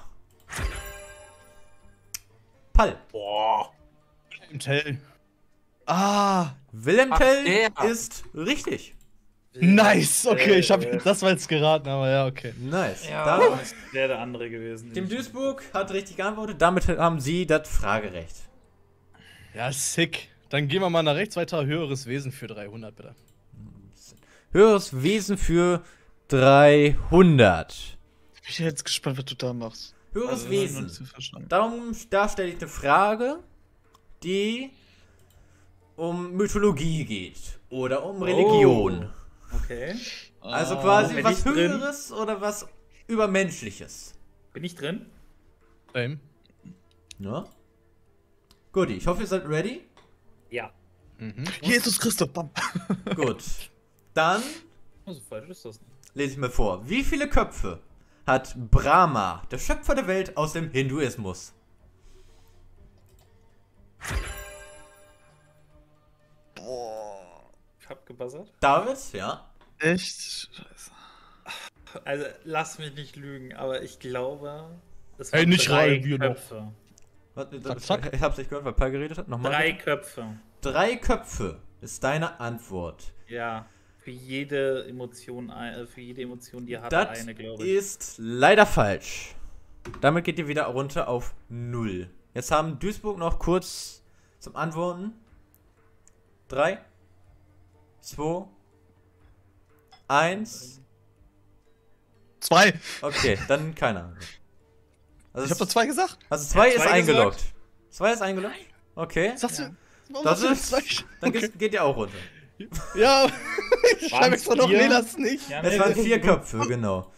Speaker 1: Pall.
Speaker 2: Boah.
Speaker 3: Tell. Ah,
Speaker 1: Wilhelm
Speaker 5: Ach,
Speaker 1: Tell
Speaker 5: der.
Speaker 1: ist richtig.
Speaker 3: nice. Okay, ich habe
Speaker 2: Äh,
Speaker 3: das war jetzt geraten, aber ja, okay.
Speaker 1: Nice.
Speaker 2: Ja,
Speaker 1: Da,
Speaker 2: das wäre der andere gewesen.
Speaker 1: Tim Duisburg hat richtig geantwortet. Damit haben sie das Fragerecht.
Speaker 3: Ja, sick. Dann gehen wir mal nach rechts weiter. Höheres Wesen für dreihundert, bitte.
Speaker 1: Höheres Wesen für dreihundert.
Speaker 4: Ich bin jetzt gespannt, was du da machst.
Speaker 1: Höheres
Speaker 4: Also,
Speaker 1: Wesen.
Speaker 4: noch nicht so verstanden.
Speaker 1: Darum, da stelle ich eine Frage, die um Mythologie geht. Oder um Religion.
Speaker 2: Okay.
Speaker 1: Also
Speaker 3: Ah,
Speaker 1: quasi
Speaker 2: bin
Speaker 1: was
Speaker 2: ich drin?
Speaker 1: Höheres oder was Übermenschliches.
Speaker 2: Bin ich drin?
Speaker 3: Same.
Speaker 1: Ne? Gut, ich hoffe, ihr seid ready.
Speaker 2: Ja.
Speaker 3: Mhm.
Speaker 4: Jesus Christus, bam.
Speaker 1: Gut. Dann
Speaker 2: Also falsch ist das nicht.
Speaker 1: lese ich mir vor. Wie viele Köpfe hat Brahma, der Schöpfer der Welt, aus dem Hinduismus?
Speaker 2: Ich hab gebuzzert.
Speaker 1: David, ja.
Speaker 4: Echt? Scheiße.
Speaker 2: Also, lass mich nicht lügen, aber ich glaube, es
Speaker 3: Ey, nicht
Speaker 2: drei
Speaker 3: rein, wir noch.
Speaker 2: Köpfe.
Speaker 1: Was,
Speaker 3: Zack, zack.
Speaker 1: Ich hab's nicht gehört, weil Paul geredet hat. Nochmal.
Speaker 2: Drei Köpfe.
Speaker 1: Drei Köpfe ist deine Antwort.
Speaker 2: Ja. Für jede Emotion, ein- äh, für jede Emotion, die er hat,
Speaker 1: Das
Speaker 2: eine, glaube ich.
Speaker 1: ist leider falsch. Damit geht ihr wieder runter auf null. Jetzt haben Duisburg noch kurz zum Antworten. Drei, zwei, eins.
Speaker 4: Zwei.
Speaker 1: Okay, dann keine Ahnung. Also,
Speaker 4: Ich hab doch zwei gesagt.
Speaker 1: also zwei
Speaker 2: Ja,
Speaker 1: ist
Speaker 2: zwei
Speaker 1: eingeloggt. Zwei ist eingeloggt? Okay.
Speaker 3: Sagst du? Warum
Speaker 1: Das
Speaker 3: sagst du
Speaker 1: ist-
Speaker 3: jetzt zwei?
Speaker 1: Dann geht, geht ihr auch runter.
Speaker 3: Ja, ich schreibe
Speaker 2: Waren's
Speaker 3: extra noch,
Speaker 2: vier?
Speaker 3: nee, das nicht.
Speaker 2: Ja,
Speaker 1: Es
Speaker 2: nee,
Speaker 1: waren vier Köpfe, genau.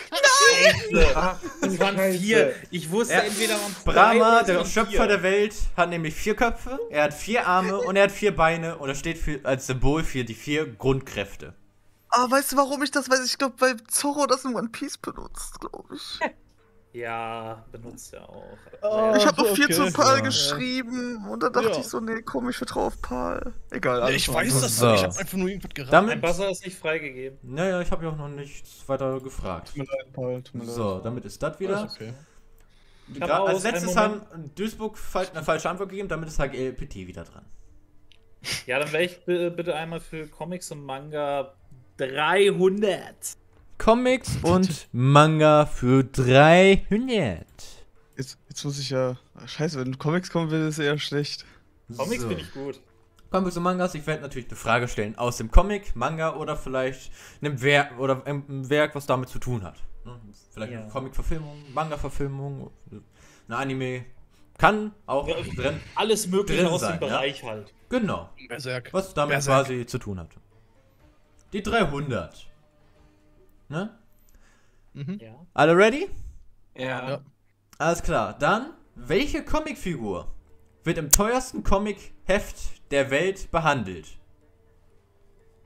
Speaker 2: es waren vier. Ich wusste
Speaker 1: Ja.
Speaker 2: entweder waren es drei
Speaker 1: Brahma,
Speaker 2: oder es
Speaker 1: der
Speaker 2: waren
Speaker 1: Schöpfer
Speaker 2: vier.
Speaker 1: der Welt, hat nämlich vier Köpfe, er hat vier Arme und er hat vier Beine und das steht für, als Symbol für die vier Grundkräfte.
Speaker 4: Ah, weißt du, warum ich das weiß? Ich glaube, weil Zorro das in One Piece benutzt, glaube ich.
Speaker 2: Ja, benutzt er auch.
Speaker 3: Oh,
Speaker 4: Ich habe noch vier
Speaker 3: okay.
Speaker 4: zu Paul
Speaker 1: Ja.
Speaker 4: geschrieben und dann dachte
Speaker 3: Ja.
Speaker 4: ich so, nee, komm, ich vertraue auf Paul. Egal,
Speaker 3: Ja,
Speaker 4: alles
Speaker 3: ich
Speaker 4: noch
Speaker 3: weiß
Speaker 4: anders.
Speaker 3: das
Speaker 1: So.
Speaker 3: nicht. Ich hab einfach nur irgendwas geraten.
Speaker 1: Damit,
Speaker 2: Mein Buzzer ist nicht freigegeben.
Speaker 1: naja, ich habe ja auch noch nichts weiter gefragt.
Speaker 4: Tut mir leid, Paul, tut mir leid.
Speaker 1: So, damit ist das wieder.
Speaker 3: Alles okay.
Speaker 2: hab
Speaker 1: Gra- Als
Speaker 2: aus, einen
Speaker 1: letztes
Speaker 2: Moment.
Speaker 1: haben Duisburg fal- eine falsche Antwort gegeben, damit ist H G L P T wieder dran.
Speaker 2: Ja, dann wäre ich b- bitte einmal für Comics und Manga dreihundert.
Speaker 1: Comics und Manga für dreihundert.
Speaker 4: Jetzt, jetzt muss ich ja. Ach, scheiße, wenn Comics kommen will, ist eher schlecht.
Speaker 2: Comics
Speaker 1: So.
Speaker 2: finde ich gut.
Speaker 1: Comics und Mangas, ich werde natürlich eine Frage stellen aus dem Comic, Manga oder vielleicht einem Werk oder einem Werk, was damit zu tun hat. Ne? Vielleicht
Speaker 2: Ja.
Speaker 1: eine Comic-Verfilmung, Manga-Verfilmung, eine Anime. Kann auch
Speaker 2: Ja,
Speaker 1: drin.
Speaker 2: Alles Mögliche
Speaker 1: Drin
Speaker 2: aus
Speaker 1: sein,
Speaker 2: dem
Speaker 1: ja.
Speaker 2: Bereich halt.
Speaker 1: Genau.
Speaker 3: Berserk.
Speaker 1: Was damit
Speaker 3: Berserk.
Speaker 1: quasi zu tun hat. Die dreihundert. Ne?
Speaker 3: Mhm.
Speaker 2: Ja.
Speaker 5: Also,
Speaker 1: Alle ready?
Speaker 5: Ja.
Speaker 3: Ja.
Speaker 1: Alles klar. Dann, welche Comicfigur wird im teuersten Comic-Heft der Welt behandelt?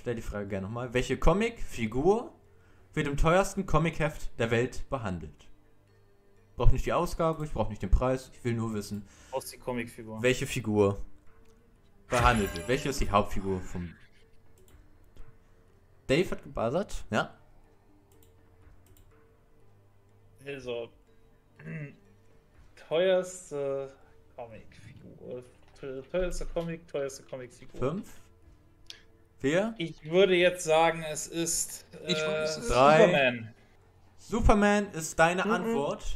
Speaker 1: stelle die Frage gerne nochmal. Welche Comic-Figur wird im teuersten Comic-Heft der Welt behandelt? Ich brauche nicht die Ausgabe, ich brauche nicht den Preis, ich will nur wissen,
Speaker 2: Aus die Comicfigur.
Speaker 1: welche Figur behandelt wird. Welche ist die Hauptfigur vom... Dave hat gebuzzert, ja?
Speaker 2: Also, teuerste Comicfigur. Teuerste Comic, teuerste Comicfigur.
Speaker 1: Fünf? Vier?
Speaker 2: Ich würde jetzt sagen, es ist äh,
Speaker 5: Ich weiß es.
Speaker 1: Drei.
Speaker 2: Superman.
Speaker 1: Superman ist deine Antwort.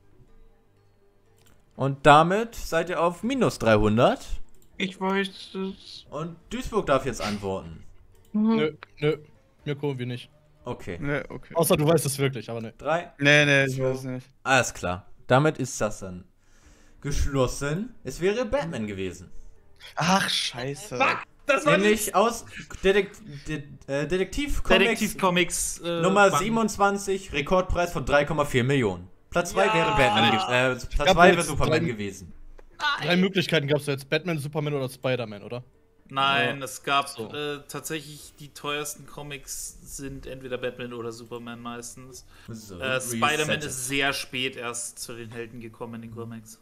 Speaker 1: Und damit seid ihr auf minus dreihundert.
Speaker 5: Ich weiß es.
Speaker 1: Und Duisburg darf jetzt antworten.
Speaker 3: Nö, nö. Mirko, wir nicht.
Speaker 1: Okay.
Speaker 4: Ne, okay.
Speaker 3: Außer du weißt es wirklich, aber ne.
Speaker 1: Drei.
Speaker 4: Nee, nee, ich weiß nicht.
Speaker 1: Alles klar. Damit ist das dann geschlossen. Es wäre Batman gewesen.
Speaker 4: Ach, scheiße.
Speaker 2: Das
Speaker 1: Nämlich aus Detek De äh, Detektiv-Comics
Speaker 2: Detektiv-Comics äh,
Speaker 1: Nummer
Speaker 2: Band.
Speaker 1: siebenundzwanzig, Rekordpreis von drei Komma vier Millionen. Platz zwei
Speaker 2: Ja.
Speaker 1: wäre Batman ge äh, Platz
Speaker 3: gab
Speaker 1: zwei wäre
Speaker 3: jetzt
Speaker 1: Superman
Speaker 3: drei-
Speaker 1: gewesen.
Speaker 3: Drei Möglichkeiten gab es jetzt: Batman, Superman oder Spider-Man, oder?
Speaker 2: Nein, es gab
Speaker 3: So.
Speaker 2: äh, tatsächlich die teuersten Comics sind entweder Batman oder Superman meistens.
Speaker 1: So,
Speaker 2: Äh, Spider-Man
Speaker 1: resettet.
Speaker 2: ist sehr spät erst zu den Helden gekommen in den Comics.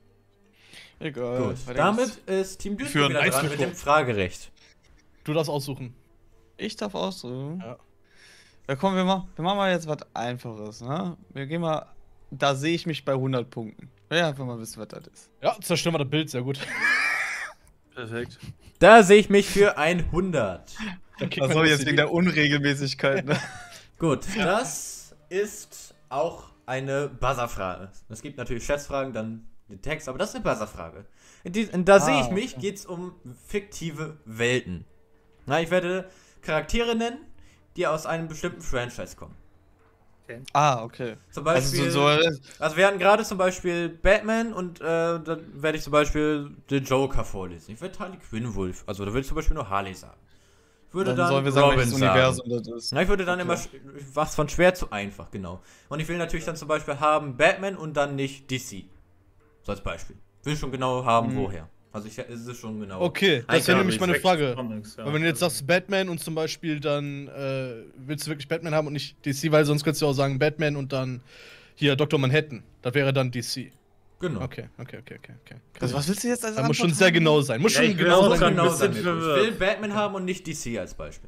Speaker 4: Egal.
Speaker 1: Gut,
Speaker 4: weiter
Speaker 1: damit
Speaker 4: geht's.
Speaker 1: ist Team Duisburg
Speaker 3: führen
Speaker 1: wieder
Speaker 3: eins
Speaker 1: dran
Speaker 3: zu
Speaker 1: mit
Speaker 3: vor.
Speaker 1: dem Fragerecht.
Speaker 3: Du darfst aussuchen.
Speaker 4: Ich darf aussuchen.
Speaker 3: Ja.
Speaker 4: Ja, komm, wir machen, wir machen mal jetzt was Einfaches, ne? Wir gehen mal. Da sehe ich mich bei hundert Punkten. Ja, einfach mal wissen, was das ist.
Speaker 3: Ja, zerstören wir das Bild, sehr gut.
Speaker 2: Perfekt.
Speaker 1: Da sehe ich mich für hundert.
Speaker 3: Da kriegt
Speaker 4: Achso,
Speaker 3: man
Speaker 4: jetzt
Speaker 3: die-
Speaker 4: wegen der Unregelmäßigkeit, ne?
Speaker 1: Gut, das ist auch eine Buzzerfrage. Es gibt natürlich Schätzfragen, dann den Text, aber das ist eine Buzzerfrage. In die, in da
Speaker 4: Ah,
Speaker 1: sehe ich mich, geht es um fiktive Welten. Na, ich werde Charaktere nennen, die aus einem bestimmten Franchise kommen.
Speaker 4: Ah, okay.
Speaker 1: Zum
Speaker 4: Also
Speaker 1: Beispiel,
Speaker 4: so, so
Speaker 1: also wir hatten gerade zum Beispiel Batman und äh, dann werde ich zum Beispiel den Joker vorlesen. Ich werde Harley Quinn Wolf, also da würde ich zum Beispiel nur Harley sagen. Ich würde
Speaker 4: dann,
Speaker 1: dann,
Speaker 4: sollen wir sagen,
Speaker 1: Robin
Speaker 4: welches
Speaker 1: sagen.
Speaker 4: Universum das ist.
Speaker 1: Na, ich würde dann
Speaker 4: Okay.
Speaker 1: immer sch- was von schwer zu einfach, genau. Und ich will natürlich dann zum Beispiel haben Batman und dann nicht D C. So als Beispiel. Will schon genau haben,
Speaker 4: Mhm.
Speaker 1: woher. Also ich es ist schon genau.
Speaker 3: Okay, das wäre
Speaker 1: Eingabe
Speaker 3: nämlich meine Frage.
Speaker 2: Comics, ja.
Speaker 3: Weil wenn du jetzt sagst Batman und zum Beispiel dann äh, willst du wirklich Batman haben und nicht D C, weil sonst könntest du auch sagen Batman und dann hier Doktor Manhattan. Das wäre dann D C.
Speaker 1: Genau.
Speaker 3: Okay, okay, okay, okay. okay.
Speaker 4: Also, was willst du jetzt als
Speaker 3: Da muss schon
Speaker 4: Antwort
Speaker 3: sehr
Speaker 4: haben?
Speaker 3: genau sein. Muss
Speaker 2: Ja,
Speaker 3: schon
Speaker 2: ich will
Speaker 3: genau
Speaker 2: auch
Speaker 1: Muss
Speaker 3: sein.
Speaker 2: sagen,
Speaker 1: genau
Speaker 2: bisschen
Speaker 1: sein. Ich
Speaker 2: verwirrt.
Speaker 1: will Batman haben und nicht D C als Beispiel.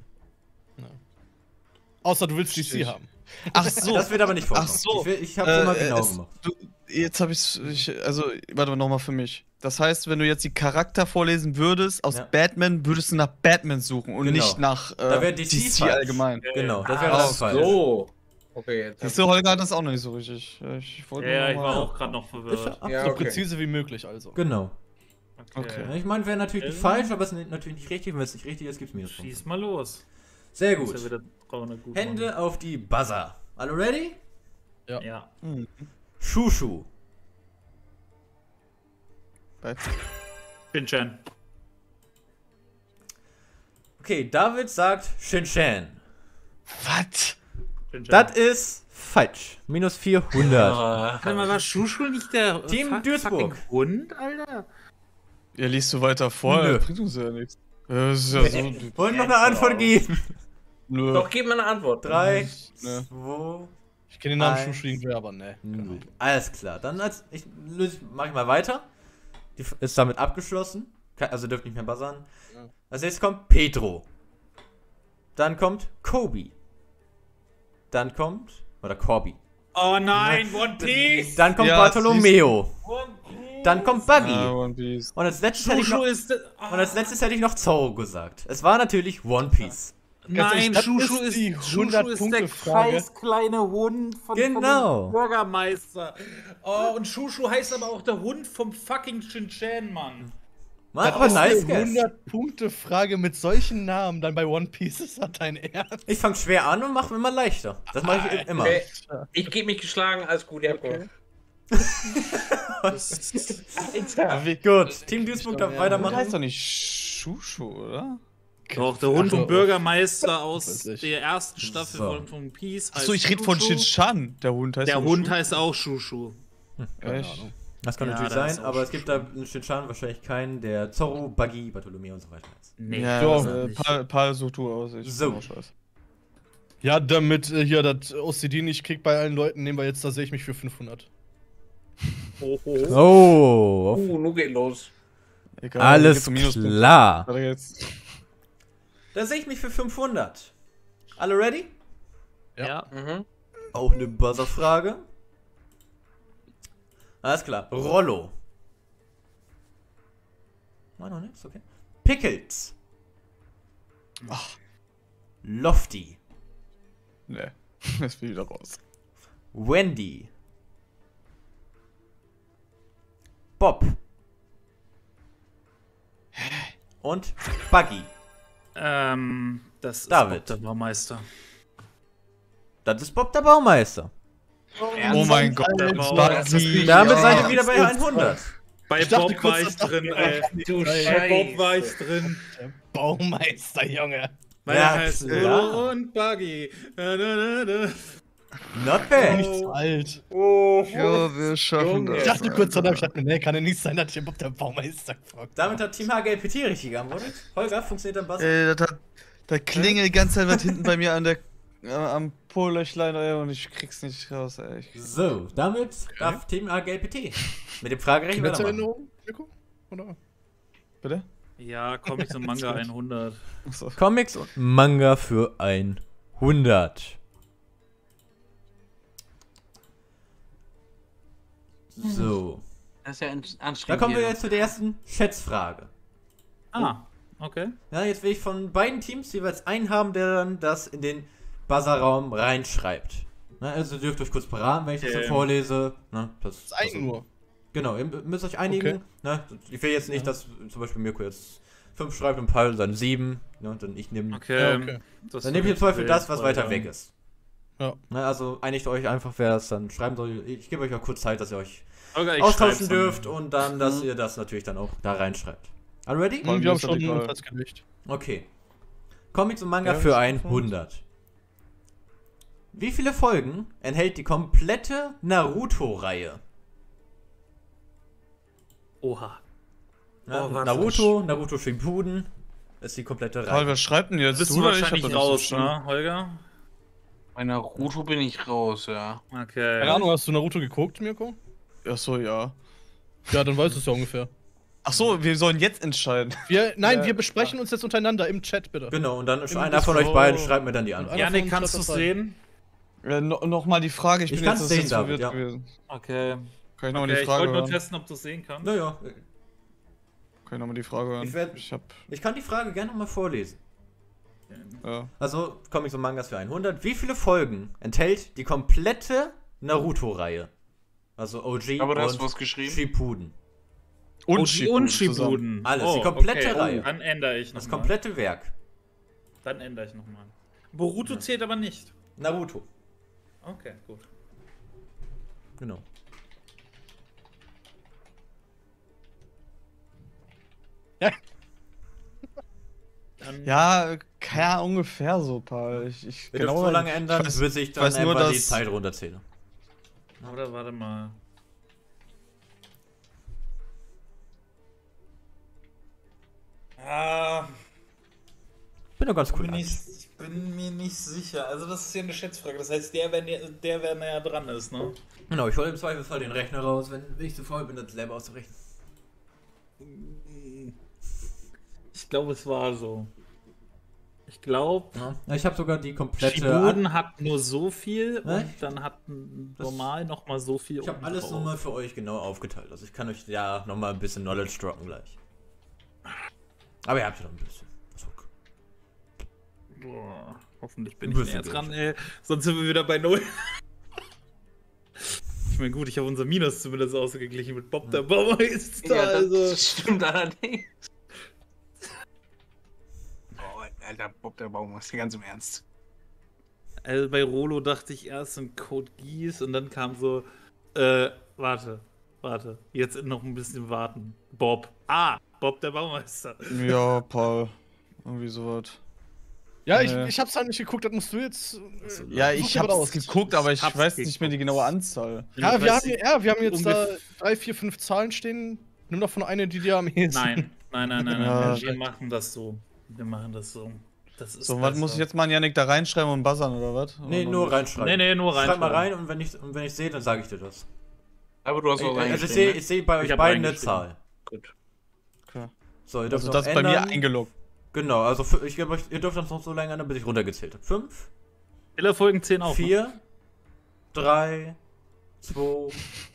Speaker 3: Außer du willst D C
Speaker 4: Stich.
Speaker 3: haben.
Speaker 4: Ach so.
Speaker 1: Das wird aber nicht vorkommen.
Speaker 4: Ach so.
Speaker 1: Ich, will- ich habe es immer
Speaker 4: Äh,
Speaker 1: genau
Speaker 4: es-
Speaker 1: gemacht.
Speaker 4: Du, jetzt habe ich's, ich also warte mal nochmal für mich. Das heißt, wenn du jetzt die Charakter vorlesen würdest aus
Speaker 1: Ja.
Speaker 4: Batman, würdest du nach Batman suchen und
Speaker 1: Genau.
Speaker 4: nicht nach äh,
Speaker 1: Da wär D C
Speaker 4: D C
Speaker 1: falsch.
Speaker 4: allgemein.
Speaker 1: Genau, das wäre
Speaker 5: Ah,
Speaker 1: das falsch.
Speaker 5: so. Okay, jetzt.
Speaker 4: Siehst du, Holger hat das auch noch nicht so richtig. Ich wollte
Speaker 2: Ja,
Speaker 4: nur
Speaker 2: ich
Speaker 4: noch
Speaker 2: war
Speaker 4: mal-
Speaker 2: auch gerade noch
Speaker 1: Ist
Speaker 2: verwirrt.
Speaker 1: ja
Speaker 5: Ja,
Speaker 3: So
Speaker 5: okay.
Speaker 3: präzise wie möglich also.
Speaker 1: Genau.
Speaker 4: Okay.
Speaker 1: Ich meine, wäre natürlich nicht
Speaker 2: Ähm.
Speaker 1: falsch, aber es ist natürlich nicht richtig. Wenn es nicht richtig ist, gibt es Minuspunkte.
Speaker 2: Schieß mal los.
Speaker 1: Sehr
Speaker 2: Muss
Speaker 1: gut.
Speaker 2: ja wieder dreihundert gut
Speaker 1: Hände auf die Buzzer. Alle ready?
Speaker 2: machen. Ja.
Speaker 4: Hm.
Speaker 1: Shushu.
Speaker 4: Bei-
Speaker 2: Shin-Chan.
Speaker 1: Okay, David sagt Shin-Chan.
Speaker 4: Was?
Speaker 2: Shin-Chan.
Speaker 1: Das ist falsch. Minus vierhundert.
Speaker 2: Warte mal, war Shushu nicht der
Speaker 1: Team
Speaker 2: fuck-
Speaker 1: Duisburg.
Speaker 2: fucking Hund, Alter?
Speaker 4: Ja, liest du weiter vor?
Speaker 1: Nö.
Speaker 4: Das bringt uns ja nichts. Das ist ja so.
Speaker 1: Wollen noch eine Antwort geben?
Speaker 4: Nö.
Speaker 5: Doch, gib mir eine Antwort.
Speaker 1: Drei,
Speaker 4: Ne.
Speaker 1: zwei,
Speaker 3: Ich kenne den Namen
Speaker 1: Eins.
Speaker 3: Shushu irgendwie, aber ne.
Speaker 1: null. Alles klar. Dann als ich löse, mach ich mal weiter. Die f- ist damit abgeschlossen. Ke- Also dürft nicht mehr buzzern.
Speaker 3: Ja.
Speaker 1: Als nächstes kommt Pedro. Dann kommt Kobe. Dann kommt. Oder Corby.
Speaker 2: Oh nein, One Piece!
Speaker 1: Dann kommt
Speaker 4: Ja,
Speaker 1: Bartolomeo.
Speaker 2: One Piece!
Speaker 1: Dann kommt Buggy.
Speaker 4: Ah, One Piece.
Speaker 1: Und als letztes hätte ich
Speaker 2: Shushu
Speaker 1: noch,
Speaker 2: ist.
Speaker 1: und als letztes hätte ich noch Zorro gesagt. Es war natürlich One Piece.
Speaker 3: Ganz ehrlich,
Speaker 2: Nein,
Speaker 3: das
Speaker 2: Shushu
Speaker 3: ist
Speaker 2: ist,
Speaker 3: die
Speaker 2: Shushu ist der
Speaker 3: hundert-Punkte-Frage.
Speaker 2: scheiß kleine Hund von,
Speaker 1: Genau.
Speaker 2: von dem Bürgermeister. Oh, und Shushu heißt aber auch der Hund vom fucking Shin-Chan, Mann.
Speaker 1: Mann, aber
Speaker 3: ist
Speaker 1: nice
Speaker 3: eine
Speaker 1: guess.
Speaker 3: hundert-Punkte-Frage mit solchen Namen dann bei One Piece. Ist das dein Ernst?
Speaker 1: Ich fange schwer an und mache immer leichter. Das mache ich immer.
Speaker 5: Okay. Ich gebe mich geschlagen, alles gut, ja, okay.
Speaker 2: Alter.
Speaker 4: Wie,
Speaker 1: Gut, Team Duisburg darf
Speaker 3: Ja.
Speaker 4: das heißt
Speaker 1: weitermachen.
Speaker 4: doch nicht Shushu, oder?
Speaker 2: Doch, der Hund
Speaker 3: Ach so.
Speaker 2: vom Bürgermeister aus
Speaker 3: Weiß ich.
Speaker 2: der ersten Staffel
Speaker 1: So.
Speaker 2: von, von Peace.
Speaker 4: Achso,
Speaker 2: heißt
Speaker 4: ich rede von
Speaker 2: Shushu.
Speaker 4: Shin-Chan. Der Hund heißt
Speaker 2: Der
Speaker 4: doch
Speaker 2: Hund
Speaker 4: Shushu.
Speaker 2: heißt auch Shushu.
Speaker 3: Keine
Speaker 4: Echt?
Speaker 3: Ahnung.
Speaker 1: Das kann
Speaker 2: Ja,
Speaker 1: natürlich
Speaker 2: da ist
Speaker 1: sein,
Speaker 2: auch
Speaker 1: aber es gibt da in Shinchan wahrscheinlich keinen, der Zorro, Buggy, Bartholomew und so weiter ist.
Speaker 2: Nee,
Speaker 4: Ja,
Speaker 3: So,
Speaker 4: äh,
Speaker 2: nicht.
Speaker 4: Pal, Pal, such du aus. Ich
Speaker 1: So.
Speaker 4: bin auch scheiße.
Speaker 3: Ja, damit äh, hier das O C D nicht kriegt bei allen Leuten, nehmen wir jetzt, da sehe ich mich für fünfhundert.
Speaker 2: Oh, oh.
Speaker 1: Oh,
Speaker 5: Uh, nun geht los.
Speaker 4: Egal,
Speaker 1: alles
Speaker 4: gibt's Minuspunkte.
Speaker 1: klar.
Speaker 4: Warte jetzt.
Speaker 1: Da sehe ich mich für fünfhundert. Alle ready?
Speaker 2: Ja.
Speaker 5: Mhm.
Speaker 1: Auch eine Buzzer-Frage. Alles klar. Rollo. War noch nichts, okay. Pickles.
Speaker 4: Ach.
Speaker 1: Lofty.
Speaker 4: Nee, das will ich wieder raus.
Speaker 1: Wendy. Bob. Und Buggy.
Speaker 2: Ähm, das
Speaker 1: David.
Speaker 2: ist Bob der Baumeister.
Speaker 1: Das ist Bob der Baumeister.
Speaker 4: Oh mein Gott,
Speaker 2: der
Speaker 4: das
Speaker 2: Bauer.
Speaker 4: war
Speaker 2: Das ist
Speaker 4: nie-
Speaker 1: Damit
Speaker 4: ja.
Speaker 1: seid ihr wieder bei hundert.
Speaker 2: Bei
Speaker 3: Ich dachte
Speaker 2: Bob
Speaker 3: kurz,
Speaker 2: war ich
Speaker 3: das dachte
Speaker 2: drin,
Speaker 3: ich
Speaker 2: ey.
Speaker 3: auch.
Speaker 5: Du
Speaker 2: Bei Bob war ich drin.
Speaker 3: Der Baumeister, Junge.
Speaker 2: Weil
Speaker 1: Ja,
Speaker 2: er heißt
Speaker 1: klar.
Speaker 2: Rollo und Buggy. Da, da, da, da.
Speaker 1: Not bad.
Speaker 3: Nichts alt.
Speaker 5: Oh,
Speaker 4: Ja, wir schaffen
Speaker 5: Junge.
Speaker 4: das.
Speaker 3: Ich dachte kurz
Speaker 4: Alter.
Speaker 3: danach, ich dachte mir, nee, kann ja nicht sein, dass ich Bob der Baumeister gefragt
Speaker 1: Damit hat Team H G L P T richtig geantwortet. Holger, funktioniert dein Buzzer?
Speaker 4: Ey, das hat, da klingelt die ganze Zeit was hinten bei mir an der, äh, am Polöchlein, ey, und ich krieg's nicht raus, ey. Ich-
Speaker 1: So, damit darf Team H G L P T mit dem Fragerecht weitermachen.
Speaker 3: Erinnerung, Nico? Oder?
Speaker 4: Bitte?
Speaker 2: Ja, Comics und Manga hundert.
Speaker 4: Achso.
Speaker 1: Comics und Manga für hundert. So,
Speaker 5: das ist ja an-
Speaker 1: da
Speaker 5: anstrengend.
Speaker 1: kommen wir
Speaker 5: hier.
Speaker 1: jetzt zu der ersten Schätzfrage.
Speaker 2: Ah, okay.
Speaker 1: Ja, jetzt will ich von beiden Teams jeweils einen haben, der dann das in den Buzzerraum reinschreibt. Na, also dürft euch kurz beraten, wenn ich das
Speaker 2: Okay.
Speaker 1: so vorlese. Na, das,
Speaker 3: Das eine nur.
Speaker 1: Genau, ihr müsst euch einigen.
Speaker 3: Okay.
Speaker 1: Ne? Ich will jetzt nicht, dass zum Beispiel Mirko jetzt fünf schreibt und Paul dann sieben. Ne? Dann ich nehme.
Speaker 2: Okay.
Speaker 3: Ja, okay.
Speaker 2: Das
Speaker 1: Dann nehme ich im Zweifel das, was weiter weg
Speaker 2: ist.
Speaker 1: ist.
Speaker 3: Ja.
Speaker 1: Ne? Also einigt euch einfach, wer es dann schreiben soll. Ich gebe euch auch kurz Zeit, dass ihr euch
Speaker 2: Okay, ich
Speaker 1: austauschen
Speaker 2: schreib's
Speaker 1: dürft
Speaker 2: dann.
Speaker 1: und dann, dass
Speaker 5: Mhm.
Speaker 1: ihr das natürlich dann auch da reinschreibt. Are ready?
Speaker 3: Hm, wir haben
Speaker 4: ist das
Speaker 3: schon
Speaker 4: egal.
Speaker 3: festgelegt.
Speaker 1: Okay. Comics und Manga
Speaker 4: Ja,
Speaker 1: für
Speaker 4: ist
Speaker 1: hundert. Wie viele Folgen enthält die komplette Naruto-Reihe?
Speaker 2: Oha.
Speaker 1: Ja,
Speaker 5: Oh, warte.
Speaker 1: Naruto, Naruto Shippuden ist die komplette
Speaker 4: Karl,
Speaker 1: Reihe.
Speaker 4: wer schreibt denn jetzt?
Speaker 2: Bist du
Speaker 4: oder ich?
Speaker 2: wahrscheinlich
Speaker 4: Hab das nicht
Speaker 2: raus,
Speaker 4: verstanden.
Speaker 2: ne, Holger?
Speaker 5: Bei Naruto bin ich raus, ja.
Speaker 2: Okay.
Speaker 3: Keine Ahnung, hast du Naruto geguckt, Mirko?
Speaker 4: Achso, ja.
Speaker 3: Ja, dann weißt du es ja ungefähr.
Speaker 4: Achso, wir sollen jetzt entscheiden.
Speaker 3: Wir, nein,
Speaker 4: Ja.
Speaker 3: wir besprechen uns jetzt untereinander im Chat, bitte.
Speaker 1: Genau, und dann
Speaker 3: Im
Speaker 1: einer von euch
Speaker 3: Discord.
Speaker 1: beiden schreibt mir dann die Antwort.
Speaker 3: Ja.
Speaker 2: Janik,
Speaker 3: von
Speaker 2: kannst du
Speaker 3: uns
Speaker 2: es
Speaker 3: hat das
Speaker 2: sehen?
Speaker 4: Äh, no, Nochmal die Frage, ich,
Speaker 1: Ich
Speaker 4: bin
Speaker 1: kann's
Speaker 4: jetzt,
Speaker 1: sehen,
Speaker 4: jetzt
Speaker 1: David,
Speaker 4: verwirrt
Speaker 1: ja.
Speaker 4: gewesen.
Speaker 2: Okay.
Speaker 4: Kann ich nochmal
Speaker 2: Okay,
Speaker 4: die
Speaker 2: ich
Speaker 4: Frage
Speaker 2: wollte nur
Speaker 4: hören?
Speaker 2: testen, ob du es sehen kannst.
Speaker 1: Naja,
Speaker 4: Kann ich nochmal die Frage hören?
Speaker 1: Ich werd-
Speaker 4: ich hab,
Speaker 1: ich kann die Frage gerne nochmal vorlesen.
Speaker 4: ja.
Speaker 1: Also, Comics und Mangas für hundert. Wie viele Folgen enthält die komplette Naruto-Reihe? Also O G
Speaker 5: Aber da hast
Speaker 1: und
Speaker 5: du was geschrieben.
Speaker 1: Shippuden.
Speaker 2: Und,
Speaker 4: Und
Speaker 2: Shippuden.
Speaker 4: Shippuden
Speaker 2: Und Shippuden.
Speaker 1: Alles, die komplette
Speaker 2: okay.
Speaker 1: Reihe.
Speaker 2: Oh, dann ändere ich
Speaker 1: Das
Speaker 2: nochmal.
Speaker 1: komplette Werk.
Speaker 2: Dann ändere ich nochmal. Boruto zählt aber nicht.
Speaker 1: Naruto.
Speaker 2: Okay, gut.
Speaker 1: Genau.
Speaker 2: Dann
Speaker 4: Ja, ja, ungefähr so, Paul. Ich, ich
Speaker 1: Wir dürfen
Speaker 4: genau-
Speaker 1: so lange ändern,
Speaker 4: ich weiß,
Speaker 1: bis ich dann
Speaker 4: weiß nur,
Speaker 1: einfach die
Speaker 4: dass-
Speaker 1: Zeit runterzähle.
Speaker 2: Oder warte mal. Ah,
Speaker 1: Bin doch ganz cool.
Speaker 2: bin ich, ich bin mir nicht sicher. Also das ist ja eine Schätzfrage. Das heißt, der, wenn der, der wer näher dran ist, ne?
Speaker 1: Genau, ich hole im Zweifelsfall den Rechner raus, wenn ich zu faul bin, das selber auszurechnen.
Speaker 2: Ich glaube, es war so. Ich glaube,
Speaker 1: Ja. Ich habe sogar die komplette.
Speaker 2: Shippuden hat nur so viel
Speaker 1: Ne?
Speaker 2: und dann hat ein
Speaker 1: Das-
Speaker 2: normal nochmal so viel.
Speaker 1: Ich habe
Speaker 2: oben
Speaker 1: alles
Speaker 2: drauf.
Speaker 1: nochmal für euch genau aufgeteilt. Also ich kann euch ja nochmal ein bisschen Knowledge droppen gleich. Aber ihr habt ja noch ein bisschen. Ist okay.
Speaker 2: Boah, hoffentlich bin
Speaker 1: Ein
Speaker 2: ich
Speaker 1: bisschen
Speaker 2: näher
Speaker 1: geht.
Speaker 2: dran, ey. Sonst sind wir wieder bei null. Ich meine, gut, ich habe unser Minus zumindest ausgeglichen mit Bob der Baumeister.
Speaker 5: Ja, das
Speaker 2: also.
Speaker 5: stimmt allerdings. Boah, Alter, Bob der Baumeister, ganz im Ernst.
Speaker 2: Also bei Rolo dachte ich erst an Code Geass und dann kam so, äh, warte, warte, jetzt noch ein bisschen warten. Bob. Ah, Bob der Baumeister.
Speaker 4: Ja, Paul. Irgendwie sowas.
Speaker 3: Ja, ich,
Speaker 4: Äh.
Speaker 3: ich hab's halt nicht geguckt, das musst du jetzt. Äh,
Speaker 4: Ja,
Speaker 3: such
Speaker 4: ich
Speaker 3: dir was
Speaker 4: hab's
Speaker 3: aus.
Speaker 4: geguckt, aber ich
Speaker 2: Hab's
Speaker 4: weiß
Speaker 2: geguckt.
Speaker 4: nicht mehr die genaue Anzahl.
Speaker 3: Ja,
Speaker 2: Ich
Speaker 3: wir
Speaker 2: weiß
Speaker 3: haben,
Speaker 2: nicht,
Speaker 3: ja, wir haben jetzt da
Speaker 2: ungef-
Speaker 3: drei, vier, fünf Zahlen stehen. Nimm doch von einer, die dir am ehesten.
Speaker 2: Nein, nein, nein, nein,
Speaker 4: Ja.
Speaker 2: nein. Wir machen das so. Wir machen das so. Das ist
Speaker 4: So, was
Speaker 2: besser.
Speaker 4: muss ich jetzt mal an Yannick da reinschreiben und buzzern oder was?
Speaker 1: Nee,
Speaker 4: Oder
Speaker 1: nur
Speaker 4: nicht?
Speaker 1: reinschreiben.
Speaker 2: Nee, nee, nur
Speaker 1: Schreib mal rein
Speaker 2: reinschreiben.
Speaker 1: und wenn ich, und wenn ich sehe, dann sage ich dir das.
Speaker 5: Aber du hast auch
Speaker 1: Also ich
Speaker 5: reingeschrieben,
Speaker 1: sehe
Speaker 5: ne?
Speaker 1: ich seh bei
Speaker 2: Ich
Speaker 1: euch
Speaker 2: hab
Speaker 1: beiden eine
Speaker 2: reingeschrieben.
Speaker 1: Zahl.
Speaker 5: Gut.
Speaker 4: Okay.
Speaker 1: So, ihr dürft
Speaker 4: Also
Speaker 1: noch
Speaker 4: das ist bei mir
Speaker 1: ändern.
Speaker 4: eingeloggt.
Speaker 1: Genau, also für, ich gebe euch, ihr dürft das noch so lange ändern, bis ich runtergezählt habe. Fünf,
Speaker 2: Alle Folgen zehn auf. ne?
Speaker 1: vier, drei, zwei,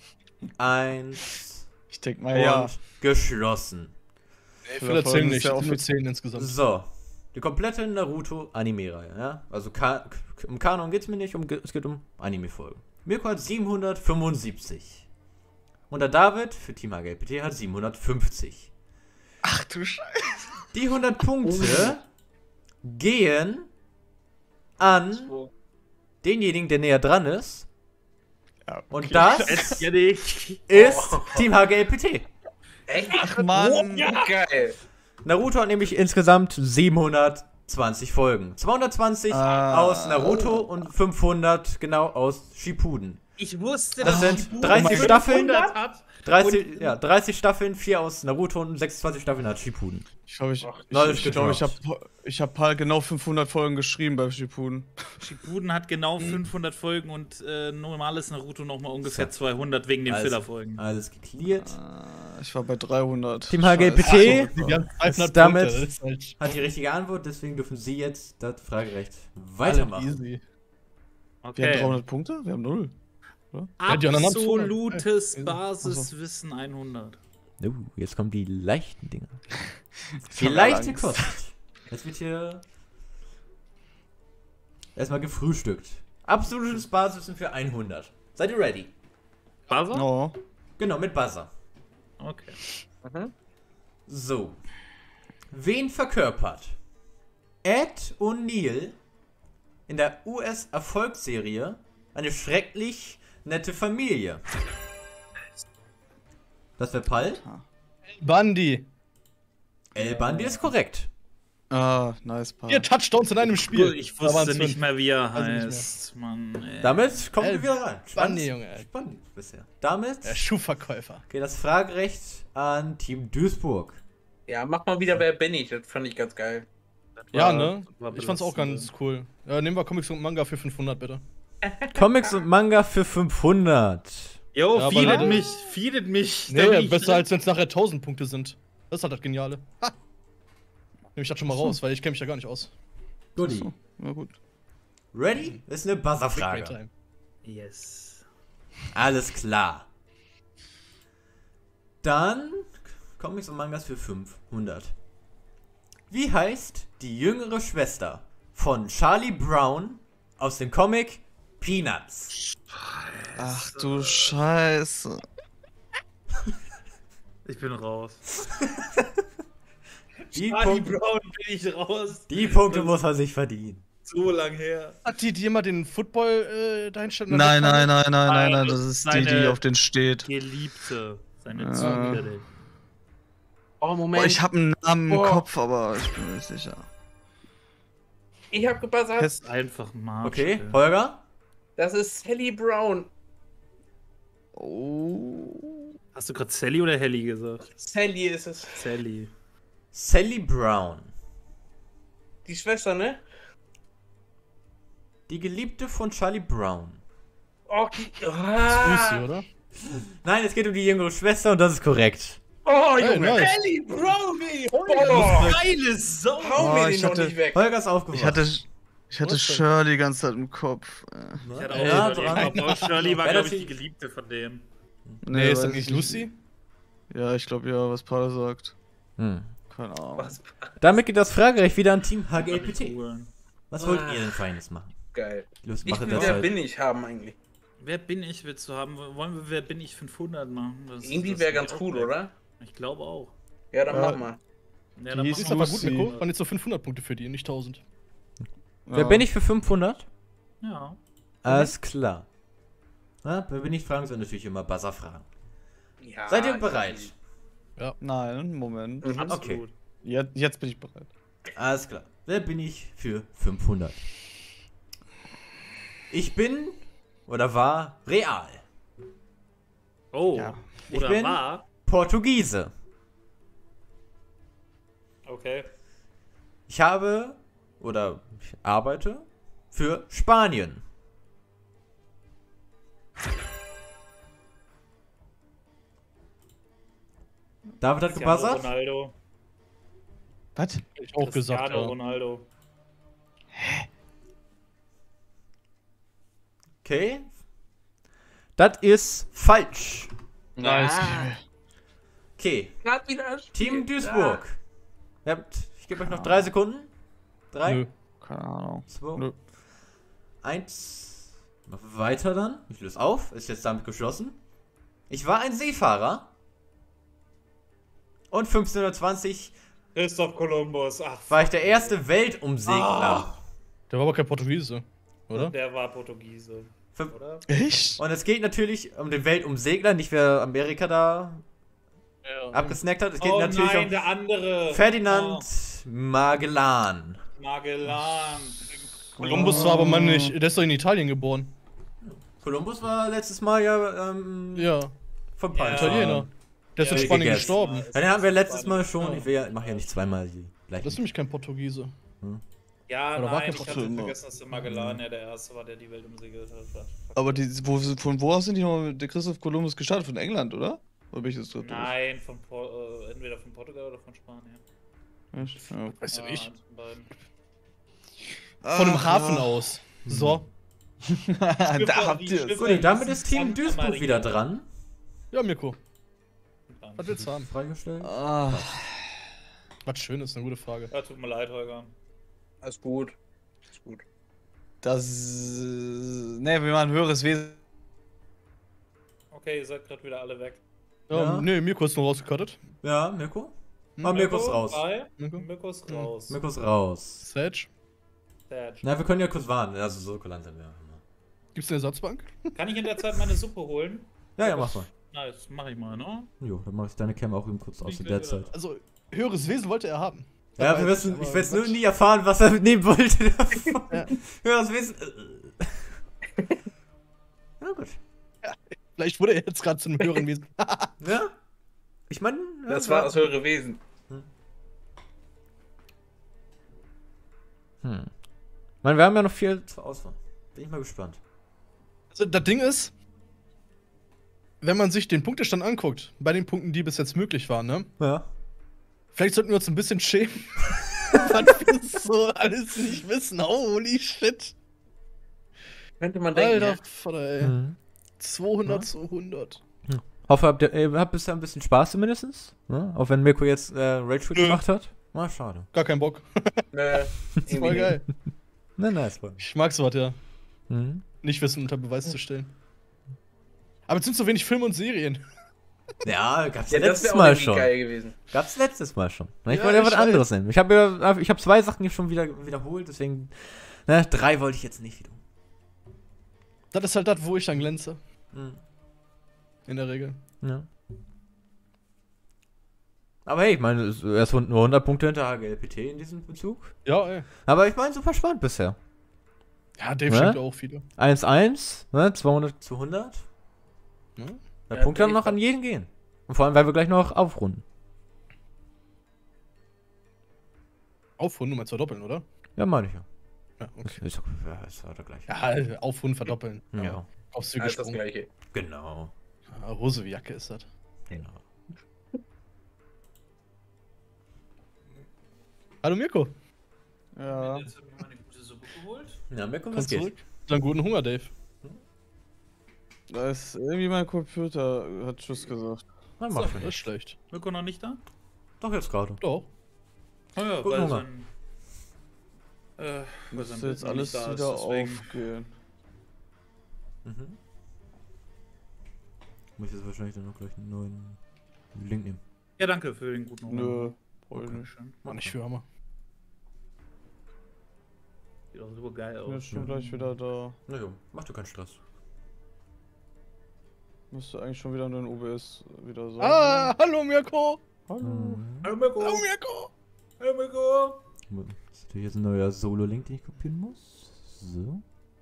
Speaker 1: eins
Speaker 4: Ich denke mal,
Speaker 1: und
Speaker 4: ja.
Speaker 1: geschlossen.
Speaker 3: Ich will erzählen
Speaker 4: Folgen ist
Speaker 3: nicht,
Speaker 4: ja
Speaker 3: ja
Speaker 4: auch
Speaker 3: nur
Speaker 4: mit-
Speaker 3: zehn insgesamt.
Speaker 1: So, die komplette Naruto-Anime-Reihe, ja? Also Ka um Kanon geht's mir nicht, um, es geht um Anime-Folgen. Mirko hat siebenhundertfünfundsiebzig. Und der David für Team H G L P T hat siebenhundertfünfzig.
Speaker 4: Ach du Scheiße.
Speaker 1: Die hundert Punkte gehen an denjenigen, der näher dran ist.
Speaker 4: Ja,
Speaker 1: Und das
Speaker 2: Jetzt, ja, nicht.
Speaker 1: ist Team H G L P T.
Speaker 5: Echt?
Speaker 4: Ach Mann.
Speaker 5: Geil.
Speaker 1: Naruto hat nämlich insgesamt siebenhundertzwanzig Folgen. zweihundertzwanzig
Speaker 4: Ah.
Speaker 1: aus Naruto und fünfhundert genau aus Shippuden.
Speaker 2: Ich wusste,
Speaker 1: Das
Speaker 2: dass
Speaker 1: sind
Speaker 2: Shippuden
Speaker 1: dreißig Staffeln.
Speaker 2: fünfhundert hat.
Speaker 1: dreißig, ja, dreißig Staffeln, vier aus Naruto und sechsundzwanzig Staffeln hat Shippuden.
Speaker 4: Ich glaube, ich,
Speaker 5: Ach,
Speaker 4: ich,
Speaker 1: neun
Speaker 4: ich,
Speaker 1: Stück
Speaker 4: glaub, ich habe
Speaker 1: gedroppt.
Speaker 4: ich hab halt genau fünfhundert Folgen geschrieben bei Shippuden.
Speaker 2: Shippuden hat genau fünfhundert Folgen und äh, normales Naruto nochmal ungefähr zweihundert wegen den
Speaker 1: Alles-
Speaker 2: Filler-Folgen.
Speaker 1: Alles geklärt.
Speaker 4: Äh, Ich war bei dreihundert.
Speaker 1: Team H G L P
Speaker 4: Scheiße.
Speaker 1: T
Speaker 3: Die haben
Speaker 1: ist
Speaker 3: dreihundert
Speaker 1: damit
Speaker 3: Punkte, das ist halt
Speaker 1: hat die richtige Antwort, deswegen dürfen Sie jetzt das Fragerecht
Speaker 3: alles
Speaker 1: weitermachen.
Speaker 3: easy.
Speaker 4: Wir haben
Speaker 2: Okay.
Speaker 4: dreihundert Punkte? Wir haben null.
Speaker 3: Ja, die anderen haben zweihundert.
Speaker 2: Absolutes
Speaker 3: Hey,
Speaker 2: Basiswissen hundert.
Speaker 1: Oh, jetzt kommen die leichten Dinger. Die
Speaker 4: hab
Speaker 1: leichte
Speaker 4: Angst.
Speaker 1: Kost. Jetzt wird hier erstmal gefrühstückt. Absolutes Basiswissen für hundert. Seid ihr ready?
Speaker 2: Buzzer?
Speaker 4: Oh.
Speaker 1: Genau, mit Buzzer.
Speaker 2: Okay.
Speaker 1: So. Wen verkörpert Ed O'Neill in der U S-Erfolgsserie Eine schrecklich nette Familie? Das wäre Pal.
Speaker 3: Bundy.
Speaker 1: El Bandi ist korrekt.
Speaker 4: Ah, nice Paar.
Speaker 3: Vier Touchdowns in einem Spiel.
Speaker 2: Ich
Speaker 3: Da waren's
Speaker 2: wusste nicht
Speaker 3: fünf.
Speaker 2: mehr, wie er
Speaker 3: Also nicht mehr.
Speaker 2: heißt. Mann, ey.
Speaker 1: Damit kommen wir
Speaker 3: El
Speaker 1: wieder rein.
Speaker 3: Bandi, Junge.
Speaker 1: Spannend bisher. Damit
Speaker 3: Der Schuhverkäufer.
Speaker 1: geht das Fragerecht an Team Duisburg.
Speaker 5: Ja, mach mal wieder Wer bin ich? Das fand ich ganz geil.
Speaker 3: Ja,
Speaker 2: War-
Speaker 3: ne?
Speaker 2: war
Speaker 3: Ich fand's auch
Speaker 2: belastend.
Speaker 3: ganz cool. Ja, nehmen wir Comics und Manga für fünfhundert, bitte.
Speaker 1: Comics und Manga für fünfhundert.
Speaker 2: Jo,
Speaker 3: Ja,
Speaker 2: feedet
Speaker 3: aber-
Speaker 2: mich, feedet mich.
Speaker 3: Nee,
Speaker 2: damit ich-
Speaker 3: besser als wenn es nachher tausend Punkte sind. Das ist halt das Geniale. Ha! Nehme ich das schon mal
Speaker 4: Ach so.
Speaker 3: raus, weil ich kenne mich ja gar nicht aus.
Speaker 1: Goodie.
Speaker 4: So, na gut.
Speaker 1: Ready? Das ist eine
Speaker 3: Clickbait
Speaker 1: Buzzerfrage.
Speaker 3: Time.
Speaker 2: Yes.
Speaker 1: Alles klar. Dann Comics und Mangas für fünfhundert. Wie heißt die jüngere Schwester von Charlie Brown aus dem Comic Peanuts?
Speaker 4: Ach du Scheiße.
Speaker 2: Ich bin raus.
Speaker 1: Die,
Speaker 2: Charlie
Speaker 1: Punkte,
Speaker 2: Brown bin ich raus.
Speaker 1: die Punkte muss er sich verdienen.
Speaker 2: So lang her.
Speaker 3: Hat die, die immer den Football äh, dahinstellen?
Speaker 4: Nein, nein, nein, nein, nein,
Speaker 2: Nein,
Speaker 4: nein, das ist die,
Speaker 2: seine-
Speaker 4: die auf den steht.
Speaker 2: Geliebte. Seine
Speaker 4: Ja.
Speaker 2: Zunge.
Speaker 5: Oh, Moment.
Speaker 4: Boah, ich habe einen Namen im
Speaker 5: Boah.
Speaker 4: Kopf, aber ich bin mir nicht sicher.
Speaker 5: ich hab gebuzzert.
Speaker 4: Pest-
Speaker 2: Einfach mal.
Speaker 1: Okay, Holger?
Speaker 5: Das ist Sally Brown.
Speaker 4: Oh.
Speaker 2: Hast du gerade Sally oder Helly gesagt?
Speaker 5: Sally ist es.
Speaker 2: Sally.
Speaker 1: Sally Brown.
Speaker 5: Die Schwester, ne?
Speaker 1: Die Geliebte von Charlie Brown.
Speaker 5: Oh, die,
Speaker 3: Lucy,
Speaker 5: ah.
Speaker 3: oder?
Speaker 1: Nein, es geht um die jüngere Schwester und das ist korrekt.
Speaker 5: Oh,
Speaker 3: Hey,
Speaker 5: Junge.
Speaker 3: nice.
Speaker 5: Sally Brown, ey. Oh,
Speaker 2: Geile Sau!
Speaker 5: hau
Speaker 4: Oh,
Speaker 5: mir
Speaker 4: ich
Speaker 5: den noch
Speaker 4: hatte-
Speaker 5: nicht weg.
Speaker 1: Holger ist aufgewacht.
Speaker 4: Ich hatte, ich hatte
Speaker 3: Was denn?
Speaker 4: Shirley die ganze Zeit im Kopf. Äh,
Speaker 2: Ich hatte auch
Speaker 1: Ja,
Speaker 2: Shirley.
Speaker 1: dran.
Speaker 2: Ich glaub, auch Shirley war,
Speaker 1: Ja,
Speaker 2: glaube ich,
Speaker 1: das-
Speaker 2: die Geliebte von dem.
Speaker 3: Nee, ist
Speaker 4: weiß
Speaker 3: das
Speaker 4: ich
Speaker 3: nicht Lucy?
Speaker 4: Ja, ich glaube ja, was Paul sagt.
Speaker 1: Hm.
Speaker 4: Keine Ahnung.
Speaker 5: Was?
Speaker 1: Damit geht das Fragerecht wieder an Team H G L P T.
Speaker 2: Cool.
Speaker 1: Was wollt
Speaker 5: Ah.
Speaker 1: ihr denn Feines machen?
Speaker 5: Geil.
Speaker 1: Los,
Speaker 5: Ich
Speaker 1: mache
Speaker 5: will
Speaker 1: das
Speaker 5: Wer
Speaker 1: halt.
Speaker 5: bin ich haben eigentlich.
Speaker 2: Wer bin ich, willst du haben? Wollen wir Wer bin ich fünfhundert machen? Das,
Speaker 5: Irgendwie
Speaker 2: das
Speaker 5: wäre
Speaker 2: geht
Speaker 5: ganz
Speaker 2: auch
Speaker 5: cool,
Speaker 2: weg.
Speaker 5: oder?
Speaker 2: Ich glaube auch.
Speaker 5: Ja, dann
Speaker 4: Ja.
Speaker 5: mach mal.
Speaker 2: Ja,
Speaker 4: Die
Speaker 2: dann
Speaker 4: hieß
Speaker 3: Ist
Speaker 2: machen
Speaker 3: aber
Speaker 2: wir
Speaker 3: gut,
Speaker 4: Lucy.
Speaker 3: Nico. Waren jetzt so fünfhundert Punkte für die, nicht tausend.
Speaker 1: Wer bin ich für fünfhundert?
Speaker 2: Ja.
Speaker 1: Alles klar. Na, wer bin ich? Fragen sind natürlich immer Buzzer-Fragen.
Speaker 5: Ja,
Speaker 1: Seid ihr bereit?
Speaker 4: Nein, Moment.
Speaker 5: Mhm.
Speaker 2: Absolut.
Speaker 1: Okay.
Speaker 4: Jetzt, jetzt bin ich bereit.
Speaker 1: Alles klar. wer bin ich für fünfhundert? Ich bin oder war real.
Speaker 2: Oh.
Speaker 4: Ja.
Speaker 1: Ich
Speaker 2: Oder
Speaker 1: bin-
Speaker 2: war.
Speaker 1: Portugiese.
Speaker 2: Okay.
Speaker 1: Ich habe oder ich arbeite für Spanien. David hat
Speaker 2: Cristiano
Speaker 1: gebuzzert.
Speaker 2: Ronaldo.
Speaker 4: Was?
Speaker 3: Ich auch gesagt,
Speaker 2: Cristiano
Speaker 3: ja.
Speaker 2: Ronaldo.
Speaker 1: Okay. Das ist falsch.
Speaker 4: Nice.
Speaker 5: Ah,
Speaker 1: Okay.
Speaker 5: grad wieder ein Spiel.
Speaker 1: Team Duisburg. Ihr habt, ich gebe euch noch drei Sekunden. Drei,
Speaker 3: Nö.
Speaker 4: Keine Ahnung.
Speaker 1: zwei,
Speaker 4: Nö.
Speaker 1: eins. Noch weiter dann. Ich löse auf. Ist jetzt damit geschlossen. Ich war ein Seefahrer. Und fünfzehnhundertzwanzig
Speaker 2: Christoph Kolumbus. Ach,
Speaker 1: war ich der erste Weltumsegler.
Speaker 3: Der war aber kein Portugiese, oder?
Speaker 2: der war Portugiese.
Speaker 1: Fünf-
Speaker 2: Oder?
Speaker 3: Echt?
Speaker 1: Und es geht natürlich um den Weltumsegler, nicht wer Amerika da
Speaker 3: Ja.
Speaker 1: abgesnackt hat. Es geht
Speaker 2: Oh
Speaker 1: natürlich
Speaker 2: nein,
Speaker 1: um
Speaker 2: der andere.
Speaker 1: Ferdinand Magellan.
Speaker 2: Oh, Magellan.
Speaker 3: Kolumbus war aber Mann nicht. Der ist doch in Italien geboren.
Speaker 1: Kolumbus war letztes Mal ja ähm,
Speaker 3: Ja.
Speaker 1: vom
Speaker 2: Ja.
Speaker 1: Pancho.
Speaker 3: Italiener. Der ist
Speaker 2: Ja,
Speaker 3: in Spanien
Speaker 1: gegessen.
Speaker 3: gestorben.
Speaker 1: Ja, den haben wir letztes Mal schon.
Speaker 3: Ja.
Speaker 1: Ich will ja, mache ja nicht zweimal die
Speaker 3: Das
Speaker 1: gleichen.
Speaker 3: ist nämlich kein Portugiese.
Speaker 2: Ja,
Speaker 3: Oder war
Speaker 2: nein,
Speaker 3: kein
Speaker 2: ich hatte
Speaker 4: Portugiese.
Speaker 2: vergessen, dass der Magellan ja der erste war, der die Welt umsegelt hat.
Speaker 4: Aber die, wo, von wo aus sind die nochmal mit der Christoph Kolumbus gestartet? Von England, oder? Oder bin ich das gerade
Speaker 2: Nein, von Por äh, entweder von Portugal oder von Spanien.
Speaker 4: durch? Echt? Ja.
Speaker 3: Weißt du
Speaker 2: Ja,
Speaker 3: nicht?
Speaker 2: eins von beiden.
Speaker 3: Von einem
Speaker 4: Ach,
Speaker 3: Hafen
Speaker 4: ja.
Speaker 3: aus. So.
Speaker 4: Da habt ihr es.
Speaker 1: Gut, damit ist Team Duisburg wieder dran.
Speaker 3: Ja, Mirko. Was willst du haben?
Speaker 1: Freigestellt.
Speaker 4: Ah.
Speaker 3: Was Schönes, eine gute Frage.
Speaker 2: Ja, tut mir leid, Holger.
Speaker 5: Alles gut. Alles gut.
Speaker 4: Das. äh, Ne, wir machen höheres Wesen.
Speaker 2: Okay, ihr seid gerade wieder alle weg.
Speaker 3: Ja,
Speaker 1: Ja.
Speaker 3: nee, Mirko ist noch rausgekattet.
Speaker 1: Ja, Mirko? Ah, Mirko ist raus.
Speaker 2: Drei.
Speaker 3: Mirko?
Speaker 2: Mirko ist raus.
Speaker 1: Mirko ist raus.
Speaker 3: Sage.
Speaker 2: Serge.
Speaker 1: Na, wir können ja kurz warten. Also so kulant sind wir.
Speaker 3: Gibt's eine Ersatzbank?
Speaker 2: Kann ich in der Zeit meine Suppe holen?
Speaker 1: Ja, ja, mach mal.
Speaker 2: Nice, mach ich mal, ne?
Speaker 1: Jo, dann mach ich deine Cam auch eben kurz aus in der Zeit.
Speaker 3: Also, höheres Wesen wollte er haben.
Speaker 1: Ja,
Speaker 3: Aber
Speaker 1: wir
Speaker 3: jetzt-
Speaker 1: wissen,
Speaker 3: aber
Speaker 1: ich werde nur
Speaker 3: Quatsch.
Speaker 1: nie erfahren, was er mitnehmen wollte.
Speaker 3: Ja.
Speaker 1: Ja, das wissen. Ja, gut.
Speaker 3: Vielleicht wurde er jetzt gerade zu einem höheren Wesen.
Speaker 1: Ja? Ich meine, ja,
Speaker 5: Das war das höhere Wesen.
Speaker 1: Hm. Ich meine, wir haben ja noch viel zur Auswahl. Bin ich mal gespannt.
Speaker 3: Also, das Ding ist, wenn man sich den Punktestand anguckt, bei den Punkten, die bis jetzt möglich waren, ne?
Speaker 1: Ja.
Speaker 3: Vielleicht sollten wir uns ein bisschen schämen, was wir so alles nicht wissen. Holy shit.
Speaker 5: Könnte man denken.
Speaker 3: Alter
Speaker 5: Ja.
Speaker 3: Vater, ey.
Speaker 1: Mhm.
Speaker 3: zweihundert zu hundert.
Speaker 1: Hoffe, habt ihr äh, habt bisher ein bisschen Spaß zumindest. Ne? Auch wenn Mirko jetzt äh, Rage Quit
Speaker 3: Nö.
Speaker 1: gemacht hat. Mal schade.
Speaker 3: Gar kein Bock.
Speaker 5: Nö,
Speaker 3: Das ist voll
Speaker 5: irgendwie
Speaker 3: geil.
Speaker 1: Na, nice. Voll.
Speaker 3: Ich mag sowas, ja.
Speaker 1: Mhm.
Speaker 3: Nicht wissen unter Beweis zu stellen. Aber es sind so wenig Filme und Serien.
Speaker 1: Ja, gab's
Speaker 5: Ja, das
Speaker 1: letztes
Speaker 5: wäre auch
Speaker 1: Mal
Speaker 5: irgendwie
Speaker 1: schon.
Speaker 5: geil gewesen.
Speaker 1: Gab's letztes Mal schon. Ich
Speaker 3: Ja,
Speaker 1: wollte ja
Speaker 3: ich
Speaker 1: was
Speaker 3: weiß.
Speaker 1: anderes nehmen. Ich habe ja, ich habe zwei Sachen hier schon wieder wiederholt, deswegen. Ne, drei wollte ich jetzt nicht wieder.
Speaker 3: Das ist halt das, wo ich dann glänze.
Speaker 1: Mhm.
Speaker 3: In der Regel.
Speaker 1: Ja. Aber hey, ich meine, es- er ist nur hundert Punkte hinter H G L P T in diesem Bezug.
Speaker 3: Ja, ey.
Speaker 1: Aber ich meine, super spannend bisher.
Speaker 3: Ja, Dave
Speaker 1: Ne?
Speaker 3: schenkt auch viele.
Speaker 1: eins eins, ne, zweihundert zu hundert.
Speaker 3: Ne?
Speaker 1: Der
Speaker 5: Ja,
Speaker 1: Punkt kann
Speaker 5: bin
Speaker 1: noch
Speaker 5: ich
Speaker 1: an jeden gehen. Und vor allem, weil wir gleich noch aufrunden.
Speaker 3: Aufrunden, du meinst verdoppeln, oder?
Speaker 1: Ja, meine ich ja.
Speaker 3: Ja, okay.
Speaker 1: Ist, ist, ja, ist ja der gleiche.
Speaker 3: Ja, also aufrunden, verdoppeln.
Speaker 1: Ja.
Speaker 3: Aufs
Speaker 5: Alles das
Speaker 3: gesprungen.
Speaker 5: gleiche.
Speaker 1: Genau.
Speaker 3: Ja, Hose wie Jacke ist das.
Speaker 1: genau.
Speaker 3: Hallo Mirko.
Speaker 4: Ja.
Speaker 2: Jetzt hab ich mir meine gute Suppe geholt.
Speaker 1: Ja, Mirko, was
Speaker 3: Kommst
Speaker 1: geht?
Speaker 3: zurück? Dann guten Hunger, Dave.
Speaker 4: Da ist irgendwie mein Computer hat Tschüss gesagt.
Speaker 1: Dann
Speaker 2: So,
Speaker 1: mach
Speaker 3: Das ist
Speaker 1: ich.
Speaker 3: schlecht.
Speaker 2: Mirko noch nicht da?
Speaker 1: Doch jetzt gerade.
Speaker 3: Doch.
Speaker 2: Oh ja,
Speaker 1: Guten
Speaker 2: weil
Speaker 1: Hunger.
Speaker 2: sein. Äh, weil
Speaker 4: Muss
Speaker 2: sein
Speaker 4: jetzt
Speaker 2: Bild noch
Speaker 4: alles
Speaker 2: nicht da
Speaker 4: wieder
Speaker 2: ist, deswegen-
Speaker 4: aufgehen.
Speaker 1: Mhm. Muss jetzt wahrscheinlich dann noch gleich einen neuen Link nehmen.
Speaker 2: Ja, danke für den guten Hunger.
Speaker 4: Nö, brauch ich
Speaker 2: Okay,
Speaker 4: nicht.
Speaker 2: schön.
Speaker 3: War nicht für Hammer.
Speaker 2: Sieht auch super geil
Speaker 4: Ich bin
Speaker 2: aus.
Speaker 4: schon gleich wieder da.
Speaker 1: Na jo, mach dir keinen Stress.
Speaker 4: Müsste eigentlich schon wieder in den O B S wieder sein.
Speaker 3: Ah, hallo Mirko.
Speaker 4: Hallo.
Speaker 1: Mhm.
Speaker 2: Hallo Mirko!
Speaker 3: Hallo Mirko.
Speaker 2: Hallo Mirko!
Speaker 1: Das ist natürlich jetzt ein neuer Solo-Link, den ich kopieren muss. So.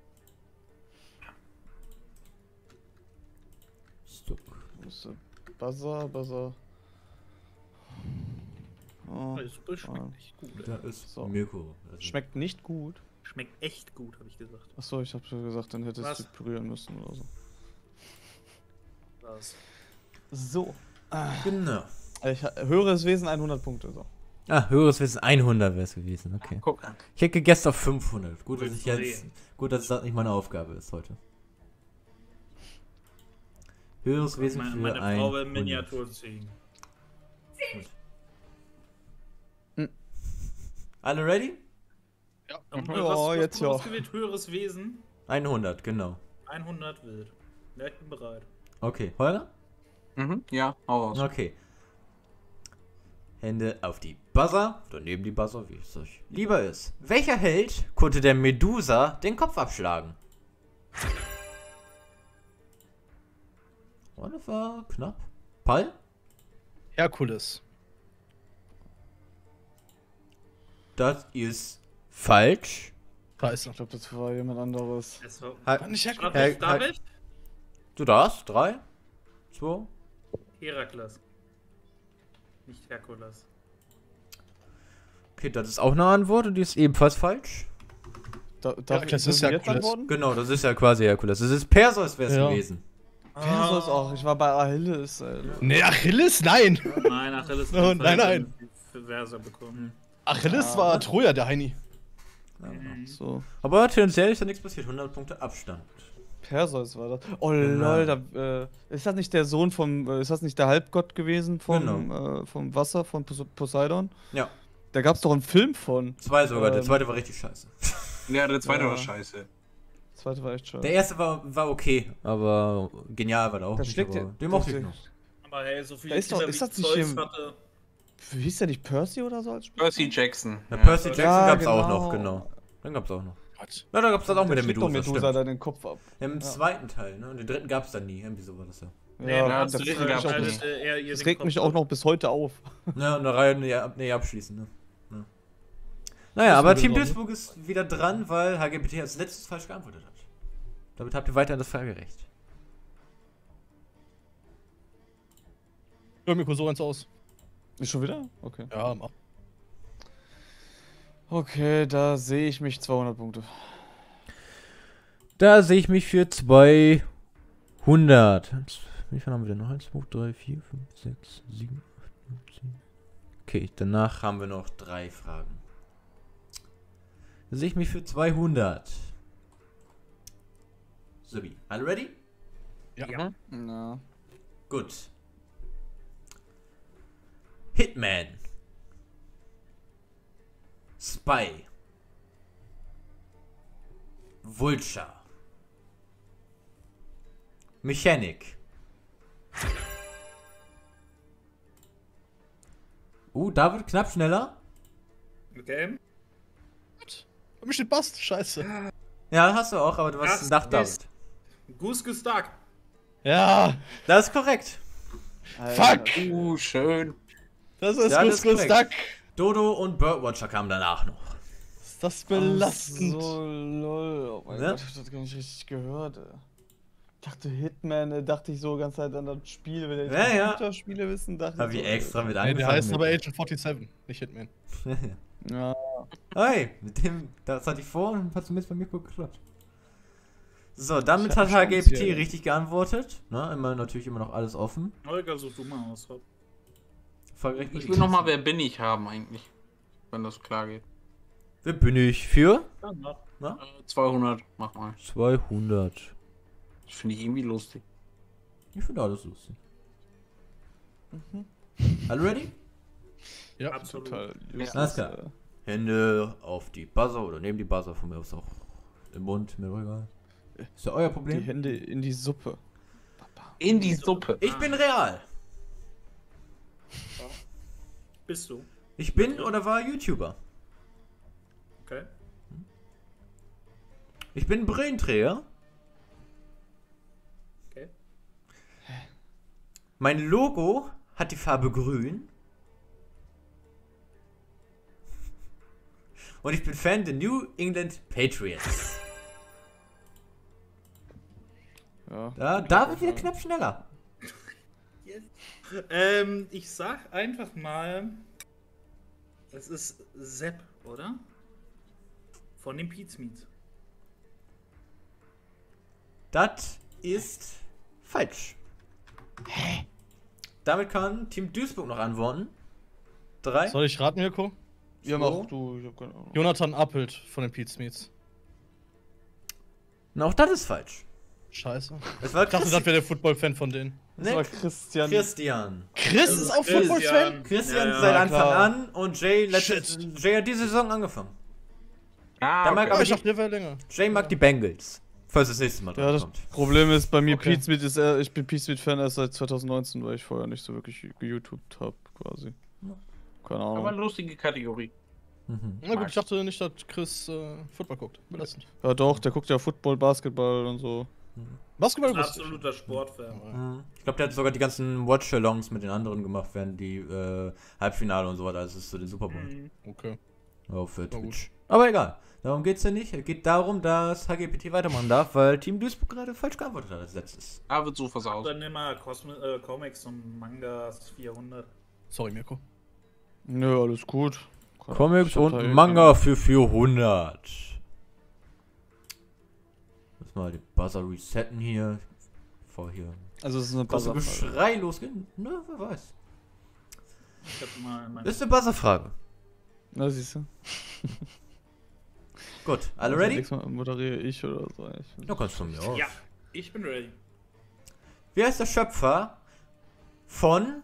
Speaker 1: Stop.
Speaker 4: Buzzer, Buzzer. Oh,
Speaker 2: Das Suppe schmeckt
Speaker 4: ah.
Speaker 2: echt gut.
Speaker 1: Da ist
Speaker 4: So.
Speaker 1: Mirko. Also
Speaker 4: Schmeckt nicht gut.
Speaker 2: Schmeckt echt gut, habe ich gesagt.
Speaker 4: Achso, ich hab schon gesagt, dann hättest
Speaker 2: Was?
Speaker 4: du pürieren müssen oder so.
Speaker 2: Was?
Speaker 4: So.
Speaker 1: Genau.
Speaker 4: Ich ha- höheres Wesen hundert Punkte. So.
Speaker 1: Ah, höheres Wissen hundert wäre es gewesen, okay.
Speaker 5: Guck an.
Speaker 1: Ich hätte gegessen auf fünfhundert. Gut, dass
Speaker 2: Willst
Speaker 1: ich
Speaker 2: du
Speaker 1: jetzt.
Speaker 2: sehen?
Speaker 1: Gut, dass das nicht meine Aufgabe ist heute. Höheres Wesen
Speaker 2: Meine,
Speaker 1: für
Speaker 2: meine
Speaker 1: ein
Speaker 2: Frau will Miniatur ziehen.
Speaker 1: Alle ready?
Speaker 2: Und
Speaker 4: Ja,
Speaker 2: was, was
Speaker 4: jetzt
Speaker 2: du
Speaker 4: ja.
Speaker 2: ausgewählt? Höheres Wesen?
Speaker 1: hundert, genau.
Speaker 2: hundert wild. Ja, ich bin bereit.
Speaker 1: Okay, Holger?
Speaker 5: Mhm. Ja, hau raus.
Speaker 1: Okay. Hände auf die Buzzer, oder neben die Buzzer, wie es euch lieber ist. Welcher Held konnte der Medusa den Kopf abschlagen? Oh, das war knapp. Pal?
Speaker 3: Herkules.
Speaker 1: Das ist falsch.
Speaker 3: Scheiße.
Speaker 4: Ich glaube, das war jemand anderes.
Speaker 2: Es war,
Speaker 1: Halt,
Speaker 3: War nicht
Speaker 2: darf
Speaker 3: Herkules.
Speaker 2: ich, darf ich?
Speaker 1: du darfst. Drei, zwei.
Speaker 2: Herakles. Nicht Herkules.
Speaker 1: Okay, das ist auch eine Antwort und die ist ebenfalls falsch.
Speaker 4: Da, darf
Speaker 3: Ja, das
Speaker 4: ich-
Speaker 3: ist
Speaker 4: dürfen wir jetzt
Speaker 3: Herkules.
Speaker 4: antworten?
Speaker 1: Genau, das ist ja quasi Herkules. Das ist Perseus wäre es
Speaker 3: Ja.
Speaker 1: gewesen.
Speaker 4: Perseus auch. Ich war bei Achilles. Ey.
Speaker 3: Nee, Achilles? Nein.
Speaker 2: Nein, Achilles
Speaker 3: Oh, nein, nein.
Speaker 2: für Verse bekommen.
Speaker 3: Achilles
Speaker 4: Ah.
Speaker 3: war Troja, der Heini.
Speaker 4: So.
Speaker 1: Aber tendenziell ist da nichts passiert. hundert Punkte Abstand.
Speaker 4: Perseus war das. Oh
Speaker 1: Genau.
Speaker 4: lol, da, äh, ist das nicht der Sohn vom, äh, ist das nicht der Halbgott gewesen vom,
Speaker 1: Genau.
Speaker 4: äh, vom Wasser, von Pos Poseidon?
Speaker 1: Ja,
Speaker 4: Da gab's doch einen Film von.
Speaker 1: zwei sogar. Der
Speaker 4: Ähm,
Speaker 1: zweite war richtig scheiße.
Speaker 5: Ja, der zweite
Speaker 4: Ja.
Speaker 5: war scheiße.
Speaker 4: Der zweite war echt schön.
Speaker 1: Der erste war, war okay, aber genial war der auch
Speaker 4: Da
Speaker 1: nicht.
Speaker 4: schlägt
Speaker 1: aber
Speaker 4: der-
Speaker 1: den mochte ich
Speaker 4: der-
Speaker 1: noch.
Speaker 2: Aber hey, so viel
Speaker 4: Da ist doch-
Speaker 2: Kinder
Speaker 4: ist
Speaker 2: wie
Speaker 4: das nicht
Speaker 2: Zeus
Speaker 4: hier-
Speaker 2: hatte.
Speaker 4: Wie hieß der nicht Percy oder so als Spiel?
Speaker 5: Percy Jackson.
Speaker 1: Ja,
Speaker 5: Ja.
Speaker 1: Percy Jackson
Speaker 4: Ja,
Speaker 1: gab's auch
Speaker 4: genau.
Speaker 1: noch, genau. Den gab's auch noch.
Speaker 3: Gott.
Speaker 1: Ja, da gab's dann auch mit der
Speaker 4: schlägt doch
Speaker 1: Medusa,
Speaker 4: Medusa
Speaker 1: stimmt.
Speaker 4: da den Kopf ab.
Speaker 1: Im
Speaker 4: Ja.
Speaker 1: zweiten Teil, ne? Und den dritten gab's dann nie. Irgendwie so war das ja.
Speaker 2: Nee,
Speaker 4: Ja,
Speaker 2: da
Speaker 4: das
Speaker 2: hast du
Speaker 4: regt
Speaker 2: den
Speaker 4: mich auch
Speaker 2: geschaltet,
Speaker 4: nicht-
Speaker 2: äh, er ihr
Speaker 4: das
Speaker 2: den
Speaker 4: regt
Speaker 2: Kopf
Speaker 4: mich auch
Speaker 2: ab.
Speaker 4: noch bis heute auf.
Speaker 1: Ja, und eine Reihe nee, ab, nee, abschließen, ne? Ja. Naja, aber
Speaker 3: wurde
Speaker 1: Team
Speaker 3: dran, ne?
Speaker 1: Duisburg ist wieder dran, weil H G B T als letztes falsch geantwortet hat. Damit habt ihr weiterhin das Fragerecht.
Speaker 3: Hör mir kurz so eins aus.
Speaker 4: Ist schon wieder? Okay.
Speaker 3: Ja, mach.
Speaker 4: Okay, da sehe ich mich zweihundert Punkte.
Speaker 1: Da sehe ich mich für zweihundert. Wie viel haben wir denn noch? eins, zwei, drei, vier, fünf, sechs, sieben, acht, neun, zehn. Okay, danach haben wir noch drei Fragen. Da sehe ich mich für zweihundert. Sobi, alle ready?
Speaker 3: Ja.
Speaker 4: Na.
Speaker 1: Gut. Hitman. Spy. Vulture. Mechanic. Uh, David, knapp schneller.
Speaker 2: Okay.
Speaker 3: Bei mir steht Bast. Scheiße.
Speaker 1: Ja, hast du auch, aber du
Speaker 2: Das
Speaker 1: hast nach David.
Speaker 2: ist- Goose Stark.
Speaker 3: Ja.
Speaker 1: Das ist korrekt.
Speaker 3: Fuck.
Speaker 5: Uh, schön.
Speaker 3: Das ist
Speaker 1: Ja,
Speaker 3: gut,
Speaker 1: das ist
Speaker 3: gut,
Speaker 1: korrekt.
Speaker 3: Duck.
Speaker 1: Dodo und Birdwatcher kamen danach noch.
Speaker 3: Ist das belastend.
Speaker 4: Ach so, lol. Oh mein
Speaker 1: Ne?
Speaker 4: Gott, ich hab das gar nicht richtig gehört, ey. Ich dachte Hitman, ey, dachte ich so ganz Zeit an das Spiel, wenn ich
Speaker 1: Ja, ja.
Speaker 4: Computerspiele wissen, dachte
Speaker 1: Hab
Speaker 4: ich
Speaker 1: ich
Speaker 4: so,
Speaker 1: extra mit
Speaker 3: Nee,
Speaker 1: angefangen.
Speaker 3: der heißt
Speaker 1: mit-
Speaker 3: aber Agent siebenundvierzig, nicht Hitman.
Speaker 4: Ja,
Speaker 1: Hey, mit dem, das hatte ich vor und hat zumindest bei mir gut geklappt. So, damit
Speaker 3: Ich hab
Speaker 1: hat H G
Speaker 3: Chance
Speaker 1: B T
Speaker 3: hier.
Speaker 1: richtig geantwortet. Ne, immer natürlich immer noch alles offen.
Speaker 2: Holger, such du mal aus.
Speaker 1: Folgerecht
Speaker 5: Ich will nochmal Wer bin ich haben eigentlich. Wenn das klar geht.
Speaker 1: Wer bin ich für?
Speaker 2: Dann mach.
Speaker 1: Na?
Speaker 5: Äh, zweihundert, mach mal.
Speaker 1: zweihundert.
Speaker 5: Das finde ich irgendwie lustig.
Speaker 1: Ich finde alles lustig. Alle ready?
Speaker 3: Ja.
Speaker 2: Absolut.
Speaker 4: total.
Speaker 1: Alles klar. Hände auf die Buzzer oder neben die Buzzer, von mir aus auch im Mund, mir doch egal. Ist ja euer
Speaker 4: Die
Speaker 1: Problem.
Speaker 4: Hände in die Suppe.
Speaker 5: In die Suppe.
Speaker 1: Ich bin real.
Speaker 2: Bist du?
Speaker 1: Ich bin oder war YouTuber.
Speaker 2: Okay.
Speaker 1: Ich bin Brillenträger.
Speaker 2: Okay.
Speaker 1: Mein Logo hat die Farbe grün. und ich bin Fan der New England Patriots.
Speaker 4: Ja.
Speaker 1: Da, da wird wieder knapp schneller.
Speaker 2: Ähm, ich sag einfach mal, es ist Sepp, oder? Von den Pizmeets.
Speaker 1: Das ist falsch. Hä? Damit kann Team Duisburg noch antworten. Drei.
Speaker 3: Soll ich raten, Mirko?
Speaker 4: Ja,
Speaker 1: So.
Speaker 4: mach du, ich hab keine Ahnung.
Speaker 3: Jonathan Appelt von den Pete Smiths.
Speaker 1: Und auch das ist falsch.
Speaker 3: Scheiße.
Speaker 1: Es war
Speaker 3: Ich dachte,
Speaker 1: Christi-
Speaker 3: das wäre der Football-Fan von denen.
Speaker 4: Das war
Speaker 1: Nee,
Speaker 4: Christian.
Speaker 1: Christian.
Speaker 3: Chris ist auch Football-Fan?
Speaker 1: Christian
Speaker 2: Ja, ja,
Speaker 1: seit Anfang
Speaker 4: klar.
Speaker 1: an und Jay, letztes,
Speaker 3: Shit.
Speaker 1: Jay hat diese Saison angefangen.
Speaker 5: Ah,
Speaker 1: Da mag
Speaker 5: okay.
Speaker 1: aber
Speaker 3: Ja, ich
Speaker 1: die,
Speaker 3: dachte, der wäre länger.
Speaker 1: Jay mag die Bengals. Falls das nächste Mal
Speaker 4: Ja,
Speaker 1: dran
Speaker 4: das
Speaker 1: kommt.
Speaker 4: Problem ist, bei mir
Speaker 3: Okay.
Speaker 4: Pete Smith ist er, ich bin Pete Smith Fan erst seit zwanzig neunzehn, weil ich vorher nicht so wirklich geYouTubed habe, quasi. Keine
Speaker 5: Aber
Speaker 4: Ahnung.
Speaker 5: eine lustige Kategorie.
Speaker 1: Mhm.
Speaker 3: Na gut, ich dachte nicht, dass Chris äh, Football guckt. Belastend.
Speaker 4: Ja doch, der guckt ja Football, Basketball und so.
Speaker 3: Basketball
Speaker 2: Ein
Speaker 3: wusste ich.
Speaker 2: absoluter Sportfan.
Speaker 1: Mhm. Ich glaube, der hat sogar die ganzen Watch-Alongs mit den anderen gemacht, während die äh, Halbfinale und so weiter, also es ist so den Super Bowl
Speaker 2: Mhm.
Speaker 3: Okay.
Speaker 1: auf äh,
Speaker 3: Na gut.
Speaker 1: Twitch. Aber egal, darum geht's ja nicht. Es geht darum, dass H G P T weitermachen darf, weil Team Duisburg gerade falsch geantwortet hat als letztes.
Speaker 5: Ah, wird so versaut.
Speaker 2: Dann nimm mal Cosmi äh, Comics und Mangas vierhundert.
Speaker 3: Sorry, Mirko.
Speaker 4: Nö, alles gut. Keine Ahnung,
Speaker 1: Comics
Speaker 4: ich hab da
Speaker 1: und
Speaker 4: eh
Speaker 1: Manga für vierhundert. Lass mal die Buzzer resetten hier. Bevor hier
Speaker 4: keine- Also es ist eine
Speaker 1: große
Speaker 4: Buzzer.
Speaker 1: Geschrei losgeht. Na, wer weiß.
Speaker 2: Ich hab mal mein
Speaker 1: Das ist eine Buzzer-Frage.
Speaker 4: Na, siehst du.
Speaker 1: Gut, alle
Speaker 4: Also
Speaker 1: ready?
Speaker 4: nächstes Mal moderiere ich oder so. Ich
Speaker 1: Du kannst von mir aus.
Speaker 2: Ja, ich bin ready.
Speaker 1: Wie heißt der Schöpfer von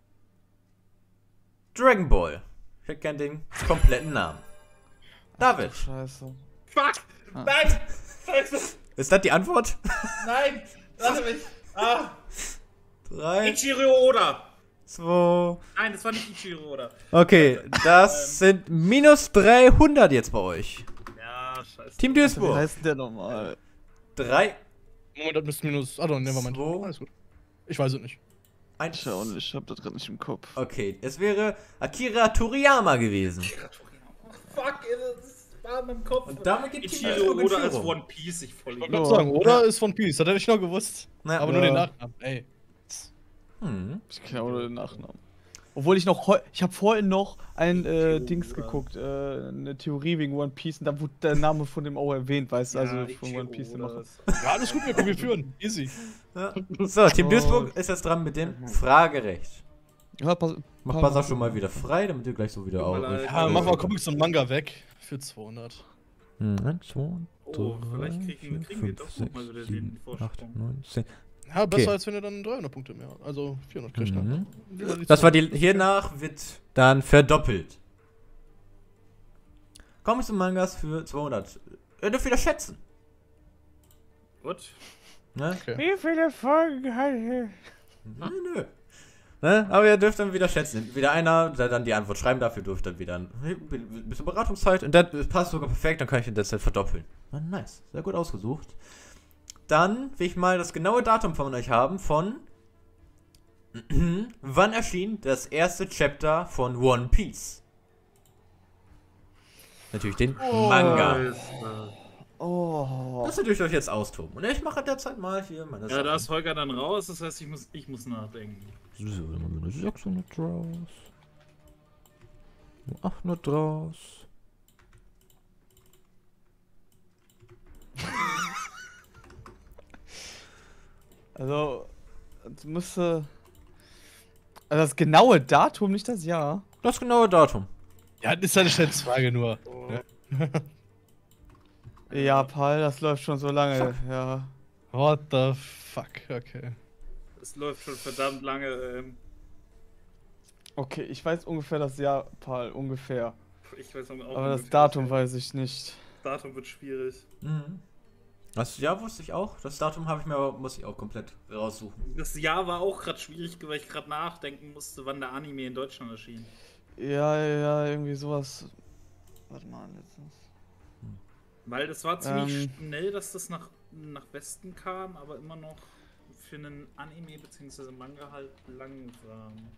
Speaker 1: Dragon Ball? Ich hätte gern den kompletten Namen. David,
Speaker 4: Scheiße.
Speaker 2: Fuck!
Speaker 4: Ah.
Speaker 2: Nein! Scheiße!
Speaker 1: ist das die Antwort?
Speaker 2: Nein! Lass mich! Ah!
Speaker 1: Drei,
Speaker 2: Ichiro Oda!
Speaker 1: zwei.
Speaker 2: Nein, das war nicht Ichiro Oda.
Speaker 1: Okay, das sind minus dreihundert jetzt bei euch.
Speaker 2: Ja, scheiße.
Speaker 1: Team
Speaker 4: Wie
Speaker 1: Duisburg.
Speaker 4: heißt denn der nochmal?
Speaker 1: Drei,
Speaker 3: Moment, das müsste minus. Ah, doch, nevermind.
Speaker 1: Zwei.
Speaker 3: Alles gut. Ich weiß es nicht.
Speaker 1: eins.
Speaker 4: Ich auch nicht, ich hab das gerade nicht im Kopf.
Speaker 1: Okay, es wäre Akira Toriyama gewesen.
Speaker 2: Fuck, das war in meinem Kopf.
Speaker 1: Und damit geht Team
Speaker 2: Ichiro
Speaker 1: Duisburg in
Speaker 2: Oda als
Speaker 1: Führung.
Speaker 2: One Piece, ich voll
Speaker 3: Ich wollte
Speaker 4: Ja.
Speaker 3: gerade sagen, oder ist von Peace. Das hätte ich noch gewusst.
Speaker 1: Na,
Speaker 3: Aber
Speaker 4: ja.
Speaker 3: nur den Nachnamen. Ey.
Speaker 1: Hm.
Speaker 4: Ich kenne auch nur den Nachnamen. Obwohl ich noch heu ich habe vorhin noch ein äh, Dings
Speaker 2: Oda.
Speaker 4: geguckt, äh, eine Theorie wegen One Piece und da wurde der Name von dem auch erwähnt, weißt du, also von One Piece. der Macher.
Speaker 3: Ja, alles gut, Mirko, wir führen. Easy.
Speaker 1: Ja. So, Team
Speaker 4: Oh.
Speaker 1: Duisburg ist jetzt dran mit dem Fragerecht.
Speaker 4: Ja, pass,
Speaker 1: Mach
Speaker 4: pass-
Speaker 1: Buzzer schon mal wieder frei, damit ihr gleich so wieder
Speaker 2: Tut
Speaker 1: auch.
Speaker 2: mir leid.
Speaker 3: Ja, mach mal Comics und Manga weg. Für zweihundert.
Speaker 1: eins, zwei,
Speaker 2: Oh,
Speaker 1: drei,
Speaker 2: vielleicht kriegen,
Speaker 1: vier,
Speaker 2: kriegen wir
Speaker 1: fünf,
Speaker 2: doch
Speaker 1: sechs,
Speaker 2: nochmal wieder den
Speaker 1: sieben, acht,
Speaker 2: Vorsprung.
Speaker 1: neun, zehn.
Speaker 3: Ja, besser
Speaker 1: Okay.
Speaker 3: als wenn ihr dann dreihundert Punkte mehr habt. Also vierhundert kriegt
Speaker 1: Mhm.
Speaker 3: dann. Lieber die
Speaker 1: Das war
Speaker 3: zwei.
Speaker 1: die. Hiernach wird dann verdoppelt. Comics und Mangas für zweihundert. Ihr dürft wieder schätzen.
Speaker 2: Gut.
Speaker 1: Ne?
Speaker 3: Okay.
Speaker 4: Wie viele Folgen hat er?
Speaker 1: Nö, nö. Ne? Aber ihr dürft dann wieder schätzen. Wieder einer, der dann die Antwort schreiben darf, ihr dürft dann wieder ein bisschen Beratungszeit. Und das passt sogar perfekt, dann kann ich in der Zeit verdoppeln. Na, nice. Sehr gut ausgesucht. Dann will ich mal das genaue Datum von euch haben von wann erschien das erste Chapter von One Piece? Natürlich den Manga.
Speaker 4: Oh.
Speaker 1: Das dürft ihr euch jetzt austoben. Und ich mache derzeit mal hier meine
Speaker 2: Ja, da
Speaker 1: Sachen.
Speaker 2: ist Holger dann raus, das heißt, ich muss, ich muss nachdenken.
Speaker 1: So, dann machen wir eine sechshundert draus. achthundert draus.
Speaker 4: Also, es müsste. Also das genaue Datum, nicht das Jahr.
Speaker 1: Das genaue Datum.
Speaker 3: Ja, das ist eine Schätzfrage nur.
Speaker 4: Ja, Paul, das läuft schon so lange, ja.
Speaker 3: What the fuck, okay.
Speaker 2: Es läuft schon verdammt lange. Ähm,
Speaker 4: Okay, ich weiß ungefähr das Jahr, Paul, ungefähr.
Speaker 2: ich weiß auch
Speaker 4: Aber das
Speaker 2: ungefähr,
Speaker 4: Datum
Speaker 2: was-
Speaker 4: weiß ich nicht.
Speaker 2: Datum wird schwierig.
Speaker 1: Mhm. Das ja wusste ich auch. Das Datum habe ich mir aber, muss ich auch komplett raussuchen.
Speaker 2: Das Jahr war auch gerade schwierig, weil ich gerade nachdenken musste, wann der Anime in Deutschland erschien.
Speaker 4: Ja, ja, irgendwie sowas. Warte mal, letztens.
Speaker 2: Weil das war ziemlich
Speaker 4: Ähm.
Speaker 2: schnell, dass das nach, nach Westen kam, aber immer noch für einen Anime bzw. Manga halt langsam.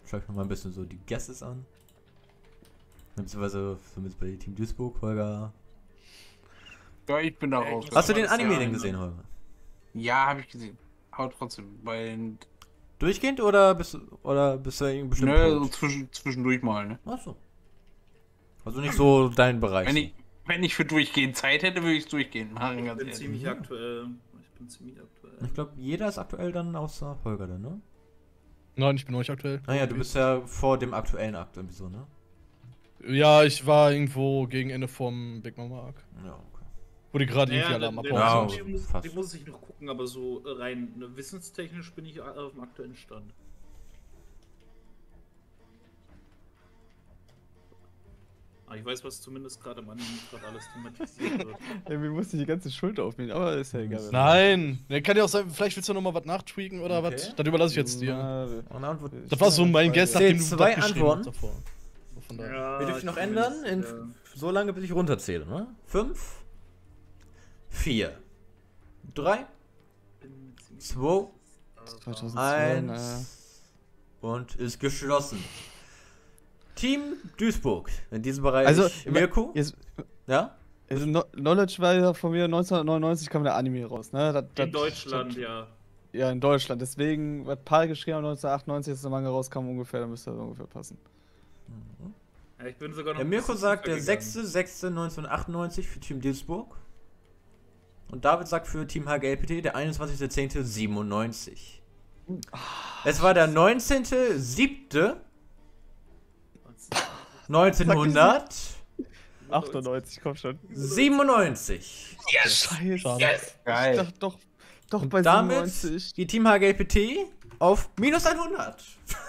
Speaker 1: Schau ich noch mal ein bisschen so die Guesses an. Beziehungsweise zumindest bei Team Duisburg, Holger.
Speaker 5: Ja, ich bin da
Speaker 2: Ja, ich
Speaker 5: raus.
Speaker 2: muss-
Speaker 1: Hast du den
Speaker 2: was
Speaker 1: Anime
Speaker 2: ja,
Speaker 1: denn
Speaker 2: ne?
Speaker 1: gesehen, Holger?
Speaker 5: Ja, habe ich gesehen. Aber trotzdem, weil.
Speaker 1: Durchgehend oder bist du, oder bist du irgendwie bestimmt?
Speaker 5: Ne, so
Speaker 1: Punkt?
Speaker 5: zwischen, zwischendurch mal, ne?
Speaker 1: Achso. Also nicht so dein Bereich.
Speaker 5: Wenn
Speaker 1: so.
Speaker 5: ich, wenn ich für durchgehend Zeit hätte, würde ich es durchgehend machen,
Speaker 7: Ich
Speaker 5: ganz
Speaker 7: bin
Speaker 5: ehrlich.
Speaker 7: ziemlich
Speaker 1: Ja.
Speaker 7: aktuell. Ich bin ziemlich aktuell.
Speaker 1: Ich glaube, jeder ist aktuell dann außer Holger dann, ne?
Speaker 3: Nein, ich bin noch nicht aktuell.
Speaker 1: Naja, du bist ja vor dem aktuellen Akt irgendwie so, ne?
Speaker 3: Ja, ich war irgendwo gegen Ende vom Big Mama Arc.
Speaker 1: Ja, okay.
Speaker 3: Wo die gerade
Speaker 7: Naja,
Speaker 3: irgendwie
Speaker 7: den,
Speaker 3: Alarm
Speaker 7: den,
Speaker 1: Ja,
Speaker 3: abbauen
Speaker 7: den,
Speaker 3: sind.
Speaker 7: den, muss,
Speaker 1: fast.
Speaker 7: den muss ich noch gucken, aber so rein ne, wissenstechnisch bin ich auf dem aktuellen Stand. Aber ich weiß, was zumindest gerade am Anime gerade alles thematisiert wird.
Speaker 4: Irgendwie musste ich die ganze Schuld aufnehmen, aber ist ja egal.
Speaker 3: Nein, ne, kann ja auch sein, vielleicht willst du noch mal was nachtweaken oder
Speaker 1: Okay.
Speaker 3: was. Das überlasse ich jetzt dir.
Speaker 4: Na,
Speaker 1: Und dann wird
Speaker 3: Das war so mein Guess,
Speaker 1: Zählt
Speaker 3: nachdem du
Speaker 1: zwei
Speaker 3: das geschrieben
Speaker 1: Antworten.
Speaker 3: hast davor. So, von daher.
Speaker 7: Ja,
Speaker 1: wir dürfen
Speaker 7: ich
Speaker 1: noch
Speaker 7: bin
Speaker 1: ändern,
Speaker 7: mir
Speaker 1: in,
Speaker 7: nicht, äh,
Speaker 1: so lange bis ich runterzähle, ne? Fünf, vier, drei,
Speaker 7: bin ziemlich-
Speaker 1: zwei,
Speaker 4: zweitausendzwei, naja.
Speaker 1: eins und ist geschlossen. Team Duisburg in diesem Bereich.
Speaker 4: Also,
Speaker 1: Mirko?
Speaker 4: Jetzt,
Speaker 1: Ja?
Speaker 4: also no Knowledge war ja von mir neunzehnhundertneunundneunzig kam der Anime raus, ne? Das, das,
Speaker 7: In Deutschland,
Speaker 4: das,
Speaker 7: ja.
Speaker 4: Ja, in Deutschland. Deswegen, was Paul geschrieben hat, neunzehnhundertachtundneunzig, als der Manga rauskam, ungefähr, dann müsste das ungefähr passen.
Speaker 7: ja. Ich bin sogar noch
Speaker 1: Der
Speaker 7: ein
Speaker 1: Mirko
Speaker 7: bisschen
Speaker 1: sagt der
Speaker 7: tiefer gegangen.
Speaker 1: sechste sechste neunzehnhundertachtundneunzig für Team Duisburg. Und David sagt für Team H G L P T der einundzwanzigste zehnte siebenundneunzig. Es war der neunzehnte siebte neunzehnhundertsiebenundneunzig.
Speaker 4: achtundneunzig, komm schon.
Speaker 3: Schade.
Speaker 5: Geil.
Speaker 4: Ich dachte doch, doch bei
Speaker 1: Damit
Speaker 4: siebenundneunzig.
Speaker 1: geht Team H G L P T auf minus hundert.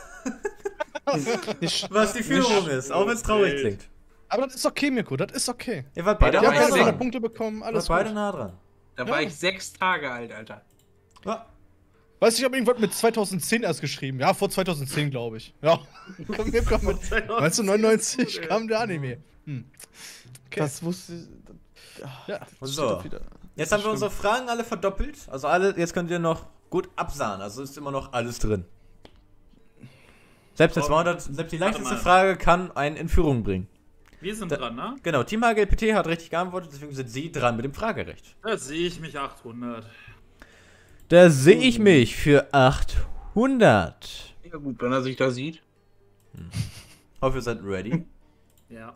Speaker 1: Was die Führung ist, auch wenn es traurig
Speaker 7: Wild.
Speaker 1: klingt.
Speaker 3: Aber das ist okay, Mirko, das ist okay.
Speaker 1: Ihr wart beide
Speaker 5: Ja,
Speaker 3: Ich
Speaker 1: nah
Speaker 3: habe
Speaker 5: aber
Speaker 3: beide
Speaker 5: ich
Speaker 1: dran.
Speaker 3: Punkte bekommen,
Speaker 1: Ihr
Speaker 3: alles
Speaker 1: wart beide
Speaker 3: gut.
Speaker 1: nah dran.
Speaker 5: Da war
Speaker 3: Ja.
Speaker 5: ich sechs Tage alt, Alter.
Speaker 1: Ja.
Speaker 3: Weißt du, ich habe irgendwas mit zweitausendzehn erst geschrieben. Ja, vor zweitausendzehn, glaube ich. Ja. Komm, mir komm mit. neunzehnhundertneunundneunzig kam der Anime. Hm. Okay.
Speaker 4: Das wusste ich.
Speaker 3: Ja.
Speaker 1: Und
Speaker 4: steht
Speaker 1: so.
Speaker 4: doch wieder.
Speaker 1: Jetzt haben wir
Speaker 4: Stimmt.
Speaker 1: unsere Fragen alle verdoppelt. Also alle, jetzt könnt ihr noch gut absahen. Also ist immer noch alles drin. Selbst, jetzt
Speaker 7: Oh.
Speaker 1: zweihundert, selbst die leichteste
Speaker 7: mal.
Speaker 1: Frage kann einen in Führung bringen.
Speaker 7: Wir sind
Speaker 1: Da-
Speaker 7: dran, ne?
Speaker 1: Genau, Team H G L P T hat richtig geantwortet, deswegen sind sie dran mit dem Fragerecht.
Speaker 7: Da sehe ich mich achthundert.
Speaker 1: Da sehe ich mich für achthundert.
Speaker 5: Ja gut, wenn er sich da sieht.
Speaker 1: Hoffe, ihr seid ready.
Speaker 7: Ja.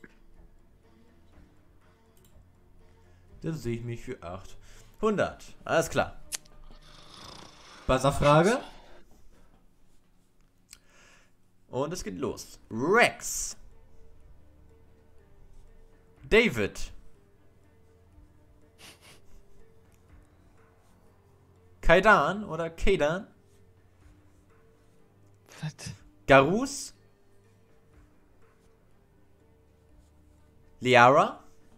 Speaker 1: Da sehe ich mich für achthundert. Alles klar. Buzzer-Frage. Und es geht los. Rex. David. Kaidan oder Kaidan.
Speaker 4: Was?
Speaker 1: Garus. Liara.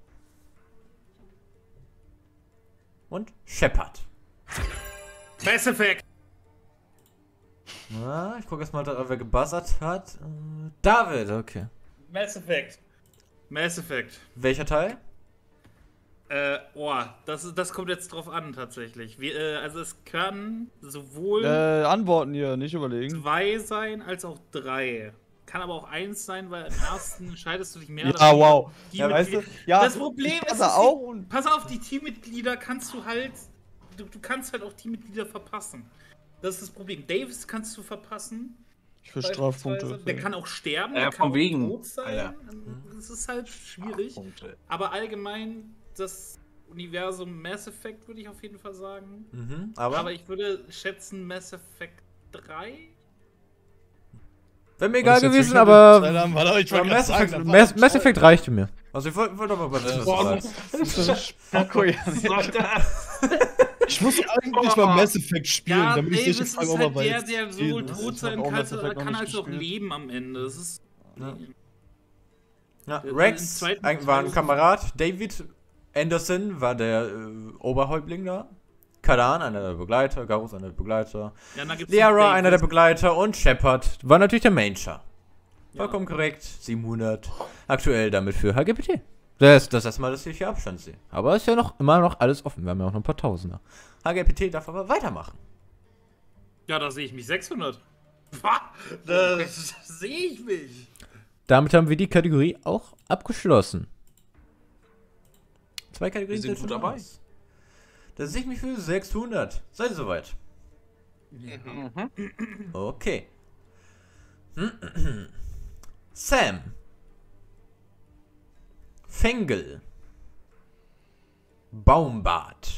Speaker 1: Und Shepard.
Speaker 7: Mass Effect!
Speaker 1: Na, ich gucke erst mal, da- wer gebuzzert hat. Äh, David, okay.
Speaker 7: Mass Effect. Mass Effect.
Speaker 1: Welcher Teil?
Speaker 7: Äh, oh, das, ist, das kommt jetzt drauf an, tatsächlich. Wir, äh, also es kann sowohl
Speaker 4: Äh, antworten hier, nicht überlegen.
Speaker 7: zwei sein, als auch drei. Kann aber auch eins sein, weil im ersten entscheidest du dich mehr
Speaker 4: Ja,
Speaker 7: oder weniger
Speaker 4: wow.
Speaker 7: die
Speaker 4: Ja, weißt du,
Speaker 7: Mitglieder-
Speaker 4: ja,
Speaker 7: das Problem
Speaker 4: ich
Speaker 7: ist,
Speaker 4: passe
Speaker 7: es ist
Speaker 4: auch
Speaker 7: die-
Speaker 4: und-
Speaker 7: pass auf, die Teammitglieder kannst du halt, du, du kannst halt auch Teammitglieder verpassen. Das ist das Problem. Davis kannst du verpassen.
Speaker 4: Ich will
Speaker 7: beispielsweise.
Speaker 4: Strafpunkte.
Speaker 7: Der kann auch sterben,
Speaker 5: Ja,
Speaker 7: der kann
Speaker 5: von wegen,
Speaker 7: auch tot sein.
Speaker 5: Alter.
Speaker 7: Das ist halt schwierig.
Speaker 5: Punkte.
Speaker 7: Aber allgemein, das Universum Mass Effect würde ich auf jeden Fall sagen.
Speaker 1: Mhm, aber,
Speaker 7: Aber ich würde schätzen Mass Effect drei.
Speaker 1: wäre mir
Speaker 3: Das
Speaker 1: egal
Speaker 3: ist jetzt
Speaker 1: gewesen,
Speaker 3: nicht
Speaker 1: aber
Speaker 3: Zeit haben, warte, ich
Speaker 1: aber
Speaker 3: wollte gerade
Speaker 1: Mass,
Speaker 3: sagen,
Speaker 1: Effect,
Speaker 3: das war
Speaker 1: Mass,
Speaker 3: schon
Speaker 1: Mass
Speaker 3: toll.
Speaker 1: Effect reichte mir. Also ich wollte wollt aber was wissen, was
Speaker 5: Boah,
Speaker 1: du sagst.
Speaker 4: Spacko, ja.
Speaker 3: Ich muss eigentlich mal Mass Effect spielen,
Speaker 7: Ja,
Speaker 3: damit ich
Speaker 7: Davis
Speaker 3: sicher
Speaker 7: ist
Speaker 3: frage,
Speaker 7: halt
Speaker 3: ob er
Speaker 7: der,
Speaker 3: jetzt
Speaker 7: der
Speaker 3: spielen
Speaker 7: sowohl
Speaker 3: muss.
Speaker 7: tot
Speaker 4: Ich
Speaker 7: sein
Speaker 4: hab auch
Speaker 7: kann,
Speaker 4: Mass Effect noch
Speaker 7: kann
Speaker 4: nicht
Speaker 7: als auch
Speaker 4: gespielt.
Speaker 7: leben am Ende. Das ist.
Speaker 1: Ja. Ja,
Speaker 7: Im
Speaker 1: Rex
Speaker 7: zweiten
Speaker 1: ein- war ein
Speaker 7: Teil-
Speaker 1: Kamerad. David Anderson war der äh, Oberhäuptling da. Kadan, einer der Begleiter. Garus, einer der Begleiter.
Speaker 7: Ja, dann gibt's
Speaker 1: Liara,
Speaker 7: noch
Speaker 1: einer der
Speaker 7: Davis.
Speaker 1: Begleiter. Und Shepard war natürlich der Mainchar.
Speaker 7: Ja.
Speaker 1: Vollkommen korrekt. siebenhundert. Aktuell damit für H G P T. Das ist das erste Mal, dass ich hier Abstand sehe. Aber ist ja noch immer noch alles offen. Wir haben ja auch noch ein paar Tausender. H G P T darf aber weitermachen.
Speaker 7: Ja, da sehe ich mich sechshundert. Pah, das sehe ich mich.
Speaker 1: Damit haben wir die Kategorie auch abgeschlossen. Zwei Kategorien
Speaker 5: Wir sind
Speaker 1: schon
Speaker 5: gut dabei.
Speaker 1: raus. Das sehe ich mich für sechshundert. Seid ihr soweit?
Speaker 5: Mhm.
Speaker 1: Okay. Sam. Fengel. Baumbart.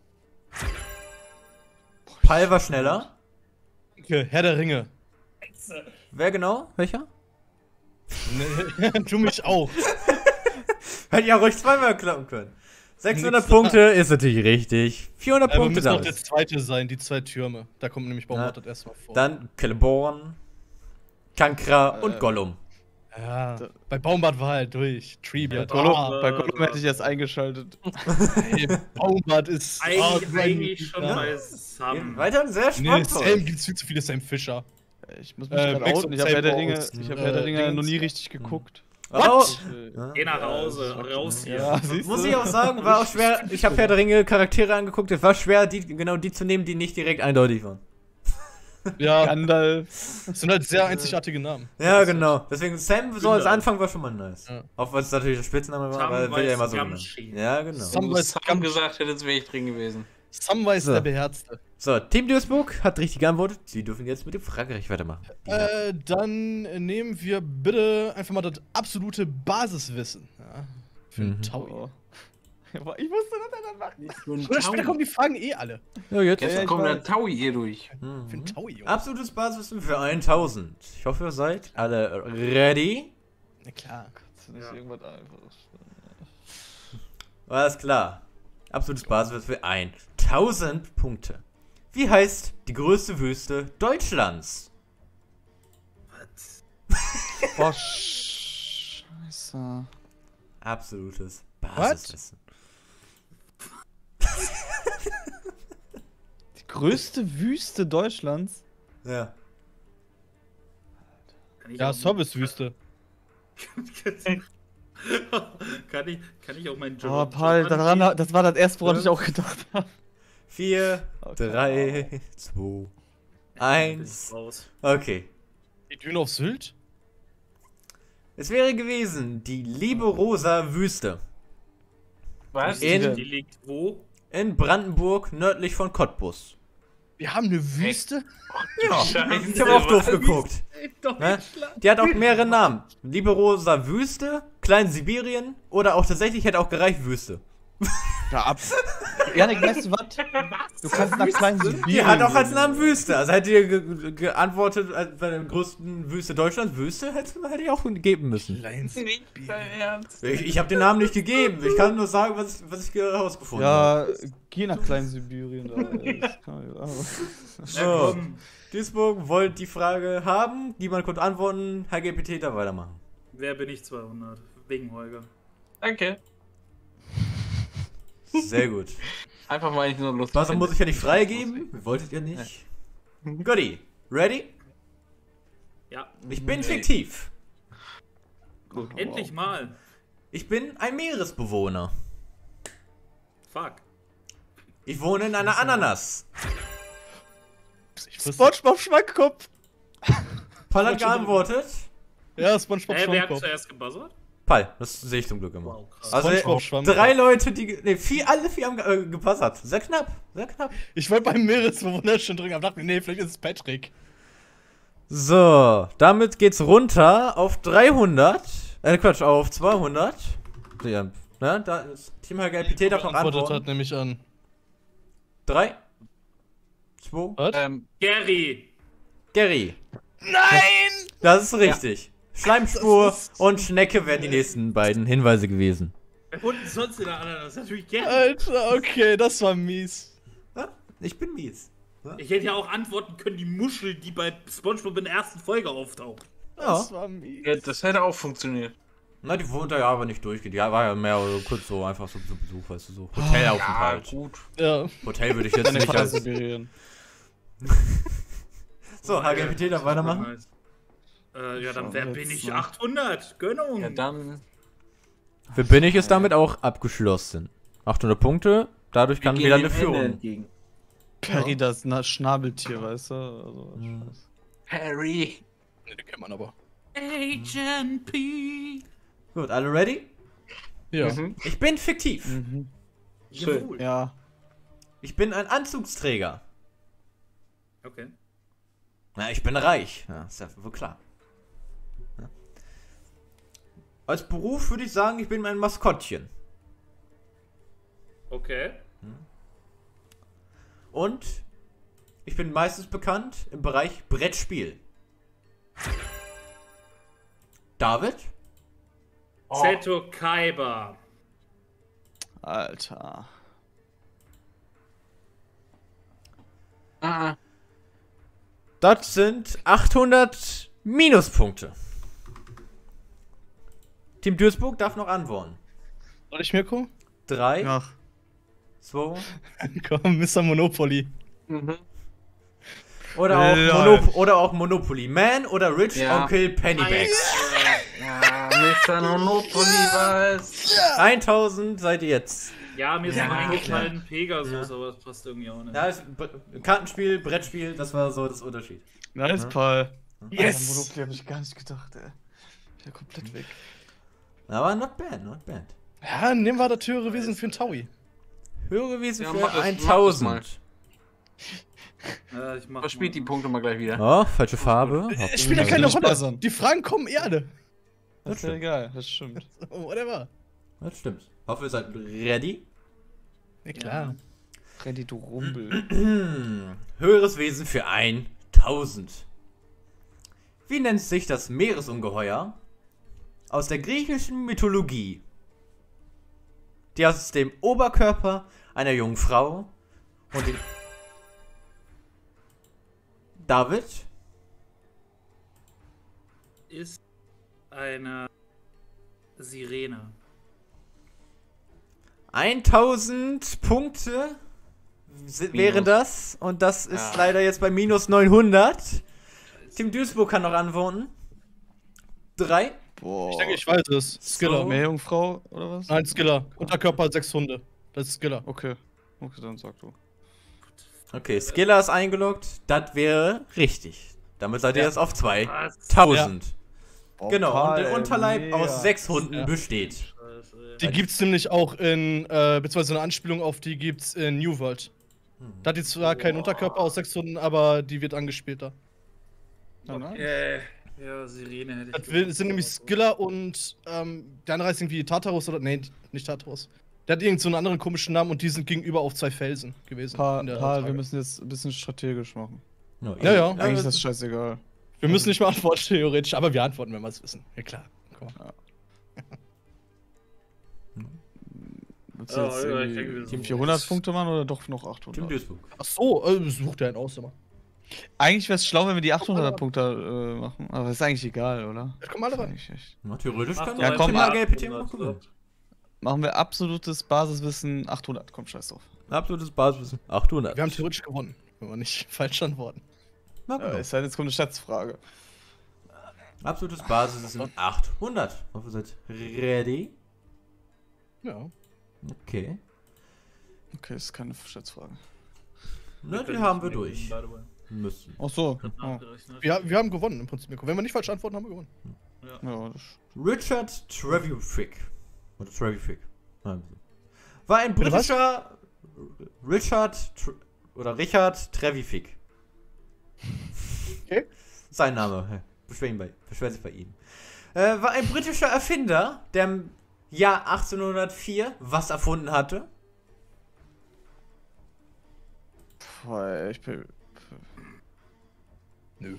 Speaker 1: Pal war schneller.
Speaker 3: Okay, Herr der Ringe.
Speaker 1: Wer genau? Welcher?
Speaker 3: Nee, du mich auch.
Speaker 1: Hätte ja ruhig zweimal klappen können. sechshundert
Speaker 3: Nix
Speaker 1: Punkte ist natürlich richtig. vierhundert
Speaker 3: Aber
Speaker 1: Punkte
Speaker 3: müssen auch der
Speaker 1: damit.
Speaker 3: zweite sein, die zwei Türme. Da kommt nämlich Baumgart
Speaker 1: Ja.
Speaker 3: das erste Mal vor.
Speaker 1: Dann Celeborn, Kankra und
Speaker 4: Äh,
Speaker 1: Gollum.
Speaker 3: ja, bei Baumbart war halt durch. Trivia.
Speaker 4: Gollum,
Speaker 3: Ah,
Speaker 4: bei Gollum hätte ich jetzt eingeschaltet.
Speaker 3: ey, Baumbart ist. ah,
Speaker 7: Eigentlich,
Speaker 3: so ein-
Speaker 7: eigentlich schon
Speaker 3: ja.
Speaker 7: bei Sam.
Speaker 1: Weiter sehr
Speaker 3: Nee,
Speaker 1: spannend.
Speaker 3: Sam gibt's viel zu viele Sam Fischer.
Speaker 4: Ich muss mich
Speaker 3: Äh,
Speaker 4: gerade
Speaker 3: Max
Speaker 4: outen.
Speaker 3: und
Speaker 4: Ich habe
Speaker 3: Sam
Speaker 4: Herr der Ringe,
Speaker 3: Bows.
Speaker 4: ich habe
Speaker 3: Äh,
Speaker 4: Herr der Ringe
Speaker 3: Dingens.
Speaker 4: noch nie richtig geguckt.
Speaker 1: Oh,
Speaker 4: Äh,
Speaker 7: Geh nach Hause, raus hier.
Speaker 4: Ja, siehst
Speaker 1: muss
Speaker 4: du?
Speaker 1: ich auch sagen, war auch schwer. Ich habe Herr der Ringe Charaktere angeguckt. Es war schwer, die, genau die zu nehmen, die nicht direkt eindeutig waren.
Speaker 3: Ja,
Speaker 4: Gandalf.
Speaker 3: das sind halt sehr einzigartige Namen.
Speaker 1: Ja, genau. Deswegen Sam so als Anfang war schon mal nice.
Speaker 3: Ja.
Speaker 1: Auch wenn es natürlich der Spitzname war, weil will ja immer so genannt.
Speaker 7: Samwise
Speaker 1: Ja, genau.
Speaker 3: Sam-
Speaker 5: Wenn du
Speaker 3: weiß
Speaker 5: Sam
Speaker 3: ganz-
Speaker 5: gesagt hättest, wäre ich drin gewesen.
Speaker 3: Samwise
Speaker 1: So.
Speaker 3: der Beherzte.
Speaker 1: So, Team Duisburg hat richtig geantwortet. Sie dürfen jetzt mit dem Fragerecht weitermachen.
Speaker 3: Äh, dann nehmen wir bitte einfach mal das absolute Basiswissen. Ja, für
Speaker 1: Mhm.
Speaker 3: einen Taui.
Speaker 4: Oh. Ich wusste, dass er das macht.
Speaker 5: Für einen
Speaker 3: Oder später
Speaker 5: Taui.
Speaker 3: kommen die Fragen eh alle.
Speaker 1: Ja, jetzt.
Speaker 5: Jetzt
Speaker 4: Ja, ich
Speaker 5: kommt
Speaker 4: weiß.
Speaker 5: der Taui hier durch.
Speaker 3: Für einen
Speaker 1: Mhm.
Speaker 3: Taui, Junge.
Speaker 1: Absolutes Basiswissen für tausend. Ich hoffe, ihr seid alle ready.
Speaker 3: Na klar.
Speaker 4: Das ist nicht irgendwas Einfaches.
Speaker 1: Alles klar. Absolutes Basiswissen für tausend Punkte. Wie heißt die größte Wüste Deutschlands?
Speaker 4: Boah, scheiße.
Speaker 1: Absolutes Basiswissen.
Speaker 4: Die größte Wüste Deutschlands?
Speaker 1: Ja.
Speaker 7: Kann ich
Speaker 3: Ja,
Speaker 7: auch-
Speaker 3: Servicewüste.
Speaker 7: kann, ich, kann ich auch meinen Job.
Speaker 4: Oh, Paul, daran, das war das erste, woran ich auch gedacht habe.
Speaker 1: Vier,
Speaker 4: Okay.
Speaker 1: drei, zwei, eins.
Speaker 7: Raus.
Speaker 1: Okay.
Speaker 3: Die Düne auf Sylt?
Speaker 1: Es wäre gewesen die Liebe-Rosa Wüste
Speaker 5: Was?
Speaker 1: In-
Speaker 7: Die liegt wo?
Speaker 1: in Brandenburg nördlich von Cottbus.
Speaker 3: Wir haben eine Wüste?
Speaker 1: Ja,
Speaker 5: Scheiße,
Speaker 1: ich habe auch doof
Speaker 5: was?
Speaker 1: geguckt. Ne? Die hat auch mehrere Namen. Liebe-Rosa Wüste, Klein-Sibirien oder auch tatsächlich hätte auch gereicht Wüste.
Speaker 4: Ja, ab. Janik, weißt du was? Du kannst nach kleinen Sibirien.
Speaker 1: Die hat auch als
Speaker 4: gehen.
Speaker 1: Namen Wüste. Also hätte ihr ge ge geantwortet, äh, bei der größten Wüste Deutschlands, Wüste, hätte, hätte ich auch geben müssen.
Speaker 3: Kleins.
Speaker 5: Nicht dein Ernst.
Speaker 1: Ich, ich habe den Namen nicht gegeben. Ich kann nur sagen, was, ich- was ich herausgefunden habe.
Speaker 4: Ja, geh nach kleinen Sibirien. Da. Das kann ich auch.
Speaker 1: So, Duisburg wollt die Frage haben, die man konnte antworten. H G P T da weitermachen.
Speaker 7: Wer bin ich zweihundert? Wegen Holger.
Speaker 5: Danke.
Speaker 1: Sehr gut.
Speaker 5: Einfach weil ich nur Lust
Speaker 1: Was muss ich ja nicht freigeben? Wolltet ihr nicht? Goodie. Ready?
Speaker 7: Ja,
Speaker 1: Ich bin fiktiv.
Speaker 5: Gut.
Speaker 7: endlich mal.
Speaker 1: Ich bin ein Meeresbewohner.
Speaker 7: Fuck.
Speaker 1: Ich wohne in einer Ananas.
Speaker 3: Ich wusste.
Speaker 4: SpongeBob Schweinkopf.
Speaker 1: Paul hat geantwortet.
Speaker 3: Ja, SpongeBob
Speaker 7: Äh, wer hat
Speaker 3: Schwammkopf.
Speaker 7: zuerst gebuzzert?
Speaker 1: Paul, das sehe ich zum Glück immer.
Speaker 7: Wow, krass.
Speaker 1: Also
Speaker 3: SpongeBob Schwammkopf.
Speaker 1: drei Leute, die. Ne, vier, alle vier haben ge- äh, gepassert. Sehr knapp. Sehr knapp.
Speaker 3: Ich wollte beim Meeresbewohner schon drücken, aber dachte mir, nee, vielleicht ist es Patrick.
Speaker 1: So, damit geht's runter auf dreihundert. Äh, Quatsch, auf zweihundert. Ja, ne, da ist Team H G P T darf noch
Speaker 3: Antwortet hat
Speaker 1: antworten.
Speaker 3: nämlich an.
Speaker 1: Drei. Zwei.
Speaker 3: Was?
Speaker 5: Ähm,
Speaker 7: Gary.
Speaker 1: Gary.
Speaker 3: Nein!
Speaker 1: Das ist richtig. Schleimspur
Speaker 3: Das ist-
Speaker 1: und Schnecke wären die nächsten beiden Hinweise gewesen.
Speaker 7: Und sonst in der Ananas. Natürlich Gary.
Speaker 3: Alter, okay, das war mies.
Speaker 1: Ja, ich bin mies.
Speaker 7: Ich hätte ja auch antworten können, die Muschel, die bei SpongeBob in der ersten Folge auftaucht.
Speaker 1: Ja.
Speaker 3: Das war mies.
Speaker 5: ja, das hätte auch funktioniert.
Speaker 1: Na, die wohnt da ja aber nicht durchgehend. Die war ja mehr oder kurz so einfach so zu Besuch, weißt du, so Hotelaufenthalt.
Speaker 5: gut.
Speaker 3: Ja.
Speaker 1: Hotel würde ich jetzt nicht als...
Speaker 4: Sibirien.
Speaker 1: So, H G P T darf weitermachen.
Speaker 7: Nice. Äh, ja, dann
Speaker 4: Schauen
Speaker 7: wer
Speaker 4: wir
Speaker 7: bin
Speaker 4: jetzt
Speaker 7: ich?
Speaker 4: mal.
Speaker 7: achthundert. Gönnung.
Speaker 5: Ja, dann.
Speaker 1: Für Binnig ist damit auch abgeschlossen. achthundert Punkte, dadurch kann wieder eine Führung.
Speaker 5: entgegen.
Speaker 4: Perry, das Na- Schnabeltier, weißt du? Also,
Speaker 1: Mhm.
Speaker 4: Scheiß.
Speaker 5: Harry.
Speaker 3: Ne, den kennt man aber.
Speaker 7: Agent P.
Speaker 1: Gut, alle ready?
Speaker 3: Ja.
Speaker 5: Mhm.
Speaker 1: Ich bin fiktiv.
Speaker 4: Mhm.
Speaker 5: Schön.
Speaker 4: Ja.
Speaker 1: Ich bin ein Anzugsträger.
Speaker 7: Okay.
Speaker 1: Na, ich bin reich. Ja, ist ja wohl klar. Ja. Als Beruf würde ich sagen, ich bin ein Maskottchen.
Speaker 7: Okay.
Speaker 1: Und ich bin meistens bekannt im Bereich Brettspiel. David?
Speaker 5: Oh.
Speaker 7: Seto Kaiba.
Speaker 4: Alter.
Speaker 5: Ah,
Speaker 1: Das sind achthundert Minuspunkte. Team Duisburg darf noch antworten.
Speaker 3: Soll ich, Mirko?
Speaker 1: Drei,
Speaker 4: Ja.
Speaker 1: zwei,
Speaker 3: Komm, Mister Monopoly.
Speaker 5: mhm.
Speaker 1: oder auch,
Speaker 4: Lol.
Speaker 1: Monop oder auch Monopoly Man oder Rich
Speaker 5: Ja.
Speaker 1: Onkel Pennybags.
Speaker 5: Ja, Mister Monopoly weiß.
Speaker 1: eintausend seid ihr jetzt.
Speaker 7: Ja, mir ist
Speaker 5: Ja,
Speaker 7: noch
Speaker 5: klar.
Speaker 7: eingefallen Pegasus, aber das passt irgendwie auch nicht.
Speaker 1: Ja, ist Bre- Kartenspiel, Brettspiel, das war so das Unterschied.
Speaker 4: Nice, Paul.
Speaker 3: Yes!
Speaker 4: Alter, Monopoly hab ich gar nicht gedacht, ey. Ich bin komplett weg.
Speaker 1: Aber not bad, not bad.
Speaker 3: Ja, nehmen wir das höhere Wesen für einen Taui.
Speaker 1: Höhere Wesen
Speaker 5: Ja,
Speaker 1: für
Speaker 5: mach das- mach das
Speaker 1: eintausend.
Speaker 7: Ja, ich mach
Speaker 5: Verspielt
Speaker 7: mal.
Speaker 5: die Punkte mal gleich wieder.
Speaker 1: Oh, falsche Farbe.
Speaker 3: Es spielt ja
Speaker 4: das
Speaker 3: keine
Speaker 4: will ich
Speaker 3: Rolle.
Speaker 4: bessern.
Speaker 3: Die Fragen kommen Erde.
Speaker 4: Das ist ja egal, das stimmt.
Speaker 3: Oh, whatever.
Speaker 1: Das stimmt. Hoffe, ihr seid ready.
Speaker 3: Ja, klar.
Speaker 4: Ready to Rumble.
Speaker 1: Höheres Wesen für eintausend. Wie nennt sich das Meeresungeheuer aus der griechischen Mythologie, die aus dem Oberkörper einer jungen Frau und den... David?
Speaker 7: Ist eine Sirene.
Speaker 1: eintausend Punkte sind, wäre
Speaker 5: Minus.
Speaker 1: das. Und das ist
Speaker 5: Ja.
Speaker 1: leider jetzt bei minus neunhundert. Team Duisburg kann noch antworten. Drei.
Speaker 4: Boah.
Speaker 3: Ich denke, ich weiß es. Skiller.
Speaker 1: So.
Speaker 4: Meerjungfrau oder was?
Speaker 3: Nein, Skiller. Unterkörper sechs Hunde. Das ist Skiller.
Speaker 4: Okay. Okay, dann sag du.
Speaker 1: Okay, Skiller ist eingeloggt. Das wäre richtig. Damit seid ihr
Speaker 3: Ja.
Speaker 1: jetzt auf
Speaker 7: Was?
Speaker 1: zweitausend.
Speaker 4: Boah,
Speaker 1: Genau, und
Speaker 4: Paul,
Speaker 1: der
Speaker 4: ey,
Speaker 1: Unterleib
Speaker 4: mega.
Speaker 1: aus sechs Hunden
Speaker 3: Ja.
Speaker 1: besteht.
Speaker 7: Scheiße.
Speaker 3: Die gibt's nämlich auch in, äh, beziehungsweise eine Anspielung auf die gibt's in New World. Da hat die zwar keinen Unterkörper aus sechs Hunden, aber die wird angespielt da.
Speaker 4: Ja, nice.
Speaker 7: Okay. Ja, Sirene hätte ich.
Speaker 3: Das will, sind nämlich Skiller und ähm, der andere heißt irgendwie Tartarus oder. Nee, nicht Tartarus. Der hat irgend so einen anderen komischen Namen und die sind gegenüber auf zwei Felsen gewesen.
Speaker 4: Pa
Speaker 3: in der
Speaker 4: Paul, wir
Speaker 3: Frage.
Speaker 4: müssen jetzt ein bisschen strategisch machen.
Speaker 1: No,
Speaker 3: Ja, ja.
Speaker 4: Eigentlich ist das scheißegal.
Speaker 3: Wir müssen nicht mal antworten, theoretisch, aber wir antworten, wenn wir es wissen. Ja, klar. Komm.
Speaker 4: Willst du
Speaker 7: Oh,
Speaker 4: jetzt
Speaker 7: ja, ich
Speaker 4: irgendwie
Speaker 7: denke, wir sind
Speaker 4: vierhundert
Speaker 3: so-
Speaker 4: Punkte machen oder doch noch
Speaker 1: Team
Speaker 4: achthundert?
Speaker 1: Duisburg.
Speaker 3: Ach so, äh, such dir einen aus, immer.
Speaker 4: Eigentlich wäre es schlau, wenn wir die achthundert Punkte äh, machen. Aber ist eigentlich egal, oder?
Speaker 3: Ja, komm alle rein.
Speaker 4: Eigentlich echt.
Speaker 1: Na, theoretisch kann
Speaker 4: Ja, komm,
Speaker 1: Team
Speaker 4: ja.
Speaker 1: A G P T noch gewinnen.
Speaker 4: Machen wir absolutes Basiswissen achthundert. Komm, scheiß drauf.
Speaker 1: Absolutes Basiswissen. achthundert.
Speaker 3: Wir haben theoretisch gewonnen, wenn wir nicht falsch antworten.
Speaker 1: Na,
Speaker 4: Ja,
Speaker 1: genau.
Speaker 4: ist halt jetzt kommt eine Schätzfrage.
Speaker 1: Absolutes Basiswissen achthundert. Ich hoffe, ihr seid ready.
Speaker 3: Ja.
Speaker 1: Okay.
Speaker 4: Okay, ist keine Schätzfrage.
Speaker 1: Ne, die haben wir durch. Müssen.
Speaker 4: Ach so. Oh.
Speaker 7: Nachgerechnet.
Speaker 3: Wir, wir haben gewonnen im Prinzip, Mirko. Wenn wir nicht falsch antworten, haben wir gewonnen.
Speaker 4: Ja, das
Speaker 1: Richard Trevithick. Oder Trevithick. War ein
Speaker 3: Bitte was?
Speaker 1: britischer Richard Tr oder Richard Trevithick.
Speaker 3: Okay.
Speaker 1: Sein Name. Beschweren, bei, beschweren sich bei ihm. Äh, war ein britischer Erfinder, der im Jahr achtzehnhundertvier was erfunden hatte.
Speaker 4: Boah, ey, ich bin.
Speaker 3: Nö.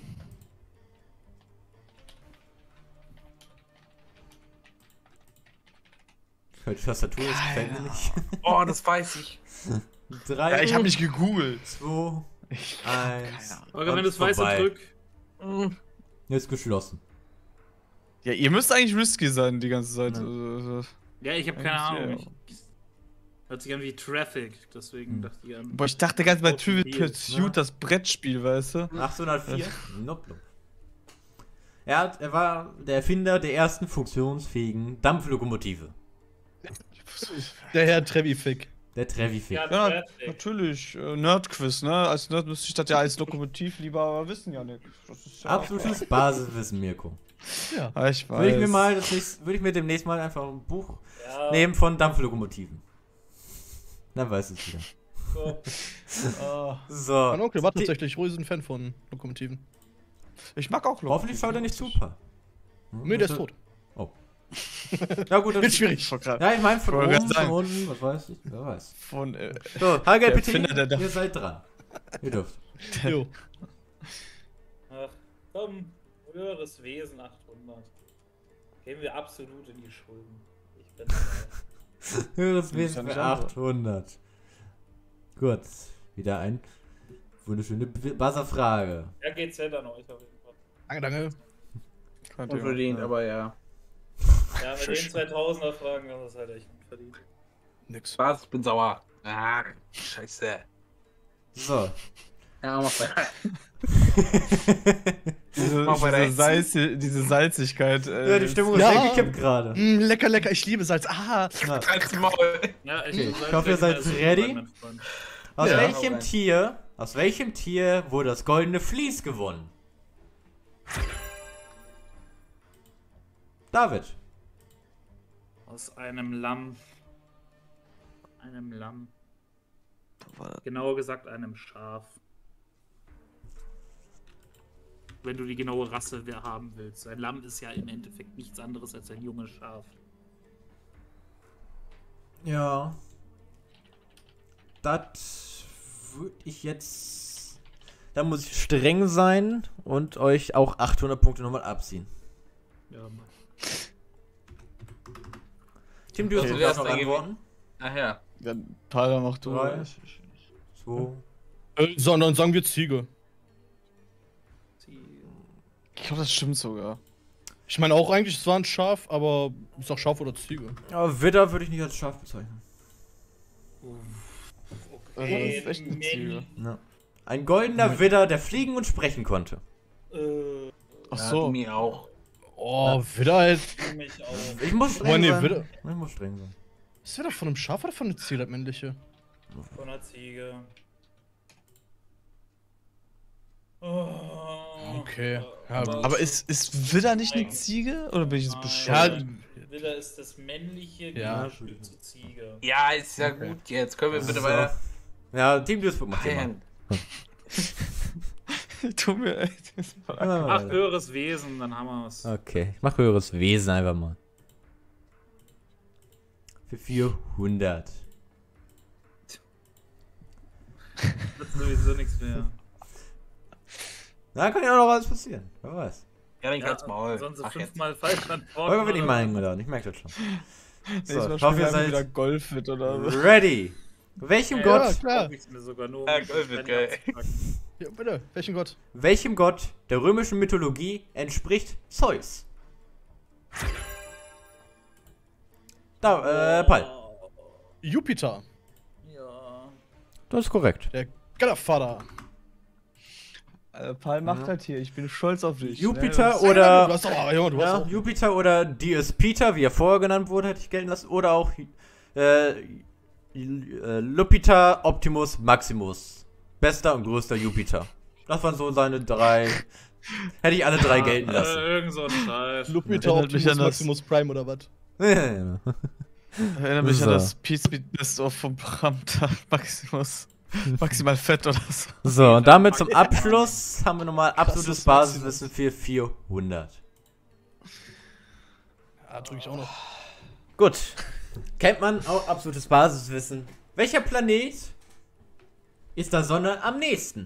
Speaker 1: Die Tastatur ist gefällt mir nicht.
Speaker 5: Oh, das weiß ich.
Speaker 1: Drei,
Speaker 4: Ja, ich habe nicht gegoogelt.
Speaker 1: zwei, eins.
Speaker 7: Okay, wenn du es weißt, dann drück.
Speaker 5: Hm.
Speaker 1: Jetzt geschlossen.
Speaker 4: Ja, ihr müsst eigentlich risky sein die ganze Zeit.
Speaker 1: Ja.
Speaker 4: Also,
Speaker 7: Ja, ich habe keine
Speaker 4: Eigentlich,
Speaker 7: Ahnung.
Speaker 4: ja.
Speaker 7: Ich, hört sich an wie Traffic, deswegen
Speaker 1: Hm.
Speaker 7: dachte ich an.
Speaker 4: Boah, ich dachte ganz bei
Speaker 7: Oh,
Speaker 4: Trivial
Speaker 7: Deal,
Speaker 4: Pursuit,
Speaker 1: ne?
Speaker 4: das Brettspiel, weißt du?
Speaker 1: achtzehnhundertvier? Nope, nope. Er, hat, er war der Erfinder der ersten funktionsfähigen Dampflokomotive.
Speaker 3: Der Herr Trevifick.
Speaker 1: Der Trevi-Fick.
Speaker 7: Ja,
Speaker 4: Ja,
Speaker 7: fertig.
Speaker 4: natürlich. Äh, Nerdquiz, ne? Als Nerd müsste ich das ja als Lokomotiv lieber wissen, ja nicht. Das ist ja
Speaker 1: Absolutes Basiswissen, Mirko.
Speaker 3: Ja.
Speaker 4: Ah, ich weiß.
Speaker 1: Würde ich mir mal, das nächste, würde ich mir demnächst mal einfach ein Buch
Speaker 7: Ja,
Speaker 1: nehmen von Dampflokomotiven. Dann weißt du es wieder.
Speaker 7: so.
Speaker 4: Ah,
Speaker 1: So.
Speaker 3: Mein Onkel war
Speaker 1: Die-
Speaker 3: tatsächlich riesen Fan von Lokomotiven.
Speaker 4: ich mag auch Lokomotiven.
Speaker 1: Hoffentlich schaut er nicht super.
Speaker 3: Nee, der ist tot.
Speaker 1: Oh. Ja gut, dann
Speaker 3: Wird schwierig.
Speaker 4: Ich wollte grad-
Speaker 1: Ja, ich meine von
Speaker 4: Wollte
Speaker 1: oben,
Speaker 4: grad sagen.
Speaker 1: von unten, was weiß ich, wer weiß.
Speaker 4: Von, äh,
Speaker 1: So, Hagel,
Speaker 4: Der
Speaker 1: bitte,
Speaker 4: Erfinder der Dampf-
Speaker 1: ihr seid dran. Ihr dürft.
Speaker 3: Jo.
Speaker 7: Ach, komm, höheres Wesen achthundert. Gehen wir absolut in die Schulden. Ich bin dabei.
Speaker 1: Höheres
Speaker 4: ja
Speaker 1: Wesen
Speaker 4: nicht
Speaker 1: für
Speaker 4: andere.
Speaker 1: achthundert. Gut, wieder ein wunderschöne Buzzer-Frage.
Speaker 7: Ja, G Z an euch auf jeden Fall.
Speaker 3: Danke, danke.
Speaker 4: kein Thema.
Speaker 5: Unverdient,
Speaker 4: Ja.
Speaker 5: aber ja.
Speaker 7: Ja, mit den zweitausender Fragen das ist halt echt unverdient.
Speaker 3: Nix.
Speaker 5: Was? Ich bin sauer. Ah, scheiße.
Speaker 1: So.
Speaker 5: Ja, mach weiter.
Speaker 4: Diese,
Speaker 5: Mach weiter.
Speaker 4: diese, Salz, diese Salzigkeit. Äh,
Speaker 1: Ja, die Stimmung ist
Speaker 3: Ja.
Speaker 1: sehr gekippt gerade.
Speaker 3: Mm, lecker, lecker, ich liebe Salz. Ah,
Speaker 5: Halt's Maul.
Speaker 7: Ja, ich,
Speaker 1: Okay, ich hoffe, ihr seid ready. Aus
Speaker 3: Ja.
Speaker 1: welchem Tier, aus welchem Tier wurde das goldene Vlies gewonnen? David.
Speaker 7: Aus einem Lamm. Einem Lamm. Genauer gesagt einem Schaf. Wenn du die genaue Rasse wer haben willst. Ein Lamm ist ja im Endeffekt nichts anderes als ein junges Schaf.
Speaker 1: Ja. Das würde ich jetzt. Da muss ich streng sein und euch auch achthundert Punkte nochmal abziehen.
Speaker 7: Ja, Mann.
Speaker 1: Tim, du hast
Speaker 5: Also,
Speaker 1: noch
Speaker 5: wer
Speaker 1: erst
Speaker 5: ist
Speaker 1: noch
Speaker 5: denn
Speaker 1: antworten.
Speaker 5: Ach ja.
Speaker 4: Ja, Tyler, mach du.
Speaker 1: Drei.
Speaker 4: Ich- ich-
Speaker 1: So.
Speaker 3: äh, sondern sagen wir Ziege.
Speaker 4: Ich glaube, das stimmt sogar.
Speaker 3: Ich meine auch eigentlich, es war ein Schaf, aber ist auch Schaf oder Ziege.
Speaker 1: Aber Widder würde ich nicht als Schaf bezeichnen.
Speaker 4: Also, das ist echt eine Ziege.
Speaker 1: Ja. Ein goldener Widder, der fliegen und sprechen konnte.
Speaker 7: Äh,
Speaker 4: Ach
Speaker 5: Ja,
Speaker 4: so.
Speaker 5: mir auch.
Speaker 3: Oh, Widder halt.
Speaker 7: mich auch.
Speaker 1: Ich muss streng
Speaker 3: Oh, nee,
Speaker 1: sein.
Speaker 3: Widder.
Speaker 1: Ich muss streng sein.
Speaker 3: Ist Widder von einem Schaf oder von einer Ziege, das männliche?
Speaker 7: Von der Ziege. Oh.
Speaker 3: Okay. Ja,
Speaker 4: Aber ist, ist Widder nicht eine Ziege? Oder bin ich jetzt
Speaker 7: Nein.
Speaker 4: bescheuert?
Speaker 3: Ja,
Speaker 7: Widder ist das männliche
Speaker 3: Ja.
Speaker 7: Gegenstück zur Ziege.
Speaker 5: Ja, ist ja
Speaker 3: Okay.
Speaker 5: gut jetzt. Können wir bitte
Speaker 1: So.
Speaker 5: weiter.
Speaker 1: Ja, Team Duisburg macht immer.
Speaker 5: Feiern.
Speaker 4: Tut mir echt.
Speaker 7: Ach, höheres Wesen, dann haben wir es.
Speaker 1: Okay, ich mach höheres Wesen einfach mal. Für vierhundert.
Speaker 7: Das ist sowieso nichts mehr.
Speaker 1: Da kann ja auch noch alles passieren. Wer weiß.
Speaker 5: Ja, dann
Speaker 7: Ja,
Speaker 5: kann's Maul.
Speaker 7: sonst
Speaker 5: Ach, jetzt.
Speaker 7: fünfmal falsch antworten.
Speaker 1: Holger will nicht
Speaker 7: oder?
Speaker 1: mal eingeladen, ich merke das schon. So,
Speaker 4: So,
Speaker 1: ich hoffe, ihr
Speaker 4: wieder
Speaker 1: seid
Speaker 4: Golfit oder so.
Speaker 1: ready. Welchem
Speaker 7: Ja,
Speaker 1: Gott,
Speaker 3: ja, klar.
Speaker 7: Hab ich's mir sogar nur, um
Speaker 5: Ja,
Speaker 7: die
Speaker 5: Gold wird
Speaker 7: Spender
Speaker 5: geil.
Speaker 7: zu packen.
Speaker 3: Ja, bitte. Welchen Gott?
Speaker 1: welchem Gott der römischen Mythologie entspricht Zeus? Da, äh, Paul.
Speaker 3: Jupiter.
Speaker 7: Ja.
Speaker 1: Das ist korrekt.
Speaker 3: Der Göttervater.
Speaker 4: Äh, Paul macht
Speaker 1: Ja.
Speaker 4: halt hier, ich bin stolz auf dich.
Speaker 1: Jupiter
Speaker 4: Ne?
Speaker 3: Du
Speaker 1: oder
Speaker 3: hast auch, Junge, du hast
Speaker 1: ja,
Speaker 3: auch.
Speaker 1: Jupiter oder Dies Peter, wie er vorher genannt wurde, hätte ich gelten lassen. Oder auch äh, äh, Lupita Optimus Maximus. Bester und größter Jupiter. Das waren so seine drei. Hätte ich alle drei gelten
Speaker 7: Äh,
Speaker 1: lassen.
Speaker 7: irgend so ein Scheiß.
Speaker 3: Lupita
Speaker 4: Erinnert mich
Speaker 3: Optimus
Speaker 4: an das-
Speaker 3: Maximus Prime oder was?
Speaker 4: Erinnert mich
Speaker 1: So.
Speaker 4: an das Peace Beat Best of vom Programm da Maximus. Maximal fett oder so.
Speaker 1: So, und damit zum Abschluss haben wir nochmal absolutes
Speaker 4: Krasses Maximus.
Speaker 1: Basiswissen für vierhundert.
Speaker 3: Ja, drück ich auch noch.
Speaker 1: Gut. Kennt man auch absolutes Basiswissen. Welcher Planet ist der Sonne am nächsten?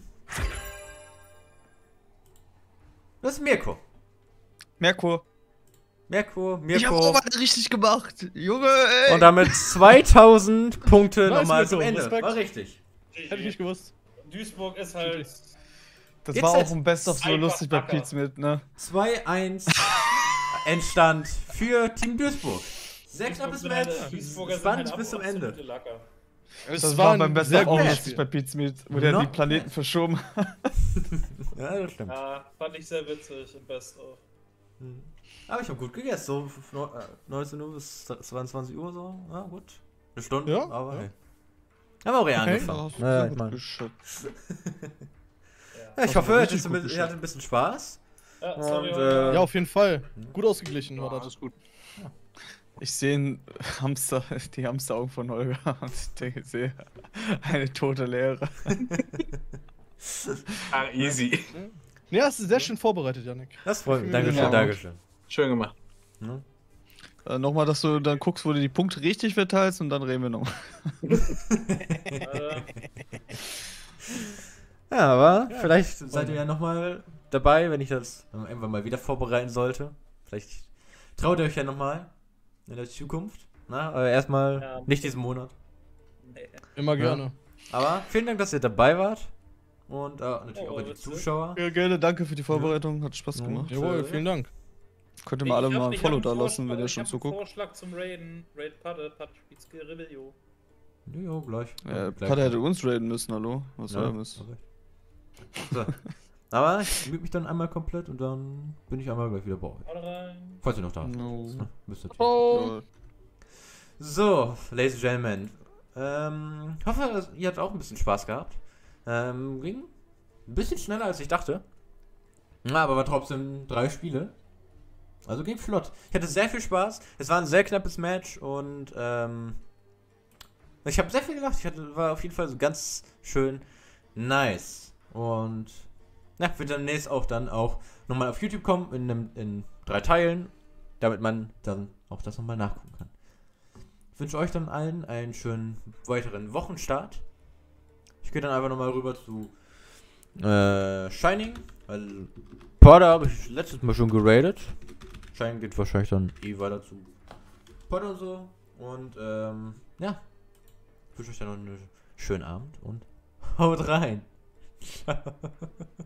Speaker 1: Das ist Mirko.
Speaker 4: Merkur.
Speaker 1: Merkur,
Speaker 4: Ich hab auch
Speaker 1: Mirko.
Speaker 4: mal richtig gemacht. Junge, ey.
Speaker 1: Und damit zweitausend Punkte
Speaker 3: Nice,
Speaker 1: nochmal
Speaker 3: Mirko,
Speaker 1: zum Ende.
Speaker 3: Respekt.
Speaker 1: War richtig.
Speaker 3: Hätte ich nicht gewusst.
Speaker 7: Duisburg ist halt.
Speaker 4: Das
Speaker 1: Jetzt
Speaker 4: war
Speaker 1: als
Speaker 4: auch ein Best of so
Speaker 7: Cyber
Speaker 4: lustig bei
Speaker 7: Hacker.
Speaker 4: Pizza mit, ne?
Speaker 1: zwei eins Endstand für Team Duisburg. Sechs bis Match.
Speaker 7: Duisburger
Speaker 1: Spannend
Speaker 7: halt
Speaker 1: bis zum
Speaker 7: absolute
Speaker 1: Ende.
Speaker 7: Lacker.
Speaker 3: Es
Speaker 4: Das
Speaker 3: war
Speaker 4: war
Speaker 3: ein
Speaker 4: beim Best
Speaker 3: sehr
Speaker 4: of auch
Speaker 3: gutes
Speaker 4: lustig
Speaker 3: Spiel.
Speaker 4: bei Pizza Meet, wo der
Speaker 1: No.
Speaker 4: die Planeten verschoben hat.
Speaker 1: Ja, das stimmt.
Speaker 7: Ja, fand ich sehr witzig im Best of.
Speaker 1: Aber ich habe gut gegessen. So f- no- äh, neunzehn Uhr bis zweiundzwanzig Uhr so. Ja, gut. Eine Stunde,
Speaker 3: Ja,
Speaker 1: aber
Speaker 3: ja.
Speaker 1: hey. Haben wir auch eh
Speaker 3: Okay.
Speaker 1: angefangen.
Speaker 4: Ja,
Speaker 1: Ja,
Speaker 4: gut
Speaker 1: ich, mein,
Speaker 4: geschätzt.
Speaker 1: ja, ich
Speaker 4: Hast
Speaker 1: hoffe,
Speaker 4: du
Speaker 1: ihr
Speaker 4: richtig
Speaker 1: hattet,
Speaker 4: gut
Speaker 1: ihr hattet ein bisschen Spaß.
Speaker 7: Ja, sorry,
Speaker 1: Und,
Speaker 7: Holger.
Speaker 1: äh,
Speaker 3: Ja, auf jeden Fall. Gut ausgeglichen
Speaker 5: Ja,
Speaker 3: war das.
Speaker 5: alles gut.
Speaker 4: Ich sehe einen Hamster, die Hamsteraugen von Holger und ich denke, ich sehe eine tote Leere.
Speaker 5: Ah, easy.
Speaker 3: Ja, hast du sehr schön vorbereitet, Yannick.
Speaker 1: Das freut mich.
Speaker 3: Ja.
Speaker 1: Dankeschön, Dankeschön.
Speaker 5: Schön gemacht.
Speaker 1: Ne?
Speaker 4: Äh, Nochmal, dass du dann guckst, wo du die Punkte richtig verteilst und dann reden wir noch.
Speaker 7: Äh,
Speaker 1: Ja, aber vielleicht seid ihr ja nochmal dabei, wenn ich das irgendwann mal wieder vorbereiten sollte. Vielleicht traut ihr euch ja nochmal in der Zukunft. Na, aber erstmal
Speaker 7: Ja.
Speaker 1: nicht diesen Monat.
Speaker 7: nee.
Speaker 3: Immer gerne.
Speaker 1: Aber vielen Dank, dass ihr dabei wart. Und äh, natürlich
Speaker 7: Oh,
Speaker 1: auch an die
Speaker 7: witzig.
Speaker 1: Zuschauer.
Speaker 4: Ja, gerne, danke für die Vorbereitung, hat Spaß
Speaker 1: Ja.
Speaker 4: gemacht.
Speaker 3: Jawohl,
Speaker 1: äh,
Speaker 3: vielen Dank.
Speaker 4: Könnt ihr
Speaker 7: Ich
Speaker 4: mal alle
Speaker 7: hab-
Speaker 4: mal ein
Speaker 7: ich hab
Speaker 4: Follow
Speaker 7: einen
Speaker 4: da lassen,
Speaker 7: Vorschlag-
Speaker 4: wenn ihr
Speaker 7: ich
Speaker 4: schon
Speaker 7: hab einen
Speaker 4: zuguckt.
Speaker 7: Vorschlag zum Raiden. Raid Padde, Padde spielt Rebellion.
Speaker 1: Ja, ja, gleich.
Speaker 4: Ja,
Speaker 1: gleich.
Speaker 4: Pater hätte uns raiden müssen, hallo? Was
Speaker 1: Ja,
Speaker 4: soll das?
Speaker 1: okay. So. Aber ich mute mich dann einmal komplett und dann bin ich einmal gleich wieder bei euch.
Speaker 7: Haut rein.
Speaker 1: Falls ihr noch da seid.
Speaker 4: No.
Speaker 1: Ne? Müsst ihr
Speaker 3: Oh.
Speaker 1: So, Ladies and Gentlemen. Ähm, hoffe, dass- ihr habt auch ein bisschen Spaß gehabt. Ähm, ging ein bisschen schneller als ich dachte. Na, aber war trotzdem drei Spiele. Also ging flott. Ich hatte sehr viel Spaß. Es war ein sehr knappes Match und ähm, ich habe sehr viel gelacht. Ich hatte, war auf jeden Fall so ganz schön nice. Und ja, wird dann demnächst auch dann auch nochmal auf YouTube kommen in, einem, in drei Teilen, damit man dann auch das nochmal nachgucken kann. Ich wünsche euch dann allen einen schönen weiteren Wochenstart. Ich gehe dann einfach nochmal rüber zu äh, Shining, weil Porter habe ich letztes Mal schon geradet. Shining geht wahrscheinlich dann eh weiter zu Porter und so. Und ähm, ja, ich wünsche euch dann noch einen schönen Abend und haut rein.